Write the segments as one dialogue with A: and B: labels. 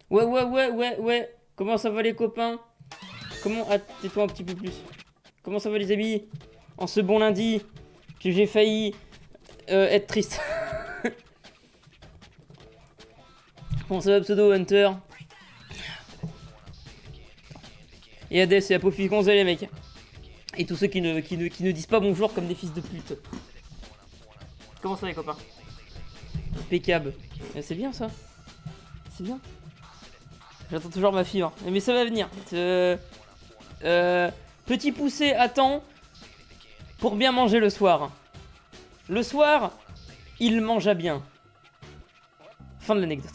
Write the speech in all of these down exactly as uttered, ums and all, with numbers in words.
A: Ouais, ouais, ouais, ouais, ouais. Comment ça va les copains? Comment... Ah, tais-toi un petit peu plus. Comment ça va les amis? En ce bon lundi, que j'ai failli euh, être triste. Comment ça va Pseudo Hunter? Et Hades et Apophis, comment vous allez les mecs? Et tous ceux qui ne, qui, ne, qui ne disent pas bonjour comme des fils de pute. Comment ça les copains? Impeccable. C'est bien ça. C'est bien. J'attends toujours ma fibre. Mais ça va venir. Euh, euh, petit poussé attend pour bien manger le soir. Le soir, il mangea bien. Fin de l'anecdote.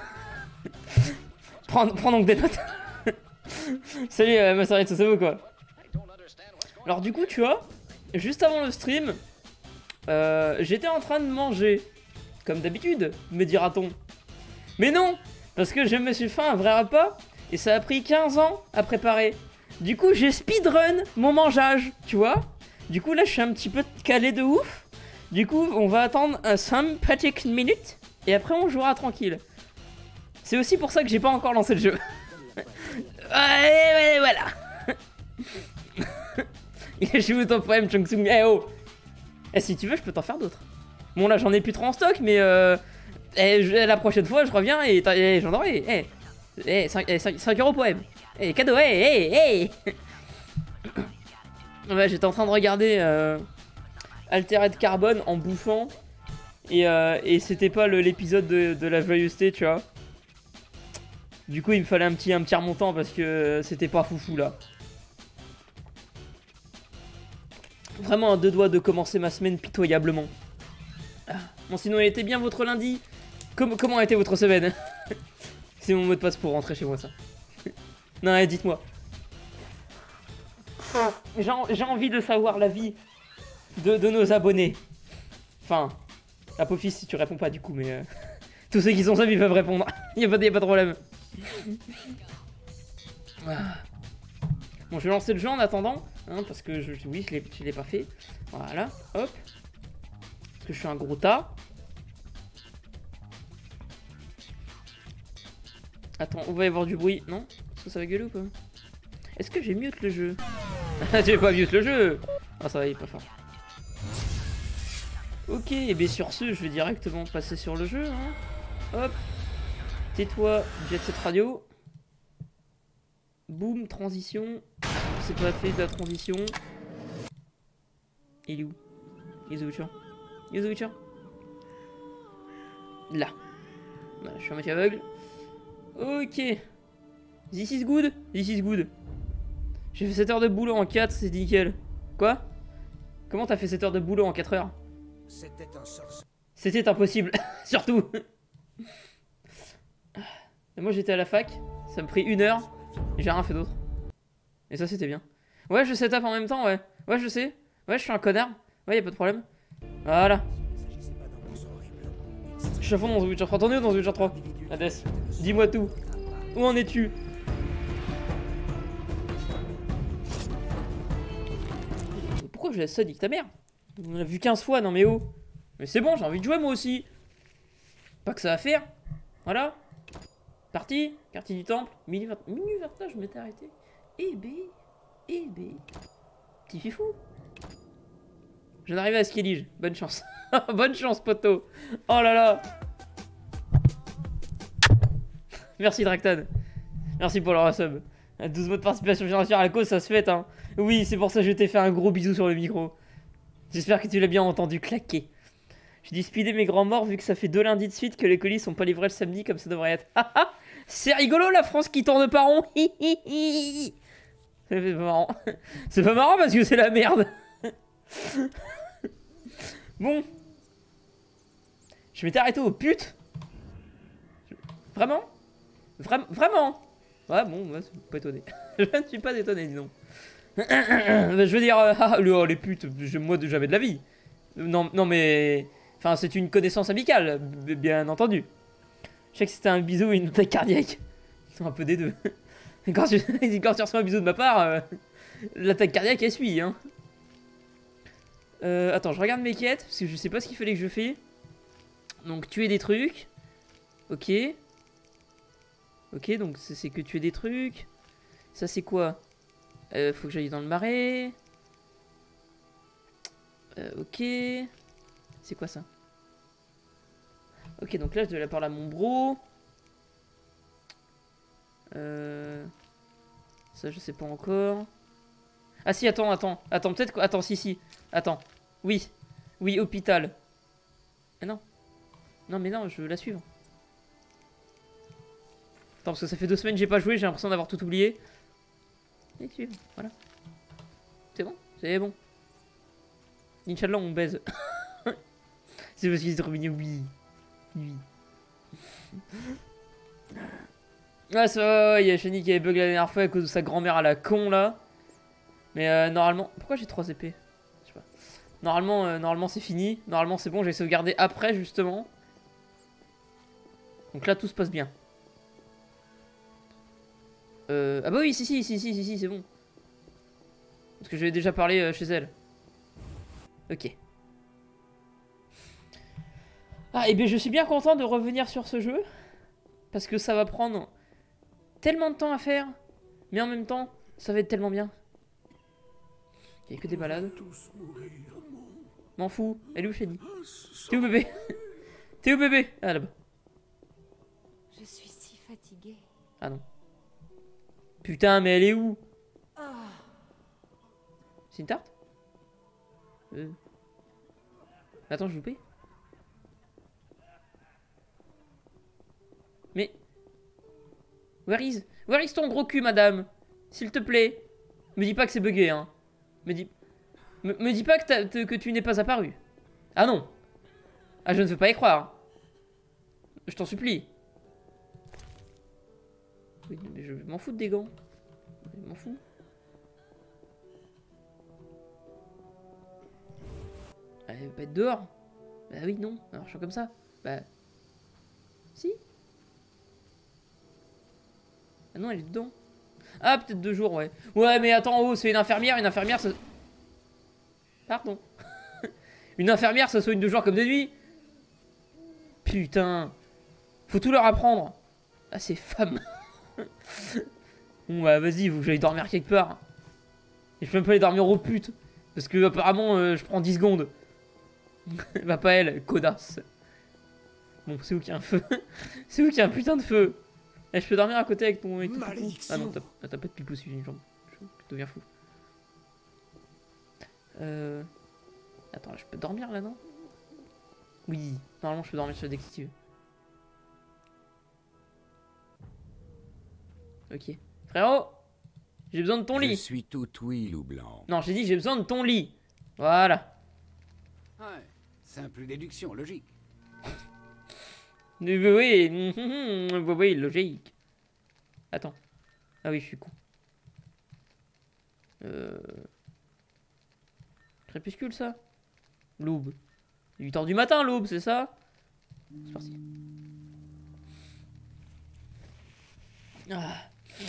A: prends, prends donc des notes. Salut euh, ma soirée de Sosamo quoi. Alors du coup tu vois, juste avant le stream, euh, j'étais en train de manger. Comme d'habitude, me dira-t-on. Mais non, parce que je me suis fait un vrai repas et ça a pris quinze ans à préparer. Du coup j'ai speedrun mon mangeage, tu vois. Du coup là je suis un petit peu calé de ouf. Du coup on va attendre un sympathique minute et après on jouera tranquille. C'est aussi pour ça que j'ai pas encore lancé le jeu. Ouais, ouais, voilà. J'ai vu ton poème, Chung Tsung. Eh oh. Eh, si tu veux, je peux t'en faire d'autres. Bon, là, j'en ai plus trop en stock, mais euh, eh, je, la prochaine fois, je reviens et, et j'en aurai. Eh, eh, cinq euros poème. Eh, cadeau, eh, eh, eh. Ouais, j'étais en train de regarder euh, Altered Carbone en bouffant. Et, euh, et c'était pas l'épisode de, de la joyeuseté, tu vois. Du coup, il me fallait un petit, un petit remontant parce que c'était pas foufou là. Vraiment à deux doigts de commencer ma semaine pitoyablement. Ah. Bon, sinon, il était bien votre lundi? Com Comment a été votre semaine? C'est mon mot de passe pour rentrer chez moi, ça. Non, allez, dites-moi. J'ai envie de savoir la vie de, de nos abonnés. Enfin, Apophis, si tu réponds pas du coup, mais... Euh, tous ceux qui sont amis peuvent répondre. Il n'y a, a pas de problème. Bon, je vais lancer le jeu en attendant, hein, parce que je, oui, je l'ai pas fait. Voilà, hop. Parce que je suis un gros tas. Attends, on va y avoir du bruit, non? Est-ce que ça va gueuler ou pas? Est-ce que j'ai mute le jeu? Tu veux pas mute le jeu? Ah, ça va, il est pas fort. Ok, et bien sur ce, je vais directement passer sur le jeu, hein. Hop. Tais-toi, Jet Set Radio. Boum, transition. C'est pas fait de la transition. Il est où? Il est où, Witcher? Il est où, Witcher? Là. Voilà, je suis un mec aveugle. Ok. This is good. This is good. J'ai fait sept heures de boulot en quatre, c'est nickel. Quoi? Comment t'as fait sept heures de boulot en quatre heures? C'était un sorcier. C'était impossible, surtout. Et moi j'étais à la fac, ça me prit une heure, et j'ai rien fait d'autre. Et ça c'était bien. Ouais, je setup en même temps, ouais. Ouais, je sais. Ouais, je suis un connard. Ouais, y'a pas de problème. Voilà. Je suis à fond dans The Witcher trois. T'en es où dans The Witcher trois? Hades, dis-moi tout. Où en es-tu? Pourquoi je laisse ça, nique ta mère? On l'a vu quinze fois, non mais oh. Mais c'est bon, j'ai envie de jouer moi aussi. Pas que ça va faire. Voilà. Parti, quartier du temple, minuit vingt, je m'étais arrêté. Eh bé, eh bé. Petit fifou. Je viens d'arriver à Skellige, bonne chance. Bonne chance, poteau. Oh là là. Merci Draktan. Merci pour le resub. douze mots de participation financière à la cause, ça se fait, hein. Oui, c'est pour ça que je t'ai fait un gros bisou sur le micro. J'espère que tu l'as bien entendu claquer. J'ai dû speeder mes grands morts vu que ça fait deux lundis de suite que les colis sont pas livrés le samedi comme ça devrait être. C'est rigolo la France qui tourne pas rond. C'est pas marrant. C'est pas marrant parce que c'est la merde. Bon. Je m'étais arrêté aux putes. Vraiment? Vra Vraiment? Ouais, bon, moi, c'est pas étonné. Je ne suis pas étonné, dis donc. Je veux dire, euh, oh, les putes, je, moi, jamais de la vie. Non, non mais... Enfin, c'est une connaissance amicale, bien entendu. Je sais que c'était un bisou ou une attaque cardiaque. Un peu des deux. Quand tu, quand tu reçois un bisou de ma part, euh, l'attaque cardiaque, elle suit, hein. Euh, attends, je regarde mes quêtes, parce que je sais pas ce qu'il fallait que je fais. Donc, tuer des trucs. Ok. Ok, donc c'est que tuer des trucs. Ça c'est quoi? euh, Faut que j'aille dans le marais. Euh, ok. C'est quoi ça? Ok, donc là je dois la parler à mon bro. Euh... Ça je sais pas encore. Ah si, attends, attends, attends, peut-être que... Attends, si, si. Attends. Oui. Oui, hôpital. Ah non. Non mais non, je veux la suivre. Attends, parce que ça fait deux semaines que j'ai pas joué, j'ai l'impression d'avoir tout oublié. Et suivre, voilà. C'est bon, c'est bon. Inch'Allah, on baise. C'est parce qu'il est trop mignon, oui. Oui. Ah ça va, il y a Shani qui avait bug la dernière fois à cause de sa grand-mère à la con là. Mais euh, normalement... Pourquoi j'ai trois épées? Je sais pas. Normalement, euh, normalement c'est fini. Normalement c'est bon, j'ai sauvegardé après justement. Donc là tout se passe bien. Euh... Ah bah oui, si si si si si, si c'est bon. Parce que j'avais déjà parlé euh, chez elle. Ok. Ah et bien je suis bien content de revenir sur ce jeu. Parce que ça va prendre tellement de temps à faire. Mais en même temps, ça va être tellement bien. Il n'y a que des balades. M'en fous. Elle est où Shani? T'es où bébé? T'es où bébé? Ah là-bas.
B: Je suis si fatiguée.
A: Ah non. Putain mais elle est où?
B: Oh.
A: C'est une tarte? euh... Attends je vous paye. Mais... Where is... Where is ton gros cul madame? S'il te plaît. Me dis pas que c'est bugué hein. Me dis... Me, me dis pas que, que tu n'es pas apparu. Ah non. Ah je ne veux pas y croire. Je t'en supplie. Oui, mais je m'en fous de des gants. Je m'en fous. Elle veut pas être dehors. Bah oui, non. Alors je suis comme ça. Bah... Si. Ah non, elle est dedans. Ah, peut-être deux jours, ouais. Ouais, mais attends, oh, c'est une infirmière. Une infirmière, ça... Pardon. Une infirmière, ça soigne deux jours comme de nuit. Putain. Faut tout leur apprendre. Ah, ces femmes. Bon, bah, vas-y, faut que j'aille dormir quelque part. Et je peux même pas aller dormir aux putes. Parce que, apparemment, euh, je prends dix secondes. Bah, pas elle, connasse. Bon, c'est où qu'il y a un feu? C'est où qu'il y a un putain de feu? Eh, je peux dormir à côté avec ton, avec ton pipou. Ah non, t'as pas de pipou si j'ai une jambe. Je, je deviens fou. Euh... Attends, là, je peux dormir là, non? Oui, normalement je peux dormir sur le deck si tu veux. Ok. Frérot, j'ai besoin de ton lit.
C: Je suis tout oui, loup blanc.
A: Non, j'ai dit j'ai besoin de ton lit. Voilà.
C: Ouais, simple déduction, logique.
A: Oui, oui, oui, oui, logique. Attends. Ah oui, je suis con. Euh... Crépuscule, ça? L'aube. huit heures du matin, l'aube, c'est ça? C'est parti. Ah.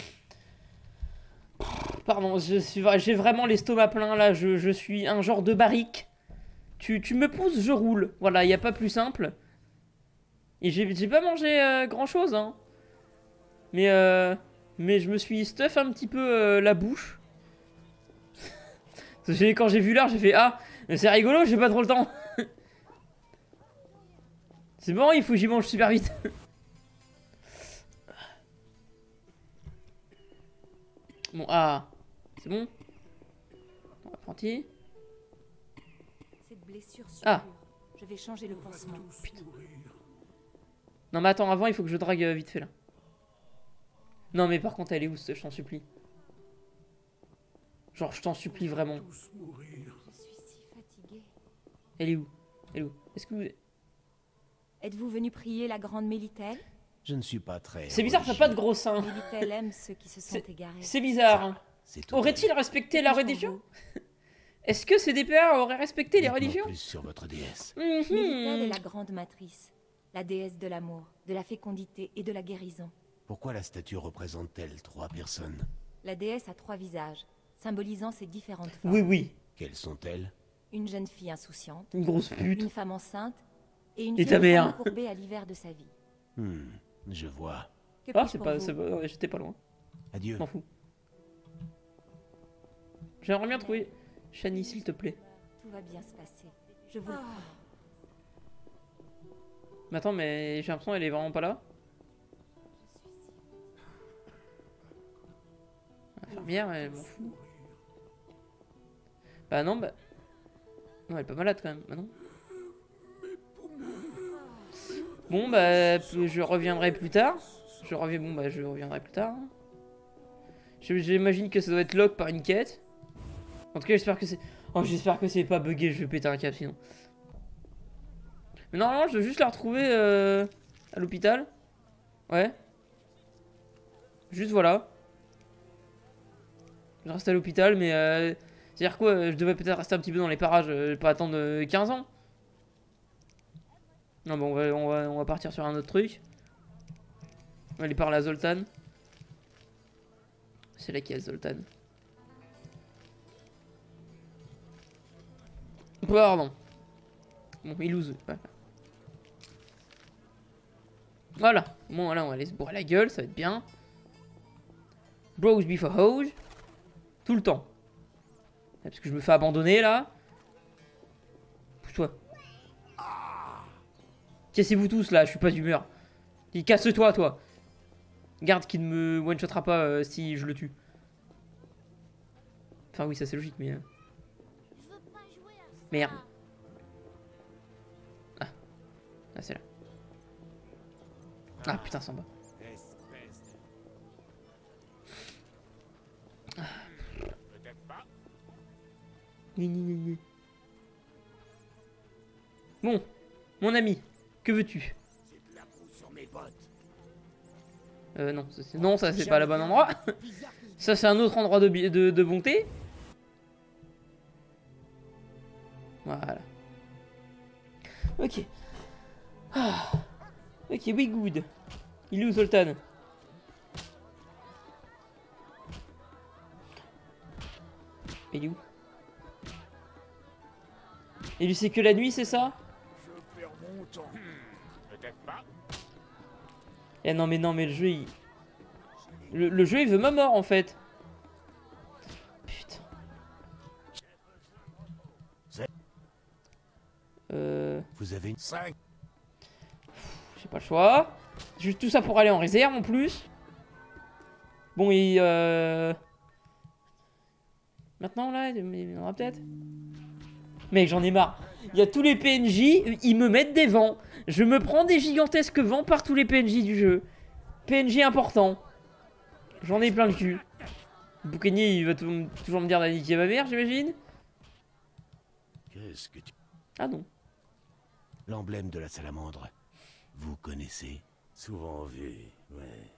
A: Pardon, j'ai vraiment l'estomac plein, là. Je, je suis un genre de barrique. Tu, tu me pousses, je roule. Voilà, il n'y a pas plus simple. Et j'ai pas mangé euh, grand chose, hein. Mais, euh, mais je me suis stuff un petit peu euh, la bouche. Quand j'ai vu l'heure, j'ai fait ah, mais c'est rigolo, j'ai pas trop le temps. C'est bon, il faut que j'y mange super vite. Bon, ah, c'est bon. Apprenti.
B: Cette blessure
A: Ah.
B: Je vais changer le pansement.
A: Putain. Non mais attends, avant il faut que je drague euh, vite fait là. Non mais par contre elle est où, je t'en supplie. Genre je t'en supplie vraiment.
B: Je suis si fatiguée.
A: Elle est où? Elle est où? Est-ce que vous...
B: Êtes-vous venu prier la grande Mélitelle?
C: Je ne suis pas très...
A: C'est bizarre, t'as pas de gros seins.
B: Mélitelle aime ceux qui se sont égarés.
A: C'est bizarre. Hein. Aurait-il respecté la religion? Est-ce que ces D P A auraient respecté les religions?
C: Plus sur votre déesse.
B: Mm-hmm. Mélitelle est la grande matrice, la déesse de l'amour, de la fécondité et de la guérison.
C: Pourquoi la statue représente-t-elle trois personnes?
B: La déesse a trois visages, symbolisant ses différentes formes.
A: Oui, oui.
C: Quelles sont-elles?
B: Une jeune fille insouciante,
A: une grosse pute,
B: une femme enceinte et une
A: et
B: vieille
A: ta mère
B: femme courbée à l'hiver de sa vie.
C: Hmm, je vois.
B: Que
A: Ah,
B: puis-je
A: c'est
B: pour
A: pas,
B: vous?
A: c'est pas, ouais, j'étais pas loin.
C: Adieu.
A: M'en fous. J'aimerais bien trouver Shani, s'il te plaît.
B: Tout va bien se passer. Je vous le promets.
A: Mais attends, mais j'ai l'impression qu'elle est vraiment pas là. Infirmière, elle m'en fout. Bah non, bah... Non, elle est pas malade quand même, bah non. Bon, bah, je reviendrai plus tard. Je reviens, bon, bah, je reviendrai plus tard. Je- J'imagine que ça doit être lock par une quête. En tout cas, j'espère que c'est... Oh, j'espère que c'est pas bugué, je vais péter un câble sinon. Mais normalement, je dois juste la retrouver euh, à l'hôpital. Ouais. Juste voilà. Je reste à l'hôpital, mais... Euh, c'est-à-dire quoi, je devais peut-être rester un petit peu dans les parages, euh, pas attendre euh, quinze ans. Non, bon, on va, on, va, on va partir sur un autre truc. On va aller parler à Zoltan. C'est là qu'il y a Zoltan. Pardon. Bon, il ose. Voilà. Voilà. Bon, voilà, on va aller se bourrer la gueule, ça va être bien. Bros before hoes. Tout le temps. Parce que je me fais abandonner là. Pousse-toi. Cassez-vous tous là, je suis pas d'humeur. Et casse-toi, toi. Garde qu'il ne me one-shotera pas euh, si je le tue. Enfin, oui, ça c'est logique, mais. Euh... Merde. Ah. Ah, c'est là. Ah putain, ça en bas. Ah. Ni, ni, ni, ni. Bon, mon ami, que veux-tu? Euh, non, ça, c'est- non, ça c'est pas le bon endroit. Ça c'est un autre endroit de, bi- de, de bonté. Voilà. Ok. Ah. Ok, we good. Il est où, Zoltan? Il est où? Et lui c'est que la nuit, c'est ça?
D: Je perds mon temps. Peut-être pas.
A: Eh non mais non mais le jeu il... Le, le jeu il veut ma mort en fait. Putain. Euh...
C: Vous avez une...
D: cinq.
A: J'ai pas le choix. Juste tout ça pour aller en réserve en plus. Bon et euh... Maintenant là, il y en aura peut-être. Mec j'en ai marre. Il y a tous les P N J, ils me mettent des vents. Je me prends des gigantesques vents par tous les P N J du jeu. P N J important. J'en ai plein le cul. Le boucanier il va tou- toujours me dire d'aller niquer ma mère j'imagine.
C: Qu'est-ce que tu...
A: Ah non.
C: L'emblème de la salamandre. Vous connaissez?
D: Souvent vu, ouais.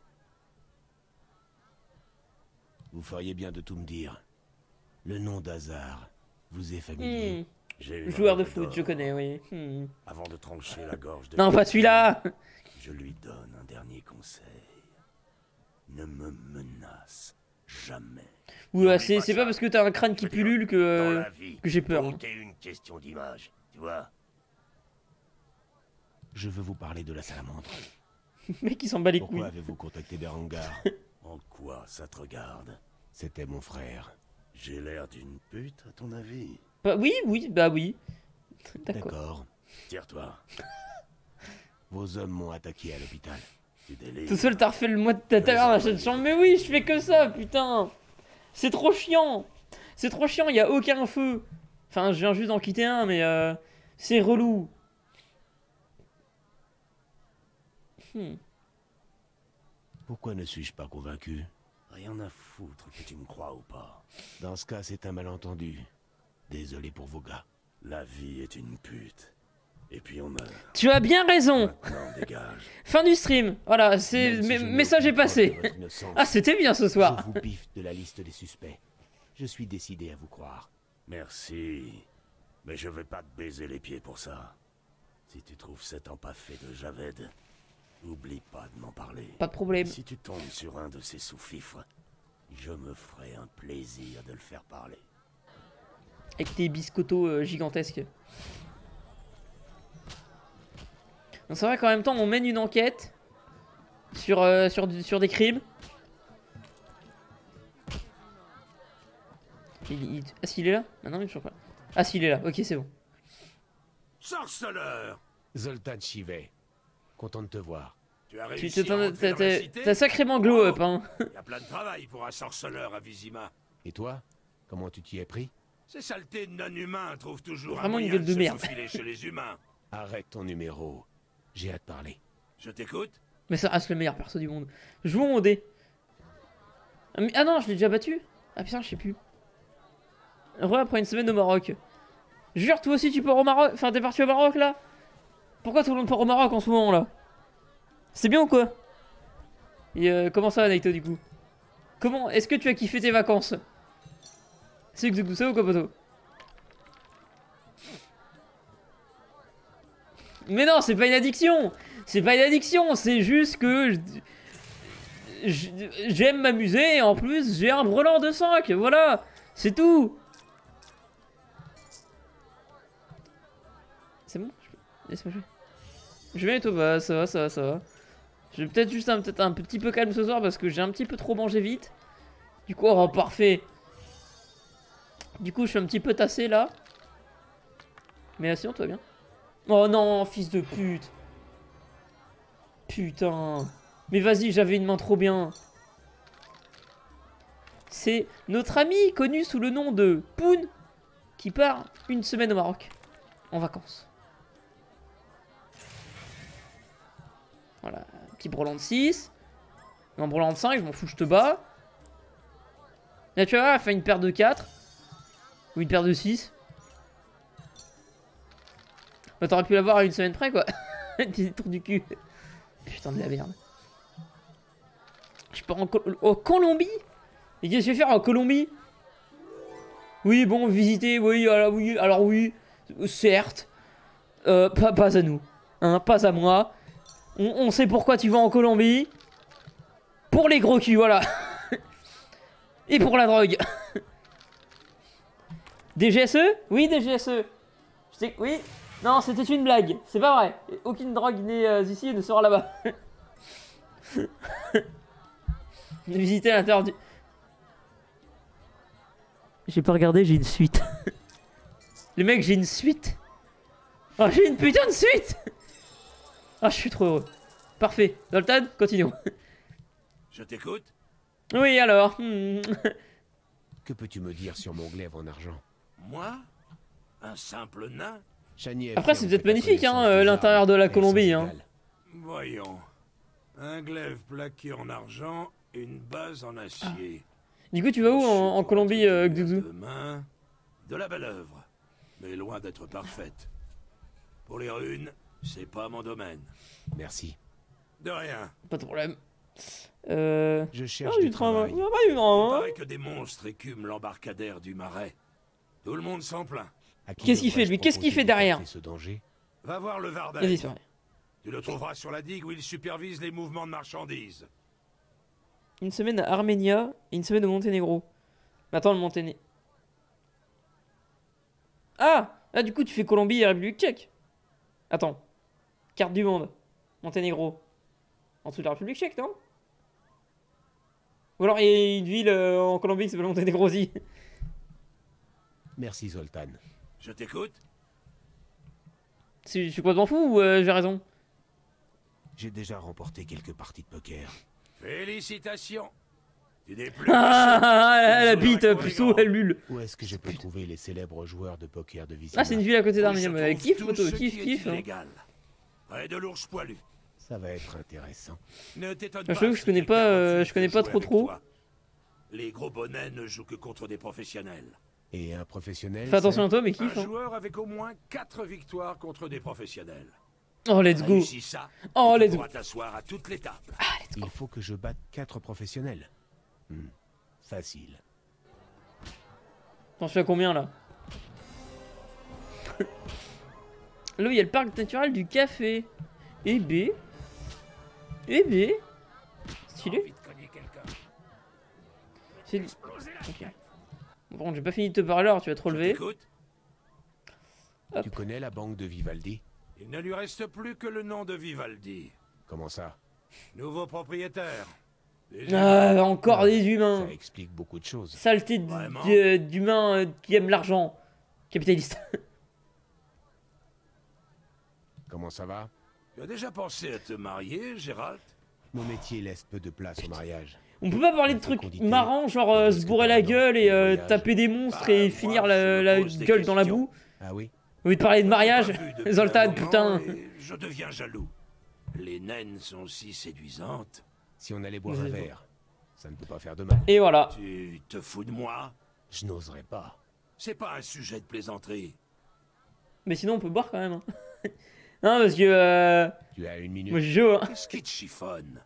C: Vous feriez bien de tout me dire. Le nom d'Hazard vous est familier?
A: Hmm.
D: J'ai une
A: Joueur de
D: règle
A: foot,
D: d'or.
A: je connais, oui. Hmm.
D: Avant de trancher la gorge de...
A: Non, pas celui-là.
D: Je lui donne un dernier conseil. Ne me menace jamais.
A: Oula,
D: N'oublie
A: c'est
D: pas
A: c'est
D: ça.
A: pas parce que t'as un crâne qui
D: Je veux dire,
A: pullule
D: Dans
A: que,
D: la vie,
A: que j'ai peur.
D: tout est une question d'image, tu vois.
C: Je veux vous parler de la salamandre.
A: Mec, il s'en bat les
C: Pourquoi
A: couilles.
C: avez-vous contacté Berengar?
D: En quoi ça te regarde?
C: C'était mon frère.
D: J'ai l'air d'une pute, à ton avis?
A: Bah, oui, oui, bah oui. D'accord.
C: D'accord.
D: Tire-toi,
C: Vos hommes m'ont attaqué à l'hôpital.
D: tu délires.
A: Tout seul, t'as refait le mois de ta taille dans cette chambre. Mais oui, je fais que ça, putain. C'est trop chiant. C'est trop chiant, y a aucun feu. Enfin, je viens juste d'en quitter un, mais euh, c'est relou. Hmm.
C: Pourquoi ne suis-je pas convaincu?
D: Rien à foutre que tu me crois ou pas.
C: Dans ce cas, c'est un malentendu. Désolé pour vos gars.
D: La vie est une pute. Et puis on meurt.
A: Tu as bien raison.
D: Maintenant, dégage.
A: Fin du stream. Voilà, c'est
C: Même si
A: me-
C: je n'ai
A: message est
C: aucune preuve
A: passé.
C: de votre innocence,
A: Ah, c'était bien ce soir.
C: je vous biffe de la liste des suspects. Je suis décidé à vous croire.
D: Merci. Mais je vais pas te baiser les pieds pour ça. Si tu trouves cet empaffé de Javed, oublie pas de m'en parler.
A: Pas de problème.
D: Si tu tombes sur un de ces sous-fifres, je me ferai un plaisir de le faire parler.
A: Avec tes biscottos euh, gigantesques. Donc c'est vrai qu'en même temps on mène une enquête. sur, euh, sur, du- sur des crimes. Il, il... Ah, s'il est là? Ah non, mais je sais pas. Ah, s'il est là, ok, c'est bon.
D: Sorceleur!
C: Zoltan Chivet, content de te voir.
D: Tu as
A: Tu
D: réussi
A: t'as-
D: à rentrer
A: t'as
D: dans la
A: t'as-
D: cité?
A: t'as sacrément glow up, hein.
D: Il y a plein de travail pour un sorceleur à Vizima.
C: Et toi, comment tu t'y es pris?
D: Ces saletés de non-humains trouvent toujours
A: Vraiment
D: un
A: une
D: moyen
A: gueule
D: de
A: de
D: se
A: merde.
D: faufiler chez les humains.
C: Arrête ton numéro. J'ai hâte de parler.
D: Je t'écoute?
A: Mais ça reste le meilleur perso du monde. Jouons au dé. Ah, mais- ah non, je l'ai déjà battu. Ah putain, je sais plus. Re après une semaine au Maroc. Jure, toi aussi tu pars au Maroc. Enfin, t'es parti au Maroc là. Pourquoi tout le monde part au Maroc en ce moment là? C'est bien ou quoi? Et euh, comment ça, Naito, du coup? Comment? Est-ce que tu as kiffé tes vacances? C'est que ça ou quoi, poteau? Mais non, c'est pas une addiction. C'est pas une addiction, c'est juste que je- je- j'aime m'amuser et en plus j'ai un brelan de cinq, voilà, c'est tout. C'est bon? Je peux- Laisse-moi jouer. Je vais et toi, bah ça va, ça va, ça va. Je vais peut-être juste un, peut-être un petit peu calme ce soir parce que j'ai un petit peu trop mangé vite. Du coup, oh parfait. Du coup, je suis un petit peu tassé là. Mais sinon, toi bien. Oh non, fils de pute. Putain. Mais vas-y, j'avais une main trop bien. C'est notre ami connu sous le nom de Poon qui part une semaine au Maroc. En vacances. Voilà, un petit brelan de six. Un brelan de cinq, je m'en fous, je te bats. Là, tu vois, elle fait une paire de quatre. Ou une paire de six. Bah, t'aurais pu l'avoir à une semaine près, quoi. Des tours du cul. Putain de la merde. Je pars en Col oh, Colombie. Et qu'est-ce que je vais faire en Colombie? Oui, bon, visiter, oui, alors oui, alors oui, certes. Euh, pas, pas à nous. Hein, pas à moi. On, on sait pourquoi tu vas en Colombie. Pour les gros culs, voilà. Et pour la drogue. D G S E? Oui, D G S E. Je sais, oui. Non, c'était une blague. C'est pas vrai. Aucune drogue née euh, ici et ne sera là-bas. Visiter l'intérieur du... J'ai pas regardé, j'ai une suite. Le mec, j'ai une suite. Oh, j'ai une putain de suite. Ah, je suis trop heureux. Parfait. Zoltan, continuons.
D: Je t'écoute?
A: Oui, alors. hmm.
C: Que peux-tu me dire sur mon glaive en argent?
D: Moi? Un simple nain?
C: Chanier
A: Après,
C: affirme
A: c'est peut-être
C: que ta
A: magnifique, hein,
C: connaissance
A: euh,
C: des
A: l'intérieur de la
C: armes est sans
A: Colombie, hein.
C: égal.
D: Voyons. Un glaive plaqué en argent et une base en acier.
A: Du coup, tu vas où en, en Colombie, euh, Gdougdou?
D: De main, de la belle œuvre, mais loin d'être parfaite. Pour les runes, c'est pas mon domaine.
C: Merci.
D: De rien.
A: Pas de problème. Euh...
C: Je
A: Ah,
C: cherche
A: du
C: du travail.
A: travail. Ah, bah, du
D: Il
A: travail.
D: paraît que des monstres écument l'embarcadère du marais. Tout le monde s'en plaint.
C: À qui
A: Qu'est-ce qu'il fait,
C: devrais-je
A: lui? Qu'est-ce qu'il
C: proposer
A: fait derrière?
C: d'écarter ce danger?
D: Va voir le Varden.
A: Vas-y, c'est vrai.
D: Tu le trouveras sur la digue où il supervise les mouvements de marchandises.
A: Une semaine à Arménia et une semaine au Monténégro. Mais attends, le Monténégro. Ah! Ah, du coup, tu fais Colombie et République tchèque. Attends. Carte du monde. Monténégro. En dessous de la République tchèque, non? Ou alors il y a une ville euh, en Colombie qui s'appelle Monténégro aussi.
C: Merci Zoltan.
D: Je t'écoute.
A: Je suis complètement fou ou euh, j'ai raison?
C: J'ai déjà remporté quelques parties de poker.
D: Félicitations. Tu n'es plus...
A: Ah, la, la
D: Ils ont
A: bite,
D: la
A: plus
D: cour
A: sous, elle lule.
C: Où est-ce que je peux trouver les célèbres joueurs de poker de Vizima?
A: Ah, c'est une ville à côté
D: Où
A: d'Arménia.
D: se
A: Mais
D: trouve
A: kiff,
D: tout
A: photo,
D: ce
A: kiff,
D: qui est
A: kiff. hein.
D: illégal. Près de l'ours poilu.
C: Ça va être intéressant.
D: Ne t'étonne
A: Je
D: pas.
A: t'avoue que je
D: si
A: connais
D: quelqu'un
A: pas, euh,
D: refuse
A: je connais
D: de
A: pas
D: jouer
A: trop,
D: avec
A: trop.
D: toi. Les gros bonnets ne jouent que contre des professionnels.
C: Et un professionnel?
A: Fais attention
C: c'est-
A: à toi, mais
D: Un
A: kiff. hein.
D: joueur avec au moins quatre victoires contre des professionnels.
A: Oh, let's go.
D: Réussis ça,
A: Oh,
D: et tu
A: let's go.
D: pourras t'asseoir à toutes les tables.
C: Il faut que je batte quatre professionnels. Hmm, Facile.
A: T'en fais à combien là? Là où il y a le parc naturel du café. Et B. Et B. Stylé.
D: Envie de cogner quelqu'un.
A: C'est... Ok. Bon, j'ai pas fini de te parler alors tu vas te relever.
D: Écoute,
A: Hop.
C: Tu connais la banque de Vivaldi?
D: il ne lui reste plus que le nom de Vivaldi.
C: Comment ça?
D: Nouveau propriétaire. Déjà,
A: Ah, encore des humains.
C: Ça explique beaucoup de choses.
A: Saleté d-
D: Vraiment
A: d- d'humains euh, qui aiment l'argent. Capitaliste.
C: Comment ça va?
D: tu as déjà pensé à te marier, Gérald?
C: Mon métier laisse peu de place au mariage.
A: On peut pas parler de
C: La
A: trucs
C: fécondité,
A: marrants, genre euh,
C: le
A: se
C: risque
A: bourrer la
C: permanent,
A: gueule et
C: le
A: euh,
C: voyage.
A: taper des monstres
D: Ah,
A: et
D: moi,
A: finir
D: je
A: la,
D: me
A: la
D: pose des
A: gueule dans la
D: questions.
A: boue.
C: Ah oui?
A: Au lieu de parler de mariage,
D: Je t'ai pas vu depuis
A: Zoltan,
D: un moment
A: putain.
D: et Je deviens jaloux. Les naines sont si séduisantes.
C: Si on allait boire
A: Vous
C: un
A: êtes
C: verre, ça ne peut pas faire de mal.
A: Et voilà.
D: Tu te fous de moi?
C: Je n'oserais pas.
D: C'est pas un sujet de plaisanterie.
A: Mais sinon, on peut boire quand même. hein. non, parce que euh,
C: Tu as une minute.
A: moi, je joue. Hein.
D: Qu'est-ce qui te chiffonne?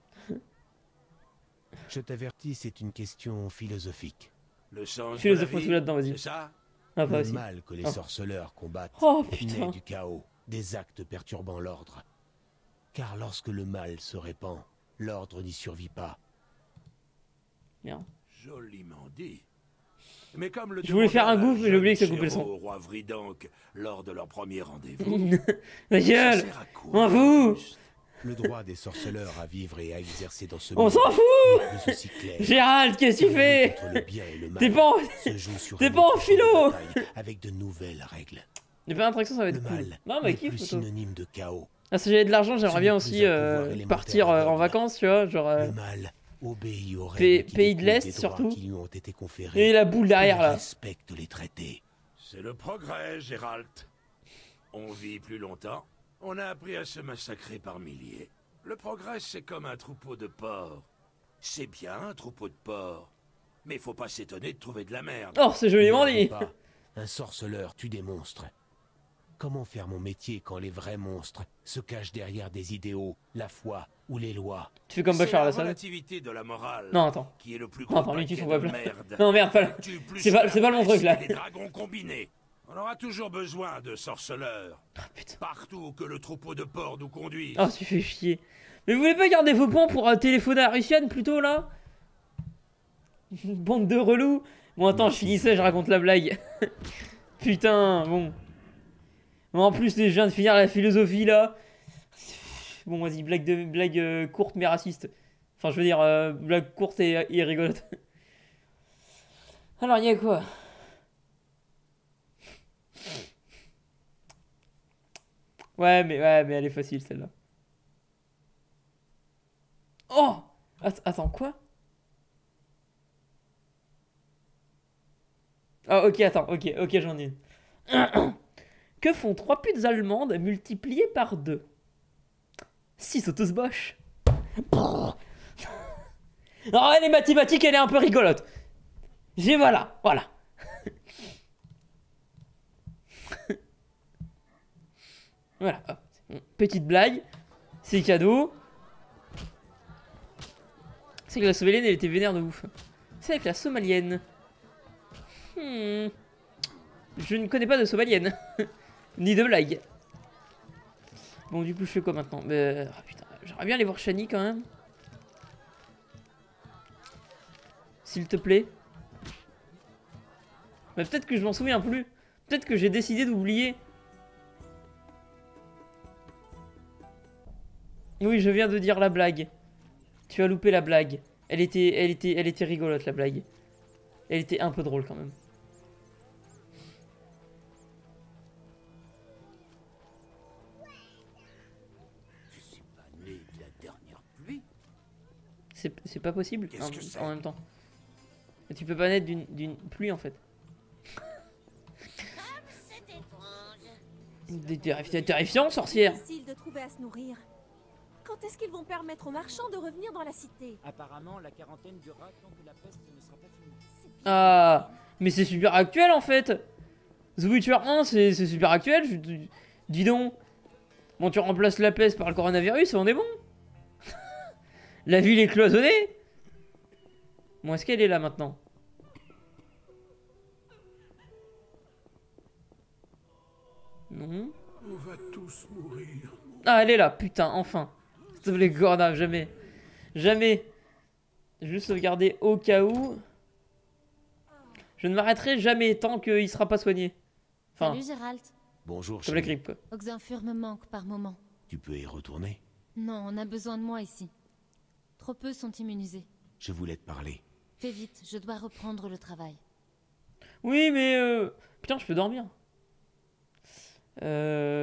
C: Je t'avertis, c'est une question philosophique.
D: Le sens
A: Philosophe
D: de la vie,
A: tout là-dedans, vas-y.
D: c'est ça?
A: Ah, pas
C: Le
A: aussi.
C: mal que les
A: Oh.
C: sorceleurs combattent
A: Oh
C: naît
A: putain.
C: du chaos, des actes perturbant l'ordre. Car lorsque le mal se répand, l'ordre n'y survit pas.
A: Merde.
D: Joliment dit. Mais comme le
A: Je voulais faire un
D: demanda
A: gouffre,
D: la
A: mais j'ai oublié que ça
D: jeune
A: coupait le son.
D: Chéreau au roi Vridank lors de leur premier rendez-vous.
A: La
D: ça
A: gueule.
D: sert à quoi,
A: On fout.
D: juste
C: Le droit des sorceleurs à vivre et à exercer dans ce
A: On
C: monde
A: s'en fout.
C: n'est plus aussi clair.
A: Gérald, qu'est-ce que tu
C: La
A: fais?
C: lutte contre le bien et le mal
A: T'es pas en...
C: se joue sur
A: t'es
C: un
A: pas en
C: autre champ de
A: philo.
C: bataille, avec de nouvelles règles.
A: J'ai pas l'impression que ça va
C: Le
A: être cool.
C: mal
A: Non, mais
C: n'est
A: kiff,
C: plus
A: photo.
C: synonyme de chaos.
A: Ah, si j'avais de l'argent, j'aimerais
C: Ce
A: bien
C: n'est
A: aussi
C: plus un
A: euh,
C: pouvoir élémentaire
A: partir euh, en
C: aveugle.
A: vacances, tu vois, genre... euh,
C: Le mal obéit aux
A: Pays-
C: règles qui
A: pays de
C: découlent
A: l'Est,
C: des droits
A: surtout.
C: qui lui ont été conférés.
A: Et la boule derrière,
C: Il
A: là.
C: respecte les traités.
D: C'est le progrès, Gérald. On vit plus longtemps. On a appris à se massacrer par milliers. Le progrès, c'est comme un troupeau de porcs. C'est bien un troupeau de porcs. Mais faut pas s'étonner de trouver de la merde.
A: Oh, c'est joliment
C: Ne rêvez
A: dit.
C: pas. Un sorceleur tue des monstres. Comment faire mon métier quand les vrais monstres se cachent derrière des idéaux, la foi ou les lois?
A: Tu fais comme
D: C'est
A: Bachar
D: la
A: Al-Assad.
D: relativité de la morale
A: Non, attends.
D: qui est le plus
A: Non,
D: gros
A: attends, lui, tu
D: paquet
A: son
D: de
A: peuple.
D: merde.
A: Non, merde, pas là.
D: Tue plus
A: C'est pas-
D: que
A: c'est pas le bon
D: la
A: truc, là.
D: peste et les dragons combinés. On aura toujours besoin de sorceleurs.
A: Ah, putain.
D: Partout que le troupeau de porcs nous conduise.
A: Oh, tu fais chier. Mais vous voulez pas garder vos points pour euh, téléphoner à Russiane plutôt là? Bande de relous. Bon, attends, je finissais, je raconte la blague. Putain, bon. Bon, en plus, je viens de finir la philosophie là. Bon, vas-y, blague, de, blague euh, courte mais raciste. Enfin, je veux dire, euh, blague courte et, et rigolote. Alors, il y a quoi? Ouais, mais, ouais, mais elle est facile celle-là. Oh! Att- Attends, quoi? Ah, ok, attends, ok, ok, j'en ai une. Que font trois putes allemandes multipliées par deux? six autosboches. Non, elle est mathématique, elle est un peu rigolote. J'ai voilà, voilà. Voilà, hop. Petite blague. C'est cadeau. C'est que la somalienne, elle était vénère de ouf. C'est avec la somalienne. Hmm. Je ne connais pas de somalienne. Ni de blague. Bon, du coup, je fais quoi maintenant? Mais... ah, putain, j'aimerais bien aller voir Shani quand même. S'il te plaît. Mais peut-être que je m'en souviens plus. Peut-être que j'ai décidé d'oublier. Oui, je viens de dire la blague. Tu as loupé la blague. Elle était, elle était, elle était rigolote la blague. Elle était un peu drôle quand même.
D: Je suis pas né de la dernière pluie.
A: C'est c'est pas possible
D: Qu'est-ce
A: en,
D: que c'est?
A: en même temps. Et tu peux pas naître d'une d'une pluie en fait. T'es terrif- t'es terrifiant, sorcière.
B: Difficile de trouver à se nourrir. Quand est-ce qu'ils vont permettre aux marchands de revenir dans la cité?
E: Apparemment, la quarantaine durera tant que la peste ne sera pas finie.
A: Ah, mais c'est super actuel en fait. The Witcher un, c'est c'est super actuel. Je- dis donc. Bon, tu remplaces la peste par le coronavirus et on est bon. La ville est cloisonnée. Bon, est-ce qu'elle est là maintenant? Non.
D: On va tous mourir.
A: Ah, elle est là, putain, enfin. S'il te plaît, Gorda, jamais. Jamais. Je vais juste sauvegarder au cas où. Je ne m'arrêterai jamais tant qu'il sera pas soigné. Enfin,
B: Salut Gérald.
C: Bonjour,
A: comme la
C: chérie.
A: grippe, quoi.
B: Oxenfurt me manque par moment.
C: Tu peux y retourner?
B: Non, on a besoin de moi ici. Trop peu sont immunisés.
C: Je voulais te parler.
B: Fais vite, je dois reprendre le travail.
A: Oui, mais... Euh... Putain, je peux dormir. Euh...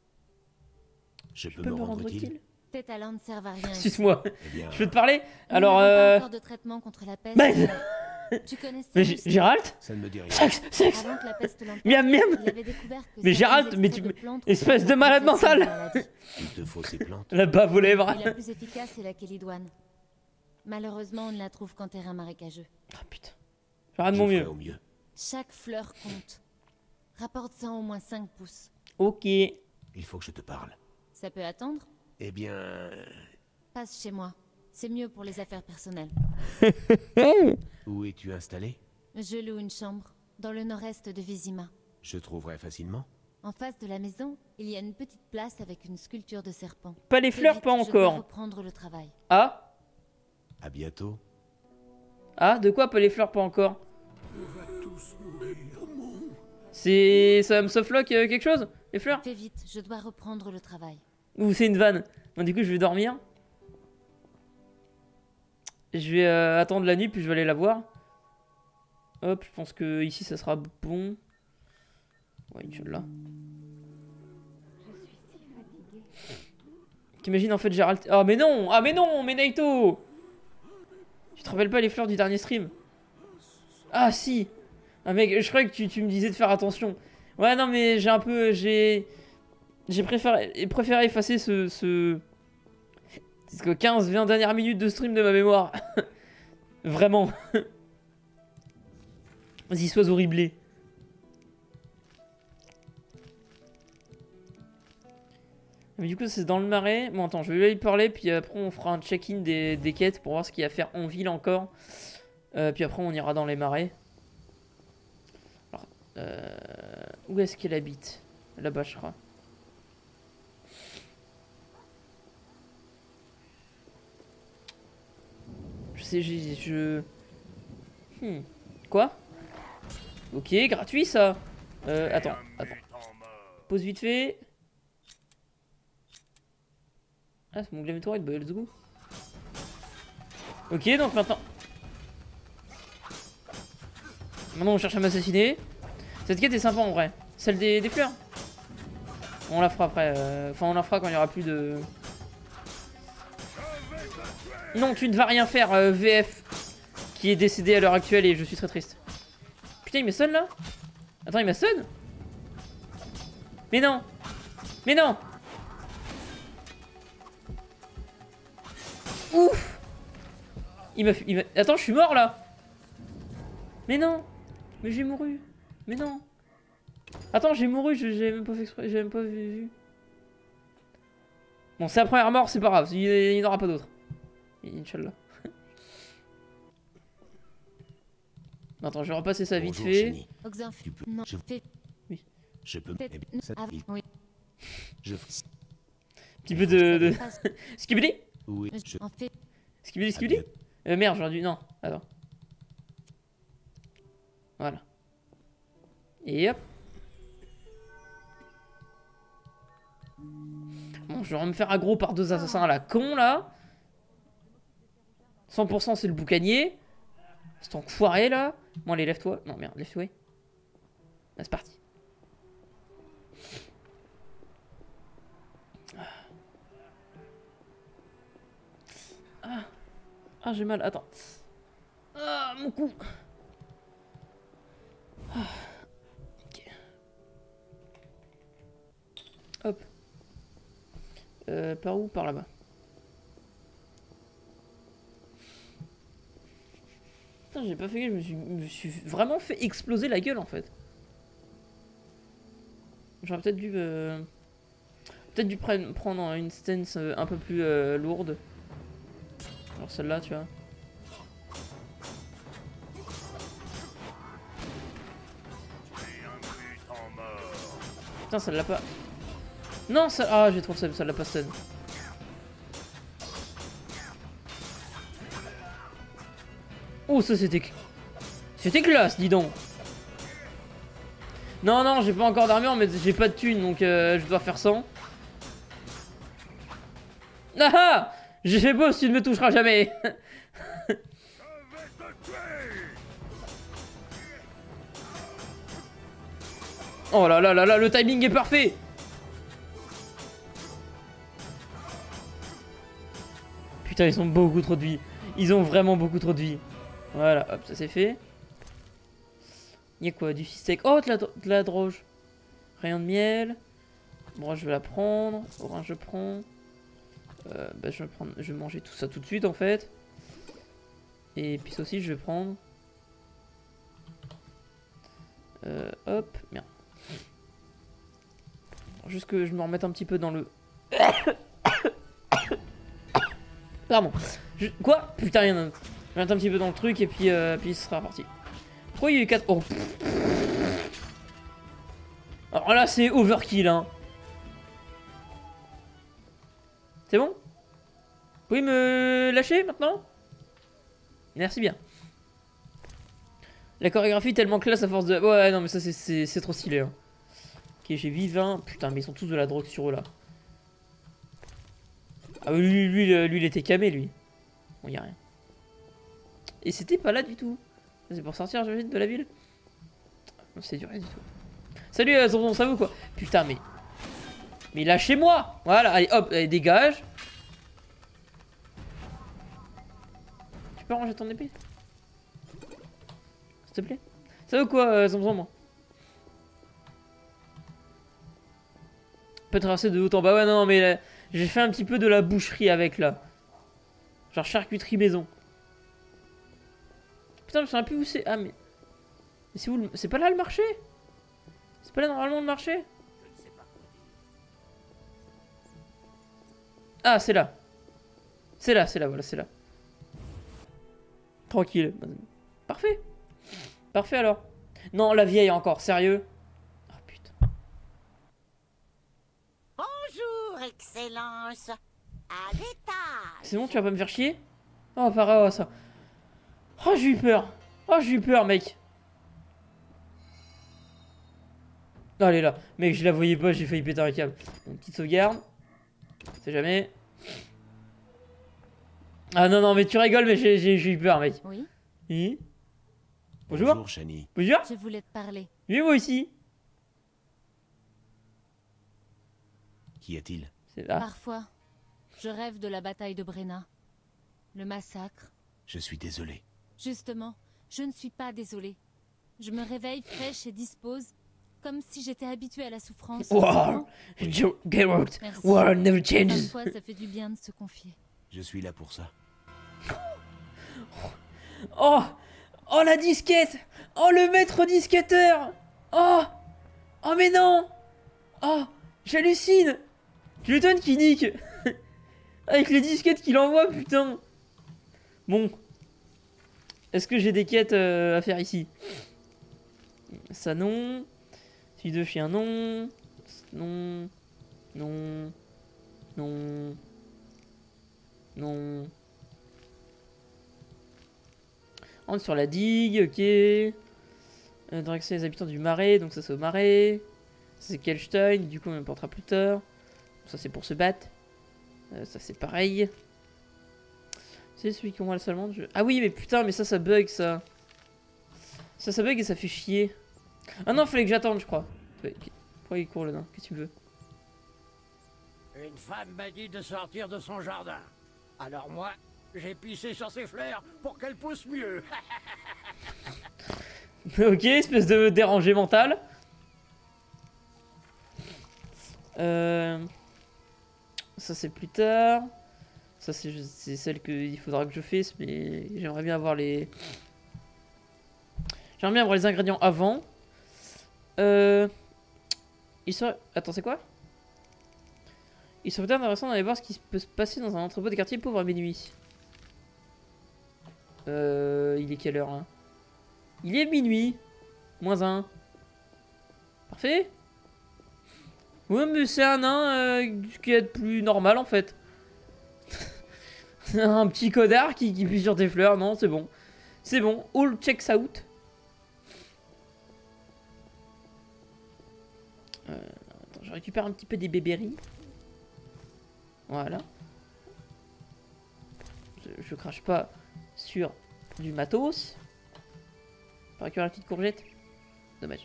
C: Je
A: Je
C: peux
A: peux
C: me
A: me
C: rendre
A: rendre
C: utile.
A: utile?
B: Tes talents ne servent à rien. ici.
A: Excuse-moi.
C: Eh bien,
A: Je peux te parler?
B: Nous
A: Alors,
B: n'avons pas
A: euh...
B: encore de traitement contre la peste.
A: Bah,
B: mais tu connais
A: Mais
B: Cyrus,
A: G- Gérald?
C: ça ne me dit rien.
A: Sexe, sexe.
B: Avant que la peste l'emporte,
A: Miam, miam.
B: il avait découvert que
A: Mais
B: certains
A: Gérald, mais
B: extraits
A: tu-
B: de plantes
A: espèce de
B: pouvaient
A: malade
B: protéger
A: mental.
B: la maladie.
C: Il te faut ces plantes.
A: La bave aux lèvres.
B: Et la plus efficace est la kélidoine. Malheureusement, on ne la trouve qu'en terrain marécageux.
A: Ah putain. Je ferai de
C: Je
A: mon
C: ferai
A: mieux.
C: au mieux.
B: Chaque fleur compte. Rapporte ça au moins cinq pouces.
A: Ok.
C: Il faut que je te parle.
B: Ça peut attendre?
C: Eh bien,
B: Passe chez moi. C'est mieux pour les affaires personnelles.
C: où es-tu installé?
B: Je loue une chambre dans le nord-est de Vizima.
C: Je trouverai facilement.
B: En face de la maison, il y a une petite place avec une sculpture de serpent.
A: Pas les
B: Fais
A: fleurs,
B: vite,
A: pas
B: je dois
A: encore.
B: reprendre le travail.
A: Ah?
C: À bientôt.
A: Ah, de quoi pas les fleurs, pas encore? C'est... Ça me softlock euh, quelque chose? Les fleurs?
B: Fais vite, je dois reprendre le travail.
A: Ou c'est une vanne? Bon, du coup, je vais dormir. Je vais euh, attendre la nuit, puis je vais aller la voir. Hop, je pense que ici, ça sera bon. Ouais, Inch'Allah. T'imagines en fait Gérald... Ah mais non! Ah mais non! Mais Naito! Tu te rappelles pas les fleurs du dernier stream? Ah si! Ah mec, je croyais que tu, tu me disais de faire attention. Ouais non mais j'ai un peu... J'ai... J'ai préféré, préféré effacer ce... ce... quinze vingt dernières minutes de stream de ma mémoire. Vraiment. Vas-y, sois horriblé. Mais du coup, c'est dans le marais. Bon, attends, je vais lui parler, puis après, on fera un check-in des, des quêtes pour voir ce qu'il y a à faire en ville encore. Euh, puis après, on ira dans les marais. Alors, euh, où est-ce qu'elle habite? Là-bas, je crois. Je sais, je... je... Hmm. Quoi? Ok, gratuit, ça. Euh, attends, attends. Pause vite fait. Ah, c'est mon Glametourette, bah let's go. Ok, donc maintenant... Maintenant on cherche à m'assassiner. Cette quête est sympa en vrai. Celle des, des fleurs. On la fera après. euh, Enfin, on la fera quand il n'y aura plus de... Non, tu ne vas rien faire, euh, V F. Qui est décédé à l'heure actuelle et je suis très triste. Putain, il me sonne là? Attends, il me sonne? Mais non! Mais non! Ouf! Il m'a... il m'a... Attends, je suis mort là! Mais non! Mais j'ai mouru! Mais non! Attends, j'ai mouru, je- j'ai même pas fait exprès, j'ai même pas vu. Bon, c'est la première mort, c'est pas grave, il n'y en aura pas d'autres. Inch'Allah. Attends, je vais repasser ça vite
C: Bonjour,
A: fait.
C: chérie.
B: Oxinf,
C: Tu peux-
B: non,
C: je-
B: fais...
C: Je peux.
B: fais-
C: Eh bien, ça-
B: ah,
C: il-
B: oui.
C: Je.
A: Petit peu de... de...
B: Passe-
A: Skibidi?
C: Oui. Je.
B: En fait,
A: Skibidi,
C: À
A: skibidi?
C: bientôt.
A: Euh, merde, j'aurais dû... Non, attends. Voilà. Et hop. Bon, je vais me faire aggro par deux assassins à la con, là. cent pour cent, c'est le boucanier. C'est enfoiré, là. Bon, allez, lève-toi. Non, merde, lève-toi. Là, c'est parti. Ah, ah j'ai mal, attends. Ah, mon cou. Ah. Ok. Hop. Euh, par où? Par là-bas. Putain, j'ai pas fait gaffe, je me suis, je me suis vraiment fait exploser la gueule en fait. J'aurais peut-être dû... Euh, peut-être dû pre- prendre une stance euh, un peu plus euh, lourde. Alors celle-là, tu vois. Putain, ça l'a pas... Non, ça... Ah, j'ai trop le seum, ça l'a pas stun. Oh, ça c'était... C'était classe, dis donc. Non, non, j'ai pas encore d'armure, mais j'ai pas de thunes, donc euh, je dois faire sans. Ah ah! J'ai fait beau, tu ne me toucheras jamais. Oh là là là là, le timing est parfait. Putain, ils ont beaucoup trop de vie. Ils ont vraiment beaucoup trop de vie. Voilà, hop, ça c'est fait. Y'a quoi? Du steak. Oh, de la, de la droge. Rayon de miel. Bon, je vais la prendre. Orange, je prends. Euh, bah, je vais prendre. Je vais manger tout ça tout de suite en fait. Et puis ça aussi, je vais prendre. Euh, hop, merde. Juste que je me remette un petit peu dans le. Pardon. Je... Quoi? Putain, rien. Je me remette un petit peu dans le truc et puis, euh, puis ce sera parti. Pourquoi il y a eu quatre... Oh. Alors là, c'est overkill, hein. C'est bon? Vous pouvez me lâcher maintenant? Merci bien. La chorégraphie est tellement classe à force de... Ouais, non, mais ça, c'est trop stylé. Hein. Ok, j'ai huit vingt. Putain, mais ils sont tous de la drogue sur eux, là. Ah oui, lui, lui, lui, il était camé, lui. Bon, y'a rien. Et c'était pas là du tout. C'est pour sortir, j'imagine, de la ville. C'est du rien du tout. Salut, euh, Zonzon, ça vous quoi? Putain, mais... Mais lâchez-moi. Voilà, allez, hop, allez, dégage. Tu peux ranger ton épée? S'il te plaît. Ça veut quoi, euh, Zonzon, moi? Peut traverser de haut en bas. Ouais, non, mais là, j'ai fait un petit peu de la boucherie avec, là. Genre charcuterie maison. Putain, je sais un peu où c'est. Ah, mais... mais c'est où le... C'est pas là le marché? C'est pas là normalement le marché? Ah, c'est là. C'est là, c'est là, voilà, c'est là. Tranquille. Parfait. Parfait alors. Non, la vieille encore, sérieux? Oh putain.
F: Bonjour, Excellence. À l'étage.
A: C'est bon, tu vas pas me faire chier? Oh, pareil, oh, ça. Oh, j'ai eu peur. Oh, j'ai eu peur, mec. Oh, elle est là. Mec, je la voyais pas, j'ai failli péter un câble. Une petite sauvegarde. On sait jamais. Ah non, non, mais tu rigoles, mais j'ai eu peur, mec.
B: Oui,
A: Oui. Bonjour.
C: Bonjour, Shani.
A: Bonjour.
B: je voulais te parler.
A: Oui, moi aussi.
C: Qu'y a-t-il?
A: C'est là.
B: Parfois, je rêve de la bataille de Brenna. Le massacre.
C: Je suis désolé.
B: Justement, je ne suis pas désolée. Je me réveille fraîche et dispose, comme si j'étais habituée à la souffrance.
A: War. Geralt.
B: Merci.
A: War never changes.
B: Parfois, ça fait du bien de se confier.
C: Je suis là pour ça.
A: Oh. Oh, la disquette. Oh, le maître disquetteur. Oh. Oh, mais non. Oh, j'hallucine. Je m'étonne qu'il nique. Avec les disquettes qu'il envoie, putain. Bon. Est-ce que j'ai des quêtes euh, à faire ici? Ça non. Suite de chien non. Non. Non. Non. Non. On est sur la digue, ok. Euh, Direction les habitants du marais, donc ça c'est au marais. Ça c'est Kelstein, du coup on importera plus tard. Ça c'est pour se battre. Euh, ça c'est pareil. C'est celui qui envoie la salamandre. Je... Ah oui, mais putain, mais ça, ça bug, ça. Ça, ça bug et ça fait chier. Ah non, fallait que j'attende, je crois. Pourquoi il court là-dedans? Qu'est-ce que tu veux?
E: Une femme m'a dit de sortir de son jardin. Alors moi, j'ai pissé sur ses fleurs pour qu'elles poussent mieux.
A: Ok, espèce de dérangé mental. Euh... Ça, c'est plus tard. Ça, c'est celle qu'il faudra que je fasse, mais j'aimerais bien avoir les... J'aimerais bien avoir les ingrédients avant. Euh... Il serait... Attends, c'est quoi? Il serait peut-être intéressant d'aller voir ce qui peut se passer dans un entrepôt des quartiers pauvres à minuit. Euh... Il est quelle heure, hein? Il est minuit. Moins un. Parfait. Ouais, mais c'est un nain euh, qui est plus normal, en fait. Un petit codard qui, qui pue sur tes fleurs. Non, c'est bon. C'est bon. All checks out. Euh, attends, je récupère un petit peu des bébéries. Voilà. je crache pas sur du matos. Pour récupérer la petite courgette. Dommage.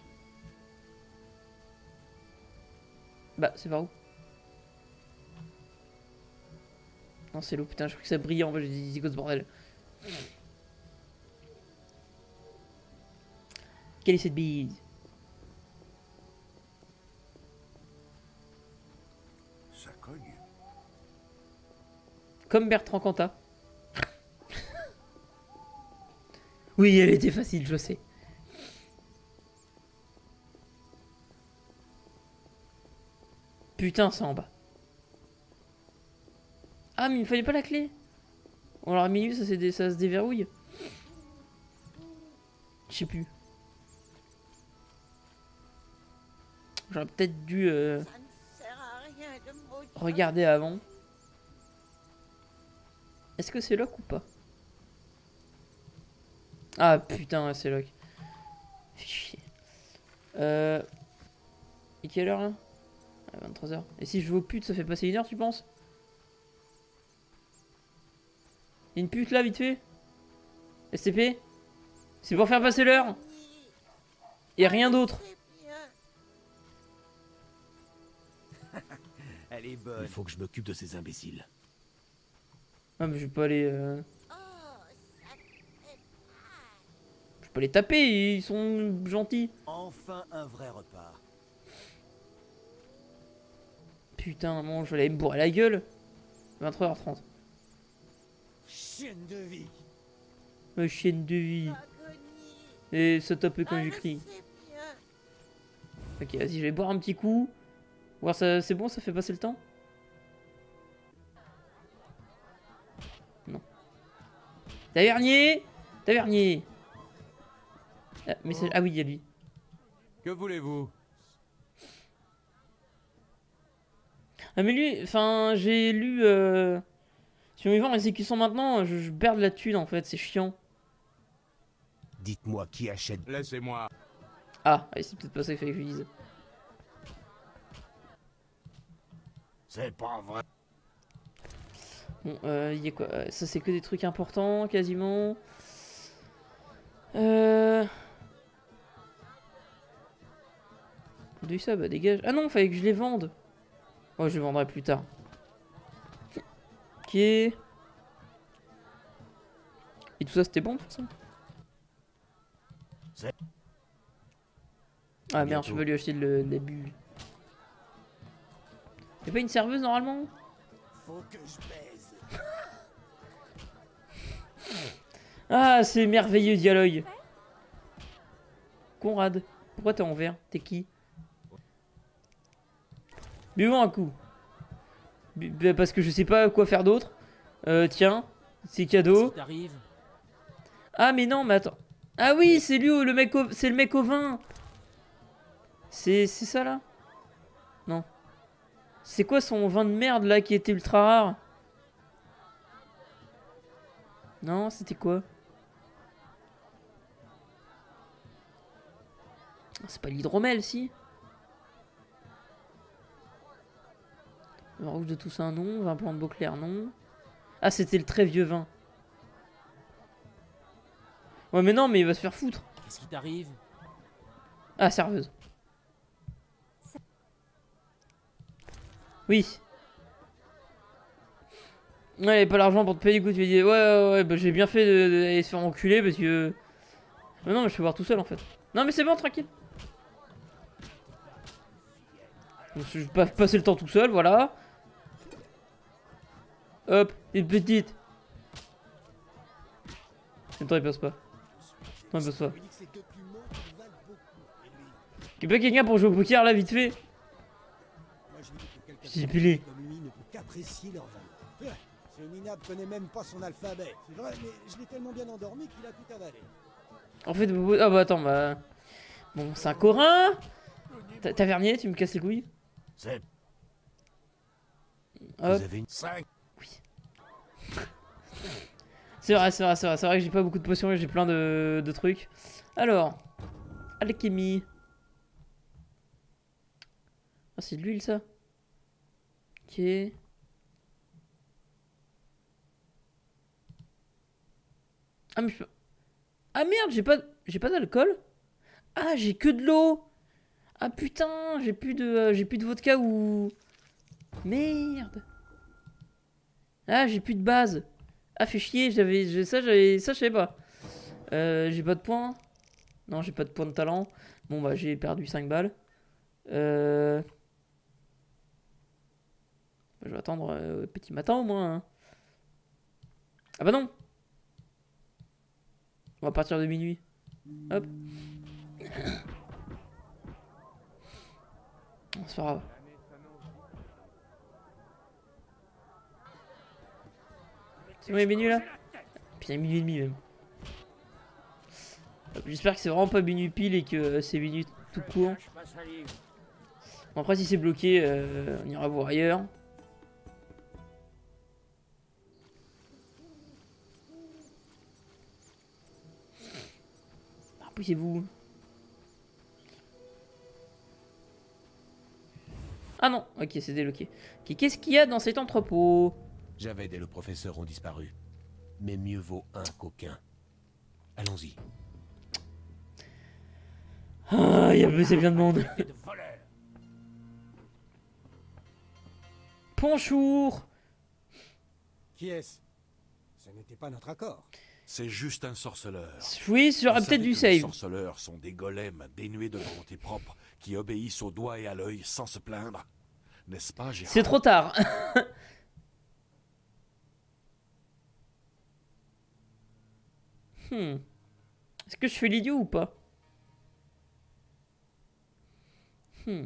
A: Bah, c'est par où? Non, c'est l'eau, putain, je crois que ça brille en bas, j'ai dit zigos bordel. Quelle est cette bise?
D: Ça cogne.
A: Comme Bertrand Cantat. Oui, elle était facile, je sais. Putain, c'est en bas. Ah, mais il me fallait pas la clé. On leur a mis, ça, dé... ça se déverrouille. Je sais plus. J'aurais peut-être dû euh,
F: Ça ne sert à rien de maudire.
A: regarder avant. Est-ce que c'est lock ou pas? Ah putain, c'est lock. Fais chier. Euh... Et quelle heure là? Ah, vingt-trois heures. Et si je vais aux putes, ça fait passer une heure, tu penses? Y'a une pute là, vite fait? S T P? C'est pour faire passer l'heure? Et rien d'autre.
F: C'est bien.
C: Elle est bonne. Il faut que je m'occupe de ces imbéciles.
A: Ah mais je vais pas aller... Euh...
F: Oh, ça fait
A: Je peux les taper, ils sont gentils.
C: Enfin un vrai repas.
A: Putain, bon, je vais aller me bourrer la gueule. vingt-trois heures trente.
C: Chienne de vie.
A: Ma chienne de vie.
F: agonie.
A: Et ça tape quand
F: Ah,
A: j'écris.
F: c'est bien.
A: Ok, vas-y, je vais boire un petit coup. Voir ça, c'est bon, ça fait passer le temps? Non. Tavernier! Tavernier! Ah, message... ah oui, il y a lui.
G: Que voulez-vous?
A: Ah mais lui, enfin, j'ai lu... Euh... Si on veut voir l'exécution maintenant, je, je perds de la thune en fait, c'est chiant.
C: Dites-moi qui achète.
G: Laissez-moi.
A: Ah, ouais, c'est peut-être pas ça qu'il fallait que je dise.
D: C'est pas vrai.
A: Bon, euh, y a quoi? Euh, Ça c'est que des trucs importants, quasiment. Euh... Deux ça, bah dégage. Ah non, fallait que je les vende. Oh, je les vendrai plus tard. Ok. Et tout ça c'était bon de toute façon.
C: C'est-
A: Ah merde, je
C: Bientôt.
A: peux lui acheter le, les bulles. Y'a pas une serveuse normalement?
C: Faut que je baise.
A: Ah, c'est merveilleux dialogue. Conrad, pourquoi t'es en vert? T'es qui? Buvons un coup. Bu- bah, Parce que je sais pas quoi faire d'autre. Euh, tiens, c'est cadeau.
C: T'arrives.
A: Ah mais non, mais attends. Ah oui, c'est lui, le mec au... c'est le mec au vin. C'est c'est ça là? Non. C'est quoi son vin de merde là qui était ultra rare? Non, c'était quoi? C'est pas l'hydromel, si? Vin rouge de Toussaint, non. Vin blanc de Beauclair, non. Ah, c'était le très vieux vin. Ouais, mais non, mais il va se faire foutre.
C: Qu'est-ce qui t'arrive?
A: Ah, serveuse. Oui. Ouais, il a pas l'argent pour te payer, du coup, tu lui dis ouais, ouais, ouais, bah j'ai bien fait de- de- d'aller se faire enculer parce que. Mais non, mais je peux voir tout seul en fait. Non, mais c'est bon, tranquille. Je vais pas passer le temps tout seul, voilà. Hop, une petite. Attends, il passe pas. Non, il passe pas. Y'a pas quelqu'un pour jouer au poker là, vite fait? J'ai pilé.
H: Comme lui ne peut qu'apprécier leur valeur. Ce minable connaît même pas son alphabet. C'est vrai, mais je l'ai tellement bien endormi qu'il a tout avalé.
A: En fait, ah bah attends, bah. Bon, c'est un Corin. Ta- Tavernier, tu me casses les couilles.
C: C'est.
A: Hop.
C: Vous avez une. cinq.
A: C'est vrai, c'est vrai, c'est vrai, c'est vrai que j'ai pas beaucoup de potions et j'ai plein de, de trucs. Alors, alchimie. Ah, c'est de l'huile ça. Ok. Ah, mais je peux... Ah merde, j'ai pas, j'ai pas d'alcool. Ah, j'ai que de l'eau. Ah putain, j'ai plus de, euh, j'ai plus de vodka ou... Merde. Ah, j'ai plus de base. Ah, fait chier, j'avais, ça, j'avais, ça, je savais pas. Euh, j'ai pas de points. Non, j'ai pas de points de talent. Bon, bah, j'ai perdu cinq balles. Euh... Je vais attendre euh, petit matin au moins. Hein. Ah bah non. On va partir de minuit. Hop. C'est pas grave. C'est bon, il est minuit là? Puis il est minuit et demi même. J'espère que c'est vraiment pas minuit pile et que c'est minuit tout court. Bon, après si c'est bloqué, euh, on ira voir ailleurs. Ah, poussez-vous. Ah non, ok, c'est débloqué. Ok, qu'est-ce qu'il y a dans cet entrepôt?
C: Javed et le professeur ont disparu. Mais mieux vaut un qu'aucun. Allons-y.
A: Ah, il y a plus bien de monde. Bonjour.
H: Qui est-ce? Ce n'était pas notre accord.
D: C'est juste un sorceleur.
A: Oui, sur
D: Vous
A: peut-être
D: savez
A: du
D: que
A: save.
D: Les sorceleurs sont des golems dénués de volonté propre qui obéissent au doigt et à l'œil sans se plaindre. N'est-ce pas, Gérard?
A: C'est trop tard. hmm. Est-ce que je fais l'idiot ou pas? Hmm.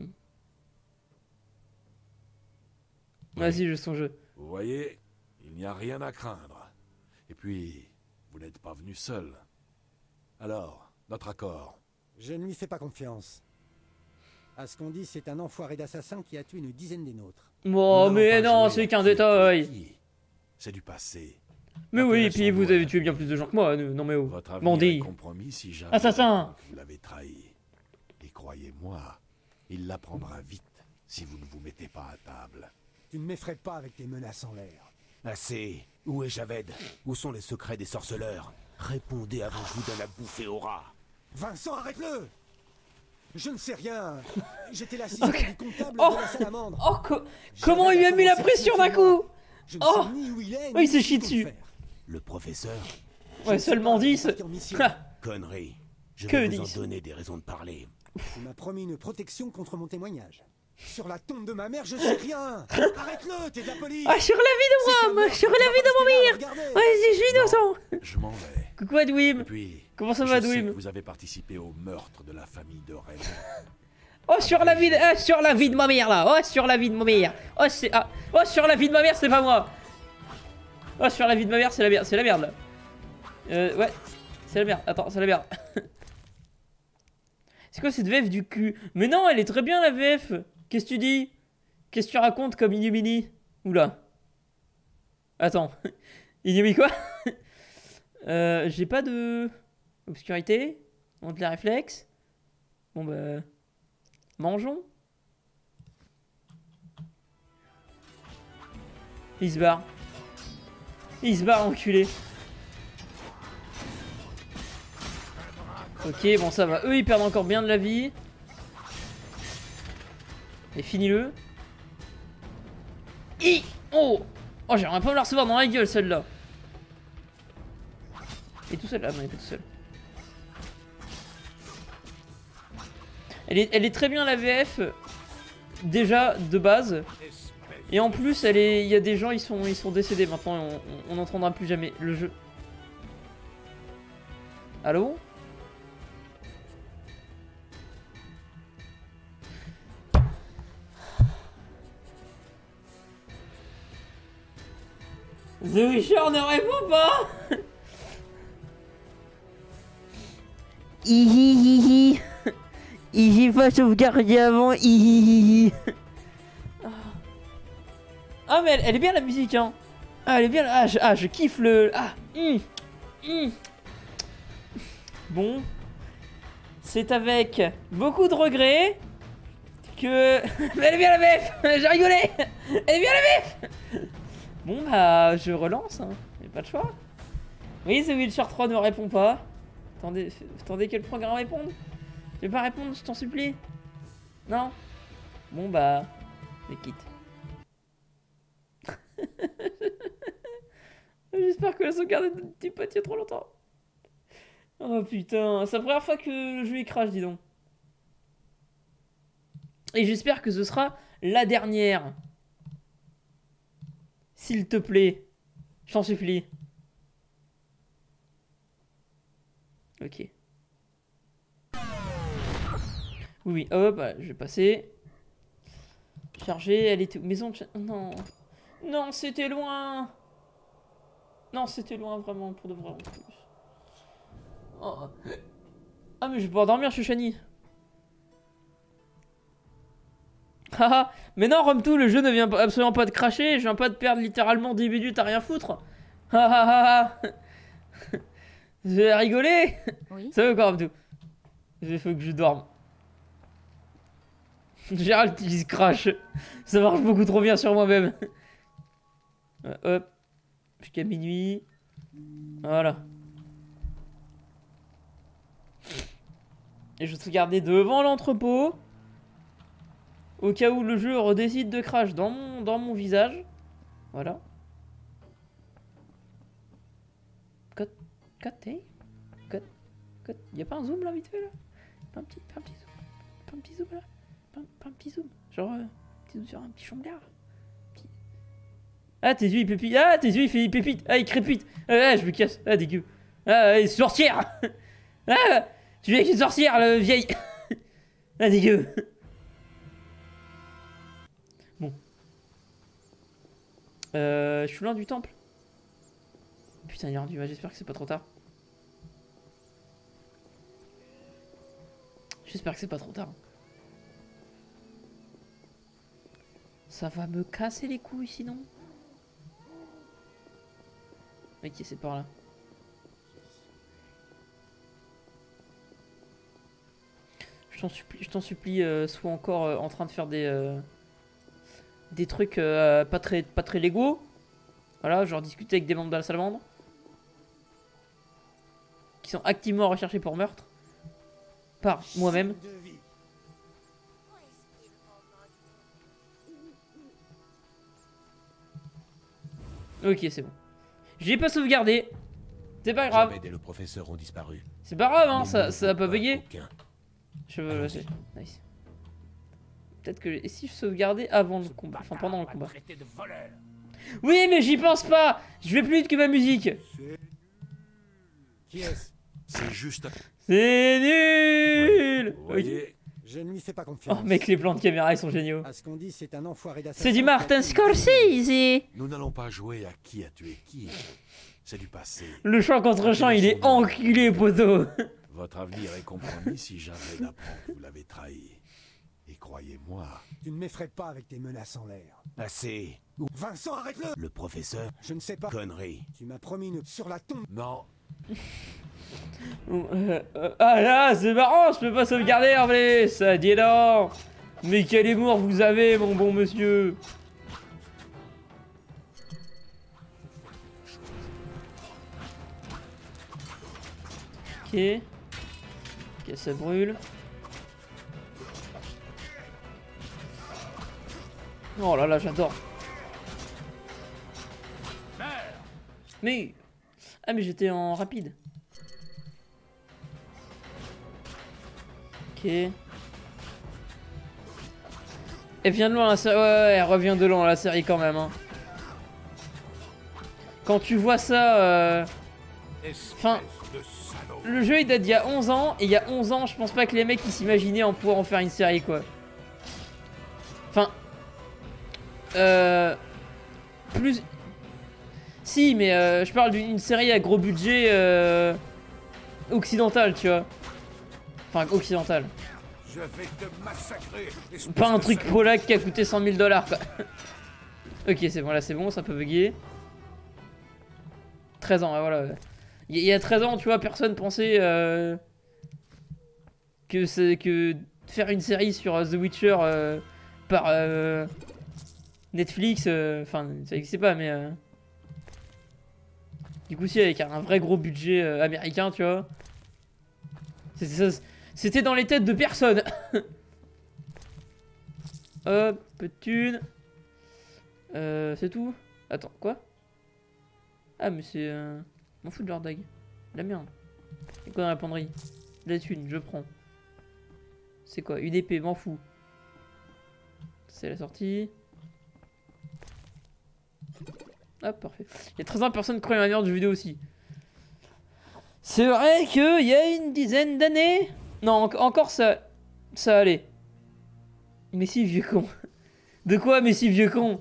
A: Vas-y, je son jeu.
D: Vous voyez, il n'y a rien à craindre. Et puis, vous n'êtes pas venu seul. Alors, notre accord.
H: Je ne lui fais pas confiance. À ce qu'on dit, c'est un enfoiré d'assassin qui a tué une dizaine des nôtres.
A: Oh, mais non, c'est qu'un détail.
D: C'est du passé.
A: Mais oui, et puis vous avez tué bien plus de gens que moi. Non, mais oh.
D: Votre avenir
A: Bandit.
D: est compromis si jamais
A: Assassin.
D: vous l'avez trahi. Et croyez-moi, il l'apprendra vite si vous ne vous mettez pas à table.
H: Tu ne m'effraies pas avec tes menaces en l'air.
C: Assez. Où est Javed? Où sont les secrets des sorceleurs? Répondez avant que je vous donne à bouffer au rat.
H: Vincent, arrête-le! Je ne sais rien. J'étais l'assistant
A: Ok.
H: du comptable
A: Oh.
H: de la salamandre.
A: Oh, co- comment il lui a mis la pression d'un coup?
H: Je ne
A: Oh.
H: sais ni où il est,
A: Oh, il
H: ni
A: s'est
H: ce
A: chié
H: qu'il
A: dessus.
H: compte faire.
C: Le professeur?
H: Je
A: Ouais,
H: ne sais
A: seulement
H: pas, il est
A: dix.
H: parti en mission.
A: Ah.
C: Connerie. Je
A: Que
C: vais vous
A: dix.
C: en donner des raisons de parler.
H: Tu m'as promis une protection contre mon témoignage. Sur la tombe de ma mère, je sais rien. Arrête-le, t'es de la police.
A: Ah, sur la vie de
H: C'est
A: moi,
H: un
A: sur
H: meurtre,
A: la vie de mon
H: tu vas
A: mire.
H: rester là, regardez.
A: Vas-y, je suis innocent.
D: Je m'en vais.
A: Coucou Adwim.
D: Et puis,
A: Comment ça
D: je
A: va,
D: sais
A: Dwim?
D: que vous avez participé au meurtre de la famille de Rennes.
A: Oh, sur la vie de, ah, sur la vie de ma mère là. Oh, sur la vie de ma mère. Oh, c'est, ah, oh, sur la vie de ma mère, c'est pas moi. Oh, sur la vie de ma mère, c'est la merde, c'est la merde là. Euh, ouais, c'est la merde. Attends, c'est la merde. C'est quoi cette V F du cul? Mais non, elle est très bien la V F. Qu'est-ce que tu dis? Qu'est-ce que tu racontes comme Illumini? Oula. Attends. Illumini quoi? euh, J'ai pas de... Obscurité. On te les réflexes. Bon bah... Mangeons. Il se barre. Il se barre, enculé. Ok, bon ça va. Eux, ils perdent encore bien de la vie. Et finis-le. I Oh Oh, j'aimerais pas me la recevoir dans la gueule, celle-là. Il est tout seul? Ah non, il est pas tout seul. Elle est, elle est très bien la V F. Déjà, de base. Et en plus, elle est, il y a des gens, ils sont, ils sont décédés maintenant. Et on n'entendra plus jamais le jeu. Allô? The Witcher ne répond pas. Hihihihi. J'ai pas sauvegardé avant. Hihihihi. Ah mais elle, elle est bien la musique hein. Ah elle est bien. Ah je, ah, je kiffe le. Ah. Hum, hum. Bon. C'est avec beaucoup de regrets que. Mais elle est bien la V F. J'ai rigolé. Elle est bien la V F. Bon bah je relance hein. Y'a pas de choix. Oui, The Witcher trois ne répond pas. Attendez, attendez que le programme réponde. Tu veux pas répondre, je t'en supplie? Non? Bon bah... Mais quitte. J'espère que la sauvegarde n'est pas trop longtemps. Oh putain, c'est la première fois que le jeu il crash, dis donc. Et j'espère que ce sera la dernière. S'il te plaît. Je t'en supplie. Ok. Oui, oui, hop, voilà, je vais passer. Charger, elle était où? Maison de... Non. Non, c'était loin. Non, c'était loin, vraiment, pour de vrai, en plus. Oh. Ah, mais je vais pouvoir dormir chez Shani. Haha. Mais non, Romtou, le jeu ne vient absolument pas de cracher. Je viens pas de perdre littéralement dix minutes à rien foutre. Hahaha. Je vais rigoler.
B: Oui.
A: Ça va quoi, Romtou? Il faut que je dorme. Gérald, il se crache. Ça marche beaucoup trop bien sur moi-même. Euh, hop. Jusqu'à minuit. Voilà. Et je vais sauvegarder devant l'entrepôt. Au cas où le jeu redécide de crash dans mon, dans mon visage. Voilà. Cut. Cut, hey. Cut. Cut. Y'a pas un zoom là, vite fait là? Pas un petit, pas un petit zoom. Pas un petit zoom là. Pas un, pas un petit zoom. Genre, euh, petit zoom sur un petit champ de gare. Petit... Ah, tes yeux ils pépitent. Ah, tes yeux ils, ils pépitent. Ah, ils crépitent. Ah, ah, je me casse. Ah, dégueu. Ah, ah sorcière. Ah, tu viens avec une sorcière, le vieille. Ah, dégueu. Bon. Euh, je suis loin du temple. Putain, il est rendu. J'espère que c'est pas trop tard. J'espère que c'est pas trop tard. Ça va me casser les couilles sinon. Ok, c'est par là. Je t'en supplie, je t'en supplie euh, sois encore euh, en train de faire des euh, des trucs euh, pas très pas très légaux. Voilà, genre discuter avec des membres de la salamandre qui sont activement recherchés pour meurtre par moi-même. Ok, c'est bon. J'ai pas sauvegardé. C'est pas grave.
C: Jamais et le professeur ont disparu.
A: C'est pas grave, hein,
C: Mais
A: ça,
C: nous
A: ça a
C: n'avons
A: pas bugué.
C: aucun.
A: Je je sais. Nice. Peut-être que... Et si je sauvegardais avant le combat? Enfin, pendant le combat. Oui, mais j'y pense pas. Je vais plus vite que ma musique.
H: Qui est-ce?
D: C'est juste...
A: C'est nul.
D: Vous voyez,
A: Ok.
H: Je ne lui fais pas confiance.
A: Oh mec, les plans de caméra ils sont géniaux.
H: À ce qu'on dit, c'est un enfoiré d'assassin.
A: C'est du Martin Scorsese.
D: nous n'allons pas jouer à qui a tué qui. C'est du passé.
A: Le champ contre champ, il est enculé, poteau.
D: Votre avenir est compromis si jamais d'apprendre que vous l'avez trahi. Et croyez-moi...
H: Tu ne m'effraies pas avec tes menaces en l'air.
C: Assez.
H: Vincent, arrête-le!
C: Le professeur...
H: Je ne sais pas.
C: Connerie.
H: Tu m'as promis une... sur la tombe.
D: Non.
A: Euh, euh, ah là, c'est marrant, je peux pas sauvegarder en vrai. Ça dit non. Mais quel humour vous avez, mon bon monsieur. Ok. Ok, ça brûle. Oh là là, j'adore. Mais... Ah mais j'étais en rapide. Ok. Elle vient de loin la série. Ouais, ouais, elle revient de loin la série quand même. Hein. Quand tu vois ça... Euh... Enfin... Le jeu il date d'il y a onze ans. Et il y a onze ans, je pense pas que les mecs ils s'imaginaient en pouvoir en faire une série quoi. Enfin... Euh... Plus... Si, mais euh, je parle d'une série à gros budget euh, occidental, tu vois. Enfin, occidental.
D: Je vais te massacrer.
A: Pas un truc polac qui a coûté cent mille dollars, quoi. Ok, c'est bon, là c'est bon, ça peut bugger. treize ans, ouais, voilà. Il y a treize ans, tu vois, personne pensait euh, que, c'est, que faire une série sur euh, The Witcher euh, par euh, Netflix, enfin, euh, ça n'existait pas, mais... Euh, Du coup, si, avec un vrai gros budget euh, américain, tu vois. C'était dans les têtes de personne. Hop, peu de thunes. Euh, c'est tout. Attends, quoi? Ah, mais c'est... Euh... M'en fous de leur dague. La merde. C'est quoi dans la penderie? De la thune, je prends. C'est quoi? Une épée, m'en fous. C'est la sortie. Hop, parfait. Il y a treize ans, personne croit à l'avenir du vidéo aussi. C'est vrai qu'il y a une dizaine d'années. Non, en encore ça. Ça allait. Mais si, vieux con. De quoi, mais si, vieux con?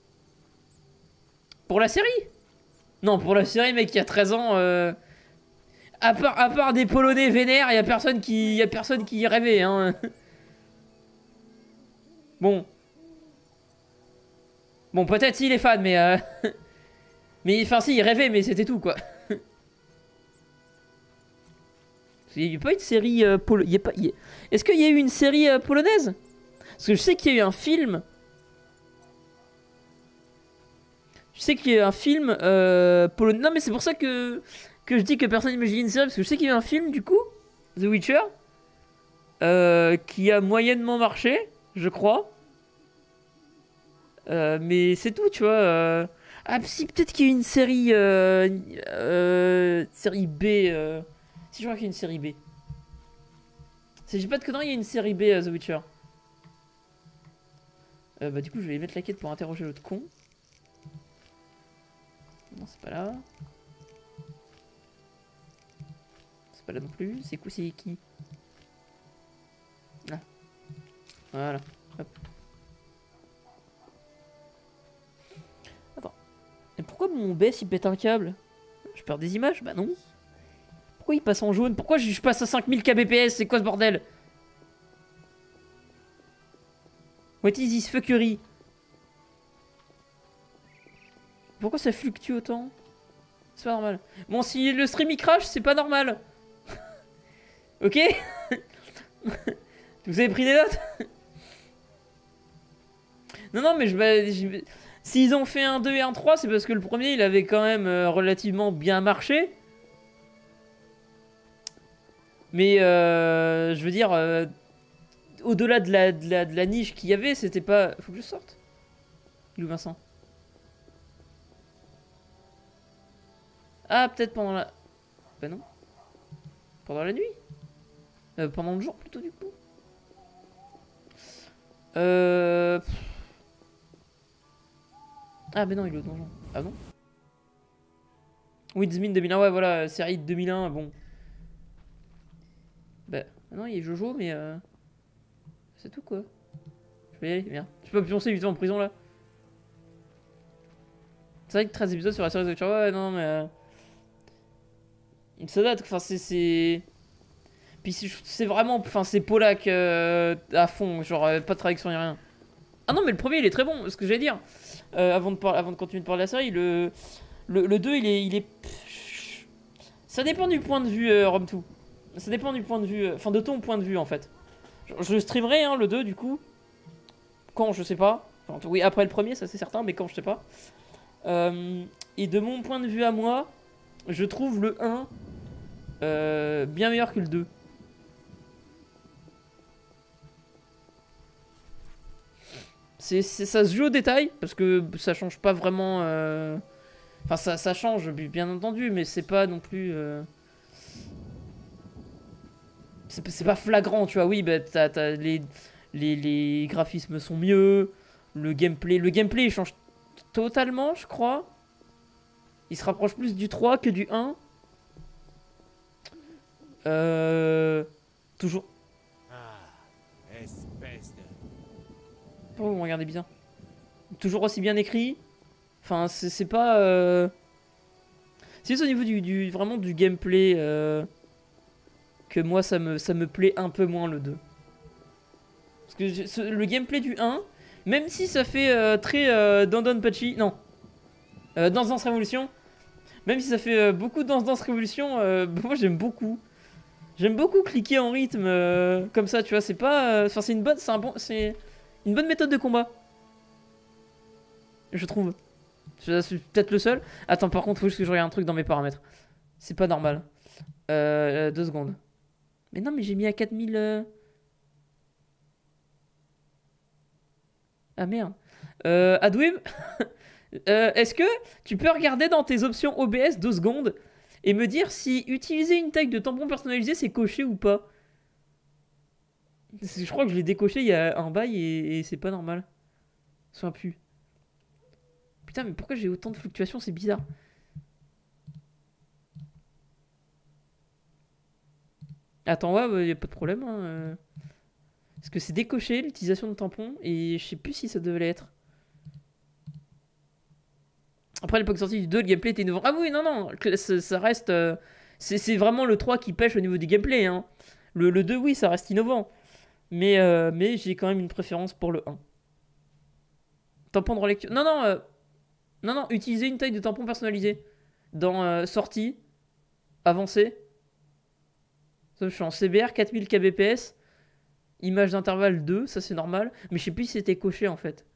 A: Pour la série? Non, pour la série, mec, il y a treize ans. Euh... À, part, à part des Polonais vénères, il y a personne qui, y a personne qui y rêvait. Hein. Bon. Bon, peut-être si, les fans, mais. Euh... mais enfin, si, il rêvait, mais c'était tout, quoi. Il n'y a pas eu de série euh, polo... a pas... a... Est-ce qu'il y a eu une série euh, polonaise? Parce que je sais qu'il y a eu un film. Je sais qu'il y a eu un film euh, polonais. Non, mais c'est pour ça que, que je dis que personne n'imagine une série. Parce que je sais qu'il y a eu un film, du coup, The Witcher, euh, qui a moyennement marché, je crois. Euh, mais c'est tout, tu vois. Euh... Ah, si, peut-être qu'il y a eu une série... Euh, euh, série B... Euh... Si, je crois qu'il y a une série B. Si j'ai pas de conneries, il y a une série B à The Witcher. Euh, bah du coup, je vais mettre la quête pour interroger l'autre con. Non, c'est pas là. C'est pas là non plus. C'est quoi, c'est qui? Ah. Voilà. Hop. Attends. Et pourquoi mon O B S il pète un câble? Je perds des images? Bah non. Pourquoi il passe en jaune? Pourquoi je passe à cinq mille kbps? C'est quoi ce bordel? What is this fuckery? Pourquoi ça fluctue autant? C'est pas normal. Bon, si le stream il crash, c'est pas normal. Ok. Vous avez pris des notes? Non, non, mais je... Bah, je... S'ils ont fait un deux et un trois, c'est parce que le premier, il avait quand même euh, relativement bien marché. Mais euh, je veux dire, euh, au-delà de la, de, la, de la niche qu'il y avait, c'était pas... Faut que je sorte. Il est où Vincent? Ah, peut-être pendant la... Bah non. Pendant la nuit euh, Pendant le jour plutôt du coup. Euh... Ah bah non, il est au donjon. Ah non. Widsmin deux mille un, ouais voilà, série de deux mille un, bon. Bah non, il y a Jojo, mais euh... c'est tout quoi. Je vais y aller, viens. Je peux pas pioncer vite en prison là. C'est vrai que treize épisodes sur la série de Witcher, ouais non mais... Euh... Ça date, enfin c'est... Puis c'est vraiment... Enfin c'est Polak euh, à fond, genre euh, pas de traduction ni rien. Ah non mais le premier il est très bon, ce que j'allais dire. Euh, avant, de avant de continuer de parler de la série, le, le, le deux il est, il est... Ça dépend du point de vue euh, Rome deux. Ça dépend du point de vue... Enfin euh, de ton point de vue en fait. Je, je streamerai hein, le deux du coup. Quand je sais pas. Enfin, oui après le premier ça c'est certain, mais quand je sais pas. Euh, et de mon point de vue à moi, je trouve le un euh, bien meilleur que le deux. C'est, ça se joue au détail, parce que ça change pas vraiment... Euh... Enfin, ça, ça change, bien entendu, mais c'est pas non plus... Euh... C'est pas flagrant, tu vois, oui, bah, t'as, t'as les, les, les graphismes sont mieux, le gameplay... Le gameplay, il change totalement, je crois. Il se rapproche plus du trois que du un. Euh... Toujours...
C: Ah, espèce de...
A: Oh, vous me regardez bien. Toujours aussi bien écrit. Enfin, c'est pas... Euh... C'est juste au niveau du, du vraiment du gameplay euh... que moi, ça me, ça me plaît un peu moins le deux. Parce que je, ce, le gameplay du un, même si ça fait euh, très euh, Don Don Pachi... Non. Euh, Danse Danse Révolution. Même si ça fait euh, beaucoup de Danse Danse Révolution, euh, moi j'aime beaucoup. J'aime beaucoup cliquer en rythme euh, comme ça, tu vois. C'est pas... Enfin, euh, c'est une bonne... C'est un bon... C'est... Une bonne méthode de combat. Je trouve. Je suis peut-être le seul. Attends, par contre, faut juste que je regarde un truc dans mes paramètres. C'est pas normal. Euh, deux secondes. Mais non, mais j'ai mis à quatre mille... Euh... Ah merde. Euh, Adwim, euh, est-ce que tu peux regarder dans tes options O B S deux secondes et me dire si utiliser une tag de tampon personnalisé c'est coché ou pas? Je crois que je l'ai décoché il y a un bail et, et c'est pas normal. Soit plus. Putain, mais pourquoi j'ai autant de fluctuations? C'est bizarre. Attends, ouais, bah, y a pas de problème. Hein. euh. Parce que c'est décoché l'utilisation de tampons et je sais plus si ça devait l'être. Après l'époque sortie du deux, le gameplay était innovant. Ah oui, non, non, ça, ça reste... Euh, c'est vraiment le trois qui pêche au niveau du gameplay. Hein. Le, le deux, oui, ça reste innovant. Mais, euh, mais j'ai quand même une préférence pour le un. Tampon de relecture... Non, non, euh, non, non, utiliser une taille de tampon personnalisée. Dans euh, sortie, avancée. Ça, je suis en C B R, quatre mille kbps. Image d'intervalle deux, ça c'est normal. Mais je sais plus si c'était coché en fait.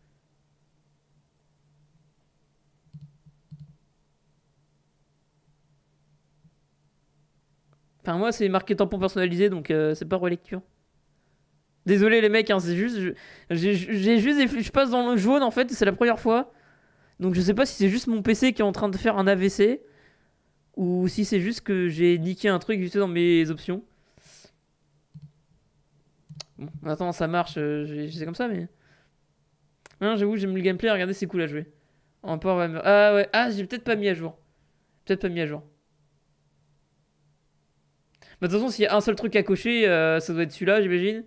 A: Enfin moi c'est marqué tampon personnalisé donc euh, c'est pas relecture. Désolé les mecs, hein, c'est juste... J'ai juste... Je passe dans le jaune en fait, c'est la première fois. Donc je sais pas si c'est juste mon P C qui est en train de faire un A V C. Ou si c'est juste que j'ai niqué un truc juste dans mes options. Bon, attends, ça marche, euh, c'est comme ça, mais... Non, j'avoue, j'aime le gameplay, regardez, c'est cool à jouer. En Power Hammer. Ah ouais, ah, j'ai peut-être pas mis à jour. Peut-être pas mis à jour. Bah, de toute façon, s'il y a un seul truc à cocher, euh, ça doit être celui-là, j'imagine.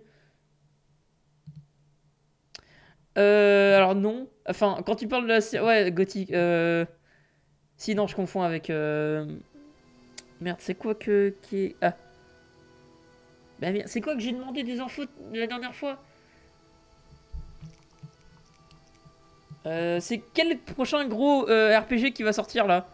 A: Euh, alors non. Enfin, quand tu parles de la... Ouais, gothique. Euh... Si, non, je confonds avec... Euh... Merde, c'est quoi que... qui est... Ah. Bah merde, c'est quoi que j'ai demandé des infos la dernière fois? euh, C'est quel prochain gros euh, R P G qui va sortir là?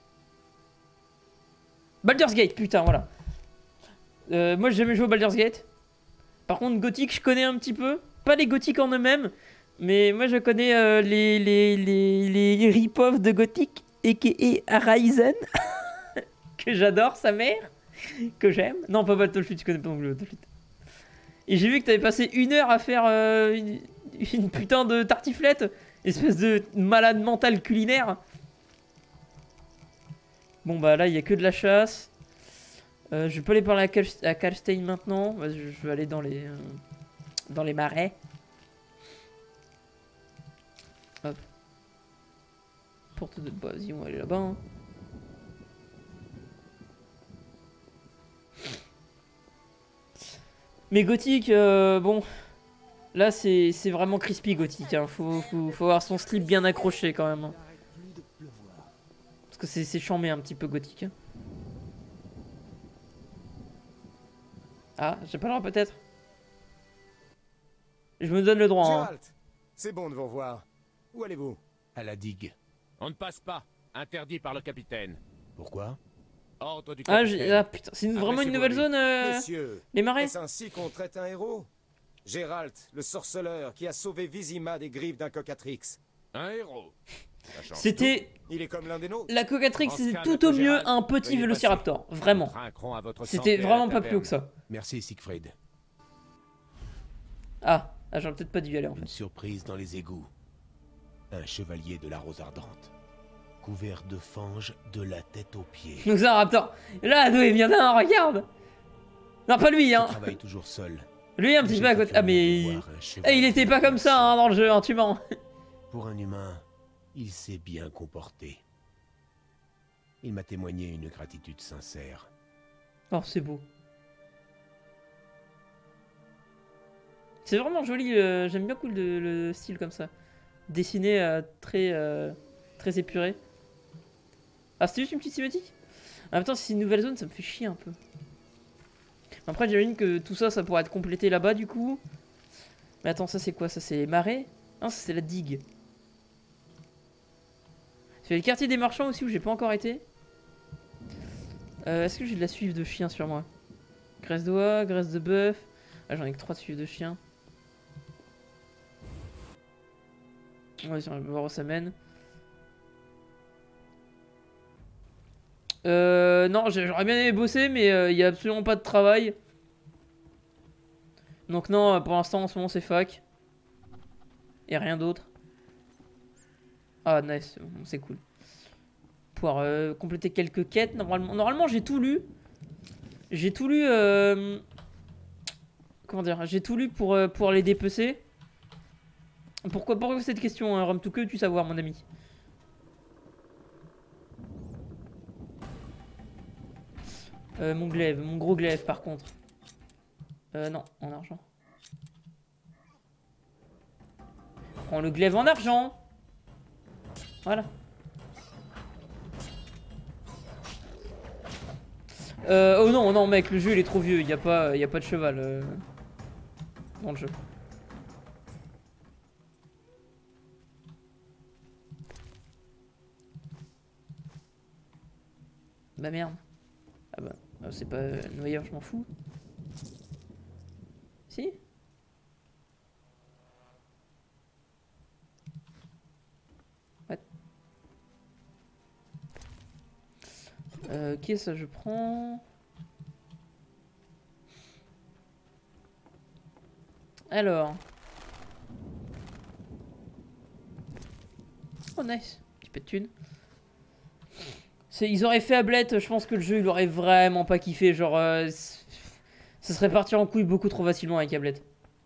A: Baldur's Gate, putain, voilà. Euh, moi, j'ai jamais joué au Baldur's Gate. Par contre, Gothic, je connais un petit peu. Pas les Gothic en eux-mêmes, mais moi, je connais euh, les, les, les, les rip-off de Gothic, a.k.a. Horizon, que j'adore, sa mère, que j'aime. Non, pas Battlefield, tu connais pas non plus Battlefield. Et j'ai vu que t'avais passé une heure à faire euh, une, une putain de tartiflette, espèce de malade mental culinaire. Bon, bah là, il y a que de la chasse. Euh, je vais pas aller parler à, Cal à Kalstein maintenant. Bah, je, je vais aller dans les, euh, dans les marais. Hop. Porte de... Bah, vas-y, on va aller là-bas. Hein. Mais Gothic, euh, bon... Là, c'est vraiment crispy, Gothic. Hein. Faut, faut, faut avoir son slip bien accroché, quand même. Hein. Parce que c'est chambé un petit peu, Gothic. Hein. Ah, j'ai pas le droit peut-être. Je me donne le droit. Hein.
I: C'est bon de vous revoir. Où allez-vous?
C: À la digue.
G: On ne passe pas. Interdit par le capitaine.
C: Pourquoi?
G: Ordre du
A: Ah,
G: capitaine.
A: ah putain, c'est vraiment une nouvelle zone, euh...
I: Messieurs,
A: les marais.
I: est-ce ainsi qu'on traite un héros? Gérald, le sorceleur qui a sauvé Vizima des griffes d'un cocatrix.
G: Un héros.
A: C'était...
I: Il est comme l'un des nôtres.
A: La cocatrix, c'était tout au mieux un petit vélociraptor. Vraiment. C'était vraiment pas plus haut que ça.
C: Merci, Siegfried.
A: Ah, ah j'aurais peut-être pas dû y aller en fait.
C: Une surprise dans les égouts. Un chevalier de la Rose Ardente. Couvert de fange de la tête aux pieds.
A: Donc c'est un raptor. Là, d'où il vient d'un, regarde. Non, pas lui, hein.
C: Il travaille toujours seul.
A: Lui, un petit peu à côté. Ah, mais... Eh, il était pas comme ça, hein, dans le jeu, hein, tu mens.
C: Pour un humain, il s'est bien comporté. Il m'a témoigné une gratitude sincère.
A: Oh, c'est beau. C'est vraiment joli, euh, j'aime bien cool le, le style comme ça. Dessiné euh, très, euh, très épuré. Ah, c'était juste une petite cinématique? En même temps, si c'est une nouvelle zone, ça me fait chier un peu. Après, j'imagine que tout ça, ça pourrait être complété là-bas du coup. Mais attends, ça c'est quoi? Ça c'est les marais? Non, ça c'est la digue. C'est le quartier des marchands aussi où j'ai pas encore été. Euh, Est-ce que j'ai de la suive de chien sur moi? Graisse d'oie, graisse de bœuf. Ah, j'en ai que trois de suive de chien. Ouais, on va voir où ça mène. Euh, non, j'aurais bien aimé bosser, mais il euh, n'y a absolument pas de travail. Donc non, pour l'instant, en ce moment, c'est fac. Et rien d'autre. Ah, nice, c'est cool. Pouvoir euh, compléter quelques quêtes. Normalement, normalement j'ai tout lu. J'ai tout lu... Euh... Comment dire? J'ai tout lu pour, euh, pour les dépecer. Pourquoi, pourquoi cette question, hein, Rome, tout que tu savoir, mon ami? Euh, mon glaive, mon gros glaive par contre. Euh, non, en argent. Prends le glaive en argent. Voilà. Euh, oh non, non, mec, le jeu il est trop vieux. Il n'y a, pas, y a pas de cheval euh, dans le jeu. Bah merde. Ah bah. Euh, c'est pas euh, noyeur, je m'en fous. Si? What? Euh, ok, ça je prends. Alors. Oh nice. Petit peu de thunes. Ils auraient fait Ablette, je pense que le jeu il aurait vraiment pas kiffé. Genre, euh, ça serait parti en couille beaucoup trop facilement avec Ablette.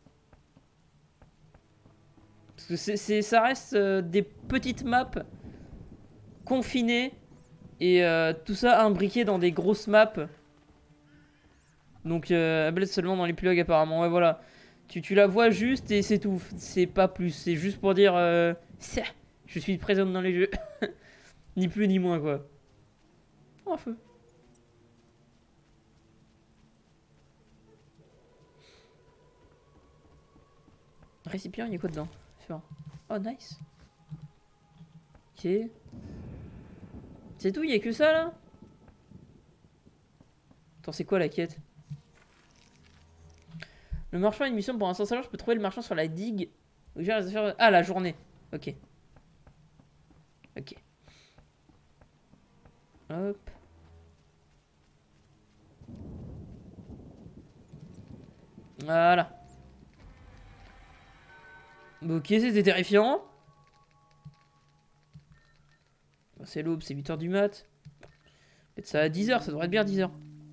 A: Parce que c'est, c'est, ça reste euh, des petites maps confinées et euh, tout ça imbriqué dans des grosses maps. Donc, euh, Ablette seulement dans l'épilogue apparemment. Ouais, voilà. Tu, tu la vois juste et c'est tout. C'est pas plus. C'est juste pour dire euh, je suis présente dans les jeux. Ni plus ni moins, quoi. Oh, feu. Récipient, il y a quoi dedans? Oh, nice. Ok. C'est tout, il y a que ça là? Attends, c'est quoi la quête? Le marchand a une mission pour un sorceleur. Je peux trouver le marchand sur la digue. Ah, la journée. Ok. Ok. Hop. Voilà. Ok, c'était terrifiant. C'est l'aube, c'est huit heures du mat. Peut-être ça à dix heures, ça devrait être bien dix heures.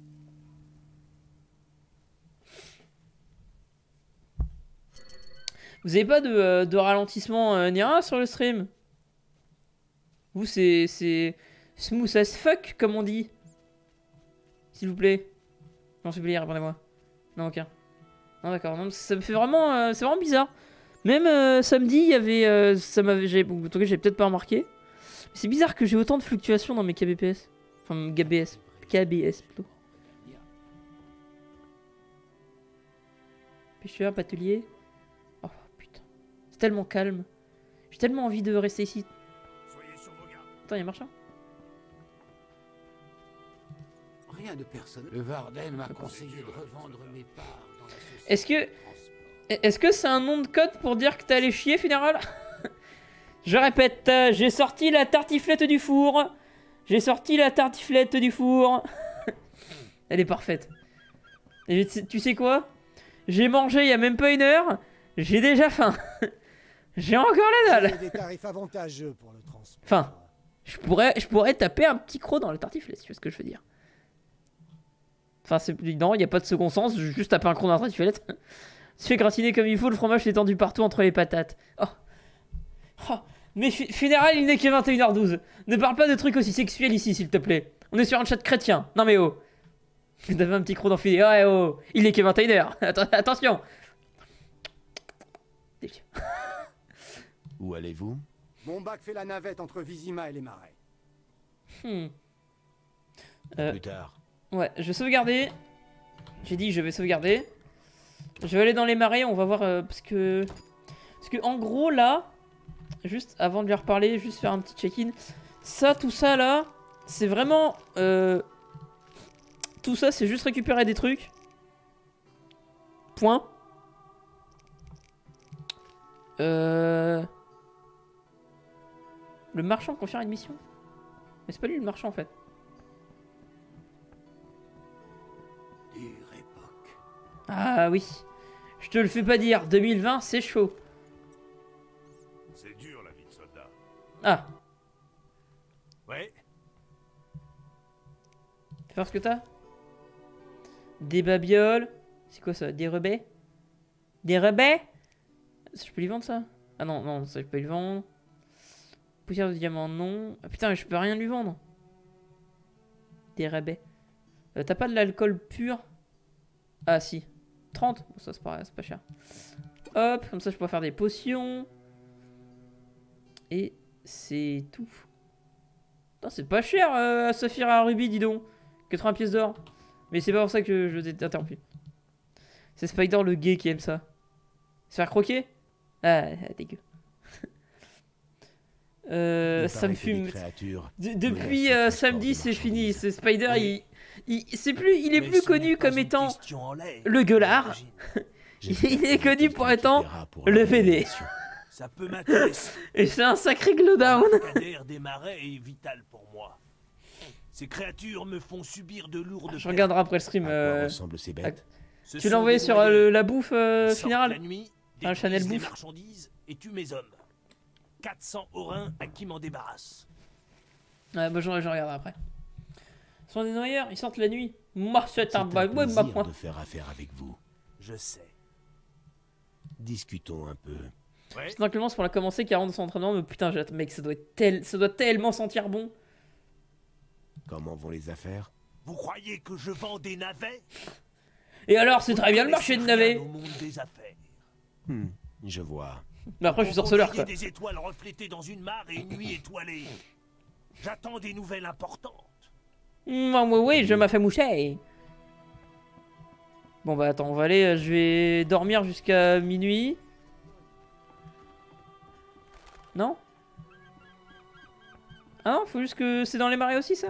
A: Vous avez pas de, euh, de ralentissement euh, ni rien sur le stream? Vous, c'est... c'est... smooth as fuck, comme on dit. S'il vous plaît. Non, s'il vous plaît, répondez-moi. Non, aucun. Non, d'accord. Non, ça me fait vraiment... Euh, c'est vraiment bizarre. Même euh, samedi, il y avait... Euh, ça m'avait... J'ai, en tout cas, j'ai peut-être pas remarqué. C'est bizarre que j'ai autant de fluctuations dans mes K B P S. Enfin, K B S. K B S, plutôt. Pêcheur, batelier. Oh, putain. C'est tellement calme. J'ai tellement envie de rester ici. Attends, il y a un marchand.
E: Rien de personne. Le Varden m'a conseillé de revendre mes parts dans la société.
A: Est-ce que... Est-ce que c'est un nom de code pour dire que t'es allé chier, Fédéral? Je répète, euh, j'ai sorti la tartiflette du four. J'ai sorti la tartiflette du four. Elle est parfaite. Et tu sais quoi? J'ai mangé il y a même pas une heure. J'ai déjà faim. J'ai encore la dalle.
H: Des tarifs avantageux pour le transport.
A: Enfin, je pourrais, je pourrais taper un petit croc dans la tartiflette, si tu vois ce que je veux dire. Enfin, c'est non, il n'y a pas de second sens. Juste taper un croc dans la tartiflette. Se fait gratiner comme il faut, le fromage est tendu partout entre les patates. Oh. Oh. Mais Fédéral, il n'est que vingt et une heures douze. Ne parle pas de trucs aussi sexuels ici, s'il te plaît. On est sur un chat chrétien. Non mais oh. T'avais un petit croc d'enfilé. Ouais oh. Il est que vingt et une heures. Attention.
C: Où allez-vous?
H: Mon bac fait la navette entre Vizima et les marais.
A: Hmm. Euh,
C: Plus tard.
A: Ouais, je vais sauvegarder. J'ai dit je vais sauvegarder. Je vais aller dans les marais, on va voir euh, parce que parce que en gros là, juste avant de lui reparler, juste faire un petit check-in. Ça, tout ça là, c'est vraiment euh, tout ça, c'est juste récupérer des trucs. Point. Euh... Le marchand confirme une mission. Mais c'est pas lui le marchand en fait. Ah oui. Je te le fais pas dire, deux mille vingt, c'est chaud.
D: C'est dur la vie de soldat.
A: Ah,
D: Ouais.
A: fais voir ce que t'as. Des babioles. C'est quoi ça? Des rebets? Des rebets? Ça, je peux lui vendre ça? Ah non, non, ça je peux lui vendre. Poussière de diamant, non. Ah putain, mais je peux rien lui vendre. Des rabais. Euh, T'as pas de l'alcool pur? Ah si. trente? Bon, ça c'est pas, c'est pas cher. Hop, comme ça je peux faire des potions. Et c'est tout. Putain, c'est pas cher, euh, Saphir à Ruby, dis donc. quatre-vingts pièces d'or. Mais c'est pas pour ça que je t'ai interrompu. C'est Spider le gay qui aime ça. Se faire croquer? Ah, dégueu. Euh, ça me fume. De- depuis euh, samedi, c'est fini. C'est Spider,
C: Oui.
A: il, il, c'est plus, il est
C: Mais
A: plus
C: ce
A: connu
C: n'est pas
A: comme
C: une
A: étant
C: question en l'air,
A: le gueulard.
C: j'imagine.
A: Il est connu pour étant
C: J'espère que tu
A: le
C: la
A: P D.
C: révélation. Ça peut m'intéresser.
A: Et c'est un sacré glowdown.
C: Le cadère des marais est vital pour moi. Ces créatures me font subir de lourdes
A: Je regarderai après le stream.
C: À quoi
A: euh,
C: ressemblent ces bêtes? Ce
A: Tu
C: sont
A: l'as envoyé
C: des
A: sur
C: noyés.
A: euh, le- la bouffe euh,
C: Ils sortent
A: finale
C: la nuit,
A: Dans le channel
C: détruisent les
A: bouffe.
C: marchandises et tuent mes hommes. quatre cents orins à qui m'en débarrasse.
A: Ouais, bah je, je regarderai après. Ce sont des noyeurs, ils sortent la nuit. Moi, c'est un
C: C'est
A: bah,
C: un
A: ouais, bah,
C: plaisir
A: moi.
C: de faire affaire avec vous. Je sais. Discutons un peu.
D: Ouais.
A: C'est simplement pour la commencer quarante de son entraînement, mais putain, j'ai- mec, ça doit, être tel... ça doit tellement sentir bon.
C: Comment vont les affaires?
D: Vous croyez que je vends des navets?
A: Et alors, c'est
D: Vous
A: très bien
D: ne
A: le marché de
D: connaissez rien
A: navets.
D: au monde des affaires.
C: Hmm, je vois.
A: Mais après, je suis
D: Vous
A: sorceleur,
D: voyez
A: quoi.
D: des étoiles reflétées dans une mare et une nuit étoilée. J'attends des nouvelles importantes.
A: Mmh, oui, oui, je m'a fait moucher. Bon, bah attends, on va aller. euh, Je vais dormir jusqu'à minuit. Non? Ah non, faut juste que c'est dans les marais aussi, ça?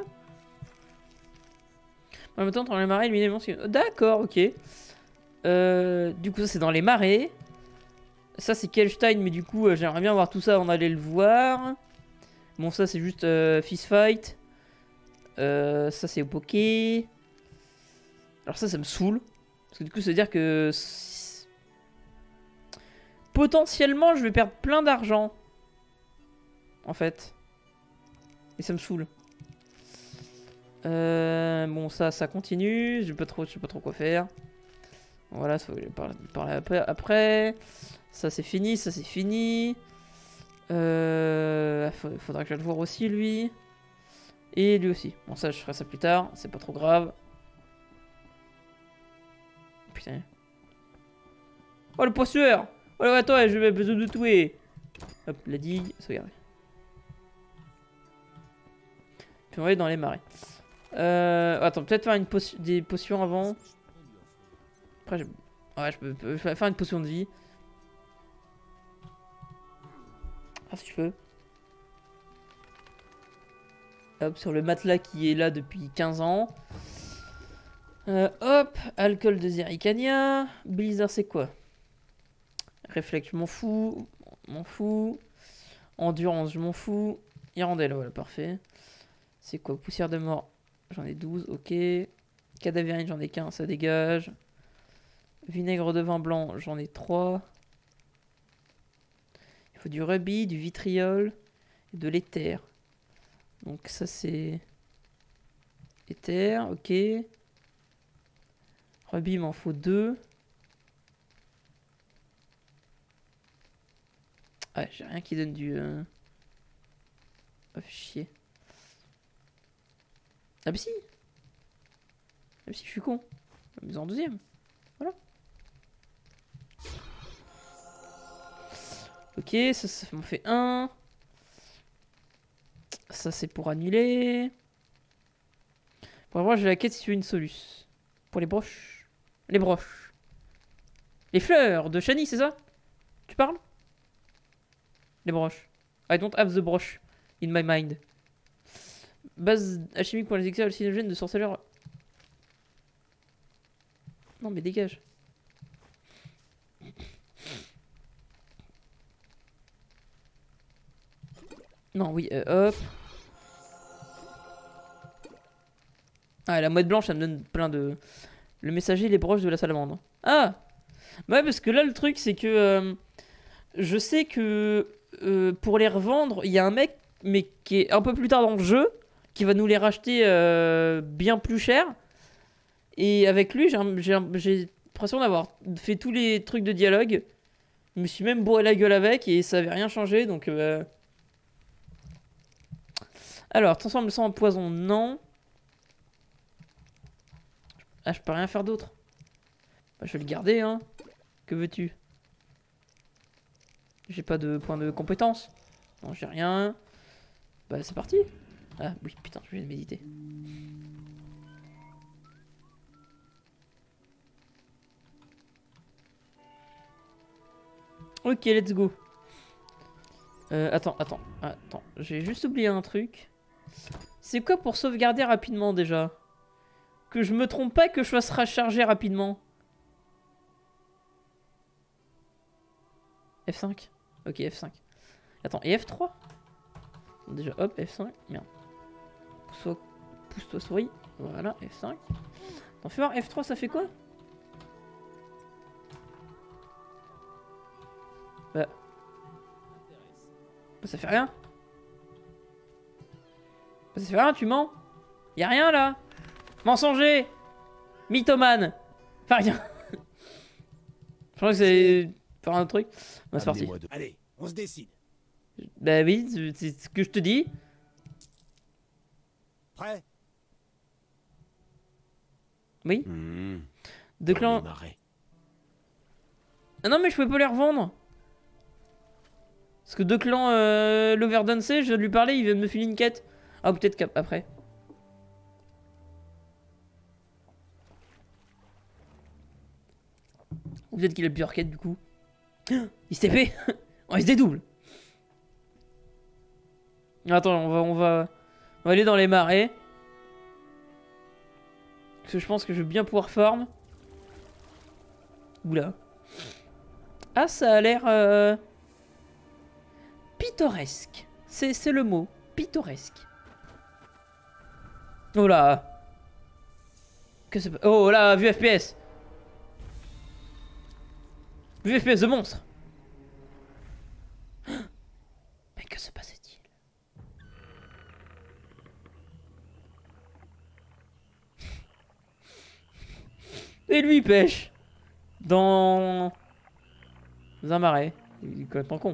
A: En même temps, dans les marais, éliminer mon skill. D'accord, ok. Euh, du coup, ça, c'est dans les marais. Ça, c'est Kelstein, mais du coup, euh, j'aimerais bien voir tout ça. On allait le voir. Bon, ça, c'est juste euh, Fist Fight. Euh, ça, c'est au poké. Alors, ça, ça me saoule. Parce que du coup, ça veut dire que s- potentiellement, je vais perdre plein d'argent. En fait. Et ça me saoule. Euh, bon, ça, ça continue. Je sais pas trop, je sais pas trop quoi faire. Voilà, ça faut que je parle, parler après, après. Ça, c'est fini. Ça, c'est fini. Euh, faut- faudra que je le voir aussi, lui. Et lui aussi. Bon, ça, je ferai ça plus tard. C'est pas trop grave. Putain. Oh, le poisseur! Oh, là, attends, je vais besoin de tuer. Hop, la digue. Sauvegarde. Puis on va aller dans les marais. Euh, attends, peut-être faire une potion, des potions avant. Après, je... Ouais, je peux, je peux faire une potion de vie. Ah, si je peux. Hop, sur le matelas qui est là depuis quinze ans. Euh, hop, alcool de Zericania. Blizzard, c'est quoi? Réflexe, je m'en fous. M'en fous. Endurance, je m'en fous. Hirondelle, voilà, parfait. C'est quoi? Poussière de mort, j'en ai douze, ok. Cadavérine, j'en ai quinze, ça dégage. Vinaigre de vin blanc, j'en ai trois. Il faut du rubis, du vitriol et de l'éther. Donc ça c'est... Éther, ok. Rubis, il m'en faut deux. Ah, j'ai rien qui donne du... Euh... Oh, chier. Ah bah si. Ah bah si, je suis con. Mais en deuxième. Voilà. Ok, ça, ça m'en fait un. Ça, c'est pour annuler. Pour voir, j'ai la quête si tu veux une soluce. Pour les broches. Les broches. Les fleurs de Shani, c'est ça? Tu parles? Les broches. I don't have the broche in my mind. Base alchimique pour les élixirs hallucinogènes de sorceleur. Non mais dégage. Non oui, euh, hop. Ah la mouette blanche ça me donne plein de Le messager, les broches de la salamandre. Ah! Ouais, parce que là, le truc, c'est que... Euh, je sais que... Euh, pour les revendre, il y a un mec, mais qui est un peu plus tard dans le jeu, qui va nous les racheter euh, bien plus cher. Et avec lui, j'ai l'impression d'avoir fait tous les trucs de dialogue. Je me suis même bourré la gueule avec et ça avait rien changé, donc... Euh... Alors, transforme le sang en poison, non. Ah, je peux rien faire d'autre. Bah, je vais le garder, hein. Que veux-tu? J'ai pas de point de compétence. Non, j'ai rien. Bah, c'est parti. Ah, oui, putain, je viens de méditer. Ok, let's go. Euh, attends, attends, attends. J'ai juste oublié un truc. C'est quoi pour sauvegarder rapidement déjà? Que je me trompe pas, que je fasse recharger rapidement. F cinq. Ok, F cinq. Attends, et F trois? Déjà, hop, F cinq. Merde. Pousse-toi, pousse-toi souris. Voilà, F cinq. Attends, fais voir, F trois, ça fait quoi? Bah. Bah, ça fait rien. Bah, ça fait rien, tu mens. Y'a rien là. Mensonger. Mythomane. Enfin rien. Je crois que c'est... Faire un autre truc. Bah, c'est parti.
H: De... Allez, on se décide.
A: Bah oui, c'est ce que je te dis.
H: Prêt?
A: Oui.
C: Mmh.
A: Deux clans. Ah non, mais je pouvais pas les revendre. Parce que deux clans euh, l'Overdance, je viens de lui parler, il vient de me filer une quête. Ah, peut-être qu'après. Ou peut-être qu'il a plusieurs quêtes du coup. Il se T P. On se dédouble. Attends, on va, on va, on va aller dans les marais. Parce que je pense que je vais bien pouvoir farm. Oula. Ah, ça a l'air euh... pittoresque. C'est le mot. Pittoresque. Oh là. Que c'est... Oh là, vue F P S. Vue F P S de monstre. Mais que se passait-il? Et lui il pêche dans un marais. Il est complètement con.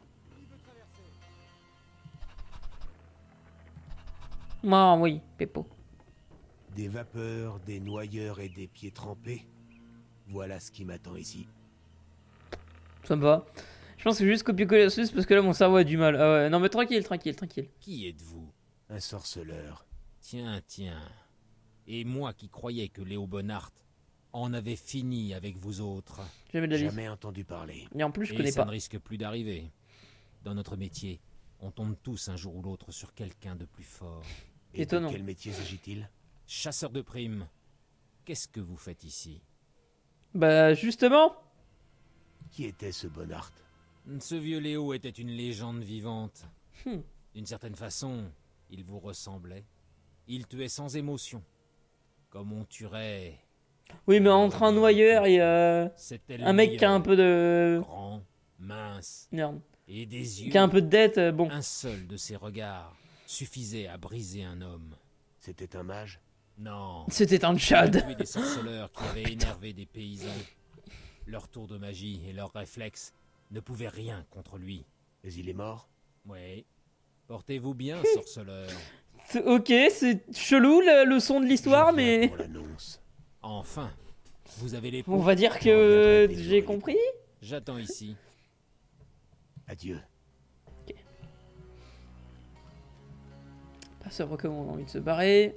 A: Ah oui, Peppo.
C: Des vapeurs, des noyeurs et des pieds trempés. Voilà ce qui m'attend ici.
A: Ça me va. Je pense que je vais juste copier-coller la suite parce que là mon cerveau a du mal. Ah ouais, non mais tranquille, tranquille, tranquille.
G: Qui êtes-vous?
C: Un sorceleur.
G: Tiens, tiens. Et moi qui croyais que Léo Bonnard en avait fini avec vous autres.
A: Jamais de la vie.
C: Jamais entendu parler.
A: Et en plus je
G: Et
A: connais
G: ça
A: pas.
G: ne risque plus d'arriver. Dans notre métier, on tombe tous un jour ou l'autre sur quelqu'un de plus fort.
C: Et
A: étonnant.
C: de quel métier s'agit-il?
G: Chasseur de primes. Qu'est-ce que vous faites ici?
A: Bah justement.
C: Qui était ce Bonnard?
G: Ce vieux Léo était une légende vivante.
A: Hmm.
G: D'une certaine façon, il vous ressemblait. Il tuait sans émotion. Comme on tuerait...
A: Oui mais entre un noyeur et euh, un mec qui a un peu de...
G: Grand, mince,
A: merde.
G: et des yeux...
A: Qui a un peu de dette, euh, bon.
G: Un seul de ses regards suffisait à briser un homme.
C: C'était un mage?
G: Non.
A: C'était un Tchad.
G: Il a tué des sorceleurs qui avaient énervé des paysans. Leur tour de magie et leurs réflexes ne pouvaient rien contre lui.
C: Mais il est mort?
G: Oui. Portez-vous bien, sorceleur.
A: Ok, c'est chelou le, le son de l'histoire, mais...
C: Pour l'annonce.
G: Enfin, vous avez les...
A: On va dire que j'ai compris.
G: J'attends ici.
C: Adieu.
A: Ok. Passeur recommande envie de se barrer.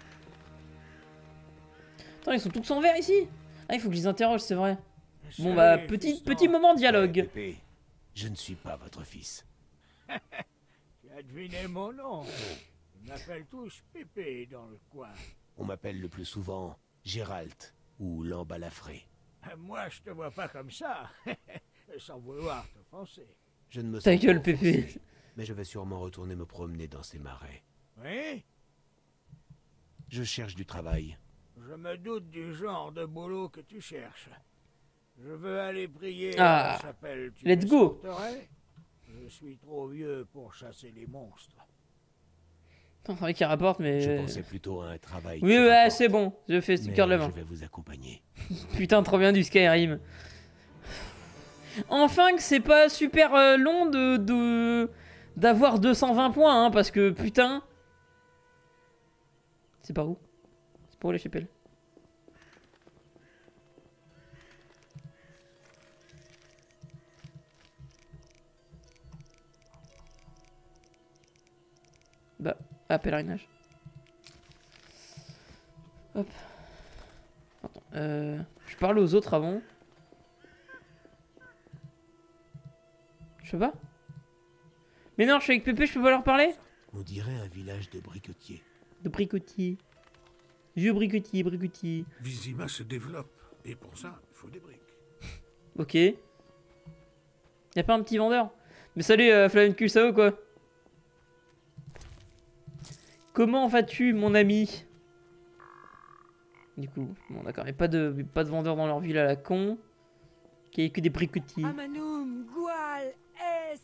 A: Attends, ils sont tous en vert ici. Ah, il faut que je les interroge, c'est vrai. Bon bah, petit, petit moment dialogue.
C: Eh, Pépé, je ne suis pas votre fils.
E: Tu as deviné mon nom. Ils m'appellent tous Pépé dans le coin.
C: On m'appelle le plus souvent Géralt ou l'embalafré.
E: Moi, je te vois pas comme ça. Sans vouloir t'offenser.
C: Je ne me
A: Ta
C: sens
A: gueule,
C: pas offensé,
A: Pépé.
C: mais je vais sûrement retourner me promener dans ces marais.
E: Oui?
C: Je cherche du travail.
E: Je me doute du genre de boulot que tu cherches. Je veux aller prier
A: Ah,
E: à la chapelle. Tu
A: let's
E: me
A: go.
E: sortirais? Je suis trop vieux pour chasser les monstres.
A: Attends, c'est vrai qu'il rapporte, mais...
C: Je pensais plutôt à un travail.
A: Oui,
C: qui
A: ouais,
C: rapporte.
A: c'est bon. Je fais
C: Mais
A: cœur de la main.
C: je vais vous accompagner.
A: Putain, trop bien du Skyrim. Enfin que c'est pas super euh, long de... de... d'avoir deux cent vingt points, hein, parce que putain... C'est par où? C'est par où la chapelle? Bah, ah, pèlerinage. Hop. Attends, euh... je parle aux autres avant. Je peux pas? Mais non, je suis avec Pépé, je peux pas leur parler?
C: On dirait un village de briquetiers.
A: De bricotier. Vieux bricotier, bricotier.
D: Vizima se développe, et pour ça, il faut des briques.
A: Ok. Y'a pas un petit vendeur? Mais salut, euh, Flavien Cusao, quoi. Comment vas-tu, mon ami? Du coup, bon d'accord, mais pas de, pas de vendeur dans leur ville à la con. Qu'il y ait que des bricotiers.
J: Amanum, Goual, S.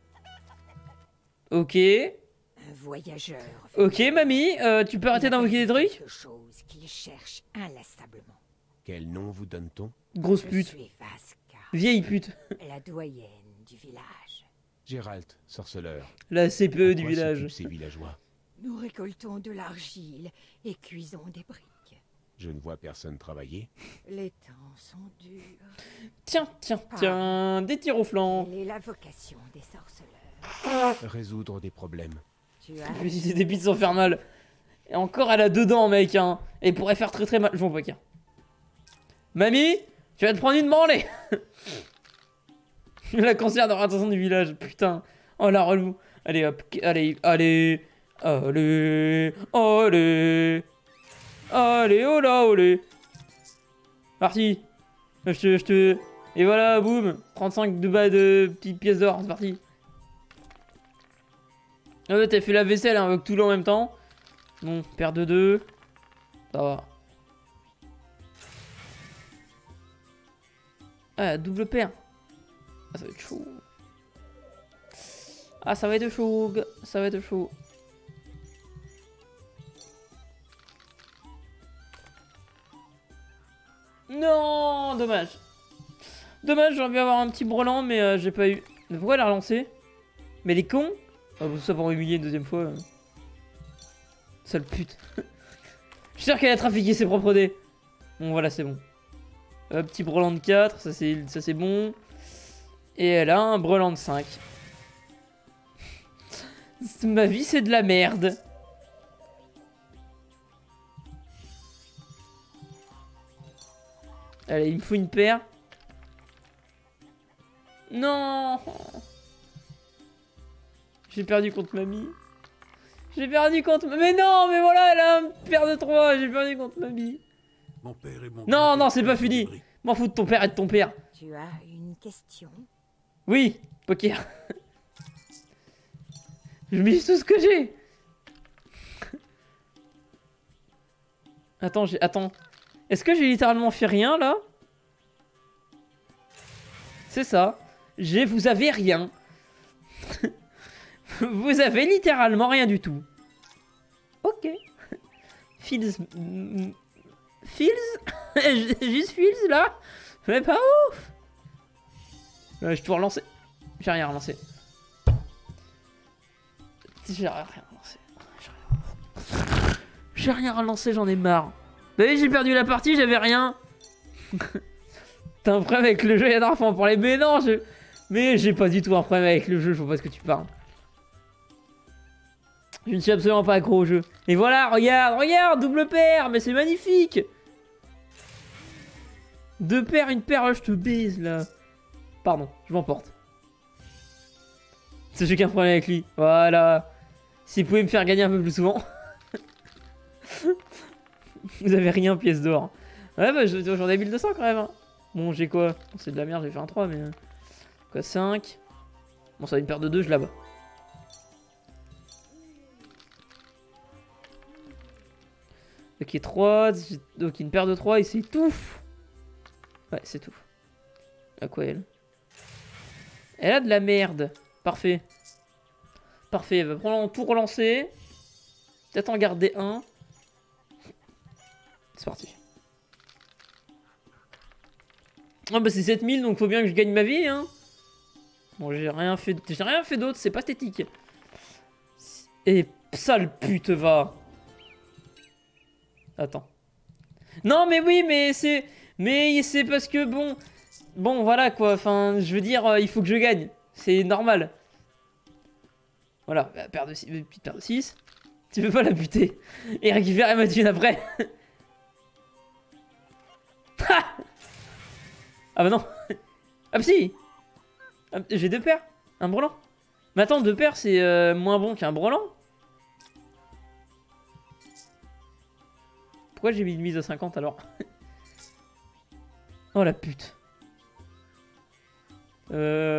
A: Ok.
J: Un voyageur.
A: Ok, mamie, euh, tu peux arrêter d'invoquer des trucs?
J: Quelque chose qu'il cherche inlassablement.
C: Quel nom vous donne-t-on?
A: Grosse
J: Je
A: pute.
J: suis Vasca,
A: Vieille pute.
J: la doyenne du village.
C: Gérald, sorceleur.
A: La C P E
C: À
A: du
C: quoi
A: village.
C: s'occupent ces villageois?
J: Nous récoltons de l'argile et cuisons des briques.
C: Je ne vois personne travailler.
J: Les temps sont durs.
A: Tiens, tiens, tiens, des tirs au flanc.
J: Quelle est la vocation des sorceleurs?
C: Résoudre des problèmes.
J: Tu as
A: Je me suis dit, des pites sans faire mal. Et encore, elle a dedans, mec, hein. Et pourrait faire très très mal. Je m'en poker. Mamie, tu vas te prendre une branlée. La conseillère d'orientation du village, putain. Oh la relou. Allez hop, allez, allez, allez, allez, allez, oh là, allez. Parti. Je te, je te... Et voilà, boum. trente-cinq de bas de petites pièces d'or, c'est parti. Ah ouais, t'as fait la vaisselle hein, avec tout l'eau en même temps. Bon, paire de deux. Ça va. Ah, double paire. Ah, ça va être chaud. Ah, ça va être chaud. Ça va être chaud. Non, dommage. Dommage, j'aurais pu avoir un petit brelan, mais euh, j'ai pas eu. Mais pourquoi elle a relancé? Mais les cons. Ah, bon, ça pour m'humilier une deuxième fois. euh. Sale pute. Je suis sûr qu'elle a trafiqué ses propres dés. Bon, voilà, c'est bon. Un petit brelan de quatre, ça c'est ça c'est bon. Et elle a un brelan de cinq. Ma vie, c'est de la merde. Allez, il me faut une paire. Non. J'ai perdu contre mamie. J'ai perdu contre... Mais non, mais voilà, elle a une paire de trois. J'ai perdu contre mamie.
D: Mon père et mon
A: Non,
D: grand-père
A: non, c'est pas
D: faisaient des
A: fini.
D: briques.
A: M'en fous de ton père et de ton père.
J: Tu as une question?
A: Oui, poker. Je mise tout ce que j'ai. Attends, j'ai... Attends. Est-ce que j'ai littéralement fait rien, là? C'est ça. J'ai... Vous avez rien. Vous avez littéralement rien du tout. Ok. Fields... Fields? Juste Fields, là? Mais pas ouf. Ouais, je dois relancer. J'ai rien relancé. J'ai rien relancé. J'ai rien relancé, j'en ai marre. Vous voyez, j'ai perdu la partie, j'avais rien. T'as un problème avec le jeu, il y a d'un fois pour les... Mais non, je... Mais j'ai pas du tout un problème avec le jeu, je vois pas ce que tu parles. Je ne suis absolument pas accro au jeu. Et voilà, regarde, regarde, double paire, mais c'est magnifique. Deux paires, une paire, je te baise là. Pardon, je m'emporte. C'est j'ai qu'un problème avec lui. Voilà. S'il pouvait me faire gagner un peu plus souvent. Vous avez rien, pièce d'or. Ouais, bah j'en ai mille deux cents quand même. Hein. Bon, j'ai quoi? Bon, c'est de la merde, j'ai fait un trois, mais. euh, Quoi, cinq. Bon, ça va une paire de deux, je la bats. Ok, trois. Ok, une paire de trois et c'est tout. Ouais, c'est tout. À quoi elle? Elle a de la merde. Parfait. Parfait, elle va prendre tout relancer. Peut-être en garder un. C'est parti. Ah bah c'est sept mille donc faut bien que je gagne ma vie hein. Bon j'ai rien fait, j'ai rien fait d'autre, c'est pathétique. Et sale pute va. Attends. Non mais oui mais c'est... Mais c'est parce que bon... Bon voilà quoi, enfin je veux dire euh, il faut que je gagne. C'est normal. Voilà, bah, paire de six, petite paire de six. Tu peux pas la buter. Et récupérer ma thune après. Ah bah non. Ah bah si. Ah, j'ai deux paires. Un brelan. Mais attends, deux paires c'est euh, moins bon qu'un brelan. Pourquoi j'ai mis une mise à cinquante alors? Oh la pute. Euh...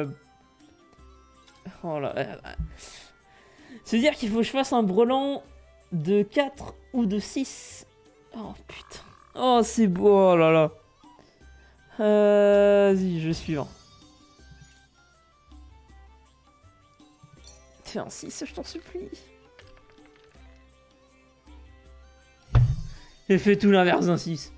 A: Oh là... C'est dire qu'il faut que je fasse un brelan de quatre ou de six. Oh putain. Oh c'est beau, oh là là. Euh... Vas-y, je suis un. Fais un six, je t'en supplie. J'ai fait tout l'inverse d'un six.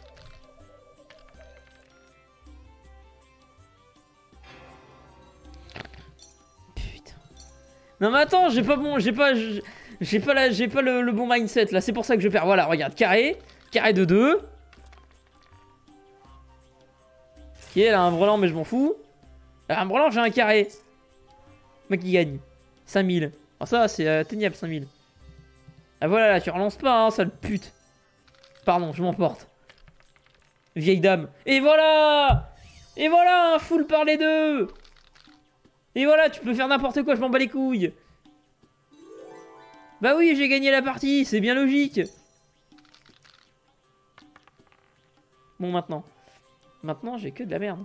A: Putain. Non mais attends, j'ai pas bon, j'ai pas, j'ai pas la, j'ai pas le, le bon mindset là. C'est pour ça que je perds. Voilà, regarde, carré, carré de deux. Ok, elle a un brelan mais je m'en fous. Elle a un brelan, j'ai un carré. Mec qui gagne. cinq mille. Ah ça, c'est atteignable cinq mille. Ah voilà, là, tu relances pas, hein, sale pute. Pardon, je m'emporte. Vieille dame. Et voilà. Et voilà, un full par les deux. Et voilà, tu peux faire n'importe quoi, je m'en bats les couilles. Bah oui, j'ai gagné la partie, c'est bien logique. Bon, maintenant. Maintenant, j'ai que de la merde.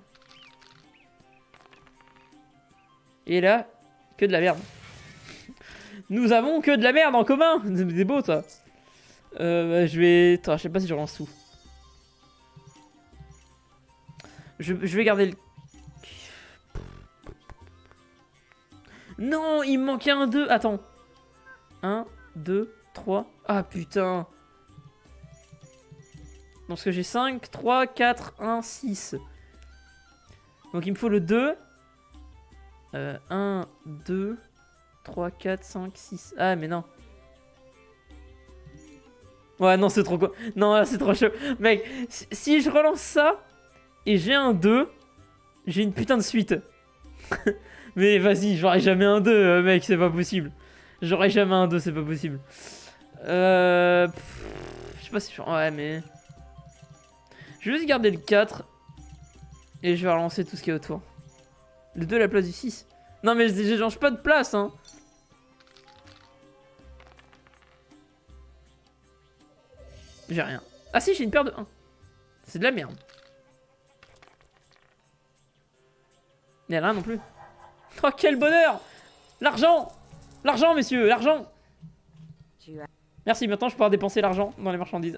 A: Et là, que de la merde. Nous avons que de la merde en commun. C'est beau, ça. Euh, bah, je vais... Attends, je sais pas si je relance tout. Je, je vais garder le... Non, il me manquait un deux. Attends. un, deux, trois. Ah, putain. Donc, parce que j'ai cinq, trois, quatre, un, six. Donc, il me faut le deux. Euh, un, deux, trois, quatre, cinq, six. Ah, mais non. Ouais, non, c'est trop quoi. Non, c'est trop chaud. Mec, si, si je relance ça et j'ai un deux, j'ai une putain de suite. Mais vas-y, j'aurai jamais un deux, mec, c'est pas possible. J'aurai jamais un deux, c'est pas possible. Euh... Je sais pas si je... Ouais, mais... Je vais juste garder le quatre. Et je vais relancer tout ce qui est autour. Le deux à la place du six. Non, mais je change pas de place, hein. J'ai rien. Ah si, j'ai une paire de un. C'est de la merde. Mais elle a rien non plus. Oh, quel bonheur! L'argent! L'argent, messieurs, l'argent! Merci, maintenant je peux pouvoir dépenser l'argent dans les marchandises.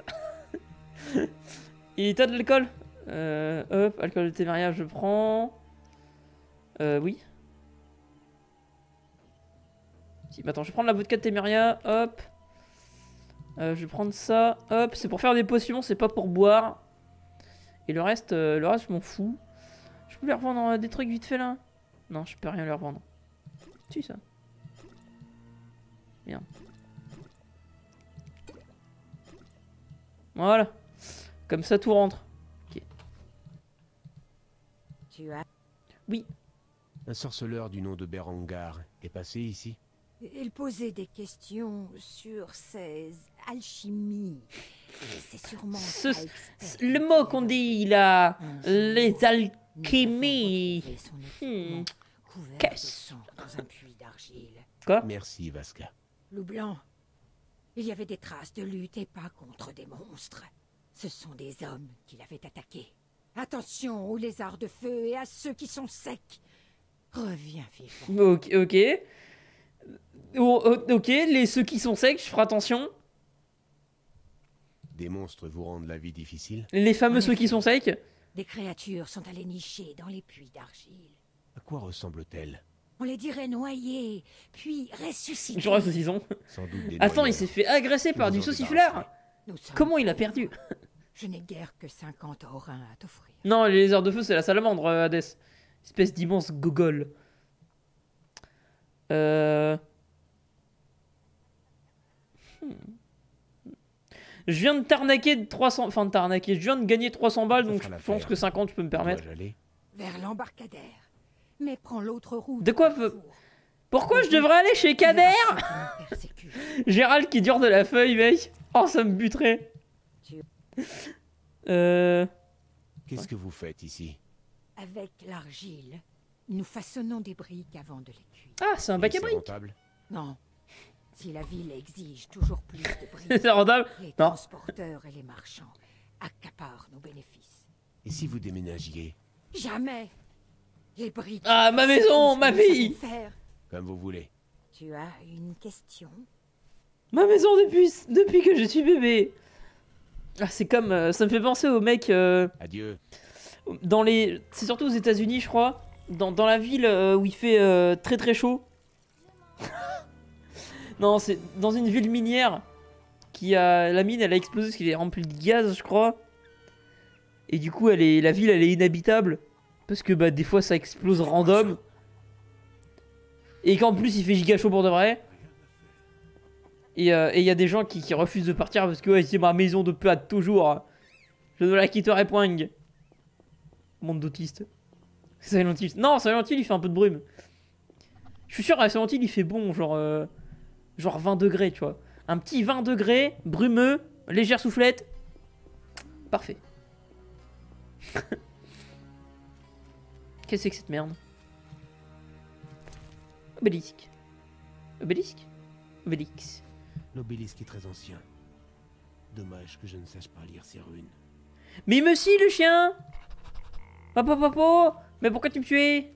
A: Et t'as de l'alcool? Euh, hop, alcool de Téméria, je prends. Euh, oui. Si, attends, je vais prendre la vodka de Téméria, hop. Euh, je vais prendre ça, hop, c'est pour faire des potions, c'est pas pour boire. Et le reste, euh, le reste je m'en fous. Je peux lui revendre euh, des trucs vite fait là? Non, je peux rien lui revendre. Tu ça. Merde. Voilà. Comme ça tout rentre. Ok.
J: Tu as...
A: Oui.
C: Un sorceleur du nom de Berengar est passé ici?
J: Il posait des questions sur ses alchimies. C'est sûrement...
A: Ce, le mot qu'on dit là, les alchimies. Hmm. Qu'est-ce?
J: Dans un puits d'argile.
A: Quoi?
C: Merci, Vasca.
J: Loup blanc. Il y avait des traces de lutte et pas contre des monstres. Ce sont des hommes qui l'avaient attaqué. Attention aux lézards de feu et à ceux qui sont secs. Reviens vivant.
A: Ok, ok. Oh, oh, ok, les ceux qui sont secs, je ferai attention.
C: Des monstres vous rendent la vie difficile?
A: Les fameux ceux qui sont secs?
J: Des créatures sont allées nicher dans les puits d'argile.
C: À quoi ressemblent-elles?
J: On les dirait noyées, puis ressuscitées.
A: Genre un saucisson.
C: Sans doute des
A: Attends,
C: noyeurs.
A: il s'est fait agresser par
C: Nous
A: du
C: en
A: saucifleur.
J: Nous sommes-
A: Comment il a perdu?
J: Je n'ai guère que cinquante aurins à t'offrir.
A: Non, les lézards de feu, c'est la salamandre, euh, Hades. Espèce d'immense gogol. Euh... Hmm. Je viens de t'arnaquer de trois cents... Enfin, de t'arnaquer. Je viens de gagner trois cents balles,
C: Ça
A: donc
C: fera
A: je
C: l'affaire.
A: pense que cinquante, je peux me permettre.
C: Dois-je aller?
J: Vers l'embarcadère. Mais prends l'autre route.
A: De quoi
J: par
A: veut-
J: le four.
A: Pourquoi je devrais aller chez
J: Tu verras
A: Kader?
J: ceux qui me persécutent.
A: Gérald qui dure de la feuille, mec. Oh, ça me buterait.
J: Tu-
A: Euh...
C: Qu'est-ce que vous faites ici?
J: Avec l'argile, nous façonnons des briques avant de les cuire.
A: Ah, c'est un bac à
C: C'est
A: briques.
C: rentable?
J: Non. Si la ville exige toujours plus de briques,
A: C'est rentable?
J: les
A: Non.
J: transporteurs et les marchands accaparent nos bénéfices.
C: Et si vous déménagiez?
J: Jamais. Les briques.
A: Ah, ma maison, ma
J: Nous savons
A: vie.
J: faire.
C: Comme vous voulez.
J: Tu as une question?
A: Ma maison depuis, depuis que je suis bébé. Ah, c'est comme... euh, ça me fait penser au mec... euh,
C: Adieu.
A: dans les... C'est surtout aux États-Unis, je crois. Dans, dans la ville euh, où il fait euh, très très chaud. Non, c'est dans une ville minière. Qui a... La mine, elle a explosé parce qu'elle est remplie de gaz, je crois. Et du coup, elle est... la ville, elle est inhabitable. Parce que bah, des fois, ça explose random. Et qu'en plus, il fait giga chaud pour de vrai. Et il euh, y a des gens qui, qui refusent de partir parce que ouais, c'est ma maison de peu à toujours. Je ne la quitterai point. Monde d'autistes. Silent Hill. Non, Silent Hill, il fait un peu de brume. Je suis sûr, à Silent Hill, il fait bon, genre, euh, genre vingt degrés, tu vois. Un petit vingt degrés, brumeux, légère soufflette. Parfait. Qu'est-ce que c'est que cette merde? Obélisque. Obélisque? Obélix.
C: L'obélisque est très ancien. Dommage que je ne sache pas lire ces runes.
A: Mais me scie, le chien! Papa, papa! Mais pourquoi tu me tues?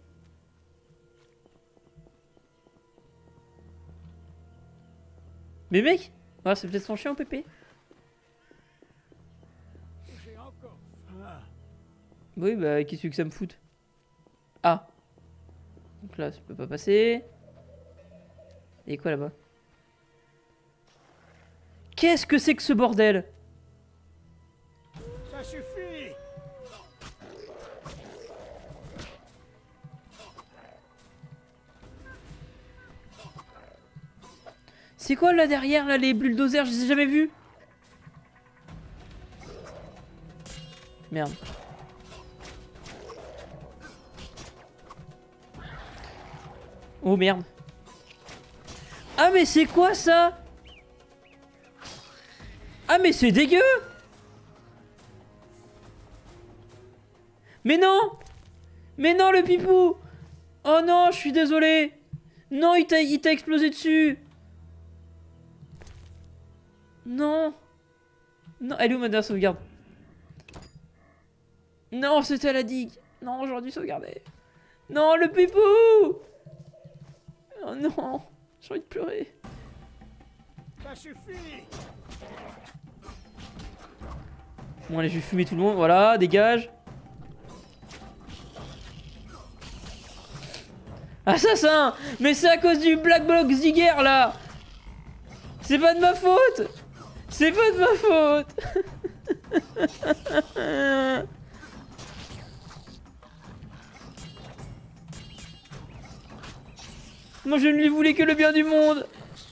A: Mais mec! Ah, c'est peut-être son chien au pépé.
E: J'ai encore faim.
A: Oui, bah, qu'est-ce que ça me fout? Ah. Donc là, ça peut pas passer. Et quoi là-bas? Qu'est-ce que c'est que ce bordel?
E: Ça suffit.
A: C'est quoi là derrière, là, les bulldozers? Je les ai jamais vus. Merde. Oh merde. Ah mais c'est quoi ça? Ah mais c'est dégueu. Mais non. Mais non le pipou. Oh non, je suis désolé. Non, il t'a il t'a explosé dessus. Non. Non, elle est où ma dernière sauvegarde? Non, c'était la digue. Non, j'aurais dû sauvegarder. Non, le pipou. Oh non, j'ai envie de pleurer.
E: Ça suffit.
A: Bon allez, je vais fumer tout le monde, voilà, dégage. Assassin! Mais c'est à cause du Black Block Zigger là! C'est pas de ma faute! C'est pas de ma faute! Moi je ne lui voulais que le bien du monde!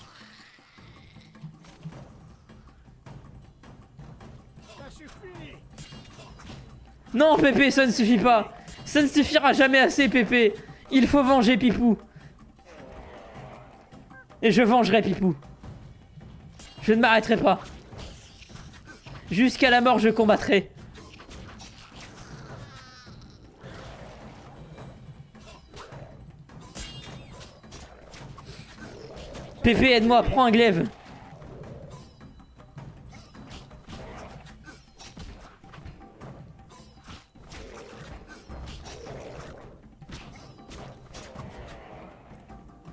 E: Ça suffit.
A: Non Pépé, ça ne suffit pas! Ça ne suffira jamais assez Pépé! Il faut venger Pipou! Et je vengerai Pipou! Je ne m'arrêterai pas! Jusqu'à la mort je combattrai! Pépé, aide-moi, prends un glaive!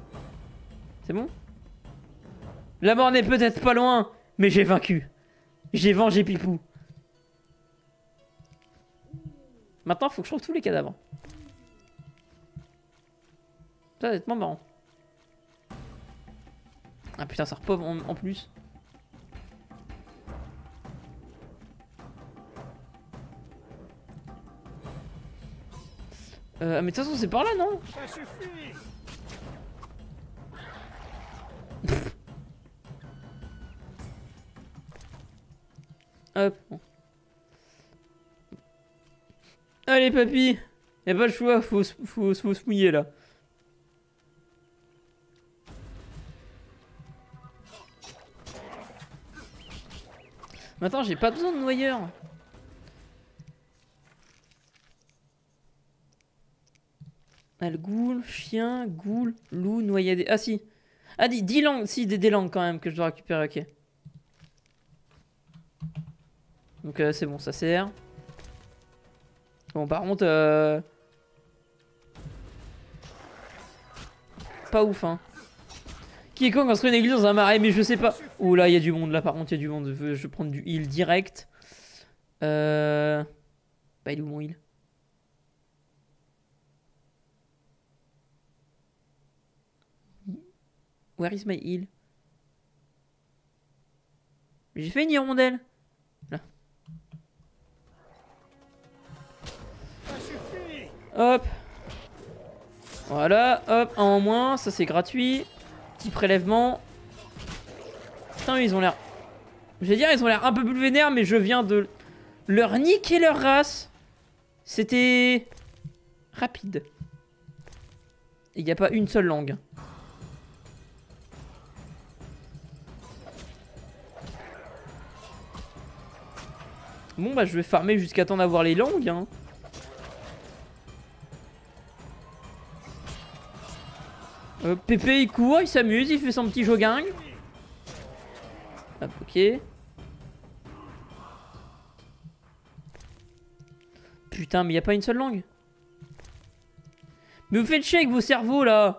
A: C'est bon? La mort n'est peut-être pas loin, mais j'ai vaincu. J'ai vengé Pipou. Maintenant, faut que je trouve tous les cadavres. Ça va être marrant. Ah putain, ça repop en, en plus. Euh, mais de toute façon, c'est par là, non?
E: Ça suffit.
A: Hop. Bon. Allez, papy. Y'a pas le choix, faut, faut, faut se mouiller là. Maintenant, j'ai pas besoin de noyeur. Ah, le ghoul, chien, ghoul, loup, noyadé. Ah, si. Ah, dis, dix langues. Si, des, des langues quand même que je dois récupérer, ok. Donc, euh, c'est bon, ça sert. Bon, par contre, euh... pas ouf, hein. Qui est con construit une église dans un marais, mais je sais pas. Oh là, il y a du monde, là, par contre, il y a du monde. Je vais prendre du heal direct. Euh... Bah, il est où mon heal? Where is my heal? J'ai fait une hirondelle. Là. Hop. Voilà, hop, un en moins, ça c'est gratuit. Petit prélèvement. Putain, ils ont l'air... Je vais dire, ils ont l'air un peu plus vénères, mais je viens de leur niquer leur race. C'était... rapide. Il n'y a pas une seule langue. Bon bah je vais farmer jusqu'à temps d'avoir les langues hein. euh, Pépé il court, il s'amuse, il fait son petit jogging. Hop, ok. Putain mais y a pas une seule langue. Mais vous faites chier avec vos cerveaux là.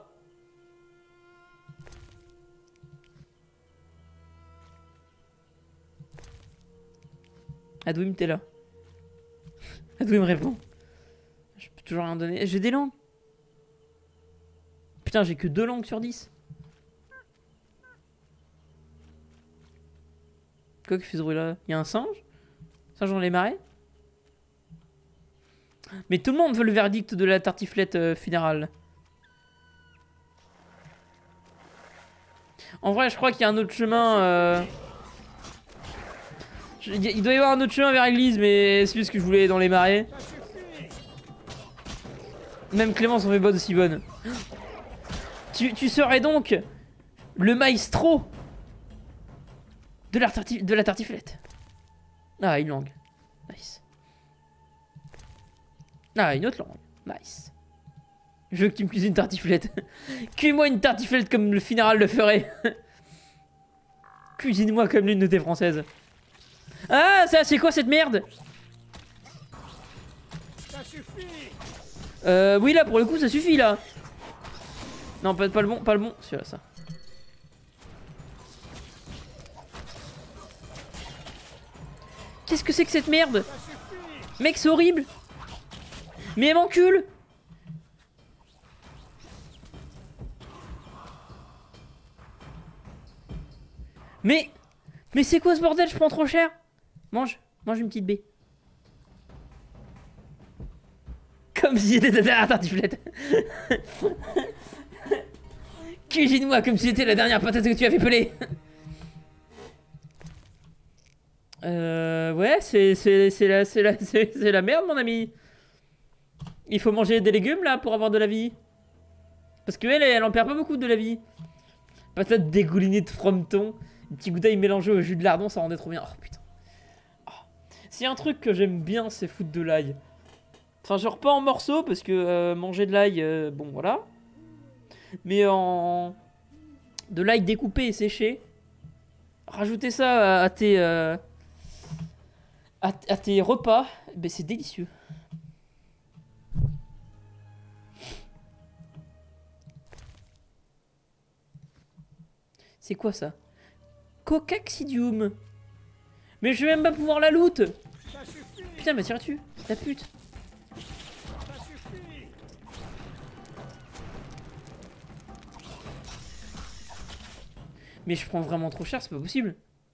A: Adwim, t'es là. Adwim répond. Je peux toujours rien donner. J'ai des langues. Putain, j'ai que deux langues sur dix. Quoi qui fait ce bruit là? Y'a un singe? Singe dans les marais? Mais tout le monde veut le verdict de la tartiflette euh, fédérale. En vrai, je crois qu'il y a un autre chemin. Euh... Il doit y avoir un autre chemin vers l'église, mais c'est juste que je voulais aller dans les marais. Même Clémence en fait pas aussi bonne. Tu, tu serais donc le maestro de la, tartif de la tartiflette. Ah, une langue. Nice. Ah, une autre langue. Nice. Je veux que tu me cuisines une tartiflette. Cuis-moi une tartiflette comme le fédéral le ferait. Cuisine-moi comme l'une de tes françaises. Ah, ça, c'est quoi cette merde?
E: Ça suffit.
A: Euh, oui, là, pour le coup, ça suffit, là. Non, pas, pas le bon, pas le bon. Celui-là, ça. Qu'est-ce que c'est que cette merde? Mec, c'est horrible. Mais elle m'encule. Mais... Mais c'est quoi ce bordel? Je prends trop cher. Mange, mange une petite baie. Comme si c'était la dernière tartiflette. Cuisine-moi comme si c'était la dernière patate que tu avais pelée. Euh... Ouais, c'est la, la, la merde, mon ami. Il faut manger des légumes, là, pour avoir de la vie. Parce qu'elle, elle en perd pas beaucoup de la vie. Patate dégoulinée de frometon. Un petit goût d'ail mélangé au jus de lardon, ça rendait trop bien. Oh putain. Oh. S'il y a un truc que j'aime bien, c'est foutre de l'ail. Enfin, genre pas en morceaux, parce que euh, manger de l'ail, euh, bon voilà. Mais en... de l'ail découpé et séché. Rajouter ça à, à tes... Euh, à, à tes repas, ben c'est délicieux. C'est quoi ça? Cocaxidium. Mais je vais même pas pouvoir la loot. Putain, mais tire dessus, la pute. Mais je prends vraiment trop cher, c'est pas possible.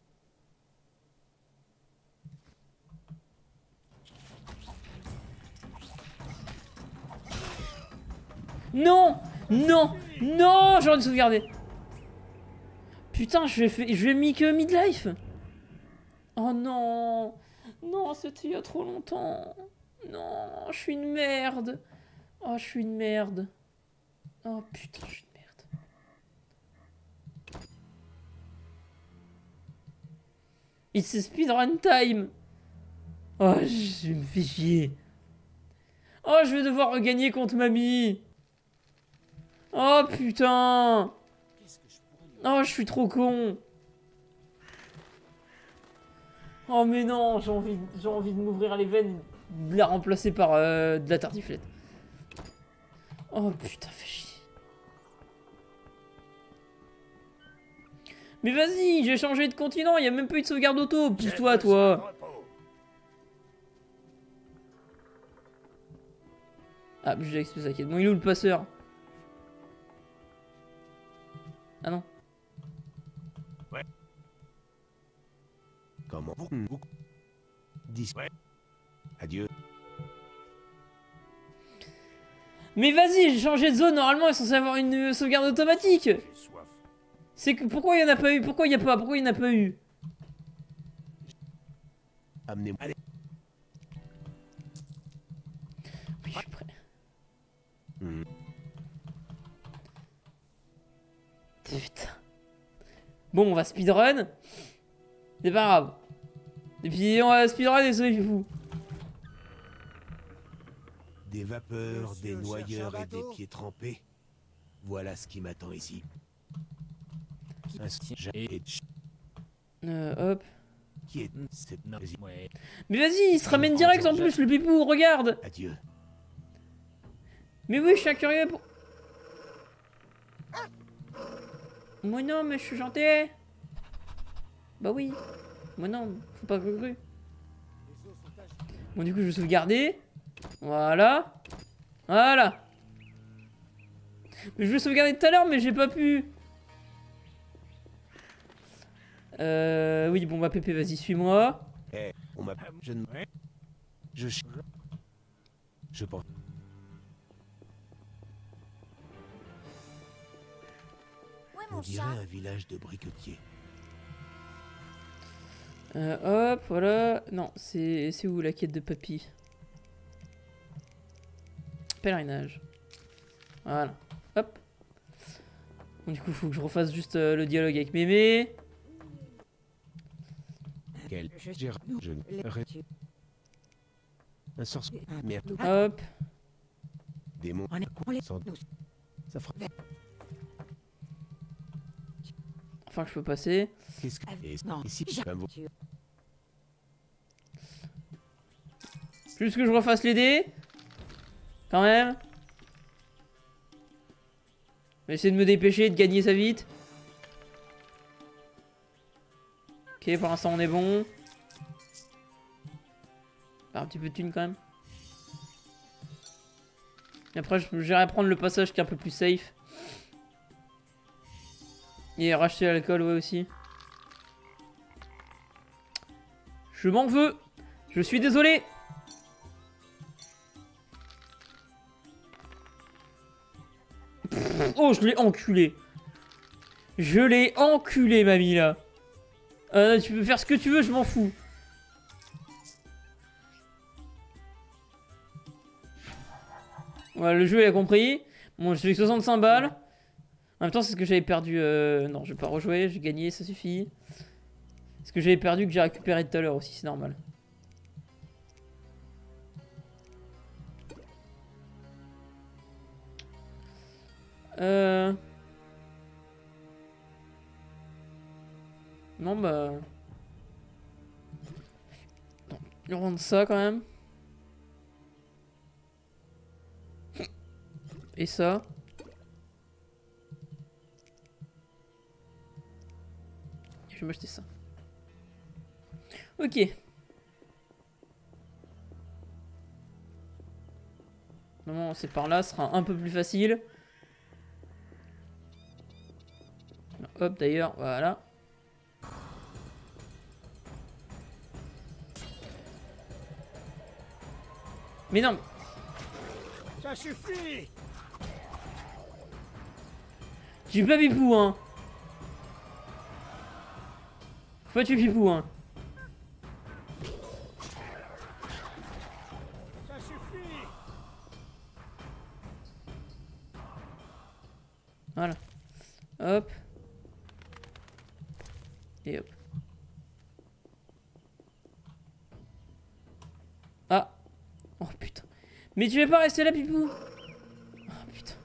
A: Non, non, non, j'aurais dû sauvegarder. Putain, je vais, fait, je vais mis que midlife. Oh non, non, c'était il y a trop longtemps. Non, je suis une merde. Oh, je suis une merde. Oh putain, je suis une merde. It's a speedrun time. Oh, je me fais chier. Oh, je vais devoir regagner contre mamie. Oh putain. Oh, je suis trop con. Oh mais non, j'ai envie, j'ai envie de m'ouvrir les veines, de la remplacer par euh, de la tartiflette. Oh putain, fais chier. Mais vas-y, j'ai changé de continent, il y a même pas eu de sauvegarde auto. Pousse-toi, toi. Ah, j'ai expliqué ça. Bon, il est où le passeur? Ah non.
C: Ouais. Comment vous, vous... Dis... Ouais. Adieu.
A: Mais vas-y, j'ai changé de zone. Normalement, il est censé avoir une sauvegarde automatique. C'est que pourquoi il y en a pas eu? Pourquoi il y a pas? Pourquoi il n'y en a pas eu?
C: Amenez-moi. Allez.
A: Oui, je suis prêt.
C: Hmm.
A: Putain. Bon, on va speedrun. C'est pas grave. Et puis on va speedrun et c'est fou.
C: Des vapeurs,
H: Monsieur
C: des noyeurs et des
H: bateau.
C: pieds trempés. Voilà ce qui m'attend ici. Un et
A: Euh, hop.
C: qui est cette
G: Ouais.
A: Mais vas-y, il se ramène direct en plus, le pipou, regarde.
C: Adieu.
A: Mais oui, je suis un curieux pour... Moi non, mais je suis gentil. Bah oui. Moi non, faut pas cru cru. Bon, du coup, je vais sauvegarder. Voilà. Voilà. Mais je vais sauvegarder tout à l'heure, mais j'ai pas pu. Euh... Oui, bon, bah, Pépé, vas-y, suis-moi.
C: Eh, on m'a... Je ne... Je... Je pense...
F: Ouais,
C: On
F: mon
C: dirait
F: chat.
C: un village de briquetiers.
A: Euh, hop, voilà. Non, c'est c'est où la quête de papy? Pèlerinage. Voilà. Hop. Bon, du coup, faut que je refasse juste euh, le dialogue avec mémé.
C: Quel... Gérard... Je... Un sorcier... Merde.
A: Hop.
C: Démon... Sans... Ça fera...
A: Enfin, que je peux passer.
C: Qu'est-ce que... Et... Ici, je vais vous...
A: Juste que je refasse les dés. Quand même. Je vais essayer de me dépêcher, de gagner ça vite. Ok, pour l'instant on est bon. Un petit peu de thune quand même. Et après, j'irai prendre le passage qui est un peu plus safe. Et racheter l'alcool, ouais, aussi. Je m'en veux. Je suis désolé. Pff, oh, je l'ai enculé. Je l'ai enculé, mamie, là. Euh, tu peux faire ce que tu veux, je m'en fous. Voilà, le jeu, il a compris. Bon, je fais soixante-cinq balles. En même temps, c'est ce que j'avais perdu. Euh... Non, je vais pas rejouer, j'ai gagné, ça suffit. C'est ce que j'avais perdu que j'ai récupéré tout à l'heure aussi, c'est normal. Euh... Non, bah... On rend ça quand même. Et ça. Je vais m'acheter ça. Ok. Non, c'est par là, ce sera un peu plus facile. Hop, d'ailleurs, voilà. Mais non.
E: Ça suffit.
A: J'ai pas Pipou, hein. Faut pas tuer Pipou, hein.
E: Ça suffit.
A: Voilà. Hop. Et hop. Ah. Oh putain. Mais tu veux pas rester là, Pipou? Oh putain.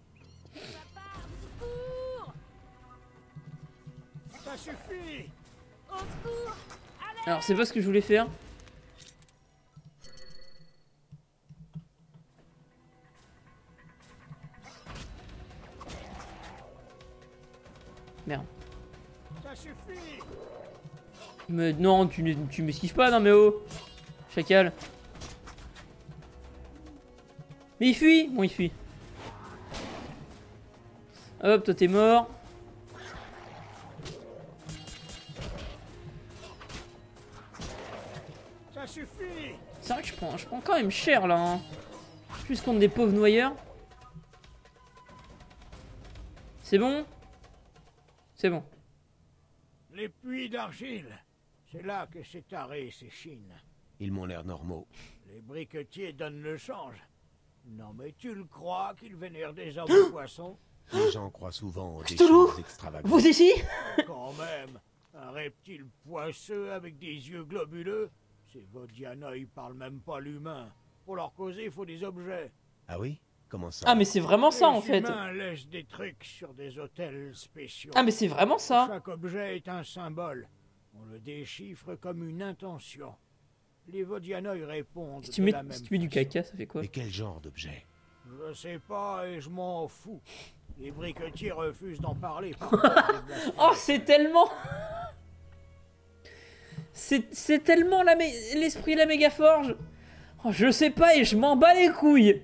E: Ça suffit.
B: Au secours.
A: Alors c'est pas ce que je voulais faire. Merde.
E: Ça suffit.
A: Mais non, tu, ne- tu m'esquives pas, non mais oh. Chacal. Mais il fuit. Bon, il fuit. Hop, toi t'es mort.
E: Ça suffit.
A: C'est vrai que je prends, je prends quand même cher là. Hein. Juste contre des pauvres noyeurs. C'est bon? C'est bon.
E: Les puits d'argile. C'est là que ces tarés s'échinent.
C: Ils m'ont l'air normaux.
E: Les briquetiers donnent le change. Non mais tu le crois qu'ils vénèrent des hommes aux poissons?
C: Les gens croient souvent aux des
A: Cthulhu,
C: choses extravagantes.
A: vous ici?
E: Quand même, un reptile poisseux avec des yeux globuleux. Ces Vodianoi parlent même pas l'humain. Pour leur causer, il faut des objets.
C: Ah oui? Comment ça?
A: Ah mais c'est vraiment ça en fait.
E: Les humains laissent des trucs sur des hôtels spéciaux.
A: Ah mais c'est vraiment ça.
E: Chaque objet est un symbole. On le déchiffre comme une intention. Les Vodianoi répondent
A: Si tu
E: de
A: mets,
E: la même
A: si tu mets du
E: façon.
A: caca, ça fait quoi?
C: Mais quel genre d'objet?
E: Je sais pas et je m'en fous. Les briquetiers refusent d'en parler.
A: Oh c'est tellement... C'est c'est tellement la mé- l'esprit de la mégaforge. Oh, je sais pas et je m'en bats les couilles.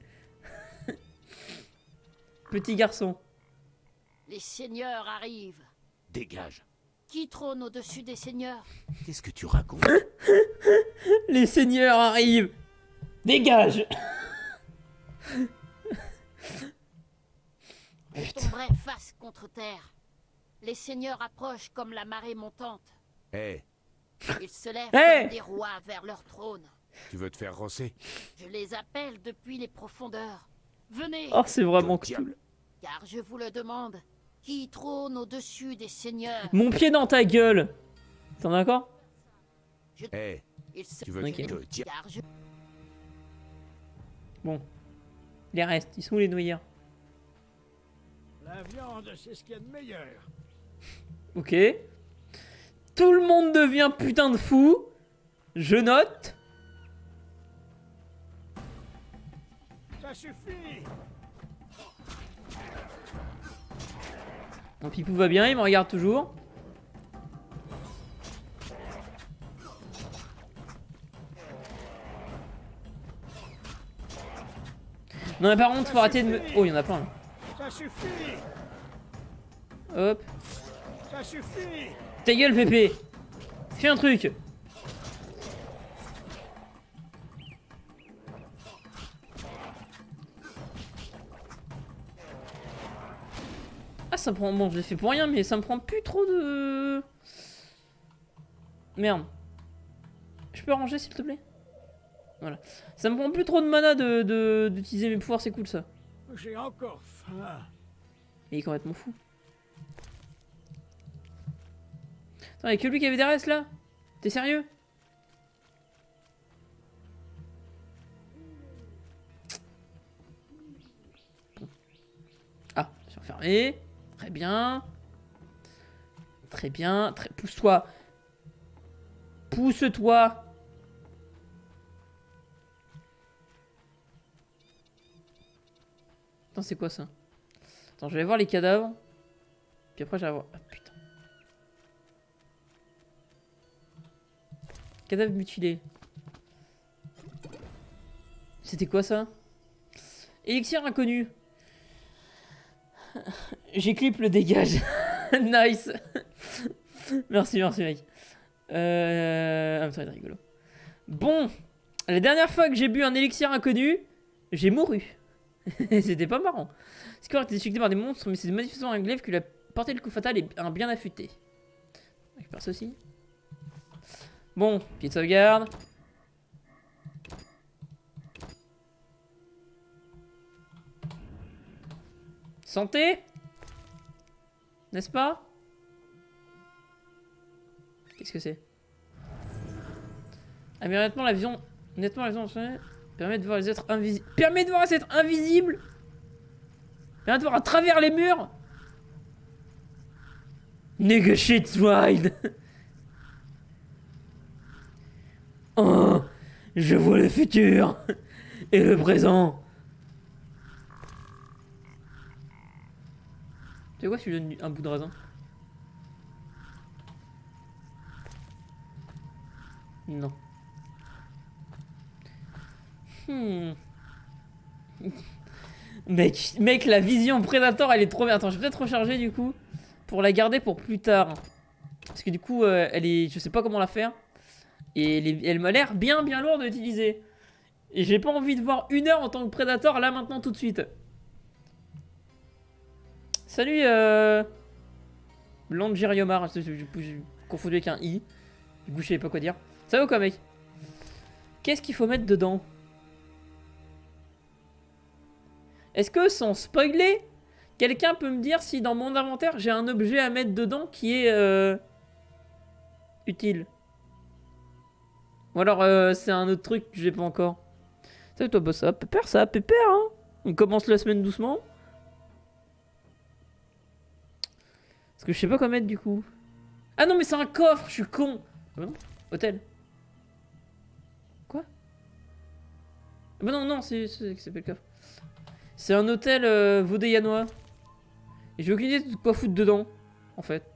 A: Petit garçon.
K: Les seigneurs arrivent.
C: Dégage.
K: Qui trône au-dessus des seigneurs?
C: Qu'est-ce que tu racontes?
A: Les seigneurs arrivent. Dégage.
K: Je tomberai face contre terre. Les seigneurs approchent comme la marée montante.
C: Hé,
K: Ils se lèvent
A: Hey
K: comme des rois vers leur trône.
C: tu veux te faire rosser?
K: Je les appelle depuis les profondeurs. Venez,
A: Oh c'est vraiment
C: Toi,
A: cool.
C: diable.
K: car je vous le demande. Qui trône au-dessus des seigneurs?
A: Mon pied dans ta gueule. T'en as encore?
C: Hé,
K: Ils se...
C: tu veux
A: Ok.
C: que diable?
K: Car je...
A: Bon. Les restes, ils sont où les noyeurs?
E: La viande, c'est ce qu'il y a de meilleur.
A: Ok. Tout le monde devient putain de fou. Je note.
E: Ça suffit.
A: Mon Pipou va bien, il me regarde toujours. Non mais par contre, faut arrêter de me... Oh, il y en a plein là.
E: Ça suffit.
A: Hop.
E: Ça suffit.
A: Ta gueule, Pépé. Fais un truc. Ah, ça prend... Bon, je l'ai fait pour rien, mais ça me prend plus trop de... Merde. Je peux ranger, s'il te plaît? Voilà. Ça me prend plus trop de mana de, de, d'utiliser mes pouvoirs, c'est cool, ça.
E: J'ai encore faim.
A: Il est complètement fou. Attends, y'a que lui qui avait des restes, là? T'es sérieux? Ah, je vais refermer. Très bien. Très bien. Très... Pousse-toi. Pousse-toi. Attends, c'est quoi ça? Attends, je vais voir les cadavres. Puis après, je vais voir... Ah, putain. cadavre mutilé. C'était quoi ça? Élixir inconnu. J'éclippe le dégage. Nice. Merci, merci mec. Euh... Ah, ça va être rigolo. Bon, la dernière fois que j'ai bu un élixir inconnu, j'ai mouru. C'était pas marrant. Ce corps était déchiqueté par des monstres, mais c'est manifestement un glaive qui lui a porté le coup fatal et un bien affûté. Je récupère ceci. Bon, petite sauvegarde. Santé, n'est-ce pas? Qu'est-ce que c'est? Ah mais honnêtement la vision... Honnêtement la vision... Permet de voir les êtres invisibles... Permet de voir les êtres invisibles. Permet de voir à travers les murs. Nigga shit wild. Oh, je vois le futur et le présent. Tu sais quoi si je lui donne un bout de raisin? Non. Hmm. Mec, mec, la vision Predator, elle est trop bien. Attends, je vais peut-être recharger du coup pour la garder pour plus tard. Parce que du coup, euh, elle est, je sais pas comment la faire. Et elle, est... elle m'a l'air bien, bien lourde à utiliser. Et j'ai pas envie de voir une heure en tant que Predator là maintenant tout de suite. Salut, euh... Langiriomar. J'ai confondu avec un i. Du coup, je savais pas quoi dire. Ça va quoi, mec? Qu'est-ce qu'il faut mettre dedans? Est-ce que, sans spoiler, quelqu'un peut me dire si dans mon inventaire, j'ai un objet à mettre dedans qui est euh, utile? Ou alors, euh, c'est un autre truc que j'ai pas encore. Salut toi, bah ça va, pépère, ça va, pépère, hein. On commence la semaine doucement. Parce que je sais pas quoi mettre du coup. Ah non, mais c'est un coffre, je suis con. Ah bah non, hôtel. Quoi? Ah bah non, non, c'est c'est pas le coffre. C'est un hôtel euh, vaudéanois. Et j'ai aucune idée de quoi foutre dedans, en fait.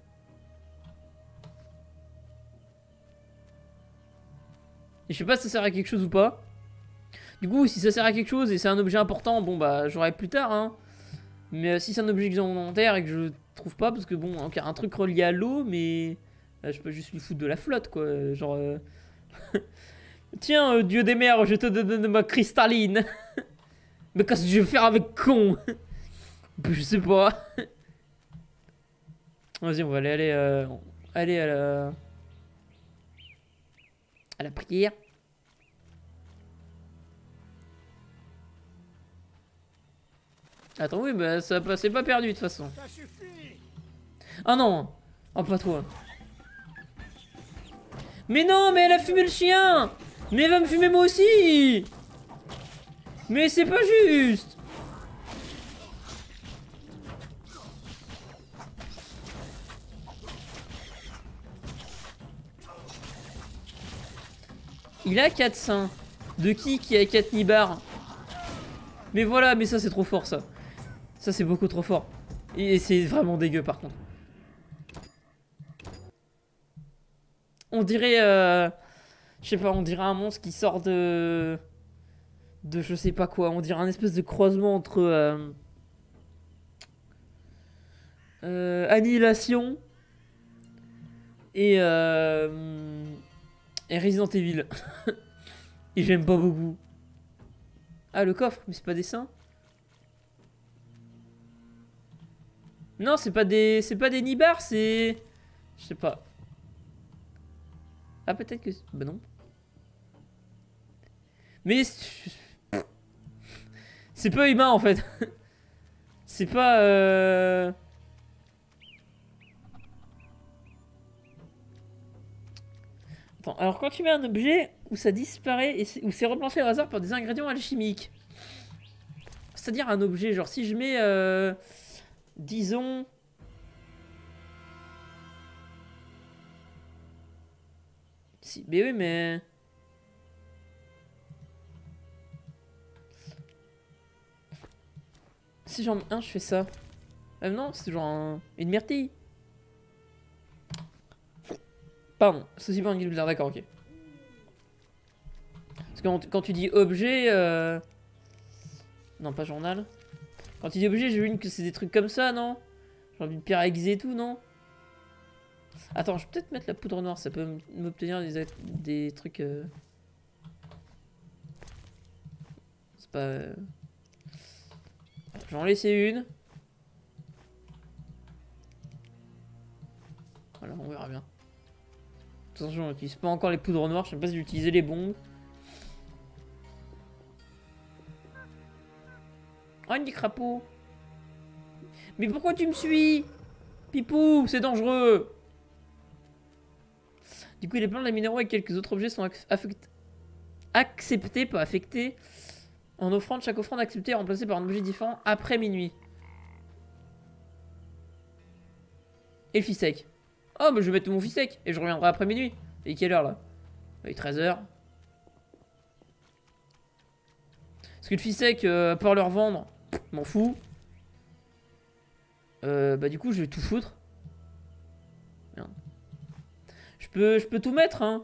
A: Et je sais pas si ça sert à quelque chose ou pas. Du coup, si ça sert à quelque chose et c'est un objet important, bon bah j'aurai plus tard, hein. Mais euh, si c'est un objet que j'ai en inventaire et que je trouve pas, parce que bon, okay, un truc relié à l'eau, mais euh, je peux juste lui foutre de la flotte, quoi. Genre, euh... tiens, euh, dieu des mers, je te donne ma cristalline. Mais qu'est-ce que je vais faire avec con? Je sais pas. Vas-y, on va aller, aller, euh, aller à la... à la prière. Attends, oui, bah ça c'est pas perdu de toute façon. Ah non. Oh, pas toi. Mais non, mais elle a fumé le chien. Mais elle va me fumer moi aussi. Mais c'est pas juste. Il a quatre seins. De qui qui a quatre nibards? Mais voilà, mais ça c'est trop fort ça. Ça c'est beaucoup trop fort. Et c'est vraiment dégueu par contre. On dirait... Euh, je sais pas, on dirait un monstre qui sort de... De je sais pas quoi. On dirait un espèce de croisement entre... Euh, euh, Annihilation et... Euh, et Resident Evil. Et j'aime pas beaucoup. Ah, le coffre, mais c'est pas des seins? Non, c'est pas des... C'est pas des nibards, c'est... Je sais pas. Ah, peut-être que... Bah non. Mais... C'est pas humain, en fait. C'est pas... Euh... Attends, alors quand tu mets un objet où ça disparaît et où c'est remplacé au hasard par des ingrédients alchimiques. C'est-à-dire un objet, genre si je mets... Euh... Disons... Si, mais oui, mais... Si j'en mets un, je fais ça. Euh, non, c'est genre un... une myrtille. Pardon, c'est aussi pas un guilde, d'accord, ok. Parce que quand, quand tu dis objet... Euh... Non, pas journal. Quand tu dis objet, j'ai vu que c'est des trucs comme ça, non? Genre une pierre aiguisée et tout, non? Attends, je vais peut-être mettre la poudre noire, ça peut m'obtenir des, des trucs... Euh... C'est pas... Euh... J'en laissais une. Voilà, on verra bien. Attention, on n'utilise pas encore les poudres noires, je sais pas si j'ai utilisé les bombes. Oh, une des crapauds. Mais pourquoi tu me suis? Pipou, c'est dangereux. Du coup, les plans de la minéraux et quelques autres objets sont affectés, acceptés, pas affectés, en offrande. Chaque offrande acceptée est remplacée par un objet différent après minuit. Et le fils sec. Oh, bah je vais mettre mon fils sec et je reviendrai après minuit. Et quelle heure là? Il est treize heures. Parce que le fils sec, euh, pour le revendre, m'en fous. Euh, bah du coup, je vais tout foutre. Merde. Je peux, je peux tout mettre, hein.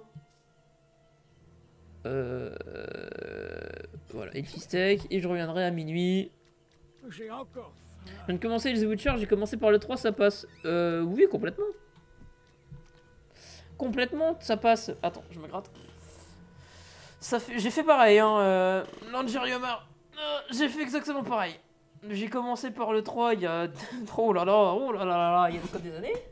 A: Euh, voilà, et le fils sec et je reviendrai à minuit.
E: J'ai encore.
A: Je viens de commencer les The Witcher, j'ai commencé par le trois, ça passe. Euh, oui, complètement. Complètement, ça passe. Attends, je me gratte. Ça fait... J'ai fait pareil, hein. Euh... L'Angerioma, euh, j'ai fait exactement pareil. J'ai commencé par le trois il y a... oh là là, oh là là là, il y a encore des années.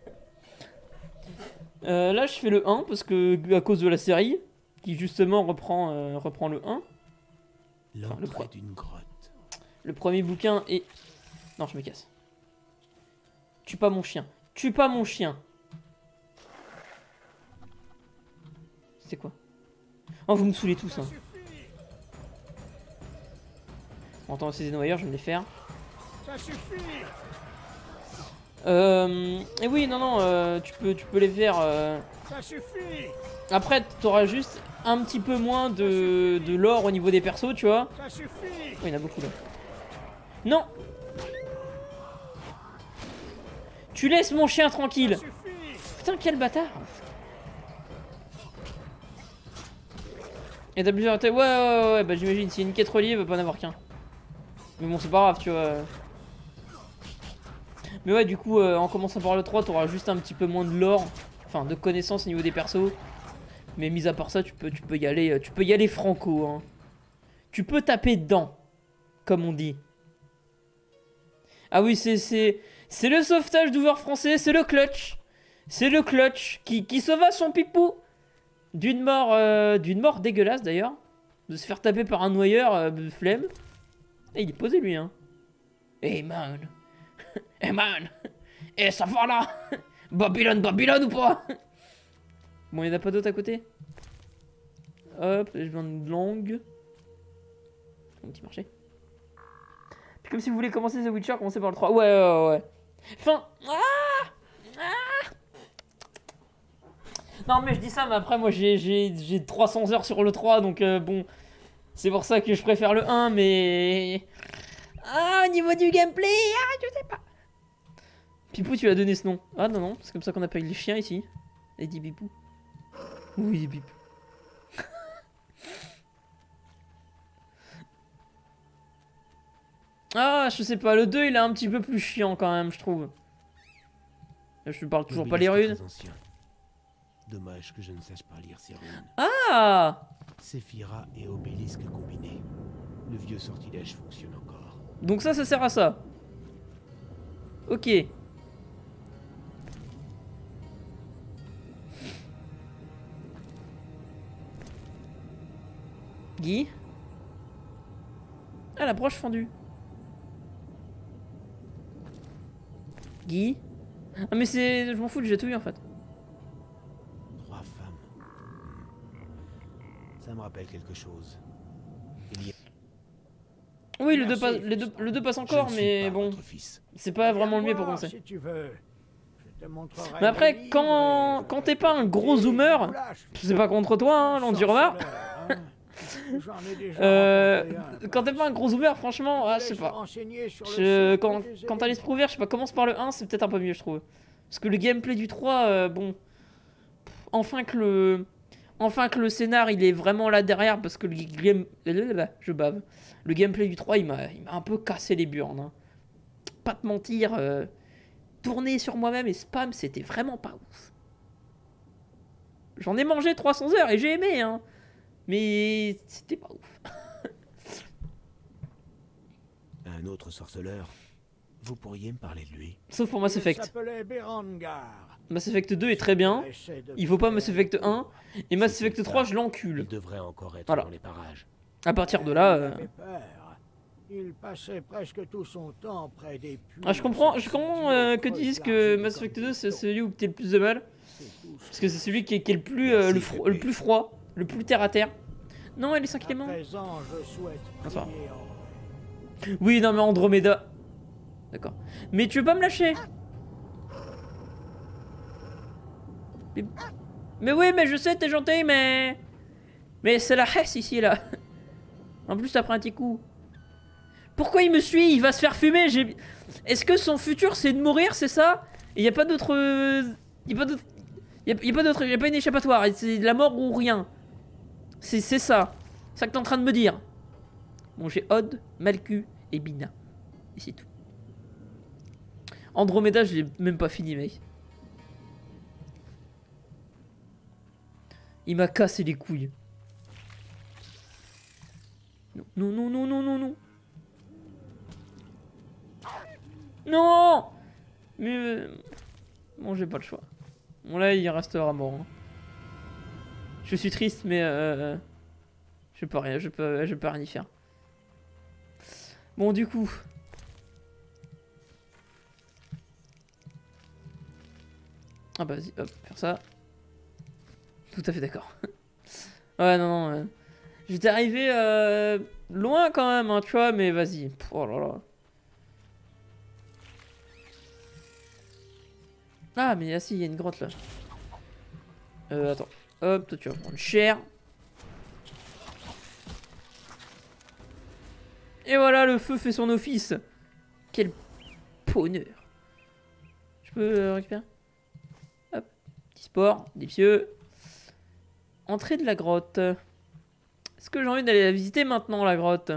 A: Euh, là, je fais le un parce que à cause de la série, qui justement reprend, euh, reprend le un. Enfin, le, pro...
C: d'une grotte.
A: Le premier bouquin est... Non, je me casse. Tue pas mon chien. Tue pas mon chien. C'est quoi? Oh, vous me saoulez tous, hein. En tant que ces noyeurs, je vais me les faire.
E: Ça suffit.
A: Euh... Et oui, non, non, euh, tu, peux, tu peux les faire... Euh...
E: Ça suffit.
A: Après, t'auras juste un petit peu moins de, de lore au niveau des persos, tu vois.
E: Ça suffit.
A: Oh, il y en a beaucoup, là. Non. Tu laisses mon chien tranquille. Putain, quel bâtard. Et t'as plusieurs... Ouais, ouais, ouais, ouais, bah j'imagine, s'il y a une quête reliée, il va pas en avoir qu'un. Mais bon, c'est pas grave, tu vois. Mais ouais, du coup, euh, en commençant par le trois, t'auras juste un petit peu moins de lore. Enfin, de connaissances au niveau des persos. Mais mis à part ça, tu peux, tu peux y aller, tu peux y aller franco, hein. Tu peux taper dedans, comme on dit. Ah oui, c'est c'est c'est le sauvetage d'ouvert français, c'est le clutch. C'est le clutch qui, qui sauva son pipou d'une mort, euh, d'une mort dégueulasse d'ailleurs. De se faire taper par un noyeur, euh, flemme. Et il est posé lui, hein. Hey man. Hey man. Eh, ça va là. Babylone, Babylone ou pas? Bon, il n'y en a pas d'autres à côté. Hop, je viens de langue. Un petit marché. Puis comme si vous voulez commencer The Witcher, commencez par le trois. Ouais, ouais, ouais. Fin. Ah ah non, mais je dis ça, mais après, moi, j'ai trois cents heures sur le trois, donc euh, bon. C'est pour ça que je préfère le un, mais... Ah, au niveau du gameplay, ah, je sais pas. Pipou, tu lui as donné ce nom. Ah, non, non, c'est comme ça qu'on appelle les chiens ici. Et dit Pipou. Oui, Pipou. Ah, je sais pas, le deux, il est un petit peu plus chiant quand même, je trouve. Je parle toujours pas les runes.
C: Dommage que je ne sache pas lire ces runes.
A: Ah!
C: Séphira et obélisque combinés. Le vieux sortilège fonctionne encore.
A: Donc ça, ça sert à ça. Ok. Guy. Ah, la broche fendue. Guy. Ah mais c'est... Je m'en fous, j'ai tout eu en fait.
C: Trois femmes. Ça me rappelle quelque chose. Il y a...
A: Oui, le deux, passe, les deux, le deux passe encore, mais bon, c'est pas vraiment le mieux pour commencer.
E: Si tu veux. Je te montrerai
A: mais après, quand, quand t'es pas un gros zoomer, c'est pas contre toi, hein, l'Endurova. euh, quand t'es pas un gros zoomer, franchement, ah, je sais pas. Je, quand quand t'as l'esprit ouvert, je sais pas, commence par le un, c'est peut-être un peu mieux, je trouve. Parce que le gameplay du trois, euh, bon, enfin que le... Enfin que le scénar il est vraiment là derrière parce que le game... Je bave. Le gameplay du trois il m'a un peu cassé les burnes. Hein. Pas te mentir, euh, tourner sur moi-même et spam c'était vraiment pas ouf. J'en ai mangé trois cents heures et j'ai aimé hein. Mais c'était pas ouf.
C: Un autre sorceleur. Vous pourriez me parler de lui?
A: Sauf pour Mass Effect.
E: Il s'appelait Berengar.
A: Mass Effect deux est très bien. Il faut pas Mass Effect un. Et Mass Effect trois, je l'encule.
C: Il devrait encore être
A: voilà.
C: dans les parages.
A: À partir de là... Euh...
E: Il passait presque tout son temps près des puits.
A: Ah, je comprends, je comprends euh, que tu dises que Mass Effect deux c'est celui où t'es le plus de mal. Parce que c'est celui qui est, qui est le, plus, euh, le, fro le plus froid, le plus terre à terre. Non, elle est cinq éléments. Bonsoir. Oui, non mais Andromeda. D'accord. Mais tu veux pas me lâcher? mais... mais oui, mais je sais, t'es gentil, mais... Mais c'est la hesse ici, là. En plus, t'as pris un petit coup. Pourquoi il me suit? Il va se faire fumer. Est-ce que son futur, c'est de mourir, c'est ça? Il n'y a pas d'autre... Il n'y a pas d'autre... Il n'y a, a pas d'autre... Il n'y a pas une échappatoire. C'est de la mort ou rien. C'est ça. C'est ça que t'es en train de me dire. Bon, j'ai Odd, Malku et Bina. Et c'est tout. Andromeda, je l'ai même pas fini, mec. Il m'a cassé les couilles. Non, non, non, non, non, non, non. Non. Mais... Euh... Bon, j'ai pas le choix. Bon, là, il restera mort. Hein. Je suis triste, mais... Euh... Je peux rien, je peux, je peux rien y faire. Bon, du coup... Ah bah vas-y, hop, faire ça. Tout à fait d'accord. Ouais, non, non. Euh... J'étais arrivé euh, loin quand même, hein, tu vois, mais vas-y. Oh là là. Ah, mais ah si, il y a une grotte là. Euh, attends. Hop, toi tu vas prendre cher. Et voilà, le feu fait son office. Quel bonheur. Je peux euh, récupérer? Hop, petit sport, délicieux. Entrée de la grotte. Est-ce que j'ai envie d'aller la visiter maintenant, la grotte?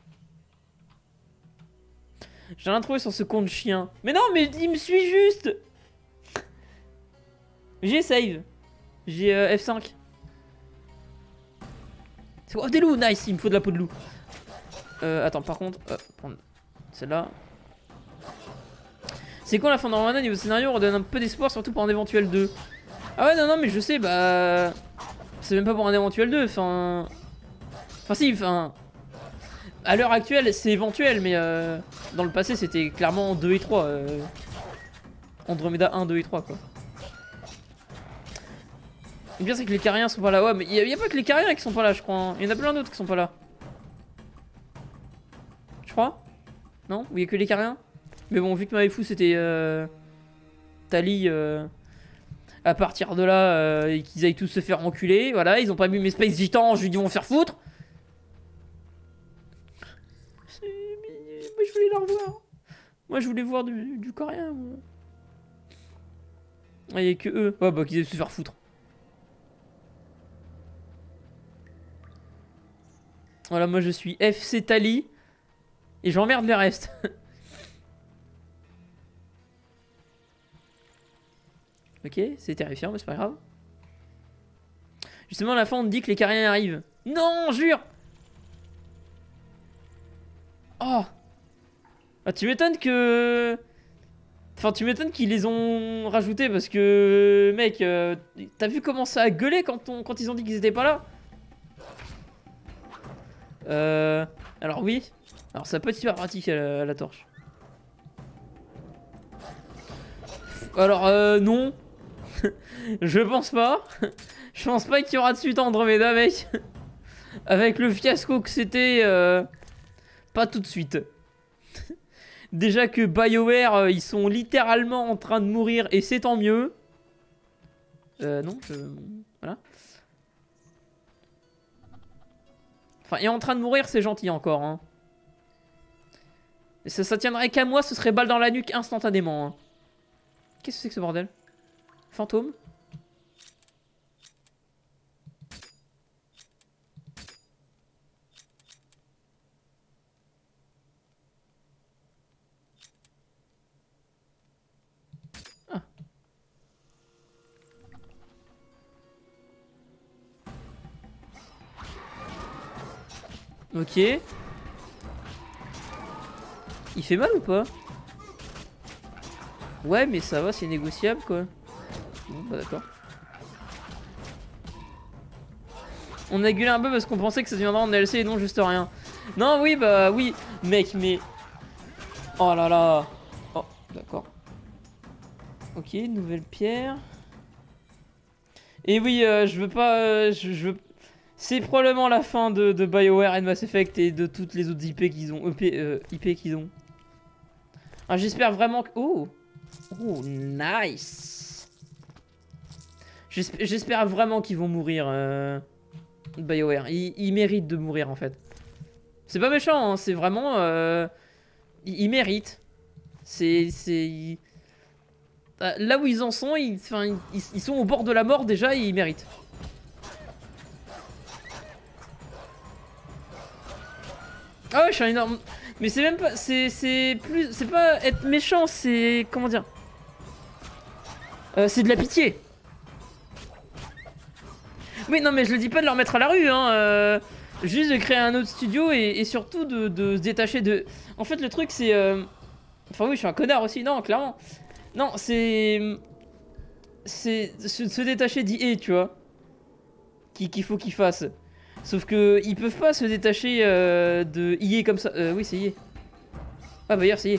A: J'ai rien trouvé sur ce compte chien. Mais non, mais il me suit juste. J'ai save. J'ai euh, F cinq. C'est quoi? Oh, des loups, nice, il me faut de la peau de loup. Euh, attends, par contre, euh, prendre celle-là. C'est quoi la fin d'Andromeda niveau scénario? On redonne un peu d'espoir, surtout pour un éventuel deux. Ah ouais, non, non, mais je sais, bah... C'est même pas pour un éventuel deux, enfin... Enfin si, enfin... À l'heure actuelle, c'est éventuel, mais euh, dans le passé, c'était clairement deux et trois. Euh, Andromeda un, deux et trois, quoi. Le bien, c'est que les Cariens sont pas là. Ouais, mais il n'y a, a pas que les Cariens qui sont pas là, je crois. Hein. Il y en a plein d'autres qui sont pas là. Je crois? Non? Il y a que les Cariens? Mais bon, vu que ma waifu c'était euh, Tali, euh, à partir de là, euh, et qu'ils aillent tous se faire enculer, voilà, ils ont pas mis mes Space Gitans, je lui dis ils vont faire foutre. Moi je voulais la revoir. Moi je voulais voir du, du coréen. Ah, il y a que eux. Ouais, bah qu'ils aillent se faire foutre. Voilà, moi je suis F C Tali. Et j'emmerde le reste. Ok, c'est terrifiant, mais c'est pas grave. Justement, à la fin, on te dit que les Cariens arrivent. Non, jure. Oh. Ah, tu m'étonnes que... Enfin, tu m'étonnes qu'ils les ont rajoutés parce que... Mec, euh, t'as vu comment ça a gueulé quand, on... quand ils ont dit qu'ils étaient pas là? Euh... Alors oui. Alors ça peut être super pratique à la, à la torche. Alors euh, non. Je pense pas. Je pense pas qu'il y aura de suite Andromeda, mec. Avec le fiasco que c'était, euh, pas tout de suite. Déjà que BioWare, euh, ils sont littéralement en train de mourir et c'est tant mieux. Euh, non, je... Voilà. Enfin, et en train de mourir, c'est gentil encore, hein. Et ça, ça tiendrait qu'à moi, ce serait balle dans la nuque instantanément, hein. Qu'est-ce que c'est que ce bordel? Fantôme? Ok. Il fait mal ou pas? Ouais, mais ça va, c'est négociable quoi. Bon, bah d'accord. On a gueulé un peu parce qu'on pensait que ça deviendrait en D L C et non juste rien. Non, oui, bah oui, mec, mais... Oh là là. Oh, d'accord. Ok, nouvelle pierre. Et oui, euh, je veux pas... Euh, je, je veux... C'est probablement la fin de, de BioWare et de Mass Effect et de toutes les autres I P qu'ils ont. E P, euh, I P qu'ils ont. Ah, j'espère vraiment que... Oh. Oh, nice. J'espère vraiment qu'ils vont mourir. Euh... BioWare. Ils, ils méritent de mourir en fait. C'est pas méchant, hein, c'est vraiment... Euh... Ils, ils méritent. C'est... c'est... Là où ils en sont, ils, enfin, ils, ils sont au bord de la mort déjà et ils méritent. Ah ouais, je suis un énorme... Mais c'est même pas... C'est plus... C'est pas être méchant, c'est... Comment dire euh, c'est de la pitié. Oui, non, mais je le dis pas de leur mettre à la rue, hein. Euh, juste de créer un autre studio et, et surtout de, de se détacher de... En fait, le truc, c'est... Euh... Enfin oui, je suis un connard aussi, non, clairement. Non, c'est... C'est se, se détacher d'I A, tu vois. Qu'il faut qu'ils fassent. Sauf que ils peuvent pas se détacher euh, de I A comme ça. Euh, oui, c'est I A. Ah, bah, hier, c'est I A.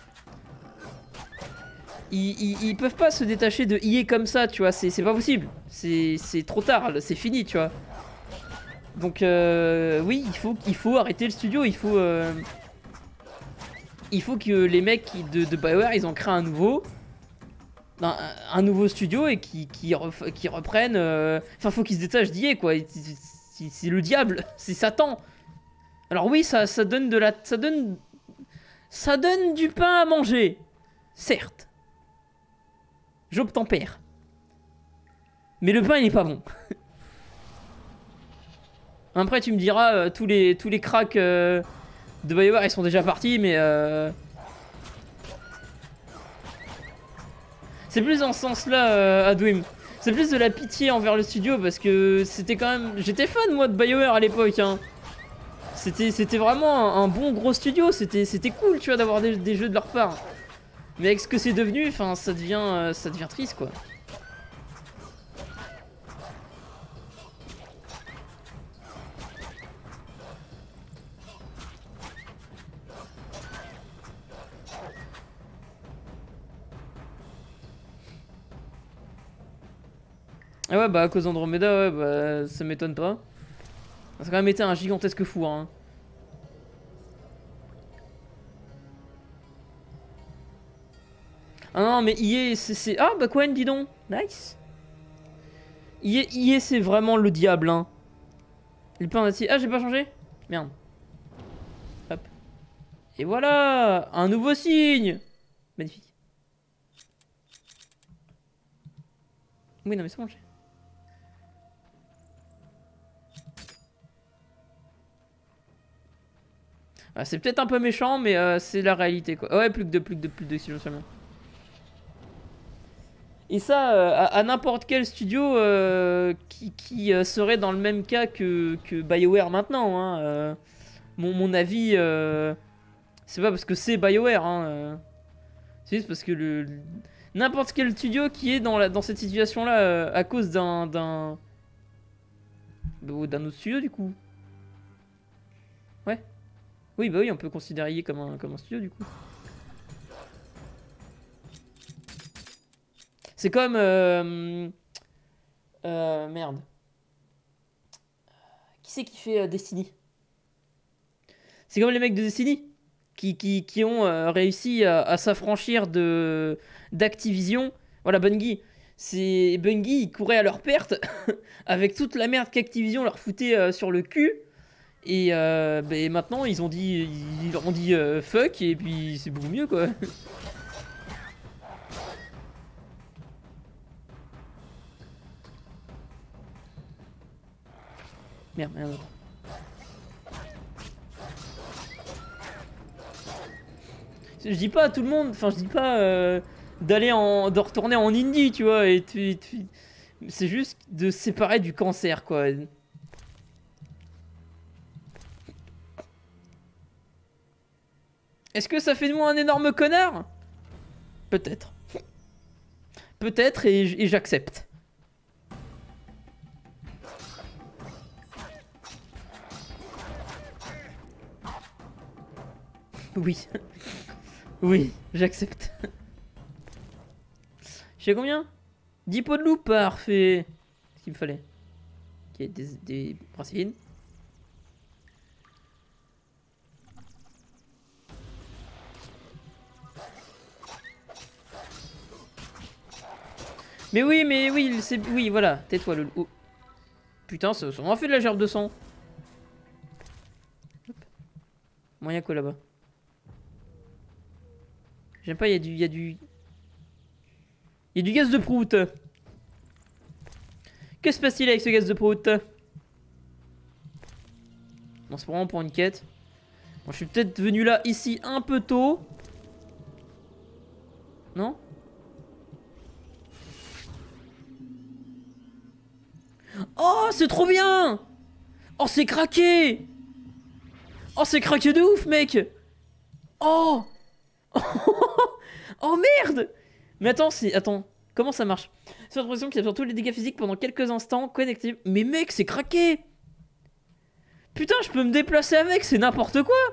A: Ils, ils, ils peuvent pas se détacher de I A comme ça, tu vois. C'est pas possible. C'est trop tard, c'est fini, tu vois. Donc, euh, oui, il faut, il faut arrêter le studio. Il faut... Euh, il faut que les mecs de, de BioWare, ils en créent un nouveau. Un, un nouveau studio et qui, qui, ref, qui reprennent... Euh, enfin, faut qu'ils se détachent d'I A, quoi. C'est le diable, c'est Satan. Alors oui, ça, ça donne de la... Ça donne... Ça donne du pain à manger. Certes. J'obtempère. Mais le pain, il est pas bon. Après, tu me diras, euh, tous les, tous les cracks euh, de BioWare, ils sont déjà partis, mais... Euh... C'est plus dans ce sens-là, euh, Adwim. C'est plus de la pitié envers le studio, parce que c'était quand même... J'étais fan, moi, de BioWare à l'époque, hein. C'était vraiment un, un bon gros studio, c'était cool, tu vois, d'avoir des, des jeux de leur part. Mais avec ce que c'est devenu, enfin, ça devient, euh, ça devient triste, quoi. Ah ouais, bah à cause d'Andromeda, ouais, bah ça m'étonne pas. Ça a quand même été un gigantesque four, hein. Ah non, mais I A, c'est... Ah bah Quen, dis donc. Nice. I A, c'est vraiment le diable, hein. Il peut en essayer. Ah, j'ai pas changé. Merde. Hop. Et voilà, un nouveau signe. Magnifique. Oui, non mais c'est bon, j'ai... Ah, c'est peut-être un peu méchant, mais euh, c'est la réalité, quoi. Ouais, plus que deux, plus que deux, plus que deux, si je me souviens bien. Et ça, euh, à, à n'importe quel studio euh, qui, qui euh, serait dans le même cas que, que BioWare maintenant, hein. Euh, mon, mon avis, euh, c'est pas parce que c'est BioWare, hein. Euh, c'est juste parce que le... le n'importe quel studio qui est dans, la, dans cette situation-là euh, à cause d'un... d'un d'un autre studio, du coup. Ouais. Oui, bah oui, on peut considérer I A comme un, comme un studio, du coup. C'est comme... Euh, euh, merde. Qui c'est qui fait euh, Destiny? C'est comme les mecs de Destiny qui, qui, qui ont euh, réussi à, à s'affranchir de d'Activision. Voilà, Bungie. C'est Bungie, ils couraient à leur perte avec toute la merde qu'Activision leur foutait euh, sur le cul. Et euh, bah, maintenant, ils ont dit, ils leur ont dit euh, fuck, et puis c'est beaucoup mieux, quoi. Merde, merde. Je dis pas à tout le monde, enfin je dis pas euh, d'aller en, de retourner en indie, tu vois, et tu, tu, c'est juste de se séparer du cancer, quoi. Est-ce que ça fait de moi un énorme connard? Peut-être. Peut-être et, et j'accepte. Oui. Oui, j'accepte. J'ai combien? dix pots de loup, parfait. Ce qu'il me fallait. Ok, des, des racines. Mais oui, mais oui, c'est... Oui, voilà, tais-toi, le... Oh. Putain, ça, ça en a fait de la gerbe de sang. Hop. Moyen quoi là-bas? J'aime pas, il y a du... Il y a du... Il y a du gaz de prout. Que se passe-t-il avec ce gaz de prout? Bon, c'est vraiment pour une quête. Bon, je suis peut-être venu là, ici, un peu tôt. Non? Oh, c'est trop bien! Oh, c'est craqué! Oh, c'est craqué de ouf, mec! Oh! Oh, merde! Mais attends, c'est... Attends, comment ça marche? C'est l'impression qu'il absorbe tous les dégâts physiques pendant quelques instants, connecté. Mais mec, c'est craqué! Putain, je peux me déplacer avec, c'est n'importe quoi!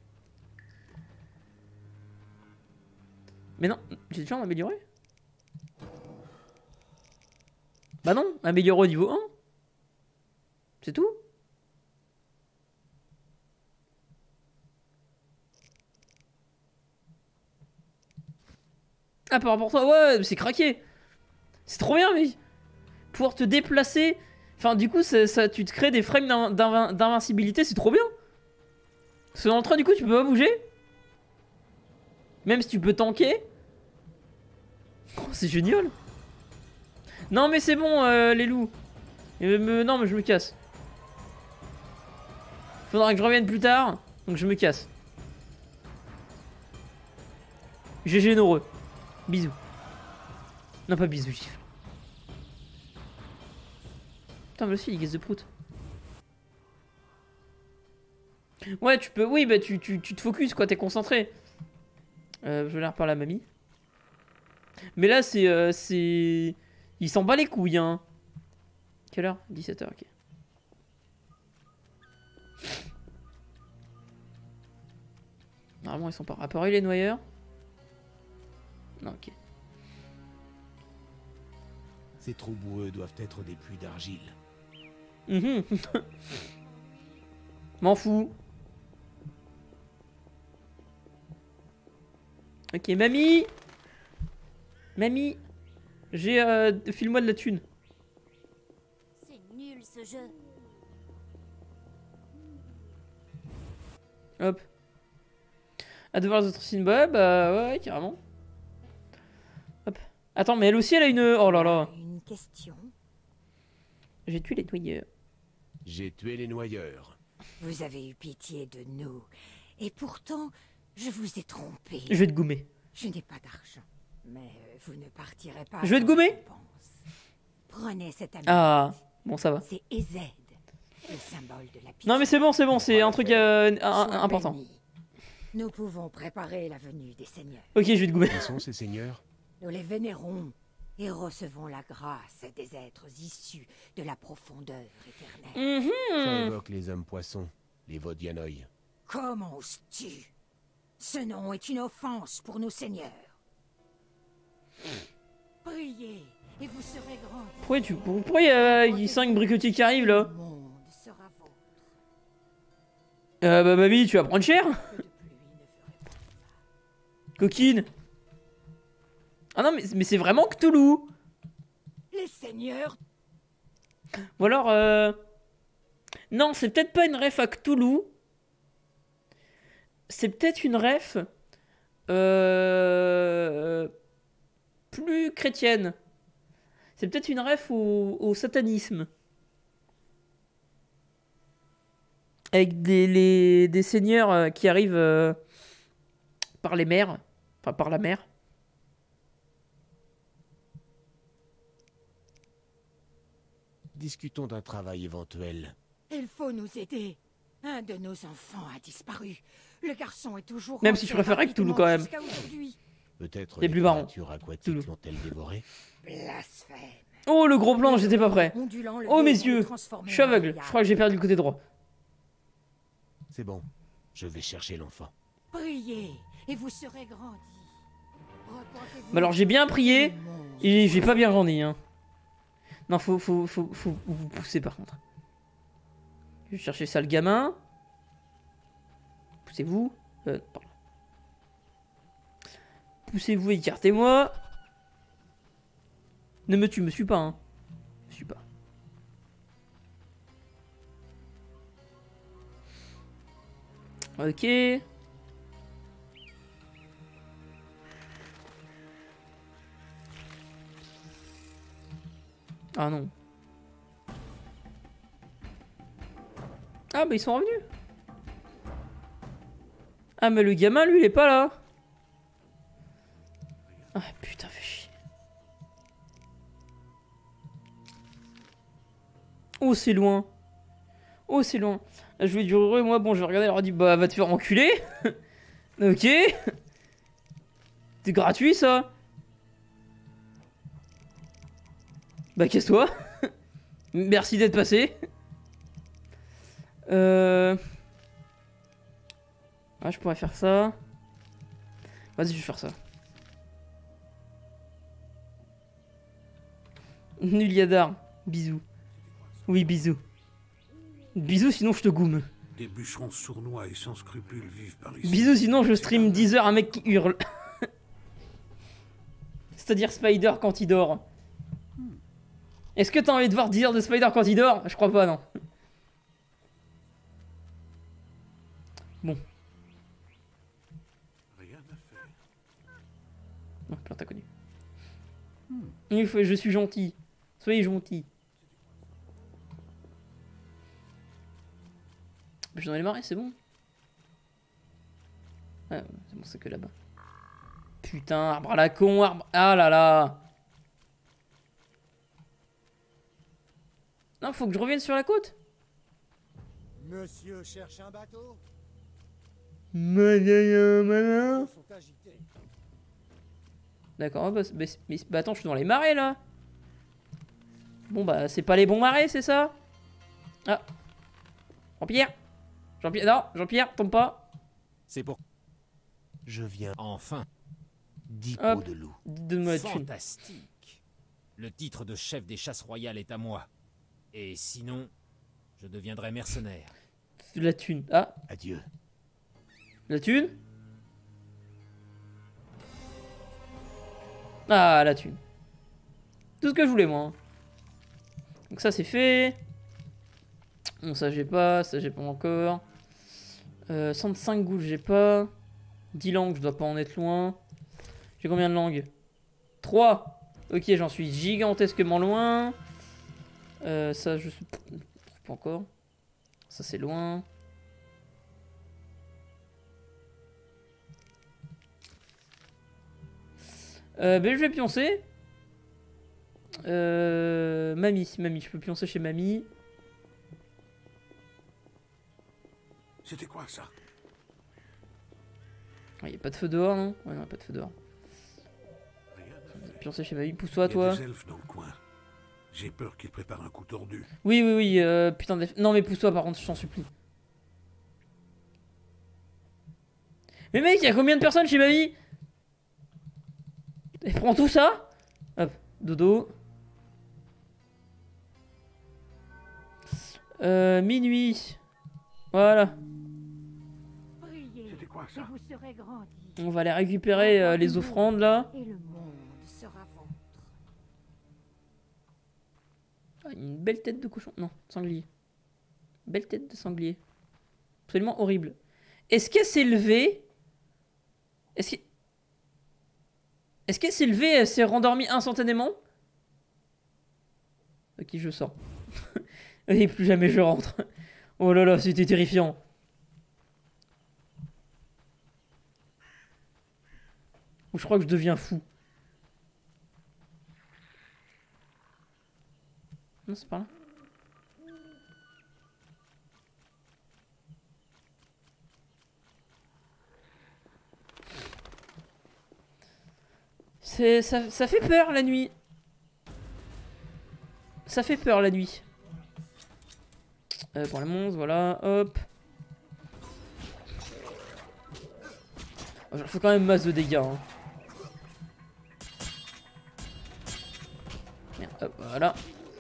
A: Mais non, j'ai déjà amélioré? Bah non, amélioré au niveau un. C'est tout? Ah, par rapport à toi, ouais, c'est craqué. C'est trop bien, mais pouvoir te déplacer. Enfin, du coup, ça, ça, tu te crées des frames d'invincibilité, c'est trop bien. Parce que dans le train, du coup, tu peux pas bouger. Même si tu peux tanker. Oh, c'est génial. Non, mais c'est bon, euh, les loups. Et me, non, mais je me casse. Faudra que je revienne plus tard. Donc je me casse. G G Noreux. Bisous. Non, pas bisous, gifle. Putain, mais aussi, les gaz de prout. Ouais, tu peux... Oui, bah tu, tu, tu te focuses, quoi, t'es concentré. Euh, je vais reparler à mamie. Mais là, c'est... Euh, c'est... Il s'en bat les couilles, hein. Quelle heure? dix-sept heures, ok. Normalement, ils sont pas apparus, les noyeurs. Non, ok.
C: Ces trous boueux doivent être des puits d'argile.
A: Mmh. M'en fous. Ok, mamie. Mamie. J'ai... Euh, file-moi de la thune.
K: C'est nul ce jeu.
A: Hop. À devoir les autres signes. Bah, bah ouais, carrément. Hop. Attends, mais elle aussi, elle a une... Oh là là.
J: Une question.
A: J'ai tué les noyeurs.
C: J'ai tué les noyeurs.
J: Vous avez eu pitié de nous. Et pourtant, je vous ai trompé.
A: Je vais te gommer.
J: Je n'ai pas d'argent. Mais euh, vous ne partirez pas.
A: Je vais te
J: sans
A: gommer.
J: récompense. Prenez cette amulette.
A: Ah, bon, ça va.
J: C'est Ezed, le symbole de la pitié.
A: Non, mais c'est bon, c'est bon, c'est un truc euh, un, un, important.
J: Béni. Nous pouvons préparer la venue des seigneurs.
A: Ok, je vais te gommer.
C: Qui sont ces seigneurs?
J: Nous les vénérons et recevons la grâce des êtres issus de la profondeur éternelle.
A: Mmh.
C: Ça évoque les hommes poissons, les Vodianoi.
J: Comment oses-tu? Ce nom est une offense pour nos seigneurs. Priez et vous serez grands.
A: Pourquoi tu... Pourquoi il y a cinq briquetiers qui arrivent là?
J: Le monde sera vôtre.
A: Euh, bah, mamie, tu vas prendre cher? Coquine. Ah non, mais, mais c'est vraiment Cthulhu.
J: Les seigneurs.
A: Ou alors, euh... non, c'est peut-être pas une ref à Cthulhu. C'est peut-être une ref... Euh... plus chrétienne. C'est peut-être une ref au, au satanisme. Avec des, les, des seigneurs qui arrivent euh, par les mers. Enfin, par la mer.
C: Discutons d'un travail éventuel.
J: Il faut nous aider. Un de nos enfants a disparu. Le garçon est toujours...
A: Même si je préférais Cthulhu quand même.
C: Peut-être
A: C'est
C: les
A: plus marrant.
C: créatures aquatiques l'ont-elles dévoré?
J: Blasphème.
A: Oh, le gros plan, j'étais pas prêt.
J: Ondulant, le
A: Oh, mes
J: vieil
A: yeux.
J: transformé
A: Je suis
J: en
A: aveugle.
J: brouillard.
A: Je crois que j'ai perdu le côté droit.
C: C'est bon. Je vais chercher l'enfant.
J: Priez, et vous serez grandi. Repentez-vous.
A: Bah alors, j'ai bien prié, et j'ai pas bien grandi, hein. Non, faut, faut, faut, faut vous pousser, par contre. Je vais chercher ça, le gamin. Poussez-vous. Euh, pardon. Poussez-vous, écartez-moi. Ne me tue, me suis pas, hein. Me suis pas. Ok. Ah non. Ah bah ils sont revenus. Ah mais le gamin lui il est pas là. Ah putain fais chier. Oh c'est loin. Oh c'est loin. Je vais du heureux moi bon je vais regarder elle leur dit bah va te faire enculer. Ok. C'est gratuit ça. Bah casse-toi. Merci d'être passé. Euh... Ah, je pourrais faire ça. Vas-y, je vais faire ça. Nuliadar, bisous. Oui, bisous. Bisous, sinon je te goume.
D: Des bûcherons sournois et sans scrupules vivent par ici.
A: Bisous, sinon je stream dix heures un mec qui hurle. C'est-à-dire Spider quand il dort. Est-ce que t'as envie de voir dix heures de Spider quand il dort? Je crois pas, non. Bon.
D: Rien à faire.
A: Non, plante inconnue. Il faut, je suis gentil. Soyez gentil. Je suis dans les marais, c'est bon. Ah, c'est bon, c'est que là-bas. Putain, arbre à la con, arbre. Ah là là. Non, faut que je revienne sur la côte.
H: Monsieur cherche un bateau?
A: Madame,
H: Ils sont agités.
A: D'accord, bah, bah, mais bah, attends, je suis dans les marais là. Bon bah c'est pas les bons marais, c'est ça? Ah. Jean-Pierre. Jean-Pierre, non, Jean-Pierre, tombe pas.
C: C'est pour... Je viens.
G: Enfin.
C: Dix
A: Hop.
C: pots de loup.
A: Donne-moi la thune.
G: Fantastique. Le titre de chef des chasses royales est à moi. Et sinon, je deviendrai mercenaire.
A: La thune. Ah,
C: Adieu.
A: la thune. Ah, la thune. Tout ce que je voulais, moi. Donc ça, c'est fait. Bon, ça, j'ai pas. Ça, j'ai pas encore. Euh, cent cinq gouttes, j'ai pas. dix langues, je dois pas en être loin. J'ai combien de langues? trois. Ok, j'en suis gigantesquement loin. Euh, ça, je sais pas encore. Ça, c'est loin. Euh, ben, je vais pioncer. Euh, mamie, mamie, je peux pioncer chez mamie.
D: C'était quoi ça?
A: Il n'y a pas de feu dehors, non? Ouais, non, pas de feu dehors.
D: Rien à faire.
A: Pioncer chez mamie, pousse-toi,
D: Il y a
A: toi.
D: des elfes dans le coin. J'ai peur qu'ils préparent un coup tordu.
A: Oui, oui, oui, euh, putain de... Non, mais pousse-toi, par contre, je t'en supplie. Mais mec, il y a combien de personnes chez mamie? Et prends tout ça. Hop, dodo. Euh, minuit. Voilà.
J: Priez,
D: C'était quoi
J: et
D: ça?
J: vous serez grandi.
A: On va aller récupérer euh, les offrandes, là.
J: Et le monde sera vôtre.
A: Ah, une belle tête de cochon. Non, sanglier. Belle tête de sanglier. Absolument horrible. Est-ce qu'elle s'est levée? Est-ce qu'elle... Est-ce qu'elle s'est levée et elle s'est rendormie instantanément? Ok, je sors. Et plus jamais je rentre. Oh là là, c'était terrifiant. Ou je crois que je deviens fou. Non, c'est par là. C'est ça, ça fait peur la nuit. Ça fait peur la nuit. Euh, pour les monstres, voilà, hop. Oh, j'en fais quand même masse de dégâts. Hein. Merde, hop, voilà.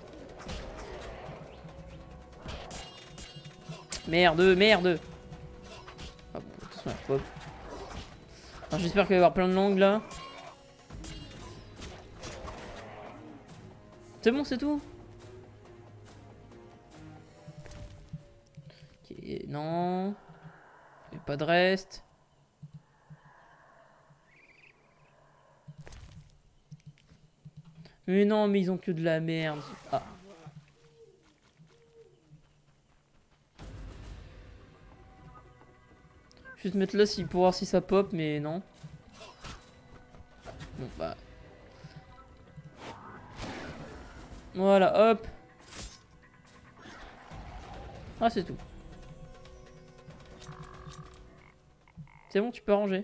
A: Merde, merde. Hop, attention, hop. J'espère qu'il va y avoir plein de langues là. C'est bon, c'est tout. Ok, non. Il n'y a pas de reste. Mais non, mais ils ont que de la merde. Ah. Juste mettre là si, pour voir si ça pop, mais non. Bon, bah. Voilà, hop. Ah, c'est tout. C'est bon, tu peux ranger.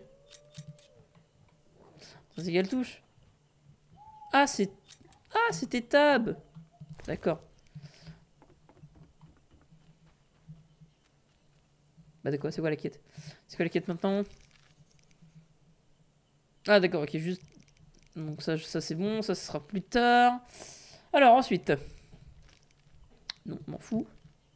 A: C'est quelle touche? Ah, c'est... Ah, c'était tab. D'accord. Bah de quoi? C'est quoi la quête? C'est quoi la quête maintenant? Ah d'accord, ok, juste... Donc ça, ça c'est bon, ça ce sera plus tard. Alors ensuite... Non, m'en fous.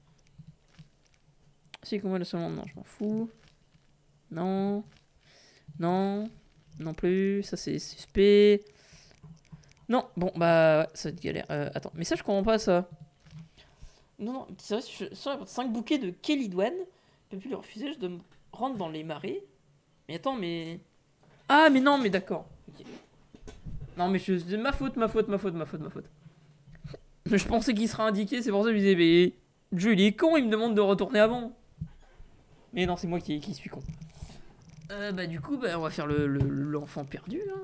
A: C'est comment le salon? Non, je m'en fous. Non. Non. Non plus, ça c'est suspect. Non, bon, bah, ouais, ça va être galère. Euh, attends, mais ça, je comprends pas, ça. Non, non, c'est vrai, je sur cinq bouquets de Kelidwen, je peux plus le refuser, je dois me rendre dans les marais. Mais attends, mais... Ah, mais non, mais d'accord. Okay. Non, mais je... c'est ma faute, ma faute, ma faute, ma faute, ma faute. Je pensais qu'il sera indiqué, c'est pour ça que je disais, mais... Le jeu, il est con, il me demande de retourner avant. Mais non, c'est moi qui, qui suis con. Euh, bah, du coup, bah, on va faire le, le, l'enfant perdu, là.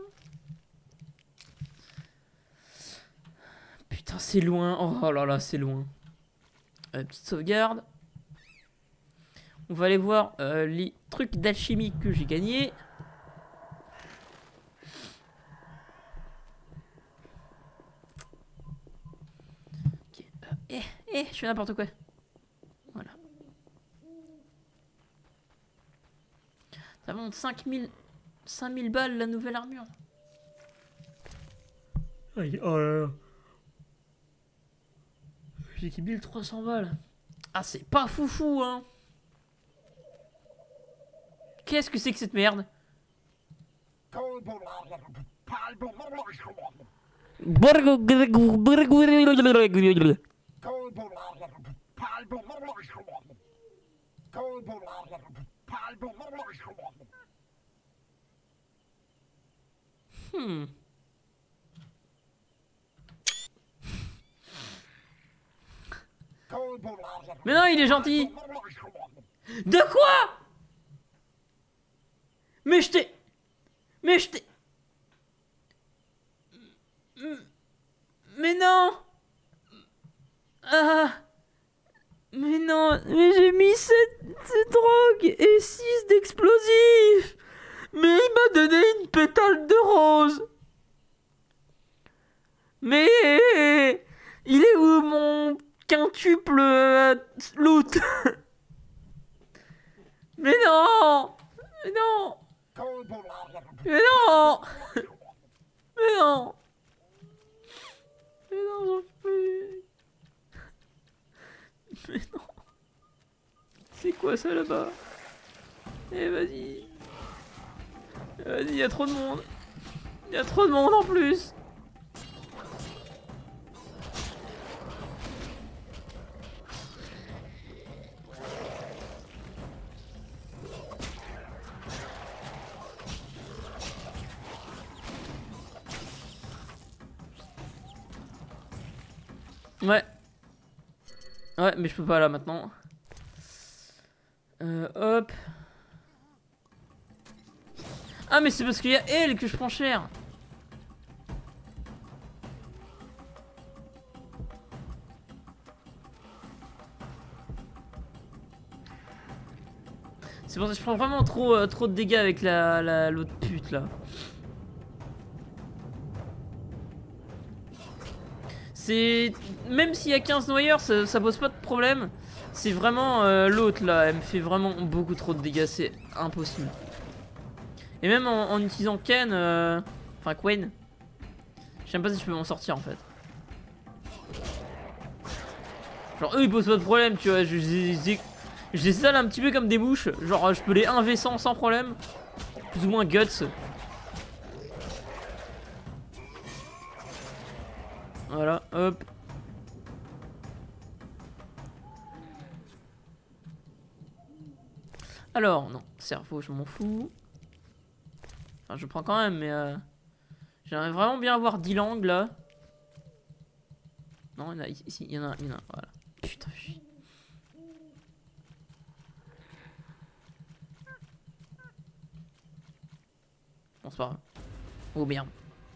A: Putain, c'est loin. Oh là là, c'est loin. Euh, petite sauvegarde. On va aller voir euh, les trucs d'alchimie que j'ai gagnés. Okay. Euh, eh, eh, je fais n'importe quoi. Voilà. Ça monte cinq mille balles la nouvelle armure. Aïe, oh là là. J'ai qui mille trois cents balles. Ah, c'est pas foufou, hein. Qu'est-ce que c'est que cette merde? Hmm. Mais non, il est gentil. De quoi? Mais je t'ai... Mais je t'ai... Mais non. Ah. Mais non, mais j'ai mis sept drogues et six d'explosifs. Mais il m'a donné une pétale de rose. Mais... Il est où mon... quintuple euh, loot? Mais non. Mais non. Mais non. Mais non. Mais non, j'en peux plus. Mais non. C'est quoi ça là-bas? Eh vas-y. Vas-y, il y a trop de monde. Il y a trop de monde en plus. Ouais. Ouais, mais je peux pas là maintenant. Euh, hop. Ah, mais c'est parce qu'il y a elle que je prends cher. C'est pour ça que je prends vraiment trop, euh, trop de dégâts avec la, la, l'autre pute là. C'est... Même s'il y a quinze noyeurs, ça, ça pose pas de problème. C'est vraiment euh, l'autre là, elle me fait vraiment beaucoup trop de dégâts, c'est impossible. Et même en, en utilisant Ken, euh... enfin Quen, je sais même pas si je peux m'en sortir en fait. Genre eux ils posent pas de problème, tu vois, je, je, je, je les sale un petit peu comme des mouches. Genre je peux les un v cent sans problème. Plus ou moins guts. Voilà, hop. Alors, non, cerveau, je m'en fous. Enfin, je prends quand même, mais... Euh, j'aimerais vraiment bien avoir dix langues, là. Non, il y en a ici, il y en a, il y en a, voilà. Putain, je... Bon, c'est pas grave. Oh, merde.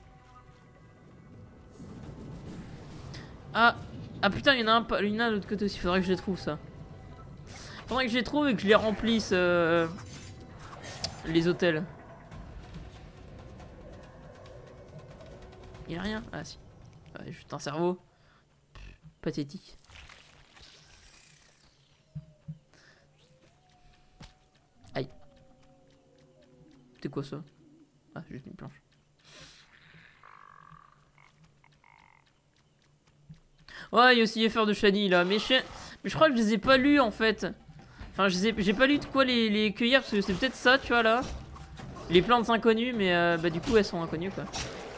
A: Ah, ah putain, il y en a un, il y en a de l'autre côté aussi, faudrait que je les trouve, ça. Faudrait que je les trouve et que je les remplisse, euh, les hôtels. Il y a rien? Ah si. Ouais, juste un cerveau. Pathétique. Aïe. C'est quoi ça? Ah, juste une planche. Ouais, il y a aussi les fleurs de Shani là. Mais je... mais je crois que je les ai pas lus en fait. Enfin, j'ai pas lu de quoi les, les cueillir parce que c'est peut-être ça, tu vois là. Les plantes inconnues, mais euh, bah du coup elles sont inconnues quoi.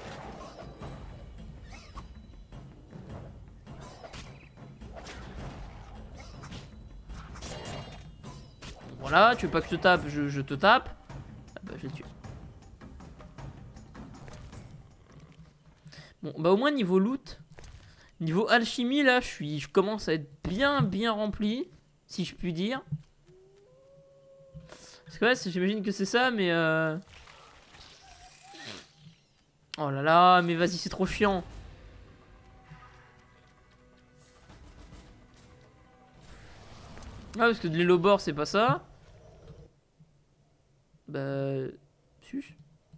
A: Voilà, tu veux pas que je te tape, je, je te tape. Ah bah je les tue. Bon, bah au moins niveau loot, niveau alchimie là, je suis, je commence à être bien bien rempli, si je puis dire. Parce que ouais, j'imagine que c'est ça, mais euh... oh là là, mais vas-y, c'est trop chiant. Ah, parce que de l'élobore, c'est pas ça. Bah... Si.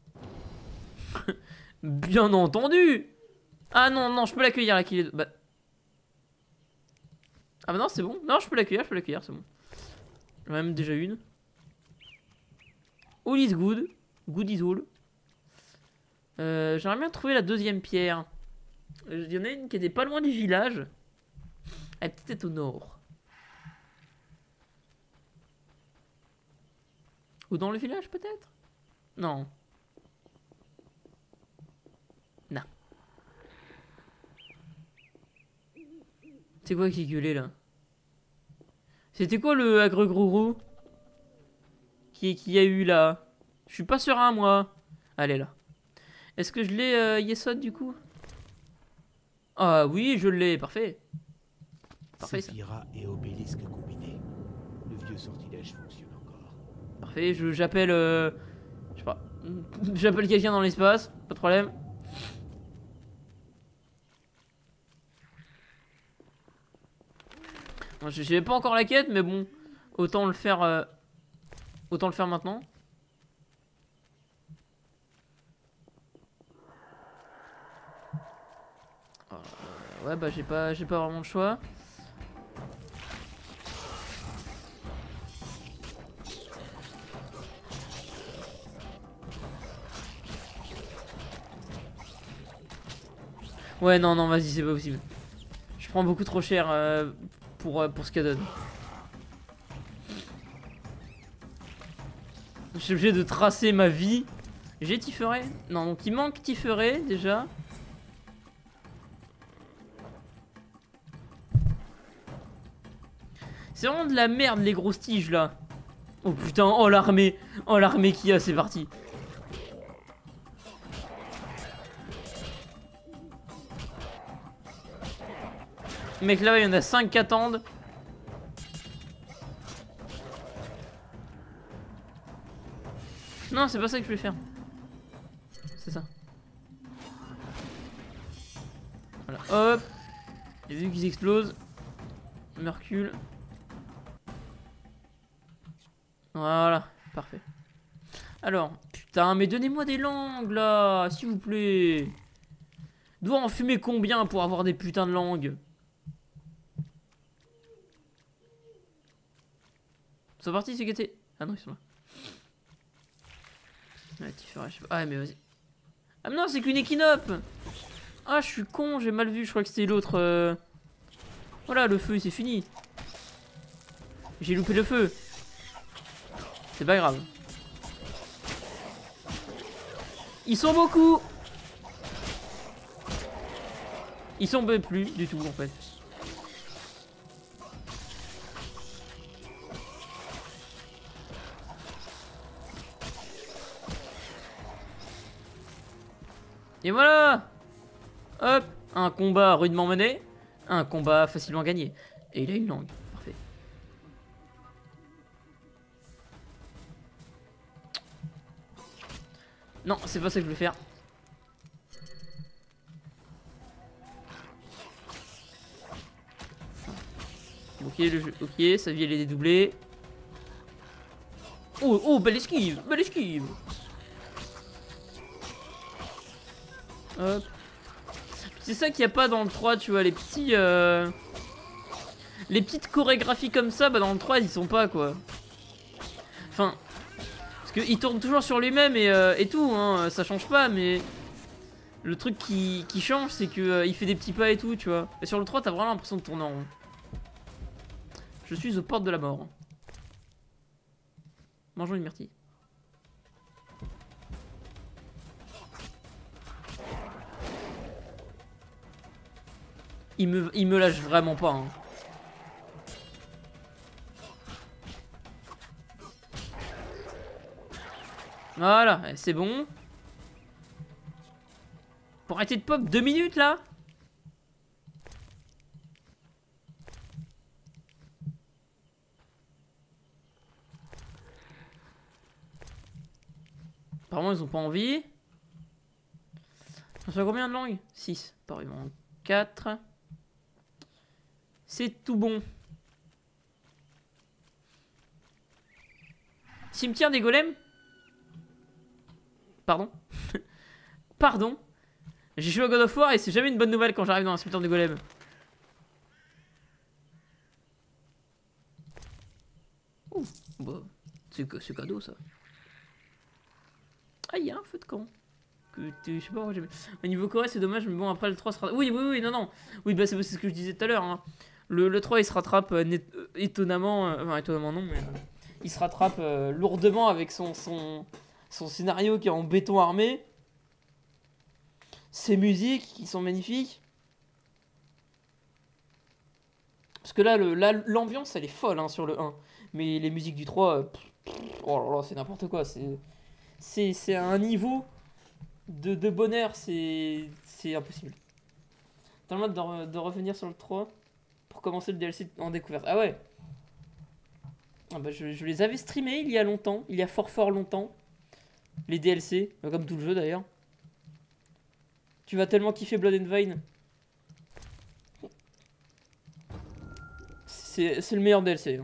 A: Bien entendu. Ah non, non, je peux l'accueillir là qu'il est... Bah... Ah bah non, c'est bon. Non, je peux l'accueillir, je peux l'accueillir, c'est bon. J'en ai même déjà une. All is good. Good is all. Euh, J'aimerais bien trouver la deuxième pierre. Il y en a une qui était pas loin du village. Elle est peut-être au nord. Ou dans le village peut-être? Non. Non. C'est quoi qui gueulait là? C'était quoi le agre-grourou qui, qui a eu là? Je suis pas serein moi. Elle est là. Est-ce que je l'ai euh, Yesod du coup? Ah oui, je l'ai, parfait. Parfait ça.
C: Séphira et obélisque combinés. Le vieux sortilège fonctionne encore.
A: Parfait, j'appelle... Euh, je sais pas. J'appelle quelqu'un dans l'espace, pas de problème. Je n'ai pas encore la quête, mais bon, autant le faire, euh, autant le faire maintenant. Euh, ouais, bah j'ai pas, j'ai pas vraiment le choix. Ouais, non, non, vas-y, c'est pas possible. Je prends beaucoup trop cher euh, pour, euh, pour ce qu'elle donne. Je suis obligé de tracer ma vie. J'ai Tiferet? Non, donc il manque Tiferet déjà. C'est vraiment de la merde les grosses tiges là. Oh putain, oh l'armée. Oh l'armée qu'il y a, c'est parti. Mec, là-bas, il y en a cinq qui attendent. Non, c'est pas ça que je vais faire. C'est ça. Voilà, hop. J'ai vu qu'ils explosent. Mercule. Voilà, parfait. Alors, putain, mais donnez-moi des langues, là, s'il vous plaît. Doit en fumer combien pour avoir des putains de langues? Ils sont partis, ceux qui étaient... Ah non, ils sont là. Ouais, tu feras, je sais pas. Ah, mais vas-y. Ah, mais non, c'est qu'une équinope. Ah, je suis con, j'ai mal vu. Je crois que c'était l'autre. Euh... Voilà, le feu, c'est fini. J'ai loupé le feu. C'est pas grave. Ils sont beaucoup. Ils sont plus du tout, en fait. Et voilà. Hop. Un combat rudement mené. Un combat facilement gagné. Et il a une langue. Parfait. Non, c'est pas ça que je veux faire. Ok, le jeu. Ok, sa vie elle est dédoublée. Oh, oh, belle esquive. Belle esquive. Hop. C'est ça qu'il n'y a pas dans le trois, tu vois, les petits... Euh... Les petites chorégraphies comme ça, bah dans le trois, ils sont pas, quoi. Enfin... Parce qu'il tourne toujours sur lui-même et, euh, et tout, hein, ça change pas, mais... Le truc qui, qui change, c'est qu'il euh, fait des petits pas et tout, tu vois. Et sur le trois, t'as vraiment l'impression de tourner en rond. Je suis aux portes de la mort. Mangeons une myrtille. Il me, il me lâche vraiment pas. Hein. Voilà, c'est bon. Pour arrêter de pop deux minutes là. Apparemment ils ont pas envie. Ça fait combien de langues? six. Apparemment quatre. C'est tout bon. Cimetière des golems? Pardon? Pardon? J'ai joué à God of War et c'est jamais une bonne nouvelle quand j'arrive dans un cimetière des golems. Ouh, bah, c'est cadeau ça. Ah, il y a un feu de camp. Que je sais pas, j'ai... Au niveau Corée, c'est dommage, mais bon, après le trois sera. Oui, oui, oui, non, non. Oui, bah, c'est ce que je disais tout à l'heure. Hein. Le, le trois, il se rattrape euh, net, euh, étonnamment. Euh, enfin, étonnamment, non, mais. Euh, il se rattrape euh, lourdement avec son, son, son scénario qui est en béton armé. Ses musiques qui sont magnifiques. Parce que là, le, là l'ambiance, elle est folle hein, sur le un. Mais les musiques du trois, euh, pff, pff, oh là là, c'est n'importe quoi. C'est, c'est un niveau. De, de bonheur, c'est c'est impossible. T'as le mode de, re, de revenir sur le trois pour commencer le D L C en découverte. Ah ouais. Ah bah je, je les avais streamés il y a longtemps, il y a fort fort longtemps. Les D L C, comme tout le jeu d'ailleurs. Tu vas tellement kiffer Blood and Vine. C'est le meilleur D L C. Hein.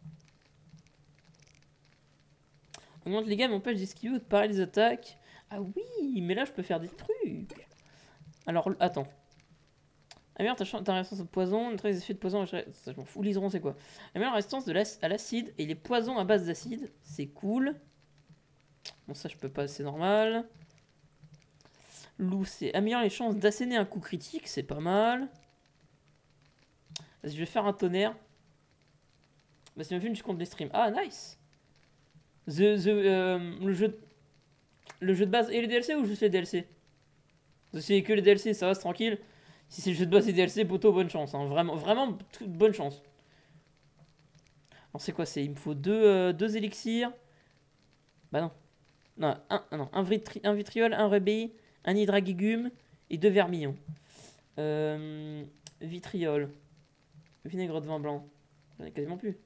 A: Augmente les gars, m'empêche d'esquiver ou de parer les attaques. Ah oui, mais là je peux faire des trucs. Alors, attends. Améliore ta, ta résistance au poison, neutralise les effets de poison. Ça, je m'en fous. Liseron, c'est quoi? Améliore la résistance de à l'acide et les poisons à base d'acide. C'est cool. Bon, ça je peux pas, c'est normal. Loup, c'est améliore les chances d'asséner un coup critique. C'est pas mal. Vas-y, je vais faire un tonnerre. Bah, c'est même vu, je compte les streams. Ah, nice. The, the, euh, le jeu. Le jeu de base et les D L C ou juste les D L C? Si c'est que les D L C, ça va, c'est tranquille. Si c'est le jeu de base et les D L C, poto, bonne chance. Hein. Vraiment, vraiment, toute bonne chance. Alors c'est quoi? C'est, il me faut deux, euh, deux élixirs. Bah non. Non, un, non, un, vitri, un vitriol, un rubis, un hydraguigume et deux vermillons. Euh, vitriol. Vinaigre de vin blanc. J'en ai quasiment plus.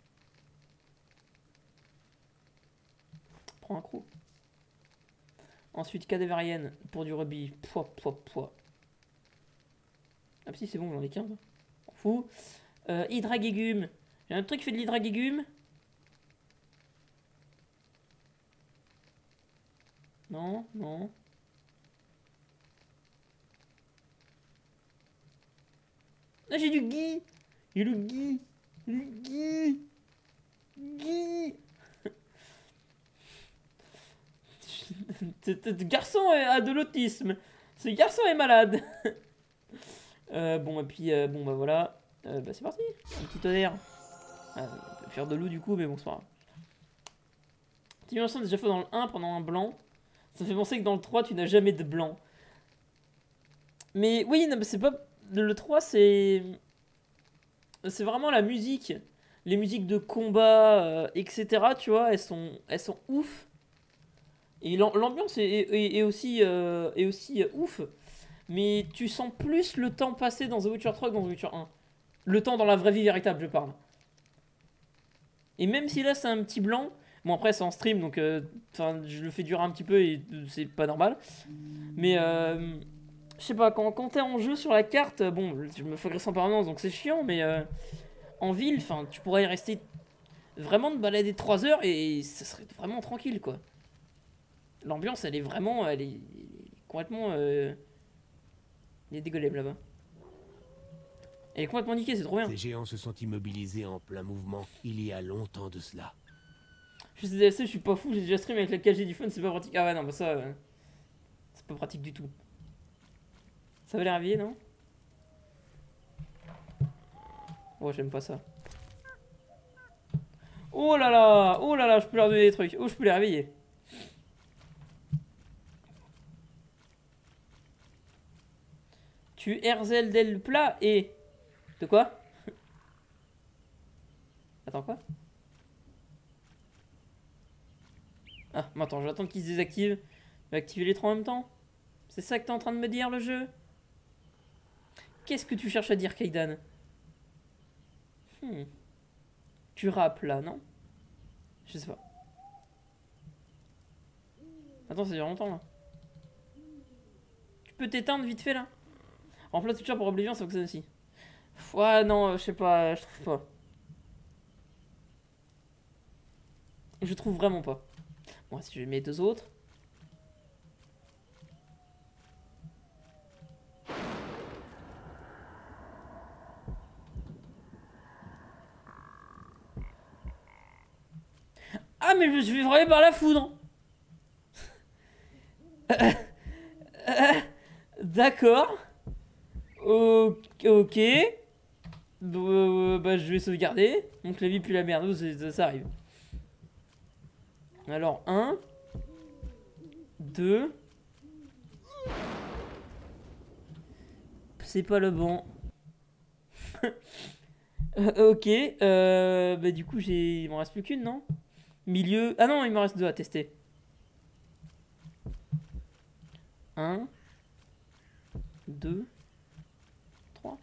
A: Prends un croc. Ensuite, cadavérienne pour du rubis. Pouah, pouah, pouah. Ah, si, c'est bon, j'en ai quinze. On fout. Euh, hydraguigume. J'ai un truc qui fait de l'hydraguigume. Non, non. Ah, j'ai du Guy. J'ai le Guy. Le Guy. Guy. Ce garçon a de l'autisme. Ce garçon est malade. euh, bon, et puis, euh, bon, bah voilà. Euh, bah, c'est parti. Un petit tonnerre. Ah, on peut faire de l'eau du coup, mais bon, c'est pas grave. Simulation déjà fait dans le un pendant un blanc. Ça fait penser que dans le trois, tu n'as jamais de blanc. Mais oui, non, mais c'est pas. Le trois, c'est. C'est vraiment la musique. Les musiques de combat, euh, et cetera. Tu vois, elles sont, elles sont ouf. Et l'ambiance est, est, est aussi, euh, est aussi euh, ouf. Mais tu sens plus le temps passé dans The Witcher trois que dans The Witcher un. Le temps dans la vraie vie véritable, je parle. Et même si là, c'est un petit blanc. Bon, après, c'est en stream, donc euh, je le fais durer un petit peu et c'est pas normal. Mais, euh, je sais pas, quand, quand t'es en jeu sur la carte, bon, je me focus en permanence, donc c'est chiant, mais euh, en ville, enfin, tu pourrais y rester vraiment te balader trois heures et ça serait vraiment tranquille, quoi. L'ambiance, elle est vraiment, elle est, elle est complètement... Euh... Il y a des golems là-bas. Elle est complètement niquée, c'est trop bien.
C: Ces géants se sont immobilisés en plein mouvement, il y a longtemps de cela.
A: Je sais, je suis pas fou, j'ai déjà stream avec la quatre G du phone, c'est pas pratique. Ah ouais, non, bah ça, euh, c'est pas pratique du tout. Ça va les réveiller, non? Oh, j'aime pas ça. Oh là là, oh là là, je peux leur donner des trucs. Oh, je peux les réveiller. Tu Herzel del plat et... De quoi? Attends, quoi? Ah, mais attends, j'attends qu'il se désactive. Il va activer les trois en même temps? C'est ça que t'es en train de me dire, le jeu? Qu'est-ce que tu cherches à dire, Kaidan? hmm. Tu rappes, là, non? Je sais pas. Attends, ça dure longtemps, là. Tu peux t'éteindre vite fait, là? Remplace Witcher pour Oblivion, ça fonctionne aussi. Ouais, non, je sais pas, je trouve pas. Je trouve vraiment pas. Bon, si je mets deux autres. Ah, mais je me suis fait frapper par la foudre. D'accord. Ok. Ok. Euh, bah, je vais sauvegarder. Donc la vie puis la merde, ça, ça arrive. Alors, un. deux. C'est pas le bon. Ok. Euh, bah, du coup, j'ai... il m'en reste plus qu'une, non? Milieu. Ah non, il m'en reste deux à tester. un. deux. trois.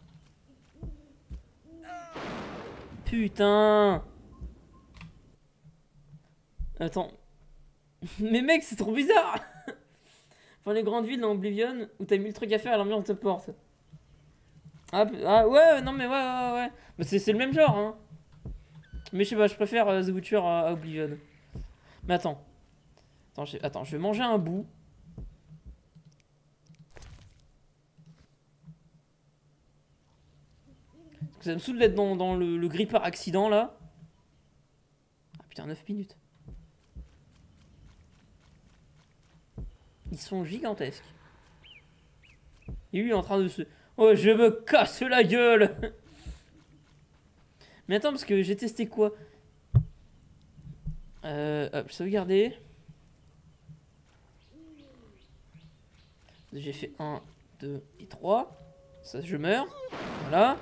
A: Putain. Attends. Mais mec, c'est trop bizarre. Enfin, les grandes villes dans Oblivion où t'as mille trucs à faire et l'ambiance te porte. Ah, ah ouais, non mais ouais, ouais, ouais. Bah, c'est le même genre, hein. Mais je sais pas, je préfère euh, The Witcher à, à Oblivion. Mais attends. Attends je, attends, je vais manger un bout. Parce que ça me saoule d'être dans, dans le, le grip par accident, là. Ah putain, neuf minutes. Ils sont gigantesques. Et lui il est en train de se... Oh, je me casse la gueule. Mais attends, parce que j'ai testé quoi? Euh... Hop, sauvegarder. J'ai fait un, deux et trois. Ça, je meurs. Voilà.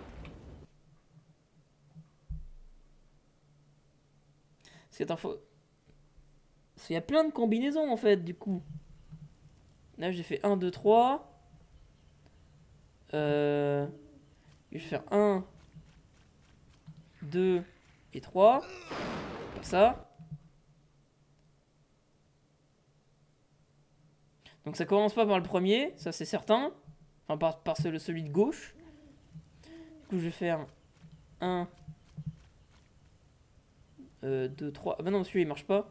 A: C'est un faux... Il y a plein de combinaisons, en fait, du coup. Là, j'ai fait un, deux, trois. Euh... Je vais faire un, deux et trois. Comme ça. Donc ça commence pas par le premier, ça c'est certain. Enfin, par, par celui, celui de gauche. Du coup, je vais faire un, deux, trois. Ah bah non, celui-là il marche pas.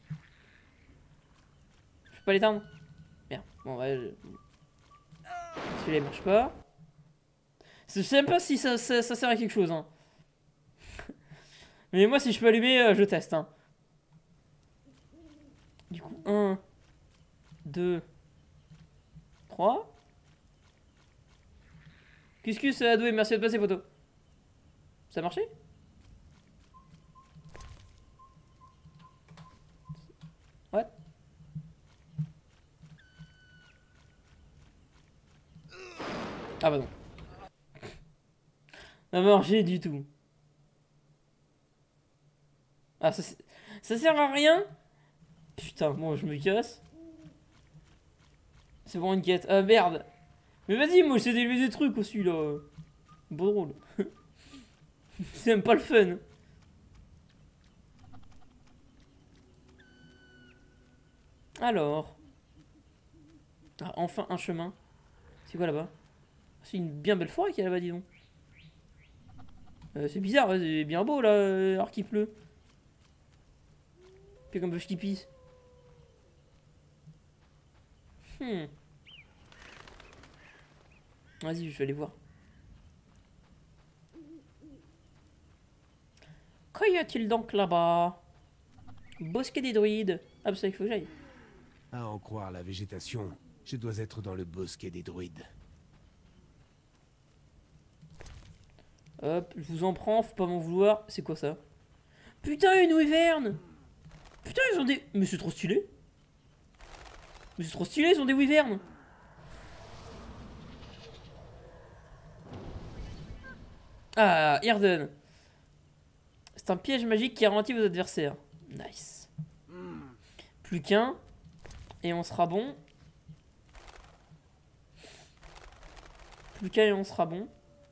A: Je peux pas l'éteindre? Merde. Bon, ouais. Je... Celui-là il marche pas. Je sais même pas si ça, ça, ça sert à quelque chose. Hein. Mais moi, si je peux allumer, euh, je teste. Hein. Du coup, un, deux, trois. Qu'est-ce que c'est, Adoué? Merci de passer, photo. Ça a marché? Ouais. Ah bah non. Ça a marché du tout. Ah, ça, ça sert à rien? Putain, bon, je me casse. C'est bon, une quête. Ah merde. Mais vas-y, moi j'essaie d'élever des trucs aussi là. Bon drôle. C'est même pas le fun. Alors. Ah, enfin un chemin. C'est quoi là-bas? C'est une bien belle forêt qu'il y a là-bas, dis donc. Euh, c'est bizarre, c'est bien beau là, euh, alors qu'il pleut. Puis comme je qui pisse. Hmm. Vas-y, je vais aller voir. Qu'y a-t-il donc là-bas? Bosquet des druides. Ah, bah ça, il faut que j'aille.
C: À en croire la végétation, je dois être dans le bosquet des druides.
A: Hop, je vous en prends, faut pas m'en vouloir. C'est quoi ça? Putain, une wyvern! Putain, ils ont des... Mais c'est trop stylé! Mais c'est trop stylé, ils ont des wyverns! Ah, Irden. C'est un piège magique qui ralentit vos adversaires. Nice. Plus qu'un. Et on sera bon. Plus qu'un et on sera bon.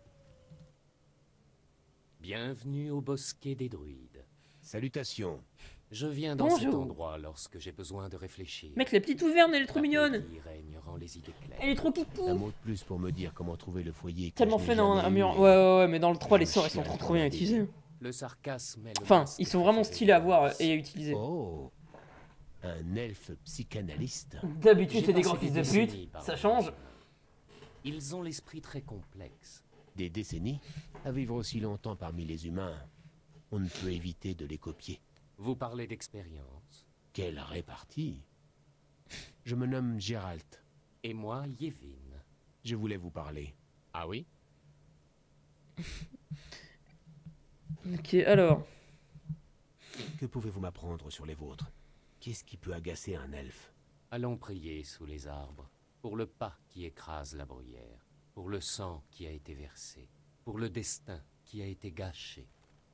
G: Bienvenue au bosquet des druides.
C: Salutations.
G: Je viens dans
A: Bonjour.
G: cet endroit lorsque j'ai besoin de réfléchir.
A: Mec, la petite wyvern, elle est trop
G: La
A: mignonne.
G: paix qui règne rend les idées claires.
A: Elle est trop kiki.
C: Un mot de plus pour me dire comment trouver le foyer. que
A: Tellement
C: je n'ai
A: fun en
C: jamais
A: un
C: eu
A: mur.
C: et-
A: Ouais, ouais, ouais, mais dans le trois, les
C: Un
A: sorts, ils sont
C: chien
A: trop trop
C: dans
A: bien
C: la
A: utilisés.
C: vie.
G: Le sarcasme est le
A: Enfin,
G: masque
A: ils sont vraiment
G: préféré
A: stylés à
G: de
A: voir
G: l'Ouest.
A: et à utiliser.
C: Oh, un elfe psychanalyste.
A: D'habitude,
G: J'ai
A: c'est des
G: passé
A: grands fils de
G: décennies
A: pute.
G: par
A: Ça
G: là.
A: change.
G: Ils ont l'esprit très complexe.
C: Des décennies à vivre aussi longtemps parmi les humains, on ne peut éviter de les copier.
G: Vous parlez d'expérience.
C: Quelle répartie! Je me nomme Geralt.
G: Et moi, Yevin.
C: Je voulais vous parler.
G: Ah oui?
A: Ok, alors.
C: Que pouvez-vous m'apprendre sur les vôtres? Qu'est-ce qui peut agacer un elfe?
G: Allons prier sous les arbres, pour le pas qui écrase la bruyère, pour le sang qui a été versé, pour le destin qui a été gâché.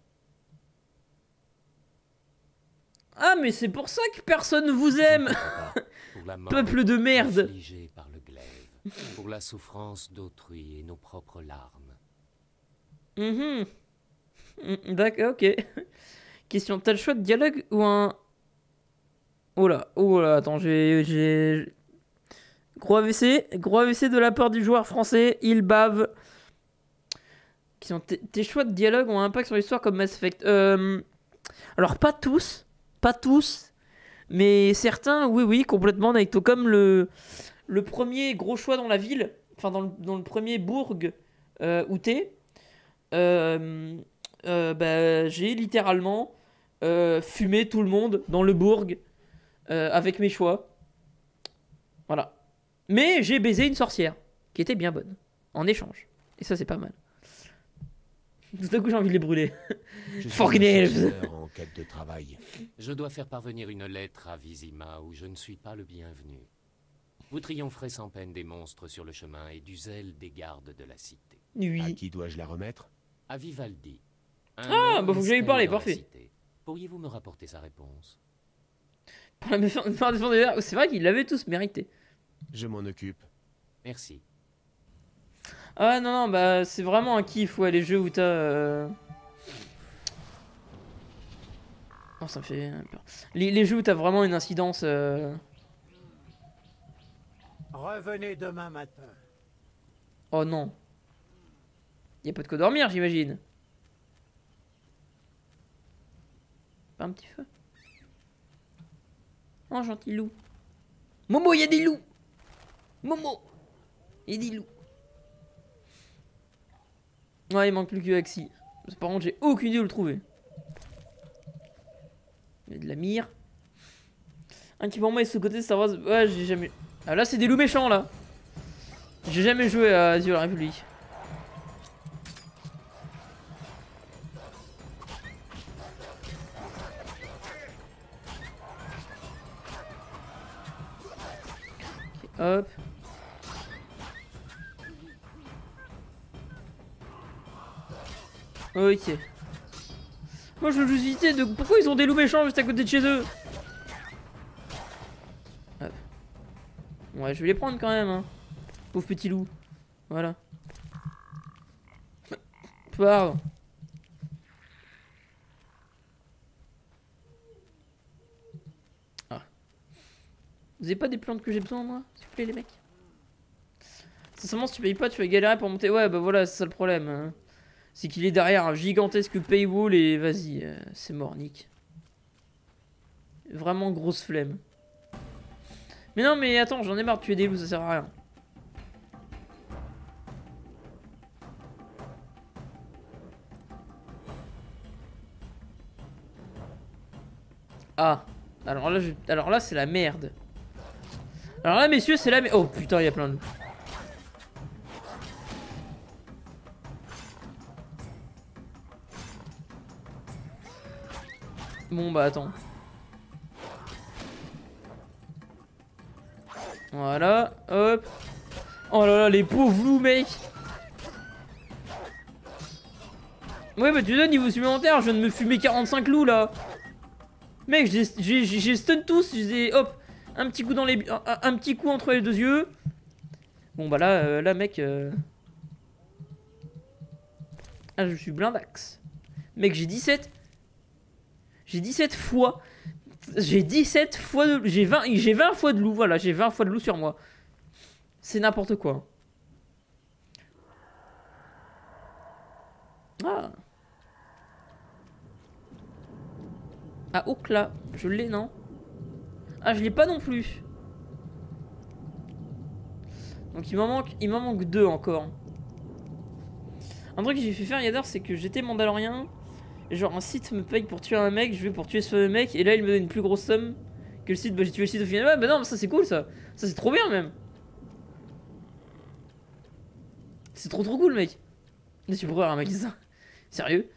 A: Ah, mais c'est pour ça que personne vous aime.
G: Pour la mort
A: Peuple de merde.
G: infligée par le glaive, pour la souffrance d'autrui et nos propres larmes.
A: Mhm. Mm, D'accord, ok. Question, t'as le choix de dialogue ou un... Oh là, oh là, attends, j'ai... j'ai- Gros A V C, gros A V C de la part du joueur français, il bave. Question, tes tes choix de dialogue ont un impact sur l'histoire comme Mass Effect. Euh... Alors, pas tous, pas tous, mais certains, oui, oui, complètement, Naito, comme le, le premier gros choix dans la ville, enfin, dans le, dans le premier bourg euh, où t'es. Euh, euh, bah, j'ai littéralement euh, fumé tout le monde dans le bourg euh, avec mes choix. Voilà. Mais j'ai baisé une sorcière qui était bien bonne en échange. Et ça, c'est pas mal. Tout à coup, j'ai envie de les brûler.
C: Je suis
A: Fucking
C: un
A: elves.
C: sorceleur en quête de travail.
G: Je dois faire parvenir une lettre à Vizima où je ne suis pas le bienvenu. Vous triompherez sans peine des monstres sur le chemin et du zèle des gardes de la cité.
A: Oui.
C: À qui dois-je la remettre?
G: À Vivaldi. Un
A: Ah,
G: homme
A: bah faut que j'aille lui parler,
G: installé dans la
A: parfait.
G: cité. Pourriez-vous me rapporter sa réponse?
A: Pour la défense pour la défense des airs, c'est vrai qu'ils l'avaient tous mérité.
C: Je m'en occupe.
G: Merci.
A: Ah non, non, bah c'est vraiment un kiff, ouais, les jeux où t'as... Euh... Oh, ça me fait peur. Les, les jeux où t'as vraiment une incidence... Euh...
E: Revenez demain matin.
A: Oh non. Y a pas de quoi dormir, j'imagine. Pas un petit feu. Oh, gentil loup. Momo, y a des loups. Momo. Y a des loups. Ouais, il manque plus que Axi. Par contre, j'ai aucune idée où le trouver. Il y a de la mire. Un qui pour moi est sous côté de Star Wars. Ouais, j'ai jamais. Ah, là, c'est des loups méchants là. J'ai jamais joué à As de la République. Okay, hop. Ok. Moi je veux juste visiter de pourquoi ils ont des loups méchants juste à côté de chez eux. Hop. Ouais, je vais les prendre quand même, hein. Pauvre petit loup. Voilà. Pardon. Ah. Vous avez pas des plantes que j'ai besoin, moi, s'il vous plaît, les mecs? Sincèrement, si tu payes pas, tu vas galérer pour monter. Ouais, bah voilà, c'est ça le problème. Hein. C'est qu'il est derrière un gigantesque paywall et vas-y, euh, c'est mort, Nick. Vraiment grosse flemme. Mais non, mais attends, j'en ai marre de tuer des loups, ça sert à rien. Ah, alors là, je... alors là, c'est la merde. Alors là, messieurs, c'est la merde. Oh putain, il y a plein de loups. Bon bah attends. Voilà, hop. Oh là là, les pauvres loups, mec. Ouais bah tu donnes niveau supplémentaire, je viens de me fumer quarante-cinq loups là. Mec, j'ai stun tous, j'ai hop, un petit coup dans les un, un petit coup entre les deux yeux. Bon bah là euh, là mec euh... ah, je suis blindax. Mec, j'ai dix-sept. J'ai dix-sept fois. J'ai dix-sept fois de. J'ai vingt, j'ai vingt fois de loup. Voilà, j'ai vingt fois de loup sur moi. C'est n'importe quoi. Ah. Ah, Oak là. Je l'ai, non? Ah, je l'ai pas non plus. Donc il m'en manque. Il m'en manque deux encore. Un truc que j'ai fait faire hier, c'est que j'étais mandalorien. Et genre un site me paye pour tuer un mec, je vais pour tuer ce mec, et là il me donne une plus grosse somme que le site, bah j'ai tué le site au final. Ouais bah non, mais ça c'est cool ça, ça c'est trop bien même. C'est trop trop cool mec. Mais tu pourrais avoir un mec qui ça. Sérieux?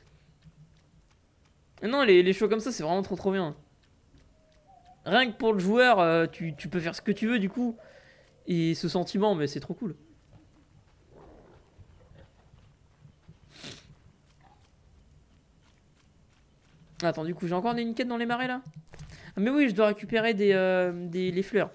A: Non, les, les shows comme ça c'est vraiment trop trop bien. Rien que pour le joueur, euh, tu, tu peux faire ce que tu veux du coup. Et ce sentiment, mais c'est trop cool. Attends, du coup, j'ai encore une quête dans les marais là. Ah, mais oui, je dois récupérer des, euh, des les fleurs.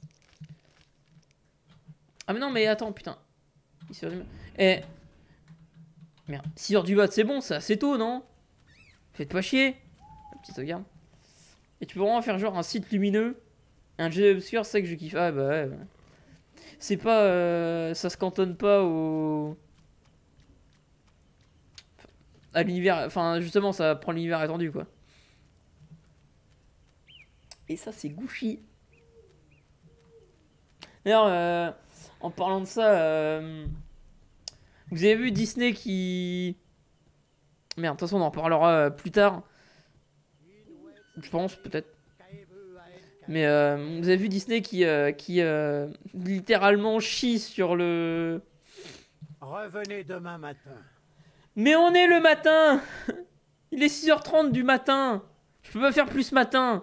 A: Ah, mais non, mais attends, putain. Eh. Merde. six heures du mat, c'est bon, c'est assez tôt, non? Faites pas chier. La petite sauvegarde. Et tu peux vraiment faire genre un site lumineux. Un jet obscur, c'est ça que je kiffe. Ah, bah ouais. C'est pas. Euh, ça se cantonne pas au. À l'univers, enfin justement ça prend l'univers étendu quoi. Et ça c'est Gouchi. D'ailleurs euh, en parlant de ça, euh, vous avez vu Disney qui... Merde, de toute façon on en reparlera plus tard. Je pense peut-être. Mais euh, vous avez vu Disney qui, euh, qui euh, littéralement chie sur le...
E: Revenez demain matin.
A: Mais on est le matin. Il est six heures trente du matin. Je peux pas faire plus matin.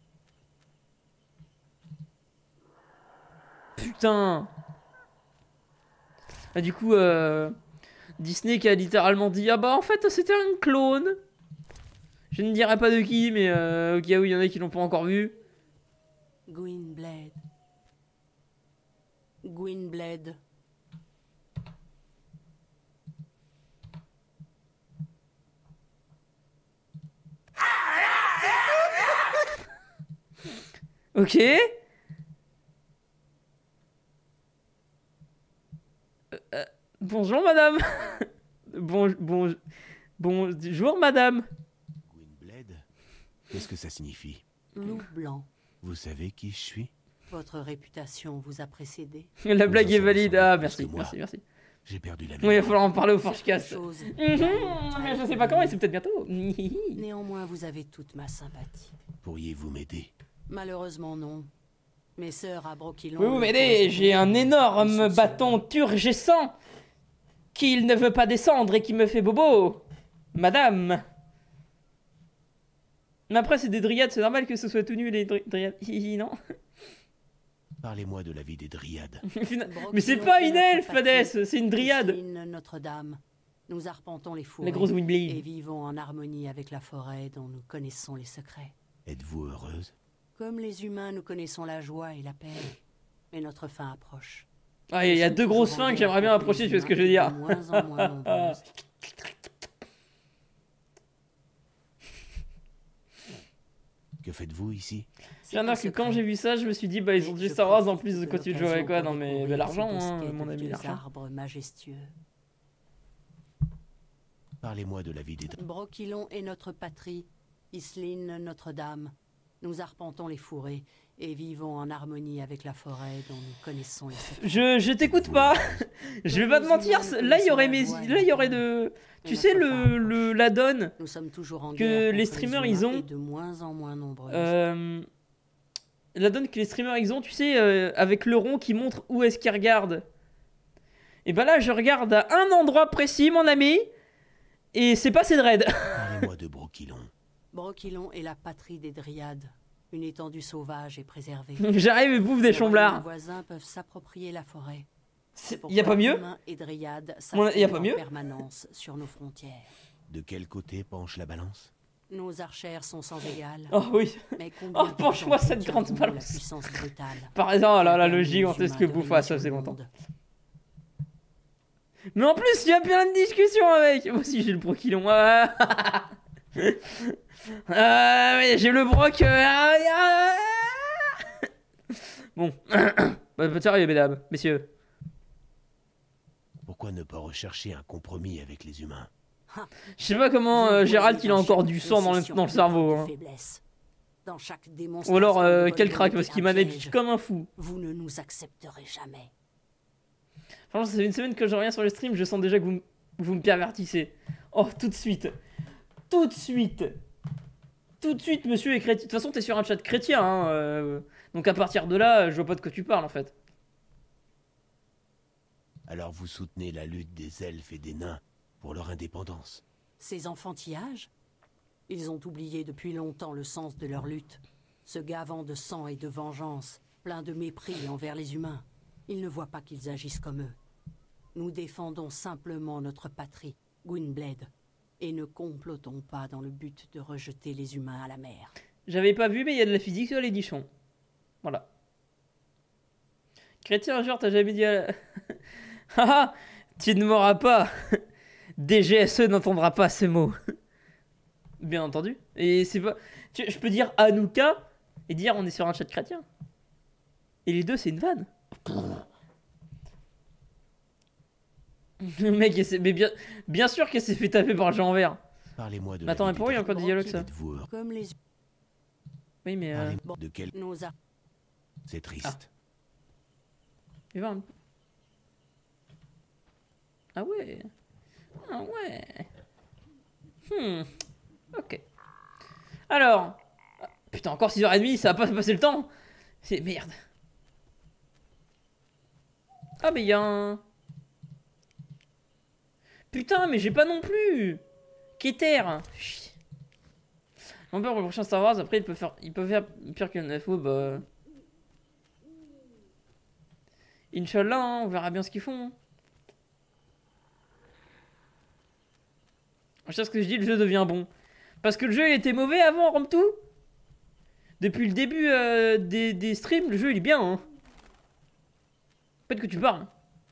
A: Putain. Ah, du coup, euh, Disney qui a littéralement dit ah bah en fait c'était un clone. Je ne dirai pas de qui, mais euh, au cas où il y en a qui l'ont pas encore vu.
L: Gwynblade. Gwynblade.
A: Ok. Euh, euh, bonjour madame. bon, bon, bonjour madame.
C: Gwynblade, qu'est-ce que ça signifie?
L: Loup blanc.
C: Vous savez qui je suis?
L: Votre réputation vous a précédé.
A: La blague est valide. Ah merci, merci, merci.
C: J'ai perdu la
A: Oui, il va falloir en parler au Forgecast.
L: Chose.
A: Mhm, je sais pas quand, et c'est peut-être bientôt.
L: Néanmoins, vous avez toute ma sympathie.
C: Pourriez-vous m'aider?
L: Malheureusement, non. Mes sœurs à Brokilon...
A: Oui, vous m'aidez, j'ai un énorme bâton turgescent qu'il ne veut pas descendre et qui me fait bobo. Madame. Mais après, c'est des dryades, c'est normal que ce soit tout nu, les dry- dryades. Hihi, non?
C: Parlez-moi de la vie des dryades.
A: Mais c'est pas une elfe, Hadès, c'est une dryade.
L: Islinn, Notre-Dame. Nous arpentons les forêts
A: La grosse Windblade.
L: et vivons en harmonie avec la forêt dont nous connaissons les secrets.
C: Êtes-vous heureuse?
L: Comme les humains, nous connaissons la joie et la paix. Mais notre fin approche.
A: Ah, il y a deux grosses fins que j'aimerais bien approcher, tu vois ce que je veux dire.
L: De moins en moins nombreuses.
C: Que faites-vous ici?
A: Je viens de dire que quand j'ai vu ça, je me suis dit, bah ils ont du Star Wars en plus de continuer de jouer avec quoi. Non mais bah, l'argent, hein, mon ami, l'argent.
L: Arbres majestueux.
C: Parlez-moi de la vie des dryades.
L: Brokilon est notre patrie, Islinn, Notre-Dame. Nous arpentons les fourrés et vivons en harmonie avec la forêt dont nous connaissons les secrets.
A: Je, je t'écoute pas. Je vais pas te mentir, là il y aurait mes, là il y aurait de, tu sais le, le la donne
L: Nous sommes toujours en
A: que
L: guerre
A: les
L: contre
A: streamers
L: humains
A: ils ont,
L: et de moins en moins nombreux.
A: euh, la donne que les streamers ils ont, tu sais, euh, avec le rond qui montre où est-ce qu'ils regardent. Et bah là je regarde à un endroit précis, mon ami, et c'est pas Cédred.
C: Parlez-moi de Brokilon.
L: Brokilon est la patrie des dryades. Une étendue sauvage et préservée.
A: J'arrive et bouffe des chomblards.
L: Les voisins peuvent s'approprier la forêt.
A: Y a pas mieux?
L: Humains et dryades
A: Bon, y a pas
L: s'affrontent
A: mieux?
L: en permanence sur nos frontières.
C: De quel côté penche la balance?
L: Nos archères sont sans égal.
A: Oh oui.
L: Mais combien
A: Oh, penche-moi cette grande
L: balance.
A: balance.
L: La puissance brutale.
A: Par exemple, là, la
L: qui a
A: logique,
L: permis
A: on
L: aux
A: sait ce que
L: humains de
A: bouffe,
L: régner
A: ah, ça
L: sur
A: faisait
L: le
A: longtemps.
L: monde.
A: Mais en plus, il y a plein de discussions avec. Moi aussi, j'ai le Brokilon. Ah, ah oui, j'ai le broc. euh, ah, ah. Bon. Bah, sérieux, mesdames, messieurs.
C: Pourquoi ne pas rechercher un compromis avec les humains?
A: Je sais pas comment euh, Gérald, il a encore du sang dans le, dans le cerveau. Hein.
L: Dans chaque
A: Ou alors, euh,
L: démonstration de
A: quel
L: bonne
A: crack,
L: volonté,
A: parce qu'il
L: un
A: manage
L: piège.
A: comme un fou.
L: Vous ne nous accepterez jamais.
A: Franchement, ça fait une semaine que je reviens sur le stream, je sens déjà que vous, m- vous me pervertissez. Oh, tout de suite. Tout de suite. Tout de suite, monsieur est chrétien. De toute façon, t'es sur un chat chrétien, hein. euh, Donc à partir de là, je vois pas de quoi tu parles, en fait.
C: Alors vous soutenez la lutte des elfes et des nains pour leur indépendance.
L: Ces enfantillages, ils ont oublié depuis longtemps le sens de leur lutte. Se gavant de sang et de vengeance, plein de mépris envers les humains, ils ne voient pas qu'ils agissent comme eux. Nous défendons simplement notre patrie, Gwynblade, et ne complotons pas dans le but de rejeter les humains à la mer.
A: J'avais pas vu, mais il y a de la physique sur les nichons. Voilà. Chrétien, genre, t'as jamais dit à la... Haha, tu ne m'auras pas. D G S E n'entendra pas ce mot. Bien entendu. Et c'est pas... Tu- Je peux dire Hanouka et dire on est sur un chat chrétien. Et les deux, c'est une vanne. Le mec, il s'est- mais bien, bien sûr qu'elle s'est fait taper par le jeu en vert.
C: Parlez-moi de
A: Mais attends,
C: la
A: mais
C: vie
A: pourquoi il y a
C: des
A: encore des dialogues, ça?
C: Êtes-vous heureux?
L: Comme les
A: Oui, mais... Euh...
C: Parlez-moi de quel...
L: nos ar-
C: C'est triste.
A: il va un peu. Ah ouais. Ah ouais. Hmm. Ok. Alors. ah, Putain, encore six heures trente, ça va pas passer le temps. C'est merde. Ah, mais il y a un. Putain, mais j'ai pas non plus. Keter. Chut. On peut pour le prochain Star Wars, après il peut faire, il peut faire pire que le F O, bah. Inch'Allah, hein, on verra bien ce qu'ils font. Hein. Je sais ce que je dis, le jeu devient bon. Parce que le jeu il était mauvais avant, Romtou. Depuis le début euh, des, des streams, le jeu il est bien. Hein. Peut-être que tu parles.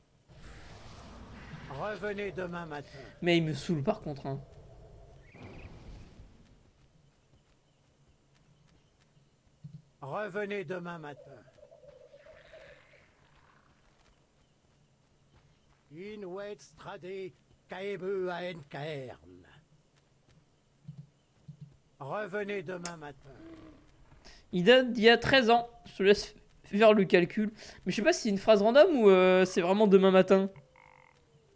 E: Revenez demain matin.
A: Mais il me saoule par contre. Hein.
E: Revenez demain matin. Inwet Strade Kaebe à Encaern. Revenez demain matin.
A: Il date d'il y a treize ans. Je te laisse faire le calcul. Mais je sais pas si c'est une phrase random ou euh, c'est vraiment demain matin.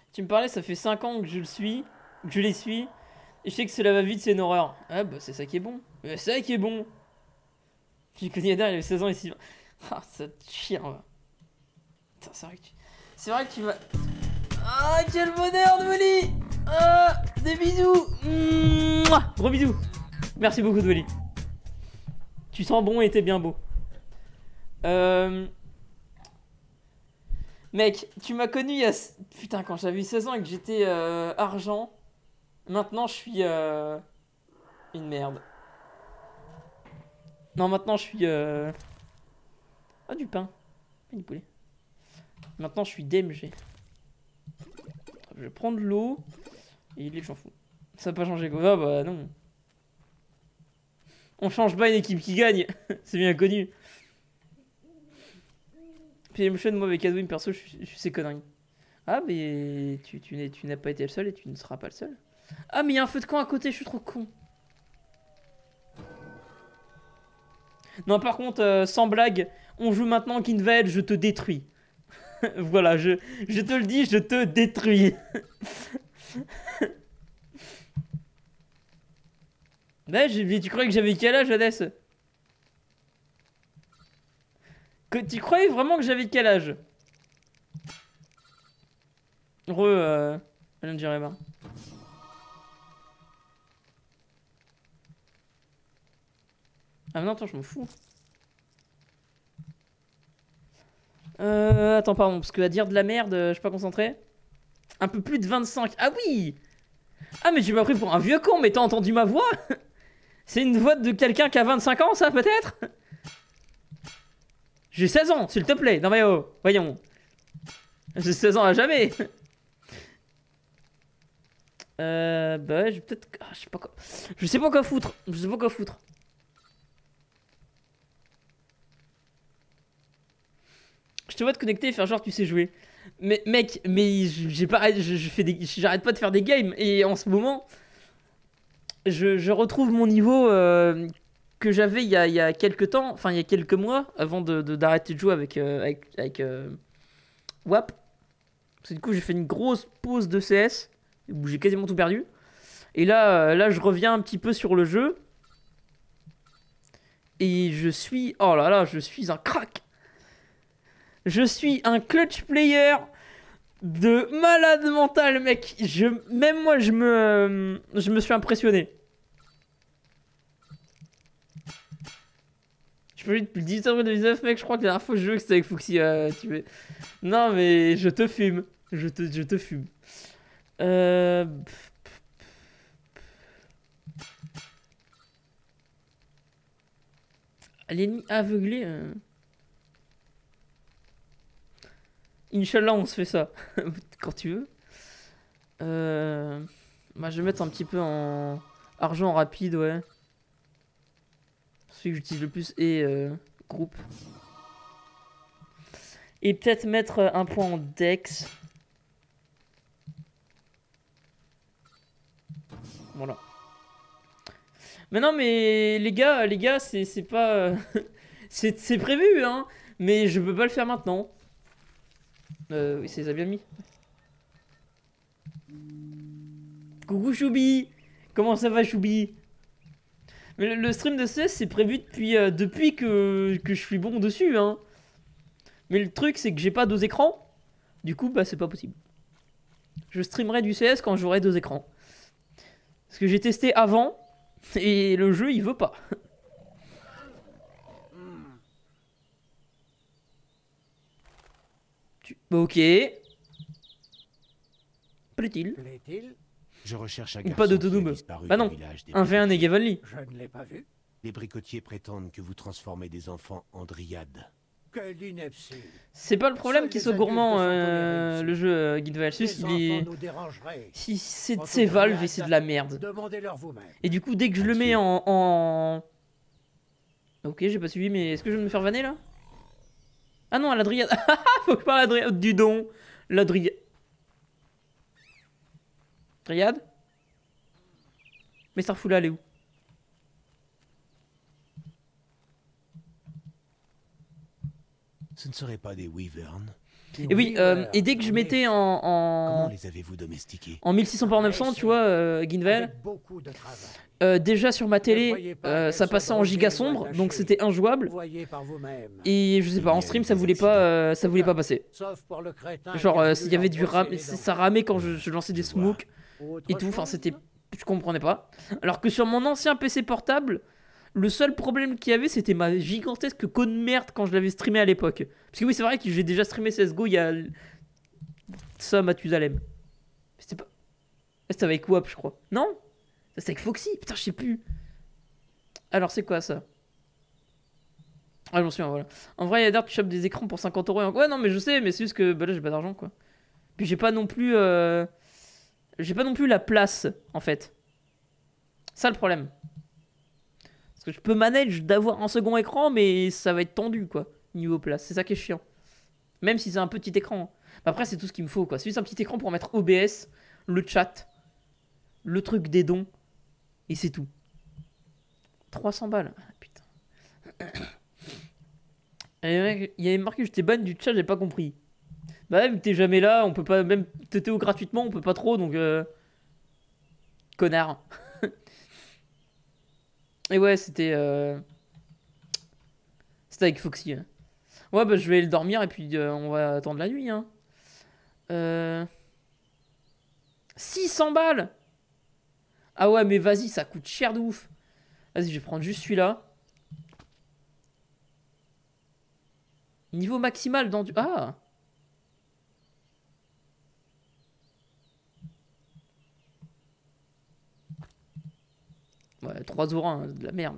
A: Tu me parlais, ça fait cinq ans que je le suis, que je les suis, et je sais que cela va vite, c'est une horreur. Ah bah c'est ça qui est bon. Mais c'est ça qui est bon. J'ai connu Yadar, il avait seize ans ici. Ah, ça te chire, va. Putain, c'est vrai que tu... C'est vrai que tu vas... Ah, quel bonheur de Wally. Ah, des bisous. Mouah, gros bisous. Merci beaucoup de Wally. Tu sens bon et t'es bien beau. Euh... Mec, tu m'as connu il y a... Putain, quand j'avais seize ans et que j'étais euh, argent. Maintenant, je suis... Euh... Une merde. Non, maintenant, je suis... Euh... Ah, du pain. Et du poulet. Maintenant, je suis D M G. Je vais prendre l'eau. Et il est, j'en fous. Ça n'a pas changé quoi. Ah bah non. On change pas une équipe qui gagne. C'est bien connu. Puis Emotion, moi avec Adwin, perso, je suis ces conneries. Ah, mais tu, tu, n'es, tu n'as pas été le seul et tu ne seras pas le seul. Ah, mais il y a un feu de camp à côté, je suis trop con. Non, par contre, euh, sans blague, on joue maintenant Kinvael, je te détruis. Voilà, je, je te le dis, je te détruis. Bah, tu croyais que j'avais quel âge, Hades? Que, tu croyais vraiment que j'avais quel âge? Re, euh... Alan Jerema. Ah non, attends, je m'en fous. Euh... Attends, pardon, parce que à dire de la merde, je suis pas concentré. Un peu plus de vingt-cinq. Ah oui! Ah, mais tu m'as pris pour un vieux con, mais t'as entendu ma voix? C'est une voix de quelqu'un qui a vingt-cinq ans, ça, peut-être? J'ai seize ans, s'il te plaît. Non mais oh, voyons. J'ai seize ans à jamais. Euh, bah ouais, je vais peut-être... Ah, je sais pas quoi... Je sais pas quoi foutre. Je sais pas quoi foutre. Je te vois te connecter et faire genre tu sais jouer. Mais mec, mais j'ai pas... Je, je fais des... J'arrête pas de faire des games. Et en ce moment... Je, je retrouve mon niveau... Euh... que j'avais il y a, il y a quelques temps, enfin il y a quelques mois, avant de, de, d'arrêter de jouer avec, euh, avec, avec euh, W A P. Parce que du coup j'ai fait une grosse pause de C S, où j'ai quasiment tout perdu. Et là, euh, là je reviens un petit peu sur le jeu. Et je suis... Oh là là, je suis un crack. Je suis un clutch player de malade mental, mec. Je, même moi, je me, euh, je me suis impressionné. Je peux jouer depuis le dix-huit avril deux mille dix-neuf, mec. Je crois que la dernière fois que je jouais, c'était avec Fuxi. Euh, tu veux... Non, mais je te fume. Je te, je te fume. Euh... L'ennemi aveuglé. Euh... Inch'Allah, on se fait ça. Quand tu veux. Euh... Bah, je vais mettre un petit peu en argent rapide, ouais. Celui que j'utilise le plus est euh, groupe. Et peut-être mettre un point en dex. Voilà. Mais non, mais les gars, les gars, c'est c'est pas... c'est prévu, hein. Mais je peux pas le faire maintenant. Euh, oui, c'est ça bien mis. Coucou Choubi. Comment ça va Choubi? Mais le, le stream de C S c'est prévu depuis, euh, depuis que, que je suis bon dessus, hein. Mais le truc c'est que j'ai pas deux écrans. Du coup, bah c'est pas possible. Je streamerai du C S quand j'aurai deux écrans. Parce que j'ai testé avant et le jeu il veut pas. Tu... Ok. Plaît-il?
E: Plaît-il?
C: Je recherche un
A: Ou
C: garçon
A: pas
C: qui a
A: d'Autodome.
C: disparu
A: Bah
C: du
A: non,
C: village des
A: un v un et
C: bricotiers.
A: Gavenly.
E: Je ne l'ai pas vu.
C: Les bricotiers prétendent que vous transformez des enfants en dryades.
E: Quelle ineptie.
A: C'est pas le problème
E: Seuls
A: qu'il
E: les
A: soit gourmand,
E: adultes sont
A: euh,
E: tolérés
A: le
E: ici.
A: jeu euh, Guide Valsus,
E: Les
A: il
E: enfants
A: est...
E: nous dérangeraient.
A: Si c'est
E: Quant
A: c'est
E: aux
A: Valve et
E: dryades,
A: c'est de la merde.
E: demandez-leur vous-même.
A: Et du coup, dès que je le mets en... en... Ok, j'ai pas suivi, mais est-ce que je vais me faire vanner là? Ah non, à la dryade. Faut que je parle à la dryade. Du don. La dryade. Dryade? Mais Starfoula, elle est où?
C: Ce ne seraient pas des wyverns?
A: Et oui, euh, et dès que je mettais en... en...
C: Comment les avez-vous domestiqués?
A: En mille six cents par neuf cents, tu vois, euh, Guinvel, euh, déjà sur ma télé, euh, ça passait en giga sombre, donc c'était injouable. Et je sais pas, en stream, ça voulait pas, euh, ça voulait pas passer. Genre, euh, s'il y avait du ram... ça ramait quand je, je lançais des smokes et tout, enfin c'était... Je comprenais pas. Alors que sur mon ancien P C portable, le seul problème qu'il y avait, c'était ma gigantesque code merde quand je l'avais streamé à l'époque. Parce que oui, c'est vrai que j'ai déjà streamé C S G O il y a... Ça, Mathusalem. C'était pas... C'était avec W A P, je crois. Non? Ça, c'était avec Foxy. Putain, je sais plus. Alors, c'est quoi, ça? Ah, je m'en souviens, voilà. En vrai, Yadar, tu chopes des écrans pour cinquante euros. Ouais, non, mais je sais, mais c'est juste que bah, là, j'ai pas d'argent, quoi. Puis j'ai pas non plus... Euh... J'ai pas non plus la place, en fait. Ça, le problème. Parce que je peux manage d'avoir un second écran, mais ça va être tendu, quoi, niveau place. C'est ça qui est chiant. Même si c'est un petit écran. Après, c'est tout ce qu'il me faut, quoi. C'est juste un petit écran pour mettre O B S, le chat, le truc des dons, et c'est tout. trois cents balles. Ah, putain. Il y avait marqué que j'étais ban du chat, j'ai pas compris. Bah, vu que t'es jamais là, on peut pas, même T T O gratuitement, on peut pas trop, donc... Euh... Connard. Et ouais, c'était... Euh... C'était avec Foxy. Hein. Ouais, bah je vais le dormir et puis euh, on va attendre la nuit. Hein. Euh... six cents balles. Ah ouais, mais vas-y, ça coûte cher de ouf. Vas-y, je vais prendre juste celui-là. Niveau maximal dans du... Ah. Ouais, trois euros, hein, de la merde.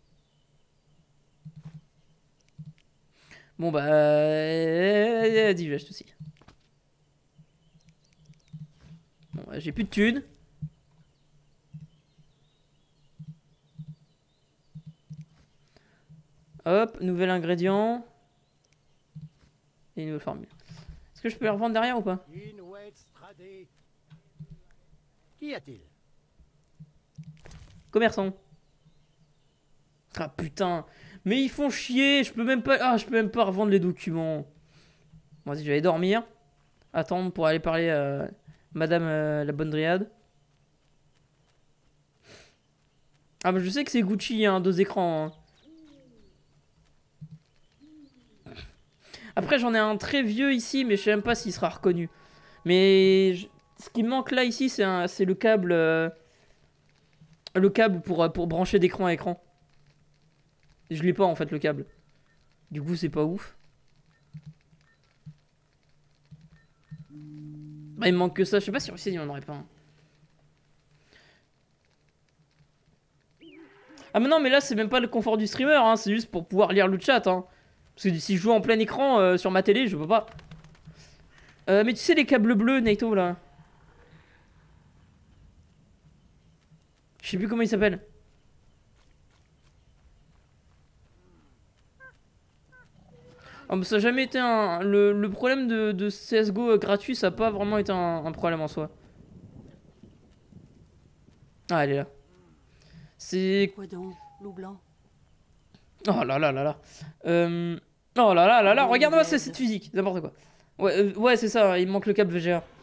A: Bon bah... Euh, dis, j'achète aussi. Bon, bah, j'ai plus de thunes. Hop, nouvel ingrédient. Et une nouvelle formule. Est-ce que je peux les revendre derrière ou pas?
E: Qu'y a-t-il?
A: Commerçant. Ah putain. Mais ils font chier. Je peux même pas... Ah, je peux même pas revendre les documents. Bon, vas-y, je vais aller dormir. Attendre pour aller parler à Madame euh, la bonne dryade. Ah bah je sais que c'est Gucci, hein, deux écrans. Hein. Après j'en ai un très vieux ici, mais je sais même pas s'il sera reconnu. Mais je... ce qui me manque là ici, c'est un... le câble... Euh... Le câble pour, pour brancher d'écran à écran. Je l'ai pas en fait le câble. Du coup c'est pas ouf. Bah il me manque que ça. Je sais pas si Russie il y en aurait pas un. Ah mais non mais là c'est même pas le confort du streamer hein. C'est juste pour pouvoir lire le chat hein. Parce que si je joue en plein écran euh, sur ma télé je peux pas. euh, Mais tu sais les câbles bleus Naito là. Je sais plus comment il s'appelle. Oh, bah, ça n'a jamais été un... Le, le problème de, de C S G O gratuit, ça n'a pas vraiment été un, un problème en soi. Ah, elle est là. C'est...
L: Quoi donc, loup blanc?
A: Oh là là là là. Euh... Oh là là là là, regarde-moi cette physique, n'importe quoi. Ouais, euh, ouais c'est ça, il me manque le câble V G A.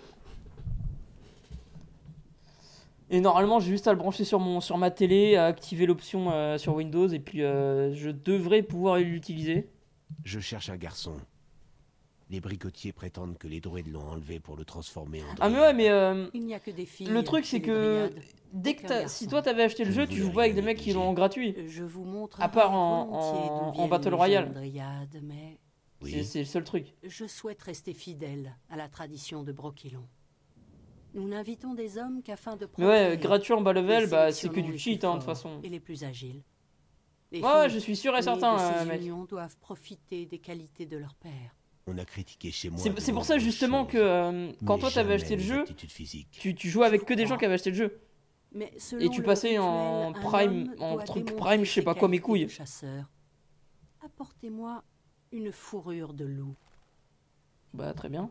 A: Et normalement, j'ai juste à le brancher sur, mon, sur ma télé, à activer l'option euh, sur Windows, et puis euh, je devrais pouvoir l'utiliser.
C: Je cherche un garçon. Les bricotiers prétendent que les druides l'ont enlevé pour le transformer en...
A: Ah mais ouais, mais... Euh,
L: Il n'y a que des filles.
A: Le truc, c'est que... Dès que t'as... Si toi, t'avais acheté le jeu, tu joues pas avec des mecs qui l'ont en gratuit.
L: Je vous montre
A: à part en, en, en Battle Royale.
L: Dryade, mais...
A: Oui. C'est le seul truc.
L: Je souhaite rester fidèle à la tradition de Brokilon. Nous n'invitons des hommes qu'afin de...
A: Mais ouais, gratuit en bas level, bah c'est que du cheat, hein, de toute façon.
L: Et les plus agiles.
A: Les ouais, je suis sûr et certain,
L: euh,
A: mec.
L: Les unions doivent profiter des qualités de leur père.
C: On a critiqué chez moi.
A: C'est pour ça justement que euh, quand toi t'avais acheté le jeu, tu, tu jouais avec que des gens qui avaient acheté le jeu.
L: Mais
A: et tu passais en prime, en truc prime, je sais pas quoi, mes couilles.
L: Apportez-moi une fourrure de loup.
A: Bah très bien.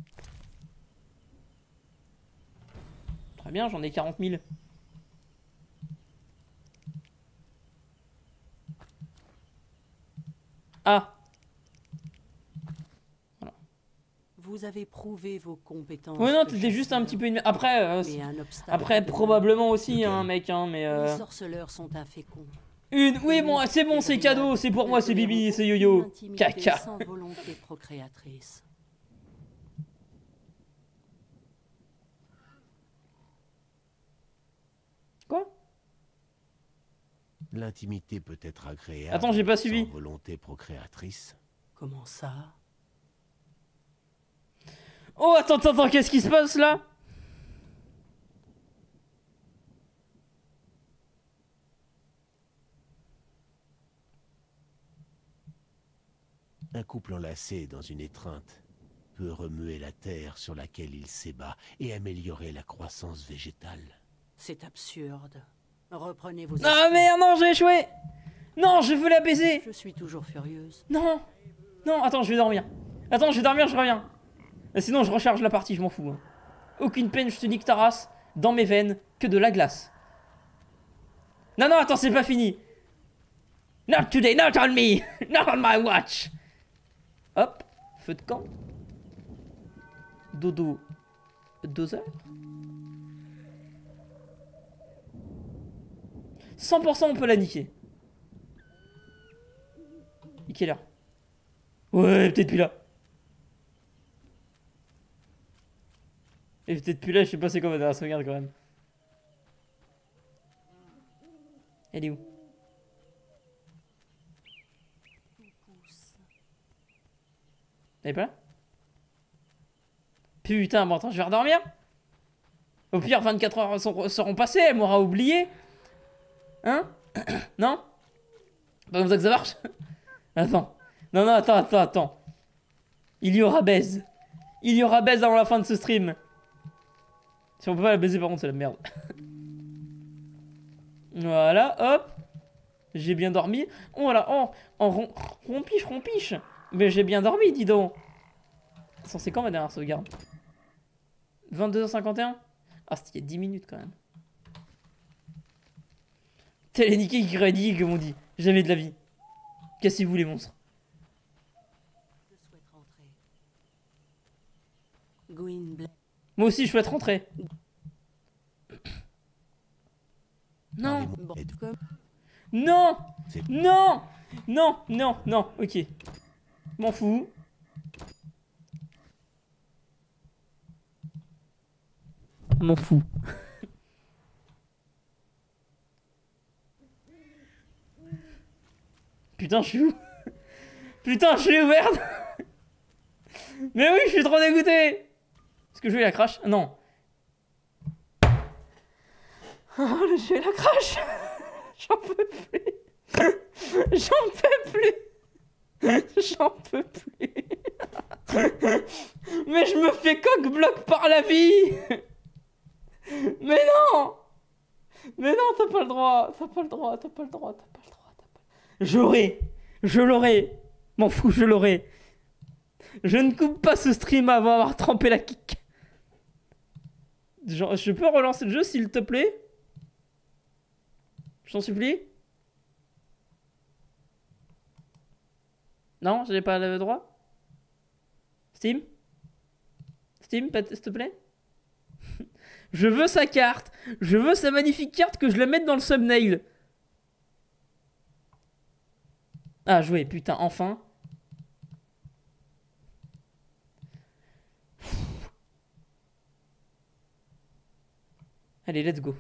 A: Très bien, j'en ai quarante mille. Ah. Voilà.
L: Vous avez prouvé vos compétences.
A: Ouais, non,
L: de
A: t'étais juste un
L: chasseur.
A: petit peu une... Après, euh,
L: Mais un obstacle
A: après
L: de
A: probablement aussi, hein, mec, hein, mais...
L: Les
A: Euh...
L: sorceleurs sont inféconds.
A: Une... Oui, bon, c'est bon, c'est cadeau, c'est pour moi, c'est Bibi, c'est Yo-Yo.
L: Intimité
A: Caca.
L: sans volonté procréatrice.
A: Quoi?
C: L'intimité peut être agréable.
A: Attends, j'ai pas
C: sans
A: suivi.
C: volonté procréatrice.
L: Comment ça?
A: Oh, attends, attends, attends, qu'est-ce qui se passe là?
C: Un couple enlacé dans une étreinte peut remuer la terre sur laquelle il s'ébat et améliorer la croissance végétale.
L: C'est absurde. Reprenez vos...
A: Ah merde, non, j'ai échoué. Non, je veux la baiser.
L: Je suis toujours furieuse.
A: Non. Non, attends, je vais dormir. Attends, je vais dormir, je reviens. Sinon, je recharge la partie, je m'en fous. Hein. Aucune peine, je te nique ta race. Dans mes veines, que de la glace. Non, non, attends, c'est pas fini. Not today, not on me. Not on my watch. Hop, feu de camp. Dodo. Deux heures. cent pour cent on peut la niquer. Et quelle heure? Ouais, peut-être plus là. Et peut-être plus là, je sais pas c'est quoi ma dernière sauvegarde quand même. Elle est où? Elle est pas là? Putain, bon attends, je vais redormir. Au pire, vingt-quatre heures sont- seront passées, elle m'aura oublié. Hein? Non? Pas comme ça que ça marche? Attends. Non, non, attends, attends, attends. Il y aura baise. Il y aura baise avant la fin de ce stream. Si on peut pas la baiser, par contre, c'est la merde. Voilà, hop. J'ai bien dormi. Oh, voilà, oh, en ron rompiche, rompiche. Mais j'ai bien dormi, dis donc. C'est quand ma dernière sauvegarde? vingt-deux heures cinquante et un? Ah, c'était il y a dix minutes quand même. Tel est niqué qui rédit, comme on dit. Jamais de la vie. Cassez-vous les monstres.
L: Je souhaite rentrer. Gwynbleidd.
A: Moi aussi, je souhaite rentrer. Non.
L: Bon, comme...
A: Non. Non. Non. Non. Non. Ok. M'en fous. M'en fous. Putain, je suis où? Putain, je suis où, merde? Mais oui, je suis trop dégoûté. Est-ce que je vais la crash? Non. Oh, le jeu la crash. J'en peux plus. J'en peux plus. J'en peux plus. Mais je me fais coq-bloc par la vie. Mais non. Mais non, t'as pas le droit. T'as pas le droit, t'as pas le droit, t'as pas le droit, t'as pas... J'aurai. Je l'aurai. M'en fous, je l'aurai. Je ne coupe pas ce stream avant avoir trempé la kick. Genre, je peux relancer le jeu, s'il te plaît? Je t'en supplie? Non, j'ai pas le droit? Steam? Steam, s'il te plaît? Je veux sa carte. Je veux sa magnifique carte, que je la mette dans le thumbnail. Ah, joué, putain, enfin. Allez, let's go.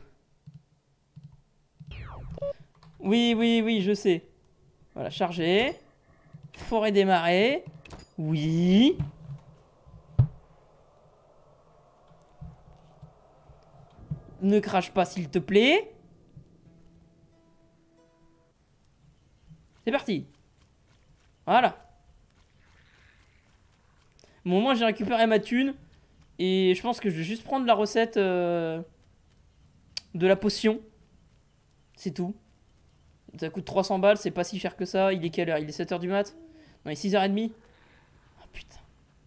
A: Oui, oui, oui, je sais. Voilà, chargé. Forêt démarrer. Oui. Ne crache pas, s'il te plaît. C'est parti. Voilà. Bon, moi, j'ai récupéré ma thune. Et je pense que je vais juste prendre la recette euh, de la potion. C'est tout. Ça coûte trois cents balles, c'est pas si cher que ça. Il est quelle heure? Il est sept heures du mat? Non, il est six heures trente. Oh putain.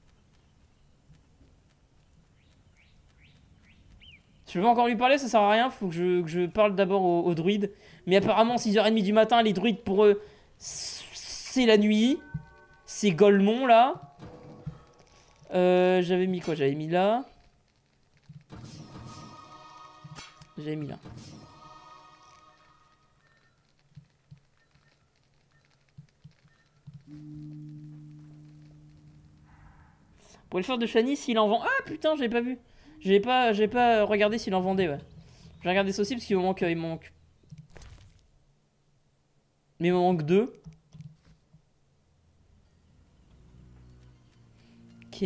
A: Je veux encore lui parler, ça sert à rien. Faut que je, que je parle d'abord aux, aux druides. Mais apparemment, six heures trente du matin, les druides pour eux, c'est la nuit. C'est Golemont là. Euh, j'avais mis quoi? J'avais mis là. J'avais mis là. Pour le faire de Shani, s'il en vend... Ah putain, j'avais pas vu. J'ai pas, j'ai pas regardé s'il en vendait, ouais. J'ai regardé ça aussi parce qu'il me manque... Il me manque... Mais il me manque deux. Ok.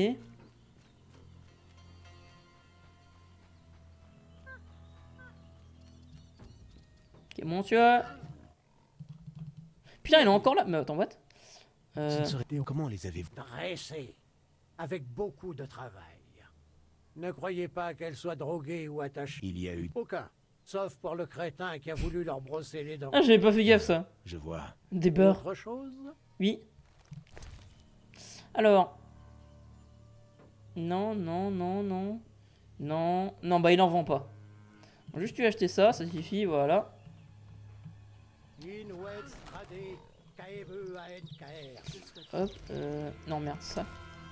A: Ok, monsieur. Putain, il est encore là. Mais attends, what? Euh...
C: Ce ne serait... Comment les avez-vous?
E: Dressée, avec beaucoup de travail. Ne croyez pas qu'elle soit droguée ou attachée.
C: Il y a eu...
E: Aucun. Sauf pour le crétin qui a voulu leur brosser les dents.
A: Ah, j'avais pas fait gaffe, ça.
C: Je vois.
A: Des beurres.
E: Autre chose?
A: Oui. Alors. Non, non, non, non. Non. Non, bah il en vend pas. Juste tu as acheté ça, ça suffit, voilà. Hop, euh... non, merde, ça.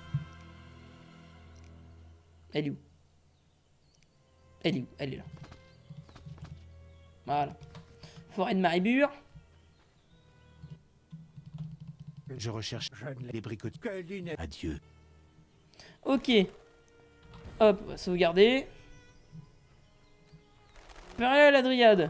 A: Elle est où? Elle est où? Elle est là. Voilà. Forêt de Maribur.
C: Je recherche les bricots. Adieu.
A: Ok. Hop, on va sauvegarder. Parallèle à la dryade.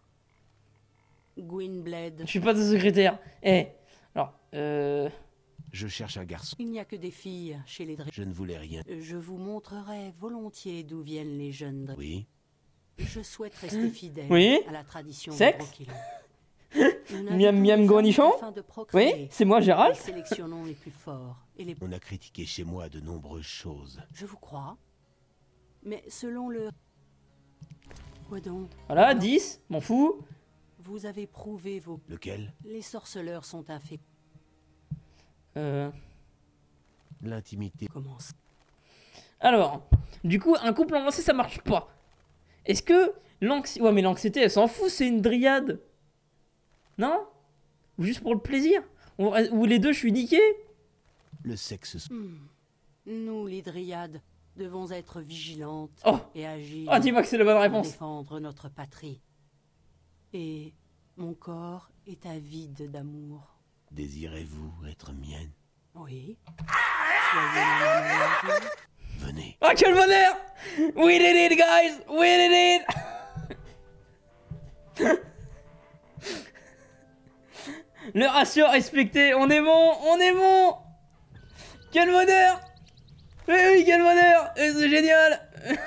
L: Gwynblade.
A: Je suis pas de secrétaire. Eh. Alors, euh...
C: Je cherche un garçon.
L: Il n'y a que des filles chez les Dryades.
C: Je ne voulais rien.
L: Je vous montrerai volontiers d'où viennent les jeunes Dryades.
C: Oui.
L: Je souhaite rester fidèle
A: oui.
L: à la tradition
A: Sexe.
L: de
A: Miam miam grenichon. Oui, c'est moi Gérald.
L: Sélectionnons les plus forts et les...
C: On a critiqué chez moi de nombreuses choses.
L: Je vous crois. Mais selon le... Quoi donc?
A: Voilà, dix, m'en fous.
L: Vous avez prouvé vos...
C: Lequel?
L: Les sorceleurs sont infectés.
A: Euh...
C: L'intimité
L: commence.
A: Alors, du coup, un couple enlacé, ça marche pas. Est-ce que l'anxiété... Ouais, mais l'anxiété, elle s'en fout, c'est une dryade. Non? Ou juste pour le plaisir? Ou les deux, je suis niqué?
C: Le sexe...
L: Hmm. Nous, les dryades, devons être vigilantes
A: oh.
L: et agir.
A: Ah, dis-moi que c'est la bonne réponse.
L: Pour défendre notre patrie. Et mon corps est avide d'amour.
C: Désirez-vous être mienne?
L: Oui.
C: Venez.
A: Oh, quel bonheur! We did it, guys! We did it! Le ratio respecté, on est bon, on est bon! Quel bonheur! Oui, oui, quel bonheur! C'est génial!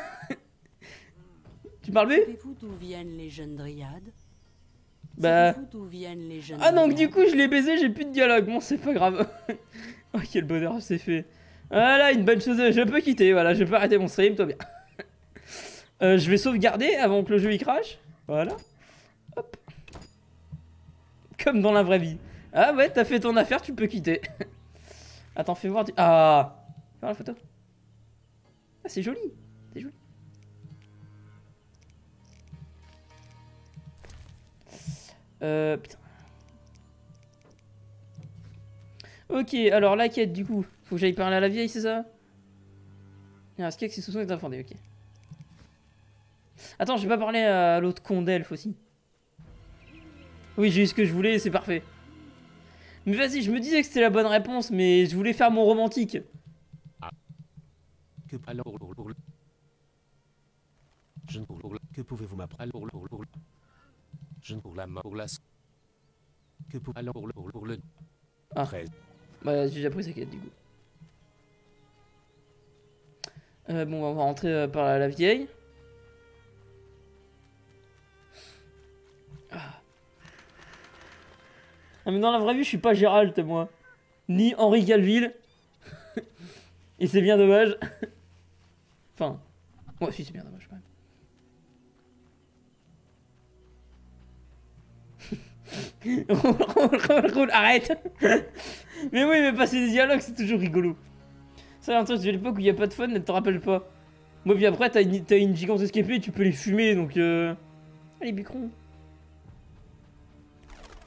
A: Tu parles plus?
L: Savez-vous d'où viennent les jeunes dryades?
A: Bah...
L: D'où viennent les jeunes
A: ah donc
L: dryades?
A: du coup je l'ai baisé, j'ai plus de dialogue, bon c'est pas grave. Oh quel bonheur c'est fait. Voilà une bonne chose, je peux quitter, voilà, je peux arrêter mon stream, toi bien. euh, je vais sauvegarder avant que le jeu y crache, voilà. Hop. Comme dans la vraie vie. Ah ouais, t'as fait ton affaire, tu peux quitter. Attends, fais voir... Ah, fais voir la photo. Ah c'est joli, c'est joli. Euh, putain. Ok, alors la quête du coup. Faut que j'aille parler à la vieille, c'est ça? Il y a un skek, c'est sous son est infondé, ok. Attends, j'ai pas parlé à l'autre con d'elfe aussi. Oui, j'ai eu ce que je voulais, c'est parfait. Mais vas-y, je me disais que c'était la bonne réponse, mais je voulais faire mon romantique.
G: Ah. Que alors pour, pour, je ne pour,
C: que pouvez-vous m'apprendre?
G: Pour, pour, pour, je ne pour la mort pour la que pour alors pour le pour, pour le
A: ah. Bah j'ai déjà pris sa quête du coup. Euh, bon, on va rentrer euh, par la, la vieille. Ah. Ah mais dans la vraie vie je suis pas Gérald moi. Ni Henri Calville. Et c'est bien dommage. Enfin. Ouais si c'est bien dommage quand même. roule, roule, roule, roule, arrête. Mais oui mais passer des dialogues c'est toujours rigolo. Ça un truc de l'époque où il n'y a pas de fun, ne te rappelle pas. Moi puis après t'as une, une gigantesque épée, tu peux les fumer donc euh... Allez bicrons.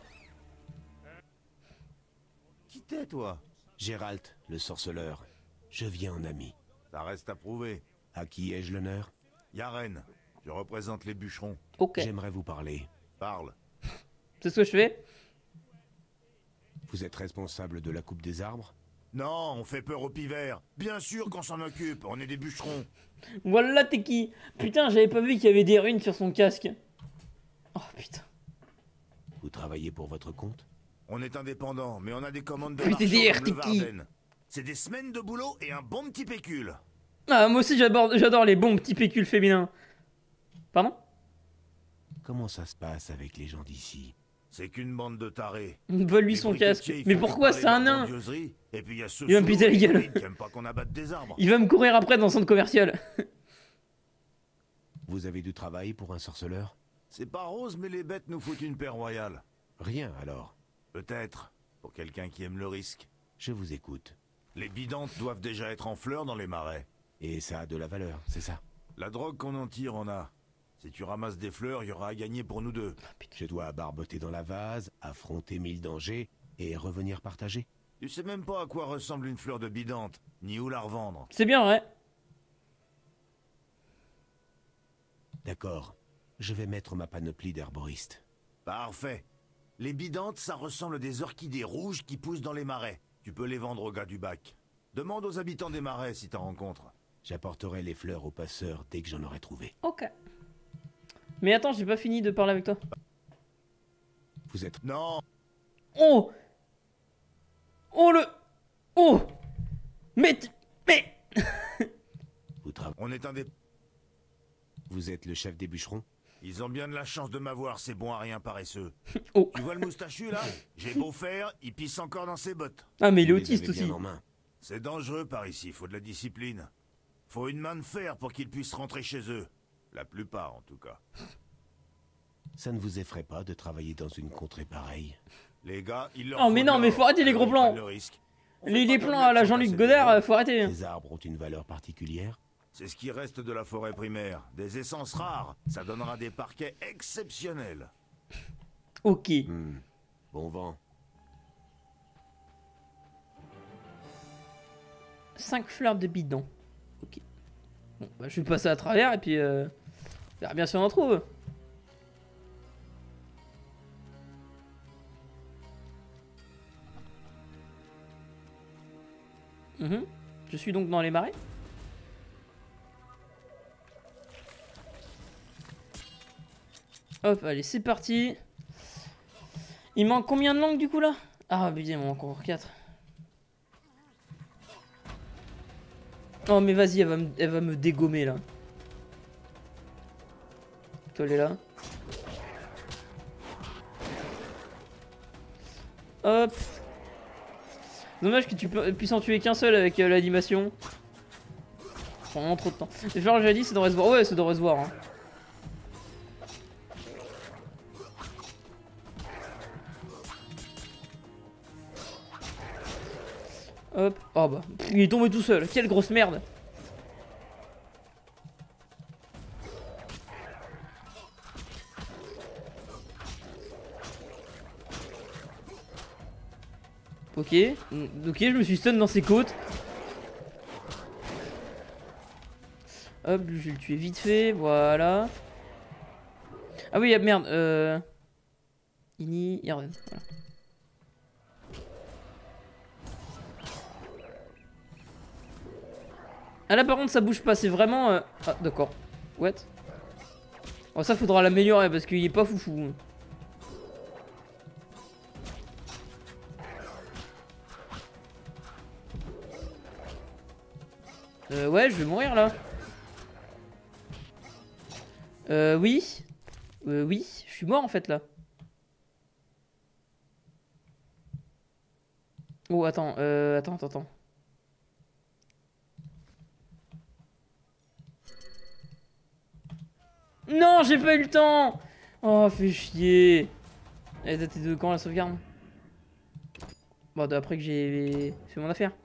C: Qui t'es toi? Gérald, le sorceleur. Je viens en ami.
M: Ça reste à prouver.
C: À qui ai-je l'honneur?
M: Yaren, je représente les bûcherons.
A: Ok.
C: J'aimerais vous parler.
M: Parle.
A: C'est ce que je fais.
C: Vous êtes responsable de la coupe des arbres?
M: Non, on fait peur aux pivers. Bien sûr qu'on s'en occupe, on est des bûcherons.
A: Voilà, t'es qui? Putain, j'avais pas vu qu'il y avait des runes sur son casque. Oh putain.
C: Vous travaillez pour votre compte?
M: On est indépendant, mais on a des commandes de
A: Putain,
M: marchands
A: t'es
M: comme le
A: qui?
M: Varden. C'est des semaines de boulot et un bon petit pécule.
A: Ah, moi aussi j'adore j'adore les bons petits pécules féminins. Pardon?
C: Comment ça se passe avec les gens d'ici?
M: C'est qu'une bande de tarés.
A: Vole-lui
M: Les
A: son
M: briquetiers,
A: casque.
M: ils
A: Mais
M: font
A: pourquoi
M: parler
A: c'est un
M: de
A: nain?
M: grandiositerie, et puis il y a ceux
A: Il va me
M: sous
A: piser
M: l'eau
A: la gueule.
M: qui aiment pas qu'on abatte des arbres.
A: Il va me courir après dans le centre commercial.
C: Vous avez du travail pour un sorceleur?
M: C'est pas rose, mais les bêtes nous foutent une paix royale.
C: Rien alors.
M: Peut-être, pour quelqu'un qui aime le risque.
C: Je vous écoute.
M: Les bidantes doivent déjà être en fleurs dans les marais.
C: Et ça a de la valeur, c'est ça?
M: La drogue qu'on en tire en a. Si tu ramasses des fleurs, il y aura à gagner pour nous deux.
C: Je dois barboter dans la vase, affronter mille dangers et revenir partager.
M: Tu sais même pas à quoi ressemble une fleur de bidante, ni où la revendre.
A: C'est bien vrai.
C: D'accord. Je vais mettre ma panoplie d'herboriste.
M: Parfait. Les bidantes, ça ressemble à des orchidées rouges qui poussent dans les marais. Tu peux les vendre au gars du bac. Demande aux habitants des marais si t'en rencontres.
C: J'apporterai les fleurs aux passeurs dès que j'en aurai trouvé.
A: Ok. Mais attends, j'ai pas fini de parler avec toi.
C: Vous êtes...
M: Non.
A: Oh. Oh le... Oh. Mais... Mais...
C: Vous travaillez...
M: On est un des...
C: Vous êtes le chef des bûcherons?
M: Ils ont bien de la chance de m'avoir, ces bons à rien paresseux.
A: Oh.
M: Tu vois le moustachu là? J'ai beau faire, il pisse encore dans ses bottes.
A: Ah mais il est
C: Vous les
A: autiste
C: avez bien
A: aussi.
C: en main.
M: C'est dangereux par ici, faut de la discipline. Faut une main de fer pour qu'ils puissent rentrer chez eux. La plupart en tout cas.
C: Ça ne vous effraie pas de travailler dans une contrée pareille?
M: Les gars, ils leur
A: Oh mais
M: faut
A: non
M: de
A: mais
M: l'or,
A: faut arrêter les
M: alors
A: gros
M: ils
A: plans.
M: prennent le risque. On
A: Les,
M: fait
A: les
M: pas
A: plans
M: comme
A: à la
M: les
A: Jean-Luc
M: gens
A: Godard,
M: passés
A: euh, faut arrêter.
C: Les arbres ont une valeur particulière?
M: C'est ce qui reste de la forêt primaire. Des essences rares. Ça donnera des parquets exceptionnels.
A: Ok.
C: Hmm. Bon vent.
A: cinq fleurs de bidon. Ok. Bon, bah, je vais passer à travers et puis... Euh... On verra bien si on en trouve. Mhm. Je suis donc dans les marais. Hop, allez, c'est parti. Il manque combien de langues du coup là? Ah, putain, il m'en manque encore quatre. Oh, mais vas-y, elle va me, elle va me dégommer là. Toi, elle est là. Hop. Dommage que tu puisses en tuer qu'un seul avec euh, l'animation. Ça prend vraiment trop de temps. Et genre, j'ai dit, ça devrait se voir. Ouais, ça devrait se voir. Hein. Hop. Oh bah. Pff, il est tombé tout seul. Quelle grosse merde. Ok, ok, je me suis stun dans ses côtes. Hop, je vais le tuer vite fait, voilà. Ah oui, merde, euh... Ini, Irven, voilà. Ah là par contre ça bouge pas, c'est vraiment... Euh... Ah d'accord, what? Oh ça faudra l'améliorer parce qu'il est pas foufou. Euh, ouais, je vais mourir là. Euh, oui. Euh, oui, je suis mort en fait là. Oh, attends, euh, attends, attends, attends. Non, j'ai pas eu le temps. Oh, fait chier. Elle datait de quand la sauvegarde? Bon, d'après que j'ai fait mon affaire.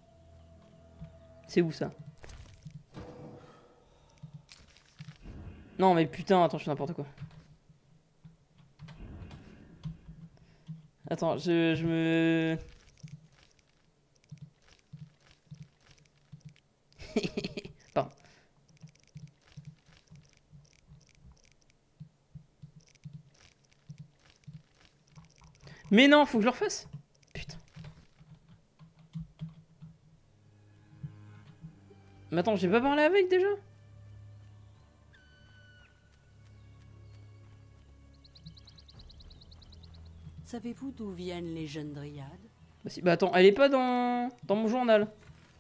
A: C'est où ça? Non mais putain, attends, je fais n'importe quoi. Attends, je, je me... Pardon. Mais non, faut que je le refasse. Putain. Mais attends, j'ai pas parlé avec déjà?
L: Savez-vous d'où viennent les jeunes dryades?
A: Bah, si, bah attends, elle est pas dans, dans mon journal.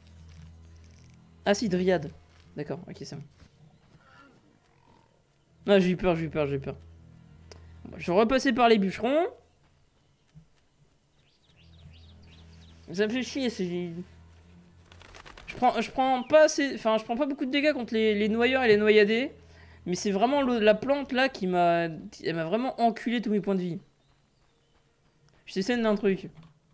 A: Ah si, dryade. D'accord, ok, c'est bon. Ah, j'ai eu peur, j'ai eu peur, j'ai eu peur. Bon, bah, je vais repasser par les bûcherons. Ça me fait chier, c'est... Je prends, je prends pas assez... Enfin, je prends pas beaucoup de dégâts contre les, les noyeurs et les noyadés. Mais c'est vraiment le, la plante là qui m'a... Elle m'a vraiment enculé tous mes points de vie. Je t'essaie d'un truc.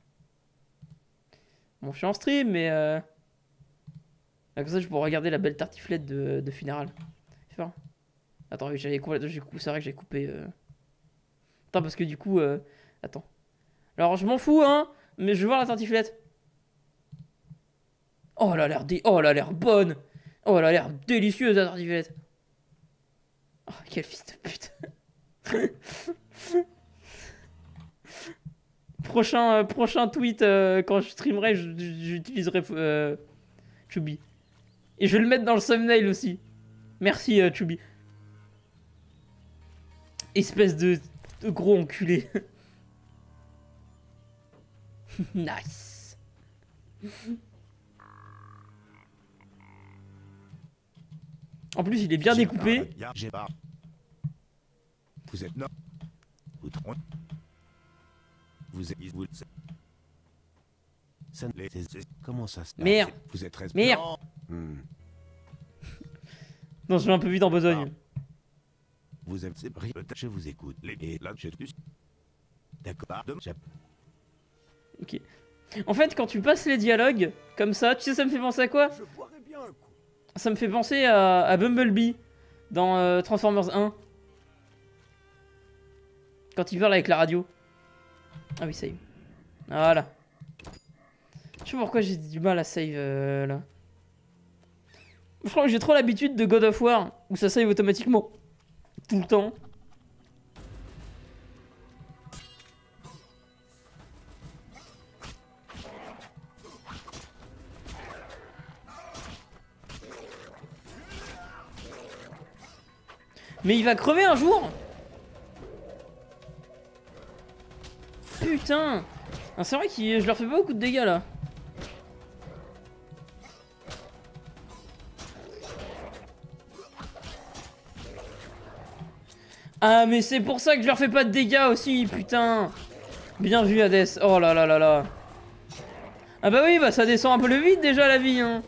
A: Bon, je suis en stream, mais... Euh... Ah, comme ça, je pourrais regarder la belle tartiflette de, de funéral. Enfin... Attends, oui, j'avais complètement... C'est vrai que j'ai coupé... Euh... Attends, parce que du coup... Euh... Attends. Alors, je m'en fous, hein, mais je veux voir la tartiflette. Oh, elle a l'air dé... oh, elle a l'air bonne. Oh, elle a l'air délicieuse, la tartiflette. Oh, quel fils de pute. prochain, euh, prochain tweet, euh, quand je streamerai, j'utiliserai euh, Chubby. Et je vais le mettre dans le thumbnail aussi. Merci, euh, Chubby. Espèce de, de gros enculé. Nice. En plus, il est bien découpé.
M: J'ai pas. Vous êtes non. Vous trompez. Vous êtes. Vous ça les. Comment ça se passe?
A: Merde.
M: Vous êtes très.
A: Merde.
M: Hmm.
A: Non, je vais un peu vite en besogne.
M: Vous avez. Je vous écoute. Et là, je suis. D'accord.
A: Ok. En fait, quand tu passes les dialogues comme ça, tu sais, ça me fait penser à quoi? Ça me fait penser à, à Bumblebee dans euh, Transformers un. Quand il parle avec la radio. Ah oui, save. Voilà. Je sais pas pourquoi j'ai du mal à save euh, là. Je crois que j'ai trop l'habitude de God of War où ça save automatiquement. Tout le temps. Mais il va crever un jour. Putain. Ah, c'est vrai que je leur fais pas beaucoup de dégâts là. Ah mais c'est pour ça que je leur fais pas de dégâts aussi, putain. Bien vu Hades. Oh là là là là. Ah bah oui, bah ça descend un peu le vide déjà la vie hein.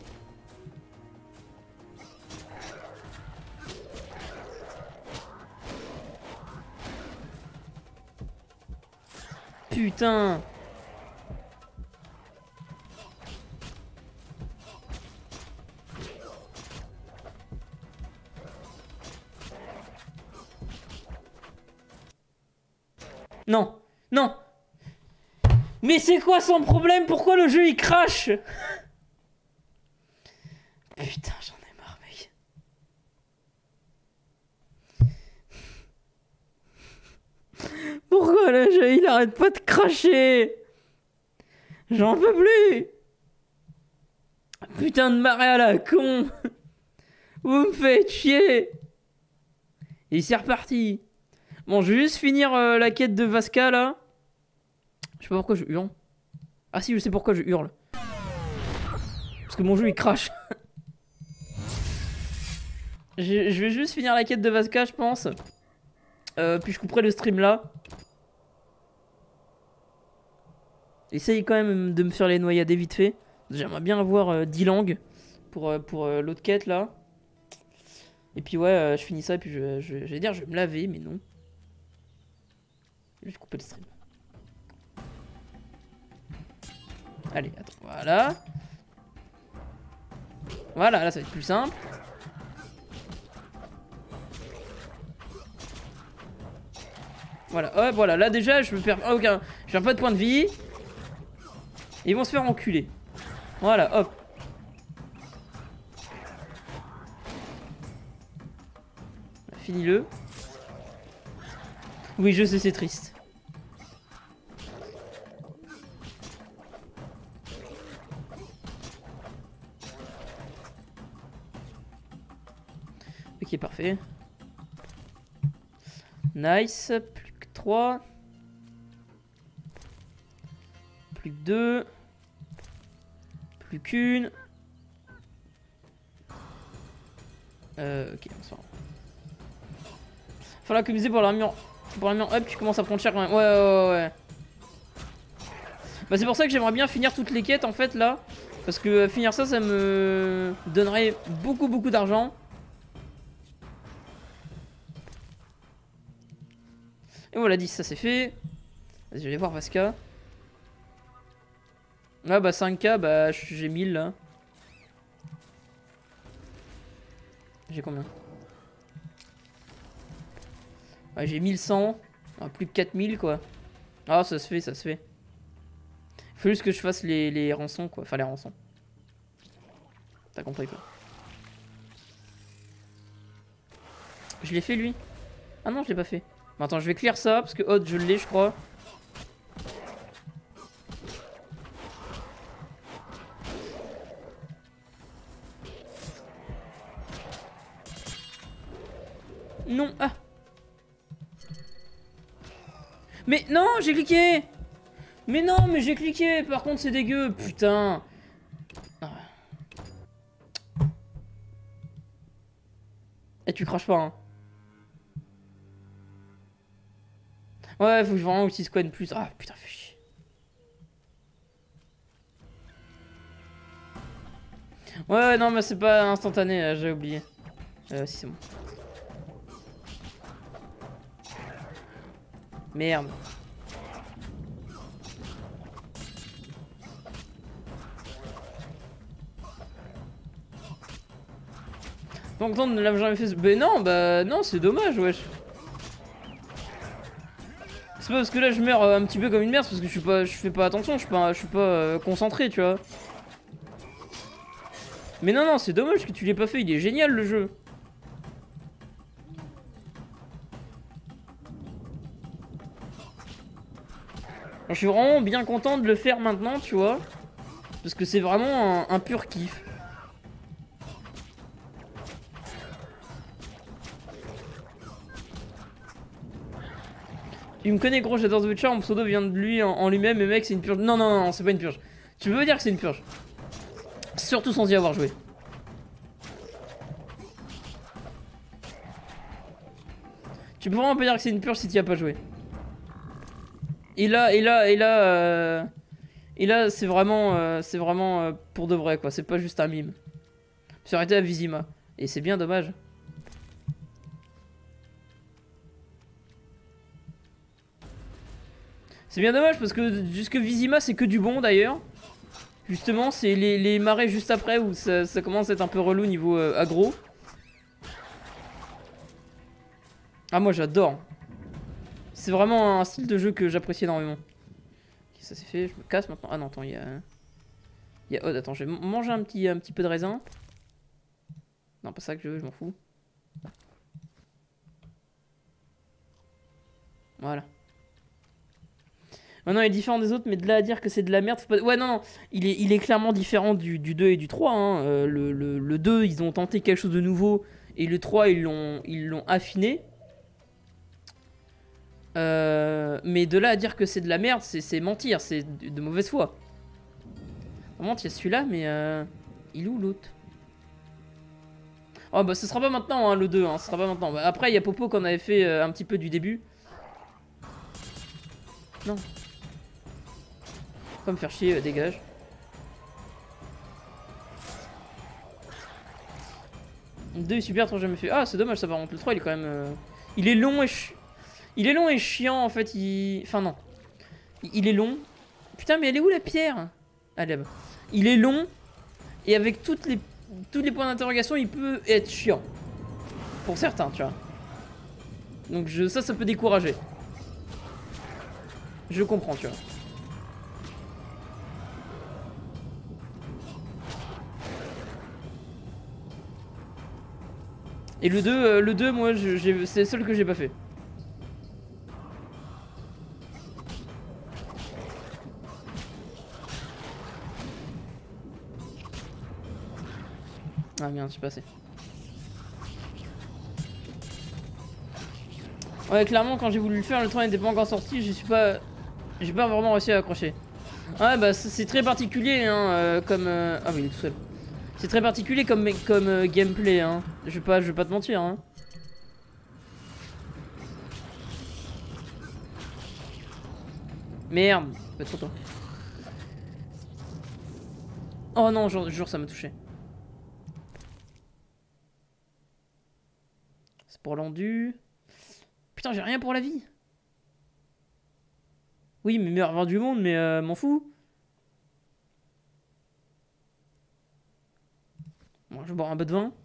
A: Putain. Non, non. Mais c'est quoi son problème? Pourquoi le jeu il crache? Putain, j'en ai marre, mec. Pourquoi le jeu il arrête pas de cracher? J'en peux plus. Putain de marée à la con. Vous me faites chier. Et c'est reparti. Bon, je vais juste finir euh, la quête de Vasca là. Je sais pas pourquoi je hurle. Ah si, je sais pourquoi je hurle. Parce que mon jeu il crache. je, je vais juste finir la quête de Vasca, je pense. Euh, puis je couperai le stream là. Essaye quand même de me faire les noyades vite fait. J'aimerais bien avoir euh, dix langues pour, euh, pour euh, l'autre quête là. Et puis ouais, euh, je finis ça et puis je, je, je vais dire je vais me laver, mais non. Je vais juste couper le stream. Allez, attends, voilà. Voilà, là ça va être plus simple. Voilà, hop, voilà. Là déjà, je perds aucun. Je perds pas de points de vie. Et ils vont se faire enculer. Voilà, hop. Finis-le. Oui, je sais, c'est triste. Ok, parfait. Nice. Plus que trois. Plus que deux. Plus qu'une. Euh, ok, on s'en va. Falloir économiser pour l'armure. Pour l'armure up, tu commences à prendre cher quand même. Ouais, ouais, ouais. Bah, c'est pour ça que j'aimerais bien finir toutes les quêtes en fait là. Parce que euh, finir ça, ça me donnerait beaucoup, beaucoup d'argent. Et voilà, dix, ça c'est fait. Vas-y, je vais aller voir Vasca. Ah bah cinq K, bah j'ai mille là. J'ai combien? Ah, j'ai mille cent. Ah, plus que quatre mille quoi. Ah, ça se fait, ça se fait. Faut juste que je fasse les, les rançons quoi. Enfin les rançons. T'as compris quoi. Je l'ai fait lui. Ah non, je l'ai pas fait. Bon, attends, je vais clear ça parce que Hot je l'ai je crois. Non, ah. Mais non, j'ai cliqué. Mais non, mais j'ai cliqué. Par contre, c'est dégueu, putain. Ah. Et tu craches pas, hein. Ouais, faut que je vraiment aussi squad plus. Ah, putain, fais chier. Ouais, non, mais c'est pas instantané, j'ai oublié. Euh, si, c'est bon. Merde. Donc on ne l'a jamais fait. Ben non, bah non, c'est dommage, wesh. C'est pas parce que là je meurs un petit peu comme une merde, c'est parce que je suis pas, je fais pas attention, je suis pas, je suis pas euh, concentré, tu vois. Mais non, non, c'est dommage que tu l'aies pas fait. Il est génial le jeu. Je suis vraiment bien content de le faire maintenant, tu vois. Parce que c'est vraiment un, un pur kiff. Tu me connais gros, j'adore The Witcher, mon pseudo vient de lui en, en lui-même, mais mec c'est une purge. Non, non, non, c'est pas une purge. Tu peux me dire que c'est une purge. Surtout sans y avoir joué. Tu peux vraiment pas dire que c'est une purge si tu y as pas joué. Et là, et là, et là, euh... et là, c'est vraiment, euh, c'est vraiment euh, pour de vrai, quoi. C'est pas juste un mime. Ça aurait été à Vizima. Et c'est bien dommage. C'est bien dommage parce que jusque Vizima, c'est que du bon d'ailleurs. Justement, c'est les, les marais juste après où ça, ça commence à être un peu relou niveau euh, aggro. Ah, moi j'adore. C'est vraiment un style de jeu que j'apprécie énormément. Okay, ça c'est fait, je me casse maintenant. Ah non, attends, il y a... Il y a... Oh, attends, je vais manger un petit, un petit peu de raisin. Non, pas ça que je veux, je m'en fous. Voilà. Maintenant, il est différent des autres, mais de là à dire que c'est de la merde... Faut pas... Ouais, non, non, il est, il est clairement différent du, du deux et du trois. Hein. Euh, le, le, le deux, ils ont tenté quelque chose de nouveau. Et le trois, ils l'ont ils l'ont affiné. Euh, mais de là à dire que c'est de la merde, c'est mentir, c'est de, de mauvaise foi. Vraiment, il y a celui-là, mais euh, il est où l'autre? Oh bah ce sera pas maintenant, hein, le deux, hein, ce sera pas maintenant. Bah, après, il y a Popo qu'on avait fait euh, un petit peu du début. Non. Pas me faire chier, euh, dégage. Le deux est super, trop jamais fait. Ah, c'est dommage ça par contre, le trois il est quand même... Euh... Il est long et ch... Il est long et chiant en fait, il... Enfin non. Il est long. Putain mais elle est où la pierre? Ah là-bas. Il est long. Et avec toutes les, tous les points d'interrogation, il peut être chiant. Pour certains, tu vois. Donc je... ça, ça peut décourager. Je comprends, tu vois. Et le deux, euh, le deux moi, c'est le seul que j'ai pas fait. Ah merde, je suis passé. Ouais, clairement, quand j'ai voulu le faire, le train n'était pas encore sorti, je suis pas... J'ai pas vraiment réussi à accrocher. Ouais, bah c'est très particulier, hein, euh, comme... Euh... Ah oui, il est tout seul. C'est très particulier comme, comme euh, gameplay, hein. Je vais pas, je vais pas te mentir, hein. Merde, pas trop tôt. Oh non, je jure, ça m'a touché. C'est pour l'endu. Putain, j'ai rien pour la vie. Oui, mais meilleur vin du monde, mais euh, m'en fous. Bon, je vais boire un peu de vin.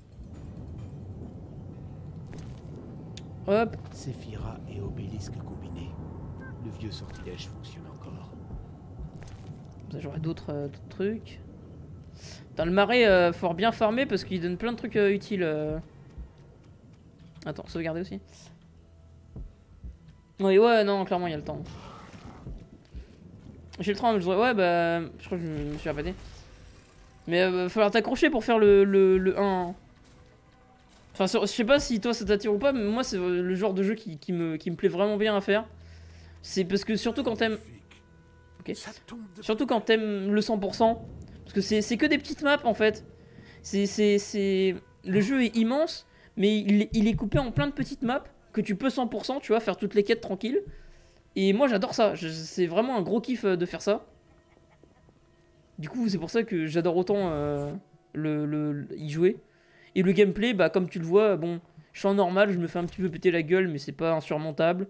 A: Hop.
C: Séphira et obélisque combinés. Le vieux sortilège fonctionne encore.
A: J'aurais d'autres euh, trucs. Dans le marais, euh, faut bien farmer parce qu'il donne plein de trucs euh, utiles. Euh... Attends, sauvegarder aussi. Oui, ouais, non, clairement, il y a le temps. J'ai le train, mais je dirais, ouais, bah, je crois que je me suis répété. Mais il euh, va falloir t'accrocher pour faire le, le, le un. Enfin, je sais pas si toi ça t'attire ou pas, mais moi, c'est le genre de jeu qui, qui, me, qui me plaît vraiment bien à faire. C'est parce que surtout quand t'aimes... Ok. Surtout quand t'aimes le cent pour cent. Parce que c'est que des petites maps, en fait. C'est... Le jeu est immense, mais il, il est coupé en plein de petites maps que tu peux cent pour cent, tu vois, faire toutes les quêtes tranquilles. Et moi j'adore ça, c'est vraiment un gros kiff de faire ça. Du coup c'est pour ça que j'adore autant euh, le, le, y jouer. Et le gameplay, bah comme tu le vois, bon, je suis en normal, je me fais un petit peu péter la gueule, mais c'est pas insurmontable.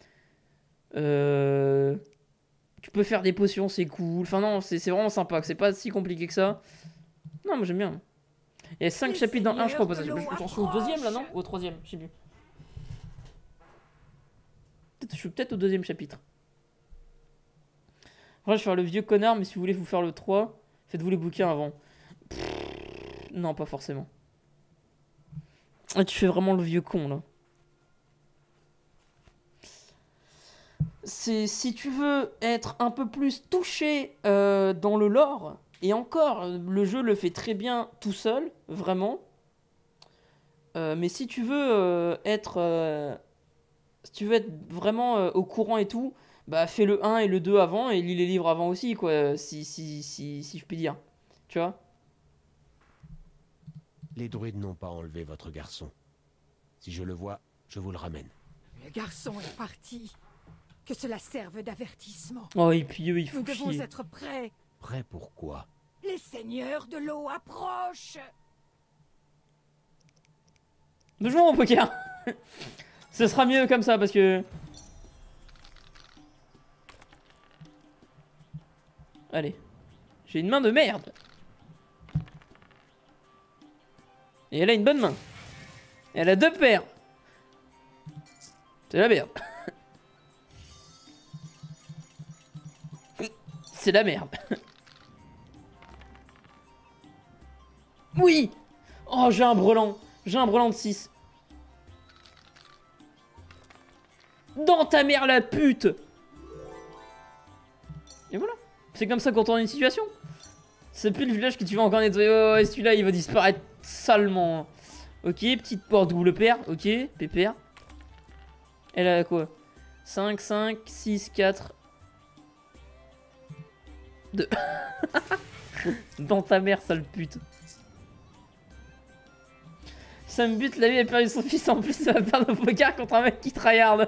A: Euh... Tu peux faire des potions, c'est cool. Enfin non, c'est vraiment sympa, c'est pas si compliqué que ça. Non, moi j'aime bien. Il y a cinq chapitres dans un, je crois. J'en suis au deuxième là, non? Ou au troisième, je sais plus. Je suis peut-être au deuxième chapitre. Après, je vais faire le vieux connard, mais si vous voulez vous faire le trois, faites-vous les bouquins avant. Pff, non, pas forcément. Ah, tu fais vraiment le vieux con, là. C'est si tu veux être un peu plus touché euh, dans le lore, et encore, le jeu le fait très bien tout seul, vraiment. Euh, mais si tu veux euh, être... Euh, Si tu veux être vraiment euh, au courant et tout, bah fais le un et le deux avant et lis les livres avant aussi, quoi, si, si, si, si je puis dire. Tu vois?
C: Les druides n'ont pas enlevé votre garçon. Si je le vois, je vous le ramène.
J: Le garçon est parti. Que cela serve d'avertissement.
A: Oh, et puis eux, ils font
J: Nous devons
A: chier.
J: être prêts.
C: Prêt pour quoi?
J: Les seigneurs de l'eau approchent.
A: De jouer au poker. Ce sera mieux comme ça parce que... Allez. J'ai une main de merde. Et elle a une bonne main. Et elle a deux paires. C'est la merde. C'est la merde. Oui. Oh, j'ai un brelan. J'ai un brelan de six. Dans ta mère la pute. Et voilà. C'est comme ça qu'on tourne une situation. C'est plus le village que tu vas encore nettoyer. Oh, et celui-là il va disparaître salement. Ok, petite porte double paire. Ok, pépère. Elle a quoi? cinq, cinq, six, quatre, deux. Dans ta mère, sale pute. Ça me bute, la vie a perdu son fils, en plus ça va perdre au poker contre un mec qui tryhard.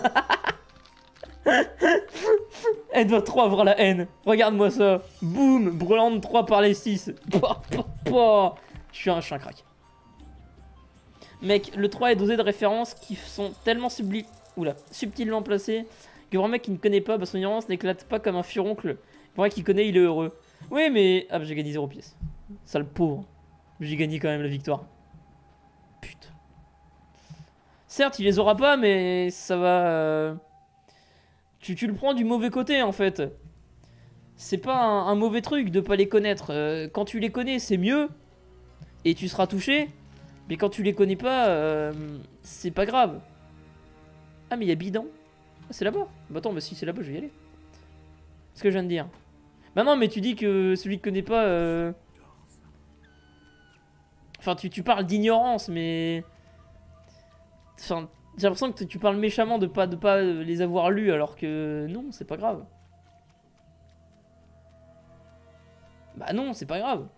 A: Elle doit trop avoir la haine. Regarde-moi ça. Boum, brûlante trois par les six. Je suis un chien crack. Mec, le trois est dosé de références qui sont tellement subli... Oula, subtilement placées que pour un mec qui ne connaît pas, bah son ignorance n'éclate pas comme un furoncle. Pour un mec qui connaît, il est heureux. Oui, mais... Ah, bah, j'ai gagné zéro pièce. Sale pauvre. J'ai gagné quand même la victoire. Putain. Certes, il les aura pas, mais ça va... Euh... Tu, tu le prends du mauvais côté en fait. C'est pas un, un mauvais truc de pas les connaître. Euh, quand tu les connais, c'est mieux. Et tu seras touché. Mais quand tu les connais pas, euh, c'est pas grave. Ah, mais il y a bidon. Ah, c'est là-bas. Bah attends, bah si c'est là-bas, je vais y aller. C'est ce que je viens de dire. Bah non, mais tu dis que celui qui connaît pas... Euh... Enfin, tu, tu parles d'ignorance, mais... Enfin, j'ai l'impression que tu parles méchamment de pas, de pas les avoir lus, alors que non, c'est pas grave. Bah non, c'est pas grave.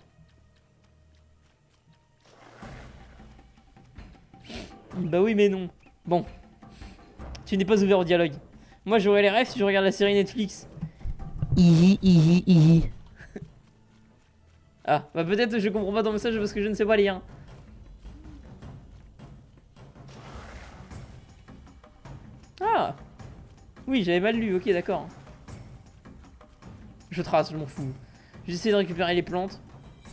A: Bah oui, mais non. Bon. Tu n'es pas ouvert au dialogue. Moi, j'aurais les rêves si je regarde la série Netflix. Ihi, ihi, ihi. Ah, bah peut-être je comprends pas ton message parce que je ne sais pas lire. Ah. Oui, j'avais mal lu, ok, d'accord. Je trace, je m'en fous. J'essaie de récupérer les plantes.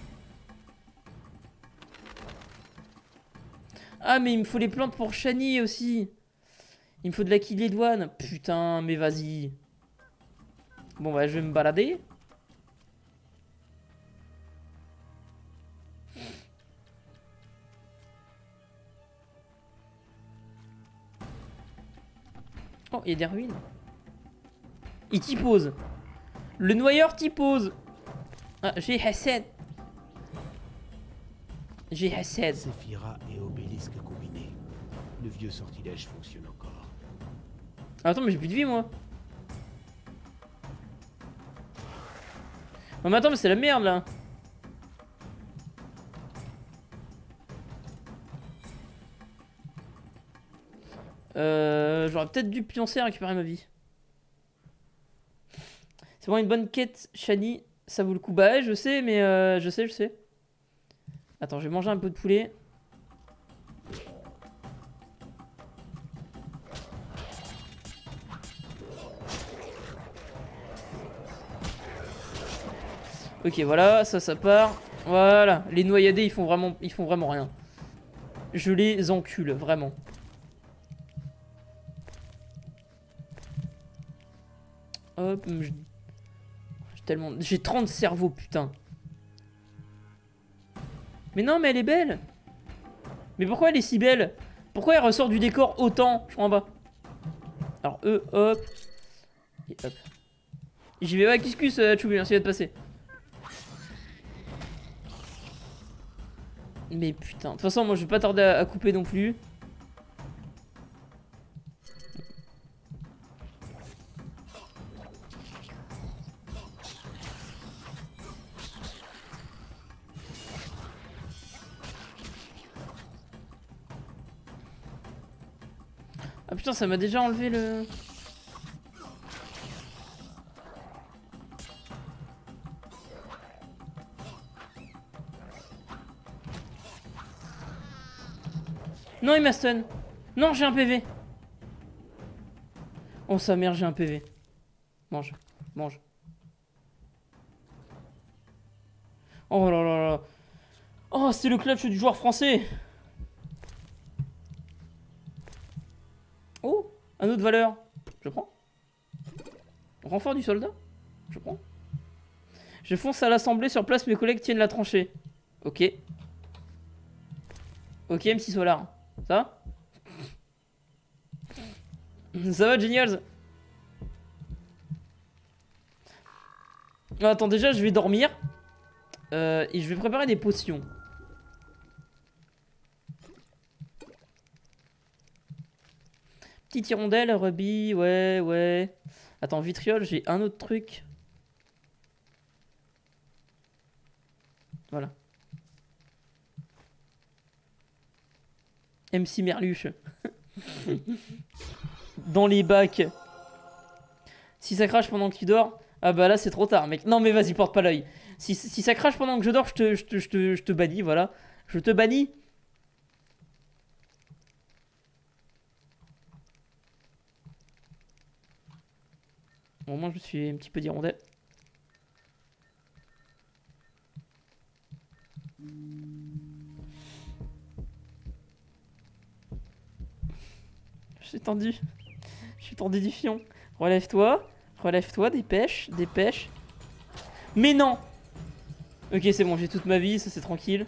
A: Ah, mais il me faut les plantes pour Shani aussi. Il me faut de la quille douane. Putain, mais vas-y. Bon, bah, je vais me balader. Oh, il y a des ruines. Il t'y pose. Le noyeur t'y pose. Ah, j'ai Hassan. J'ai Hassan.
C: Séphira et obélisque combinés. Le vieux sortilège fonctionne encore.
A: Ah, attends, mais j'ai plus de vie, moi. Oh, mais attends, mais c'est la merde, là. Euh, J'aurais peut-être dû pioncer à récupérer ma vie. C'est vraiment une bonne quête, Shani. Ça vaut le coup. Bah ouais, je sais, mais euh, je sais, je sais. Attends, je vais manger un peu de poulet. Ok, voilà, ça, ça part. Voilà, les noyadés, ils font vraiment, ils font vraiment rien. Je les encule, vraiment. Hop, j'ai tellement... J'ai trente cerveaux, putain. Mais non, mais elle est belle. Mais pourquoi elle est si belle? Pourquoi elle ressort du décor autant? Je crois en bas. Alors, eux, hop. Et hop. J'y vais pas, excuse, euh, Choubi, merci de passer. Mais putain, de toute façon, moi je vais pas tarder à, à couper non plus. Ah putain, ça m'a déjà enlevé le... Non, il m'a stun. Non, j'ai un P V. Oh sa mère, j'ai un P V. Mange, mange. Oh là là là. Oh, c'est le clutch du joueur français. Oh, un autre valeur. Je prends. Renfort du soldat. Je prends. Je fonce à l'assemblée, sur place mes collègues tiennent la tranchée. Ok. Ok, M six Solar. Ça Ça va, génial. Attends, déjà, je vais dormir. Euh, et je vais préparer des potions. Petite hirondelle, rubis, ouais, ouais. Attends, vitriol, j'ai un autre truc. Voilà. M C Merluche. Dans les bacs. Si ça crache pendant que tu dors, ah bah là c'est trop tard, mec. Non mais vas-y, porte pas l'œil. Si, si ça crache pendant que je dors, je te, je te, je te, je te bannis, voilà. Je te bannis. Bon, moi je me suis un petit peu d'hirondelle. Je suis tendu. Je suis tendu du fion. Relève-toi. Relève-toi, dépêche, dépêche. Mais non. Ok, c'est bon, j'ai toute ma vie, ça c'est tranquille.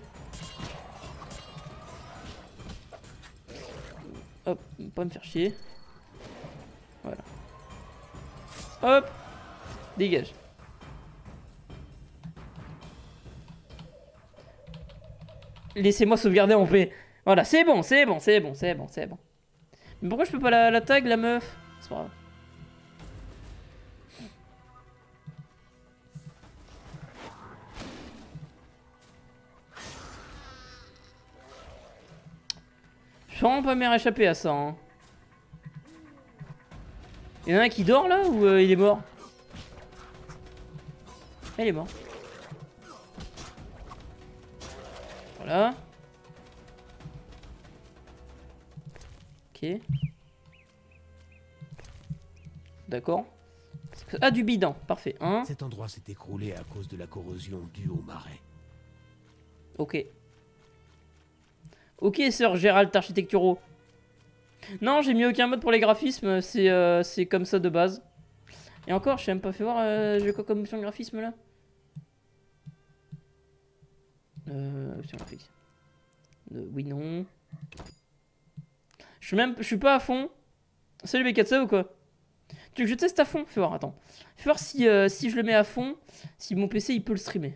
A: Hop, pas me faire chier. Voilà. Hop. Dégage. Laissez-moi sauvegarder en paix. Voilà, c'est bon, c'est bon, c'est bon, c'est bon, c'est bon. Mais pourquoi je peux pas la, la tag, la meuf? C'est pas grave. Je vais vraiment pas me réchapper à ça. Hein. Il y en a un qui dort là ou euh, il est mort? Il est mort. Voilà. Ok. D'accord. Ah, du bidon. Parfait. Un.
C: Cet endroit s'est écroulé à cause de la corrosion due au marais.
A: Ok. Ok, sœur Gérald Architecturo. Non, j'ai mis aucun mode pour les graphismes. C'est euh, c'est comme ça de base. Et encore, je sais même pas fait voir. Euh, j'ai quoi comme option de graphisme là? Euh, option graphique. Euh, oui, non. Je suis même, je suis pas à fond. Salut Bekatsa ou quoi? Tu veux que je teste à fond? Fais voir, attends. Fais voir si, euh, si je le mets à fond, si mon P C il peut le streamer.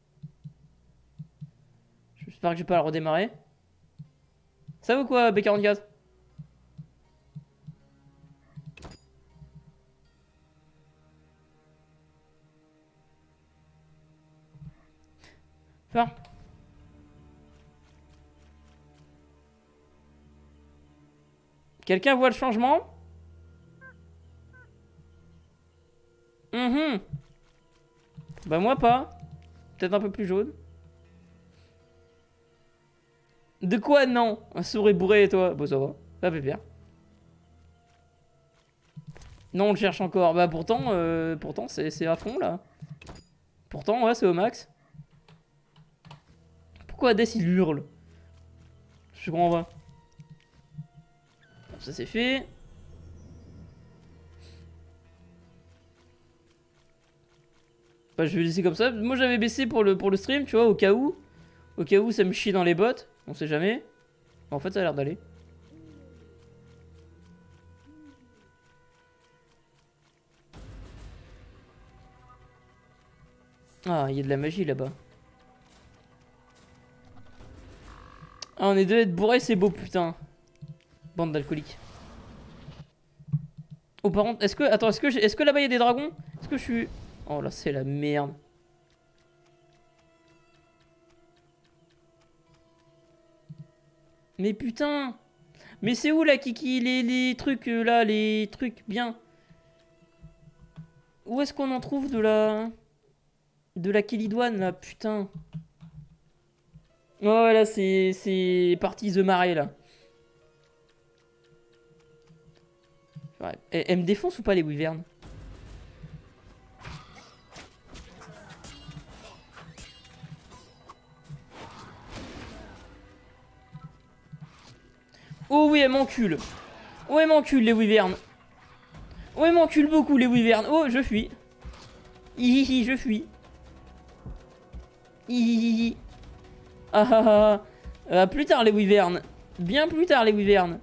A: J'espère que je vais pas le redémarrer. Ça va ou quoi, B quarante-quatre? Fais voir. Quelqu'un voit le changement? Mhm. Bah moi pas. Peut-être un peu plus jaune. De quoi non? Un sourd bourré et toi? Bon ça va. Pas pépère. Non on le cherche encore. Bah pourtant, euh, pourtant c'est à fond là. Pourtant ouais c'est au max. Pourquoi Hades il hurle? Je comprends pas. Ça c'est fait. Bah, je vais laisser comme ça. Moi j'avais baissé pour le, pour le stream, tu vois, au cas où. Au cas où ça me chie dans les bottes. On sait jamais. En fait ça a l'air d'aller. Ah, il y a de la magie là-bas. Ah, on est deux à être bourrés, c'est beau, putain. Bande d'alcooliques. Oh, par contre, est-ce que... Attends, est-ce que, est-ce que là-bas il y a des dragons? Est-ce que je suis... Oh là, c'est la merde. Mais putain. Mais c'est où là, Kiki? Les, les trucs euh, là, les trucs bien. Où est-ce qu'on en trouve de la... De la Kélidoine là, putain. Oh là, c'est... C'est parti The Marais là. Ouais. Elle me défonce ou pas les wyverns? Oh oui, elle m'encule. Oh, elle m'encule les wyverns. Oh, elle m'encule beaucoup les wyverns. Oh, je fuis. Hihihi, je fuis. Hihihi. Ah ah ah. Euh, plus tard les wyverns. Bien plus tard les wyverns.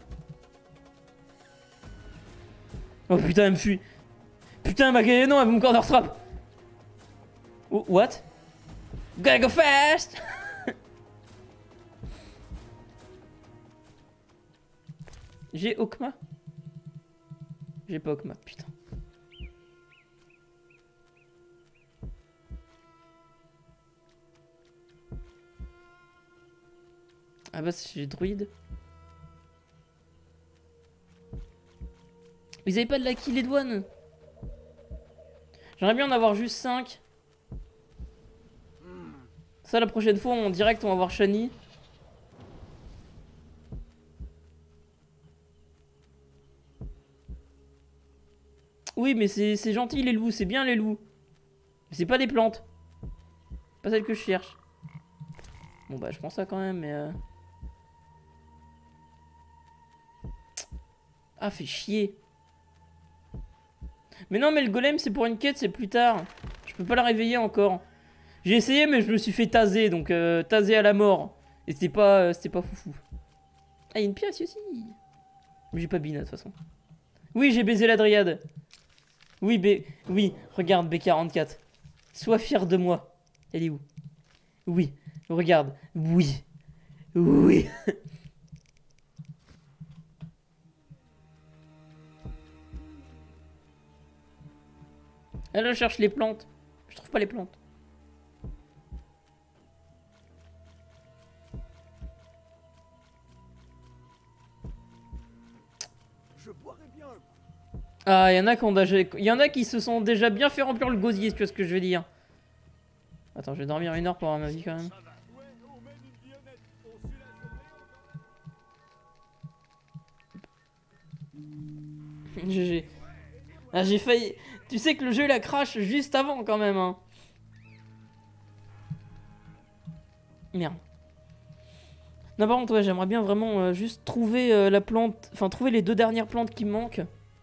A: Oh putain, elle me fuit. Putain, ma gueule, non, elle veut me corner trap. Oh, what? Gotta go fast. J'ai Okma? J'ai pas Okma, putain. Ah bah j'ai druide. Vous avez pas de la kill les douanes? J'aimerais bien en avoir juste cinq. Ça la prochaine fois en direct on va voir Shani. Oui mais c'est gentil les loups, c'est bien les loups. Mais c'est pas des plantes. Pas celles que je cherche. Bon bah je pense ça quand même mais... Euh... Ah fait chier. Mais non, mais le golem, c'est pour une quête, c'est plus tard. Je peux pas la réveiller encore. J'ai essayé, mais je me suis fait taser, donc euh, taser à la mort. Et c'était pas, euh, c'était pas foufou. Ah, il y a une pièce aussi. Mais j'ai pas bina de toute façon. Oui, j'ai baisé la dryade. Oui, B... oui, regarde B quarante-quatre. Sois fier de moi. Elle est où? Oui, regarde. Oui. Oui. Elle recherche les plantes. Je trouve pas les plantes.
E: Je boirais bien.
A: Ah, il y en a qui ont déjà... il y en a qui se sont déjà bien fait remplir le gosier, tu vois ce que je veux dire. Attends, je vais dormir une heure pour avoir ma vie quand même. G G. Ah, j'ai failli... Tu sais que le jeu il a crash juste avant quand même hein. Merde. Non par contre ouais, j'aimerais bien vraiment euh, juste trouver euh, la plante... Enfin trouver les deux dernières plantes qui me manquent.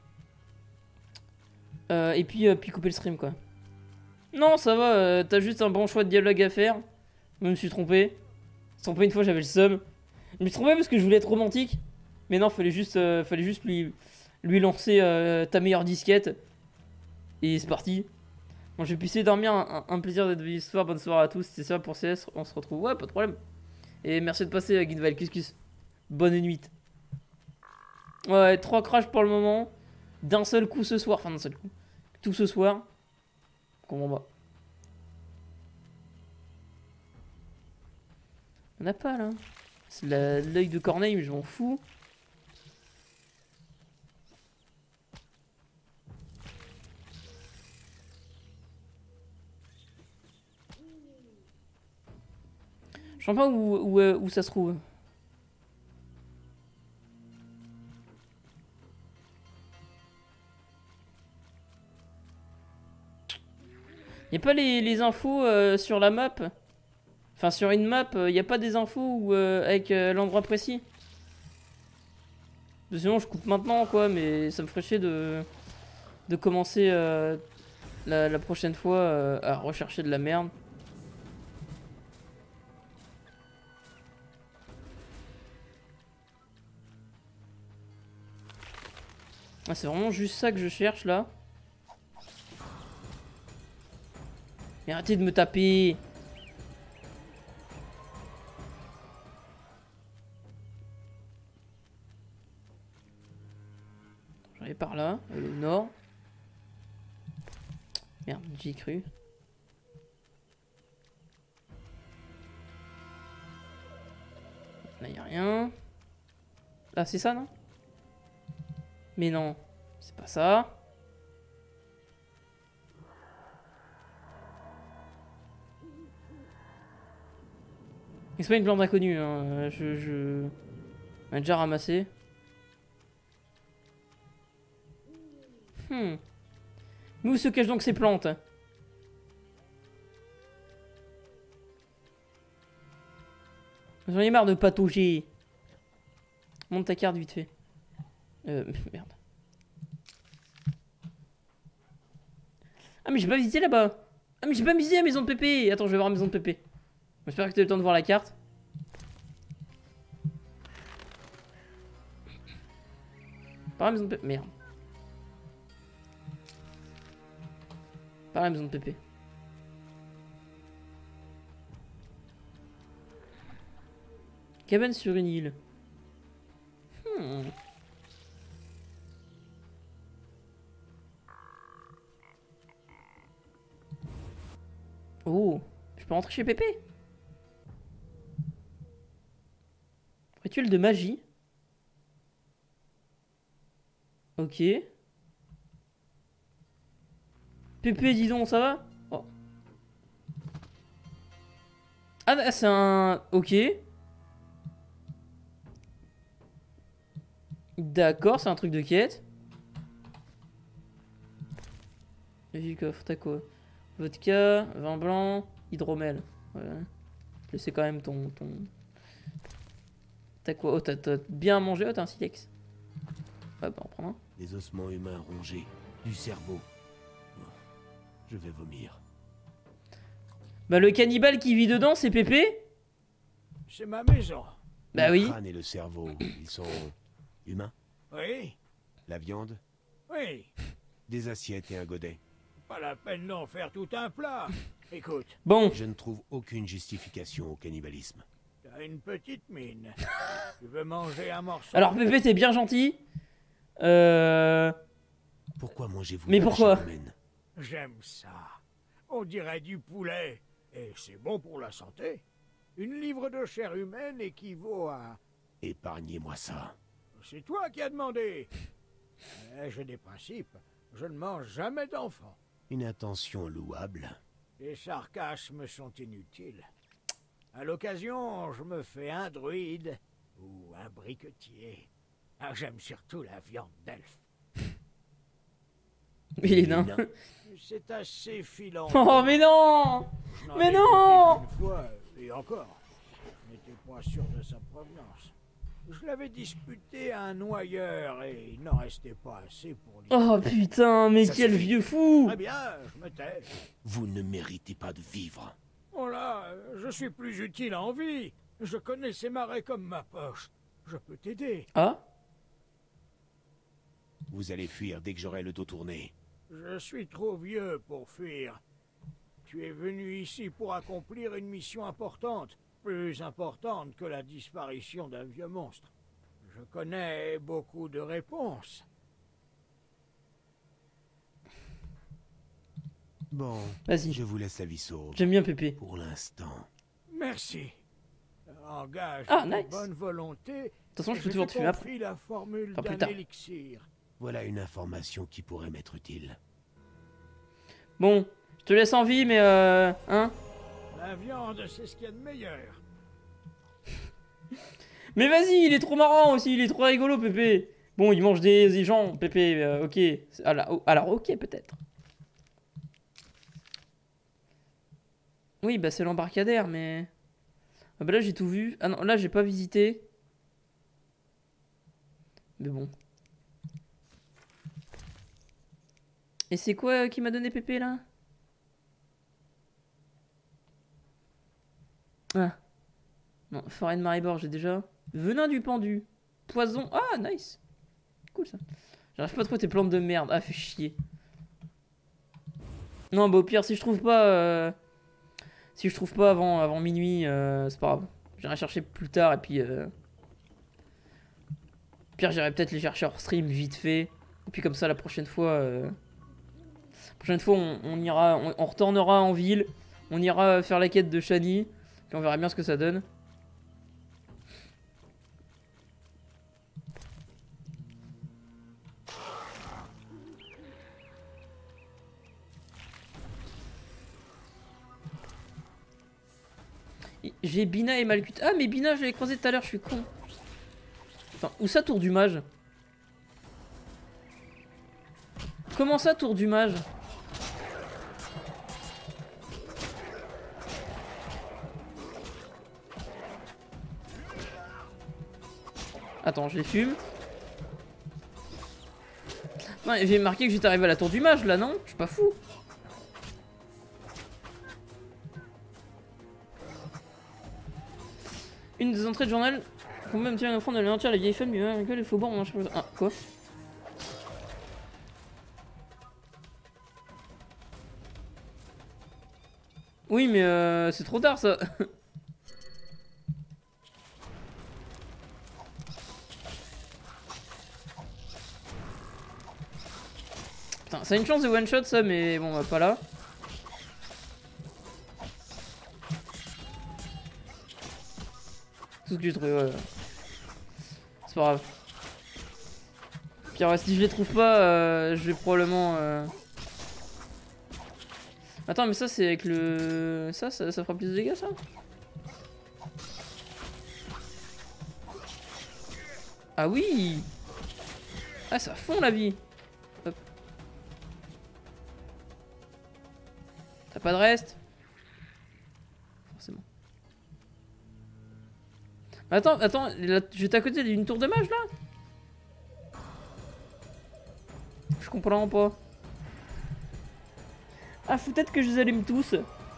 A: Euh, et puis, euh, puis couper le stream quoi. Non ça va, euh, t'as juste un bon choix de dialogue à faire. Je me suis trompé. Trompé une fois j'avais le seum. Je me suis trompé parce que je voulais être romantique. Mais non fallait juste, euh, fallait juste lui, lui lancer euh, ta meilleure disquette. Et c'est parti. Bon, je vais essayer de dormir. Un, un, un plaisir d'être venu ce soir. Bonne soirée à tous. C'était ça pour C S. On se retrouve. Ouais, pas de problème. Et merci de passer, euh, Guinval. Cuscus. Bonne nuit. Ouais, trois crashs pour le moment. D'un seul coup ce soir. Enfin, d'un seul coup. Tout ce soir. Comment va? On a pas là. C'est l'œil de Corneille, mais je m'en fous. Je sais pas où, où, où ça se trouve. Y'a pas les, les infos euh, sur la map. Enfin sur une map, il euh, y a pas des infos où, euh, avec euh, l'endroit précis. Sinon je coupe maintenant quoi, mais ça me ferait chier de, de commencer euh, la, la prochaine fois euh, à rechercher de la merde. Ah, c'est vraiment juste ça que je cherche là. Mais arrêtez de me taper. J'arrive par là, le nord. Merde, j'y ai cru. Là, y a rien. Là, c'est ça, non? Mais non, c'est pas ça. C'est pas une plante inconnue, hein. Je, je... On a déjà ramassé. Hmm. Mais où se cachent donc ces plantes? J'en ai marre de patauger. Monte ta carte vite fait. Euh, merde. Ah mais j'ai pas visité là-bas. Ah mais j'ai pas visité la maison de Pépé. Attends, je vais voir la maison de Pépé. J'espère que tu as eu le temps de voir la carte. Par la maison de Pépé. Merde. Par la maison de Pépé. Cabane sur une île. Hmm. Oh, je peux rentrer chez Pépé? Rituel de magie. Ok. Pépé, dis donc, ça va? Oh. Ah, c'est un... Ok. D'accord, c'est un truc de quête. Vas-y, coffre, t'as quoi? Vodka, vin blanc, hydromel. Ouais. C'est quand même ton... ton... T'as quoi? Oh, t'as bien mangé? Oh, t'as un silex. Ouais, bah, on prend un.
C: Des ossements humains rongés, du cerveau, Je vais vomir.
A: Bah le cannibale qui vit dedans, c'est Pépé?
E: C'est ma maison.
A: Bah
C: le
A: oui.
C: Le crâne et le cerveau, ils sont humains?
E: Oui.
C: La viande?
E: Oui.
C: Des assiettes et un godet.
E: Pas la peine d'en faire tout un plat. Écoute.
A: Bon.
C: Je ne trouve aucune justification au cannibalisme.
E: T'as une petite mine. Tu veux manger un morceau?
A: Alors Pépé, t'es bien gentil. Euh...
C: Pourquoi mangez-vous?
A: Mais pourquoi?
E: J'aime ça. On dirait du poulet. Et c'est bon pour la santé. Une livre de chair humaine équivaut à...
C: Épargnez-moi ça.
E: C'est toi qui as demandé. Mais j'ai des principes. Je ne mange jamais d'enfants.
C: Une intention louable.
E: Les sarcasmes sont inutiles. À l'occasion, je me fais un druide ou un briquetier. Ah, j'aime surtout la viande d'elfe.
A: Il est nain.
E: C'est assez filant.
A: Oh mais non! Mais non!
E: Une fois, et encore, je n'étais pas sûr de sa provenance. Je l'avais disputé à un noyeur et il n'en restait pas assez pour lui.
A: Oh putain, mais
C: Ça
A: quel
C: suffit.
A: vieux fou!
E: Très bien, je me tais.
C: Vous ne méritez pas de vivre.
E: Oh là, je suis plus utile en vie. Je connais ces marais comme ma poche. Je peux t'aider.
A: Ah?
C: Vous allez fuir dès que j'aurai le dos tourné.
E: Je suis trop vieux pour fuir. Tu es venu ici pour accomplir une mission importante, plus importante que la disparition d'un vieux monstre. Je connais beaucoup de réponses.
C: Bon,
A: vas-y.
C: Je vous laisse la vie sauve.
A: J'aime bien Pépé.
C: Pour l'instant.
E: Merci. Engage
A: Ah,
E: de
A: nice.
E: bonne volonté.
A: De toute façon, je
E: et
A: peux toujours
E: te
A: te fumer après.
E: confie la formule
A: Enfin, plus
E: d'un
A: tard.
E: élixir.
C: Voilà une information qui pourrait m'être utile.
A: Bon, je te laisse en vie, mais euh... Hein?
E: La viande, c'est ce qu'il y a de meilleur.
A: Mais vas-y, il est trop marrant aussi, il est trop rigolo, Pépé. Bon, il mange des, des gens, Pépé, euh, ok. Alors, alors ok, peut-être. Oui, bah c'est l'embarcadère, mais... Ah bah là, j'ai tout vu. Ah non, là, j'ai pas visité. Mais bon. Et c'est quoi euh, qui m'a donné Pépé, là? Ah. Non, forêt de Maribor, j'ai déjà. Venin du pendu. Poison. Ah, nice. Cool, ça. J'arrive pas à trouver tes plantes de merde. Ah, fais chier. Non, bah au pire, si je trouve pas... euh, Si je trouve pas avant, avant minuit, euh, c'est pas grave. J'irai chercher plus tard, et puis... Euh... Au pire, j'irai peut-être les chercher hors stream, vite fait. Et puis comme ça, la prochaine fois... Euh... La prochaine fois, on, on ira... On, on retournera en ville. On ira faire la quête de Shani. Puis on verra bien ce que ça donne. J'ai Bina et Malkut. Ah mais Bina je l'avais croisé tout à l'heure, je suis con. Attends, où ça tour du mage? Comment ça tour du mage? Attends, je les fume. Non, il avait marqué que j'étais arrivé à la tour du mage là, non? Je suis pas fou. Une des entrées de journal, combien me tient une offrande de l'aventure, la vieille femme, lui, hein, que les faubourgs, on mange pas. Ah, quoi? Oui, mais euh, c'est trop tard ça. Putain, ça a une chance de one shot ça, mais bon, bah, pas là. Tout ce que j'ai trouvé, ouais. C'est pas grave. Puis ouais, si je les trouve pas, euh, je vais probablement... Euh... Attends, mais ça c'est avec le... Ça, ça, ça fera plus de dégâts ça? Ah oui! Ah, ça fond la vie! Hop. T'as pas de reste? Forcément. Attends, attends, là, j'étais à côté d'une tour de mage là? Je comprends pas. Ah, faut peut-être que je les allume tous.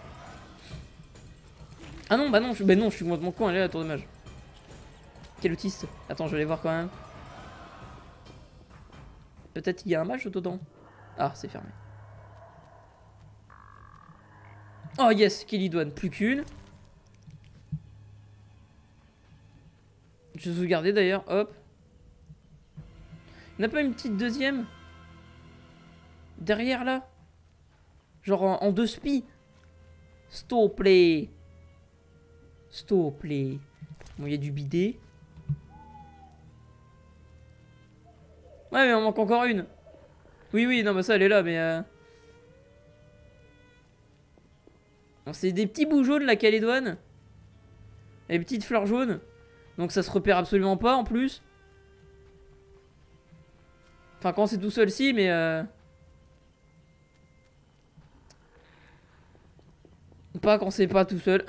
A: Ah non, bah non, je, bah non, je suis complètement con, elle est là, tour de mage. Quel autiste. Attends, je vais aller voir quand même. Peut-être qu'il y a un mage dedans. Ah, c'est fermé. Oh yes, Kelly-Douane, plus qu'une. Je vais sauvegarder d'ailleurs, hop. Il n'y en a pas une petite deuxième derrière là? Genre en, en deux spi. S'il te plaît. S'il te plaît. Bon, il y a du bidet. Ouais, mais on manque encore une. Oui, oui, non, mais ça, elle est là, mais... Euh... C'est des petits bouts jaunes, la Calédoine. Les petites fleurs jaunes. Donc ça se repère absolument pas, en plus. Enfin, quand c'est tout seul, si, mais... Euh... Pas quand c'est pas tout seul.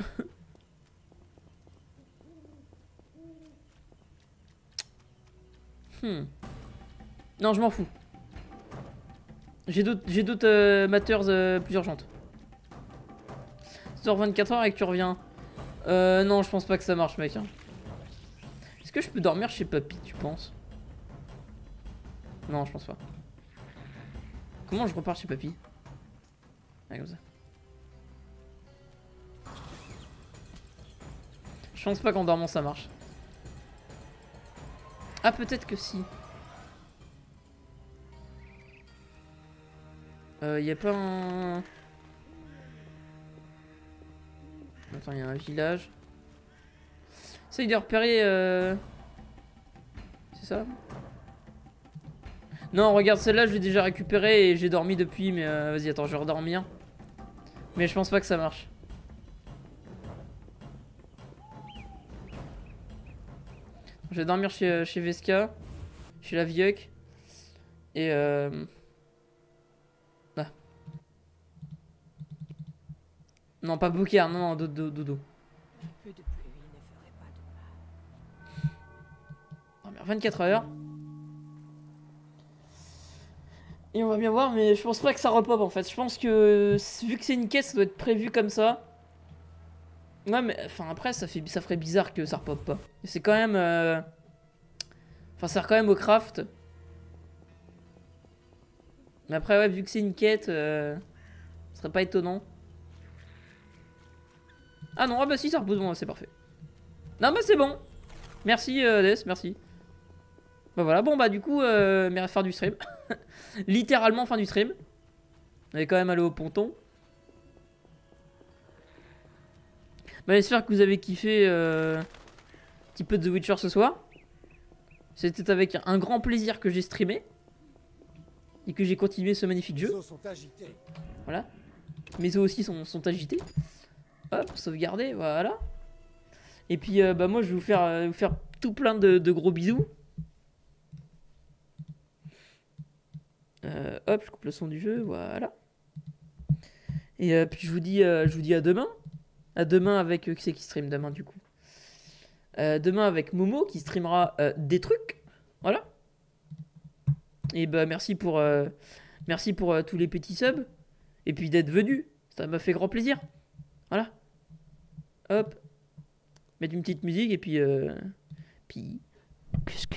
A: hmm. Non, je m'en fous. J'ai d'autres j'ai d'autres euh, matters euh, plus urgentes. Tu dors vingt-quatre heures et que tu reviens. Euh, non, je pense pas que ça marche, mec. Hein. Est-ce que je peux dormir chez Papy, tu penses? Non, je pense pas. Comment je repars chez Papy? Ah, comme ça. Je pense pas qu'en dormant ça marche. Ah, peut-être que si. Euh, y a pas un... Attends, il y a un village. Essaye de repérer... Euh... C'est ça? Non, regarde, celle-là, je l'ai déjà récupérée et j'ai dormi depuis, mais euh, vas-y, attends, je vais redormir. Mais je pense pas que ça marche. Je vais dormir chez, chez Vesca, chez la Vieuc. Et euh... Là. Non, pas Boucard, non, non, dodo, dodo. Dormir vingt-quatre heures. Et on va bien voir, mais je pense pas que ça repop en fait. Je pense que vu que c'est une quête, ça doit être prévu comme ça. Ouais, mais enfin après, ça, fait, ça ferait bizarre que ça repop pas. C'est quand même... Euh... Enfin, ça sert quand même au craft. Mais après, ouais, vu que c'est une quête, euh... ce serait pas étonnant. Ah non, ah bah si, ça repose, bon, c'est parfait. Non, bah c'est bon. Merci, euh, Des, merci. Bah voilà, bon bah du coup, euh, fin du stream. Littéralement fin du stream. On est quand même allé au ponton. Bah j'espère que vous avez kiffé euh, un petit peu de The Witcher ce soir. C'était avec un grand plaisir que j'ai streamé. Et que j'ai continué ce magnifique jeu. Voilà. Mes os aussi sont, sont agités. Hop, sauvegarder, voilà. Et puis euh, bah moi je vais vous faire, euh, vous faire tout plein de, de gros bisous. Euh, hop, je coupe le son du jeu, voilà. Et euh, puis je vous dis, euh, je vous dis à demain. À demain avec... Euh, qui c'est qui stream demain du coup euh, Demain avec Momo qui streamera euh, des trucs. Voilà. Et bah merci pour... Euh, merci pour euh, tous les petits subs. Et puis d'être venu. Ça m'a fait grand plaisir. Voilà. Hop. Mettre une petite musique et puis... Euh, puis... Qu'est-ce que...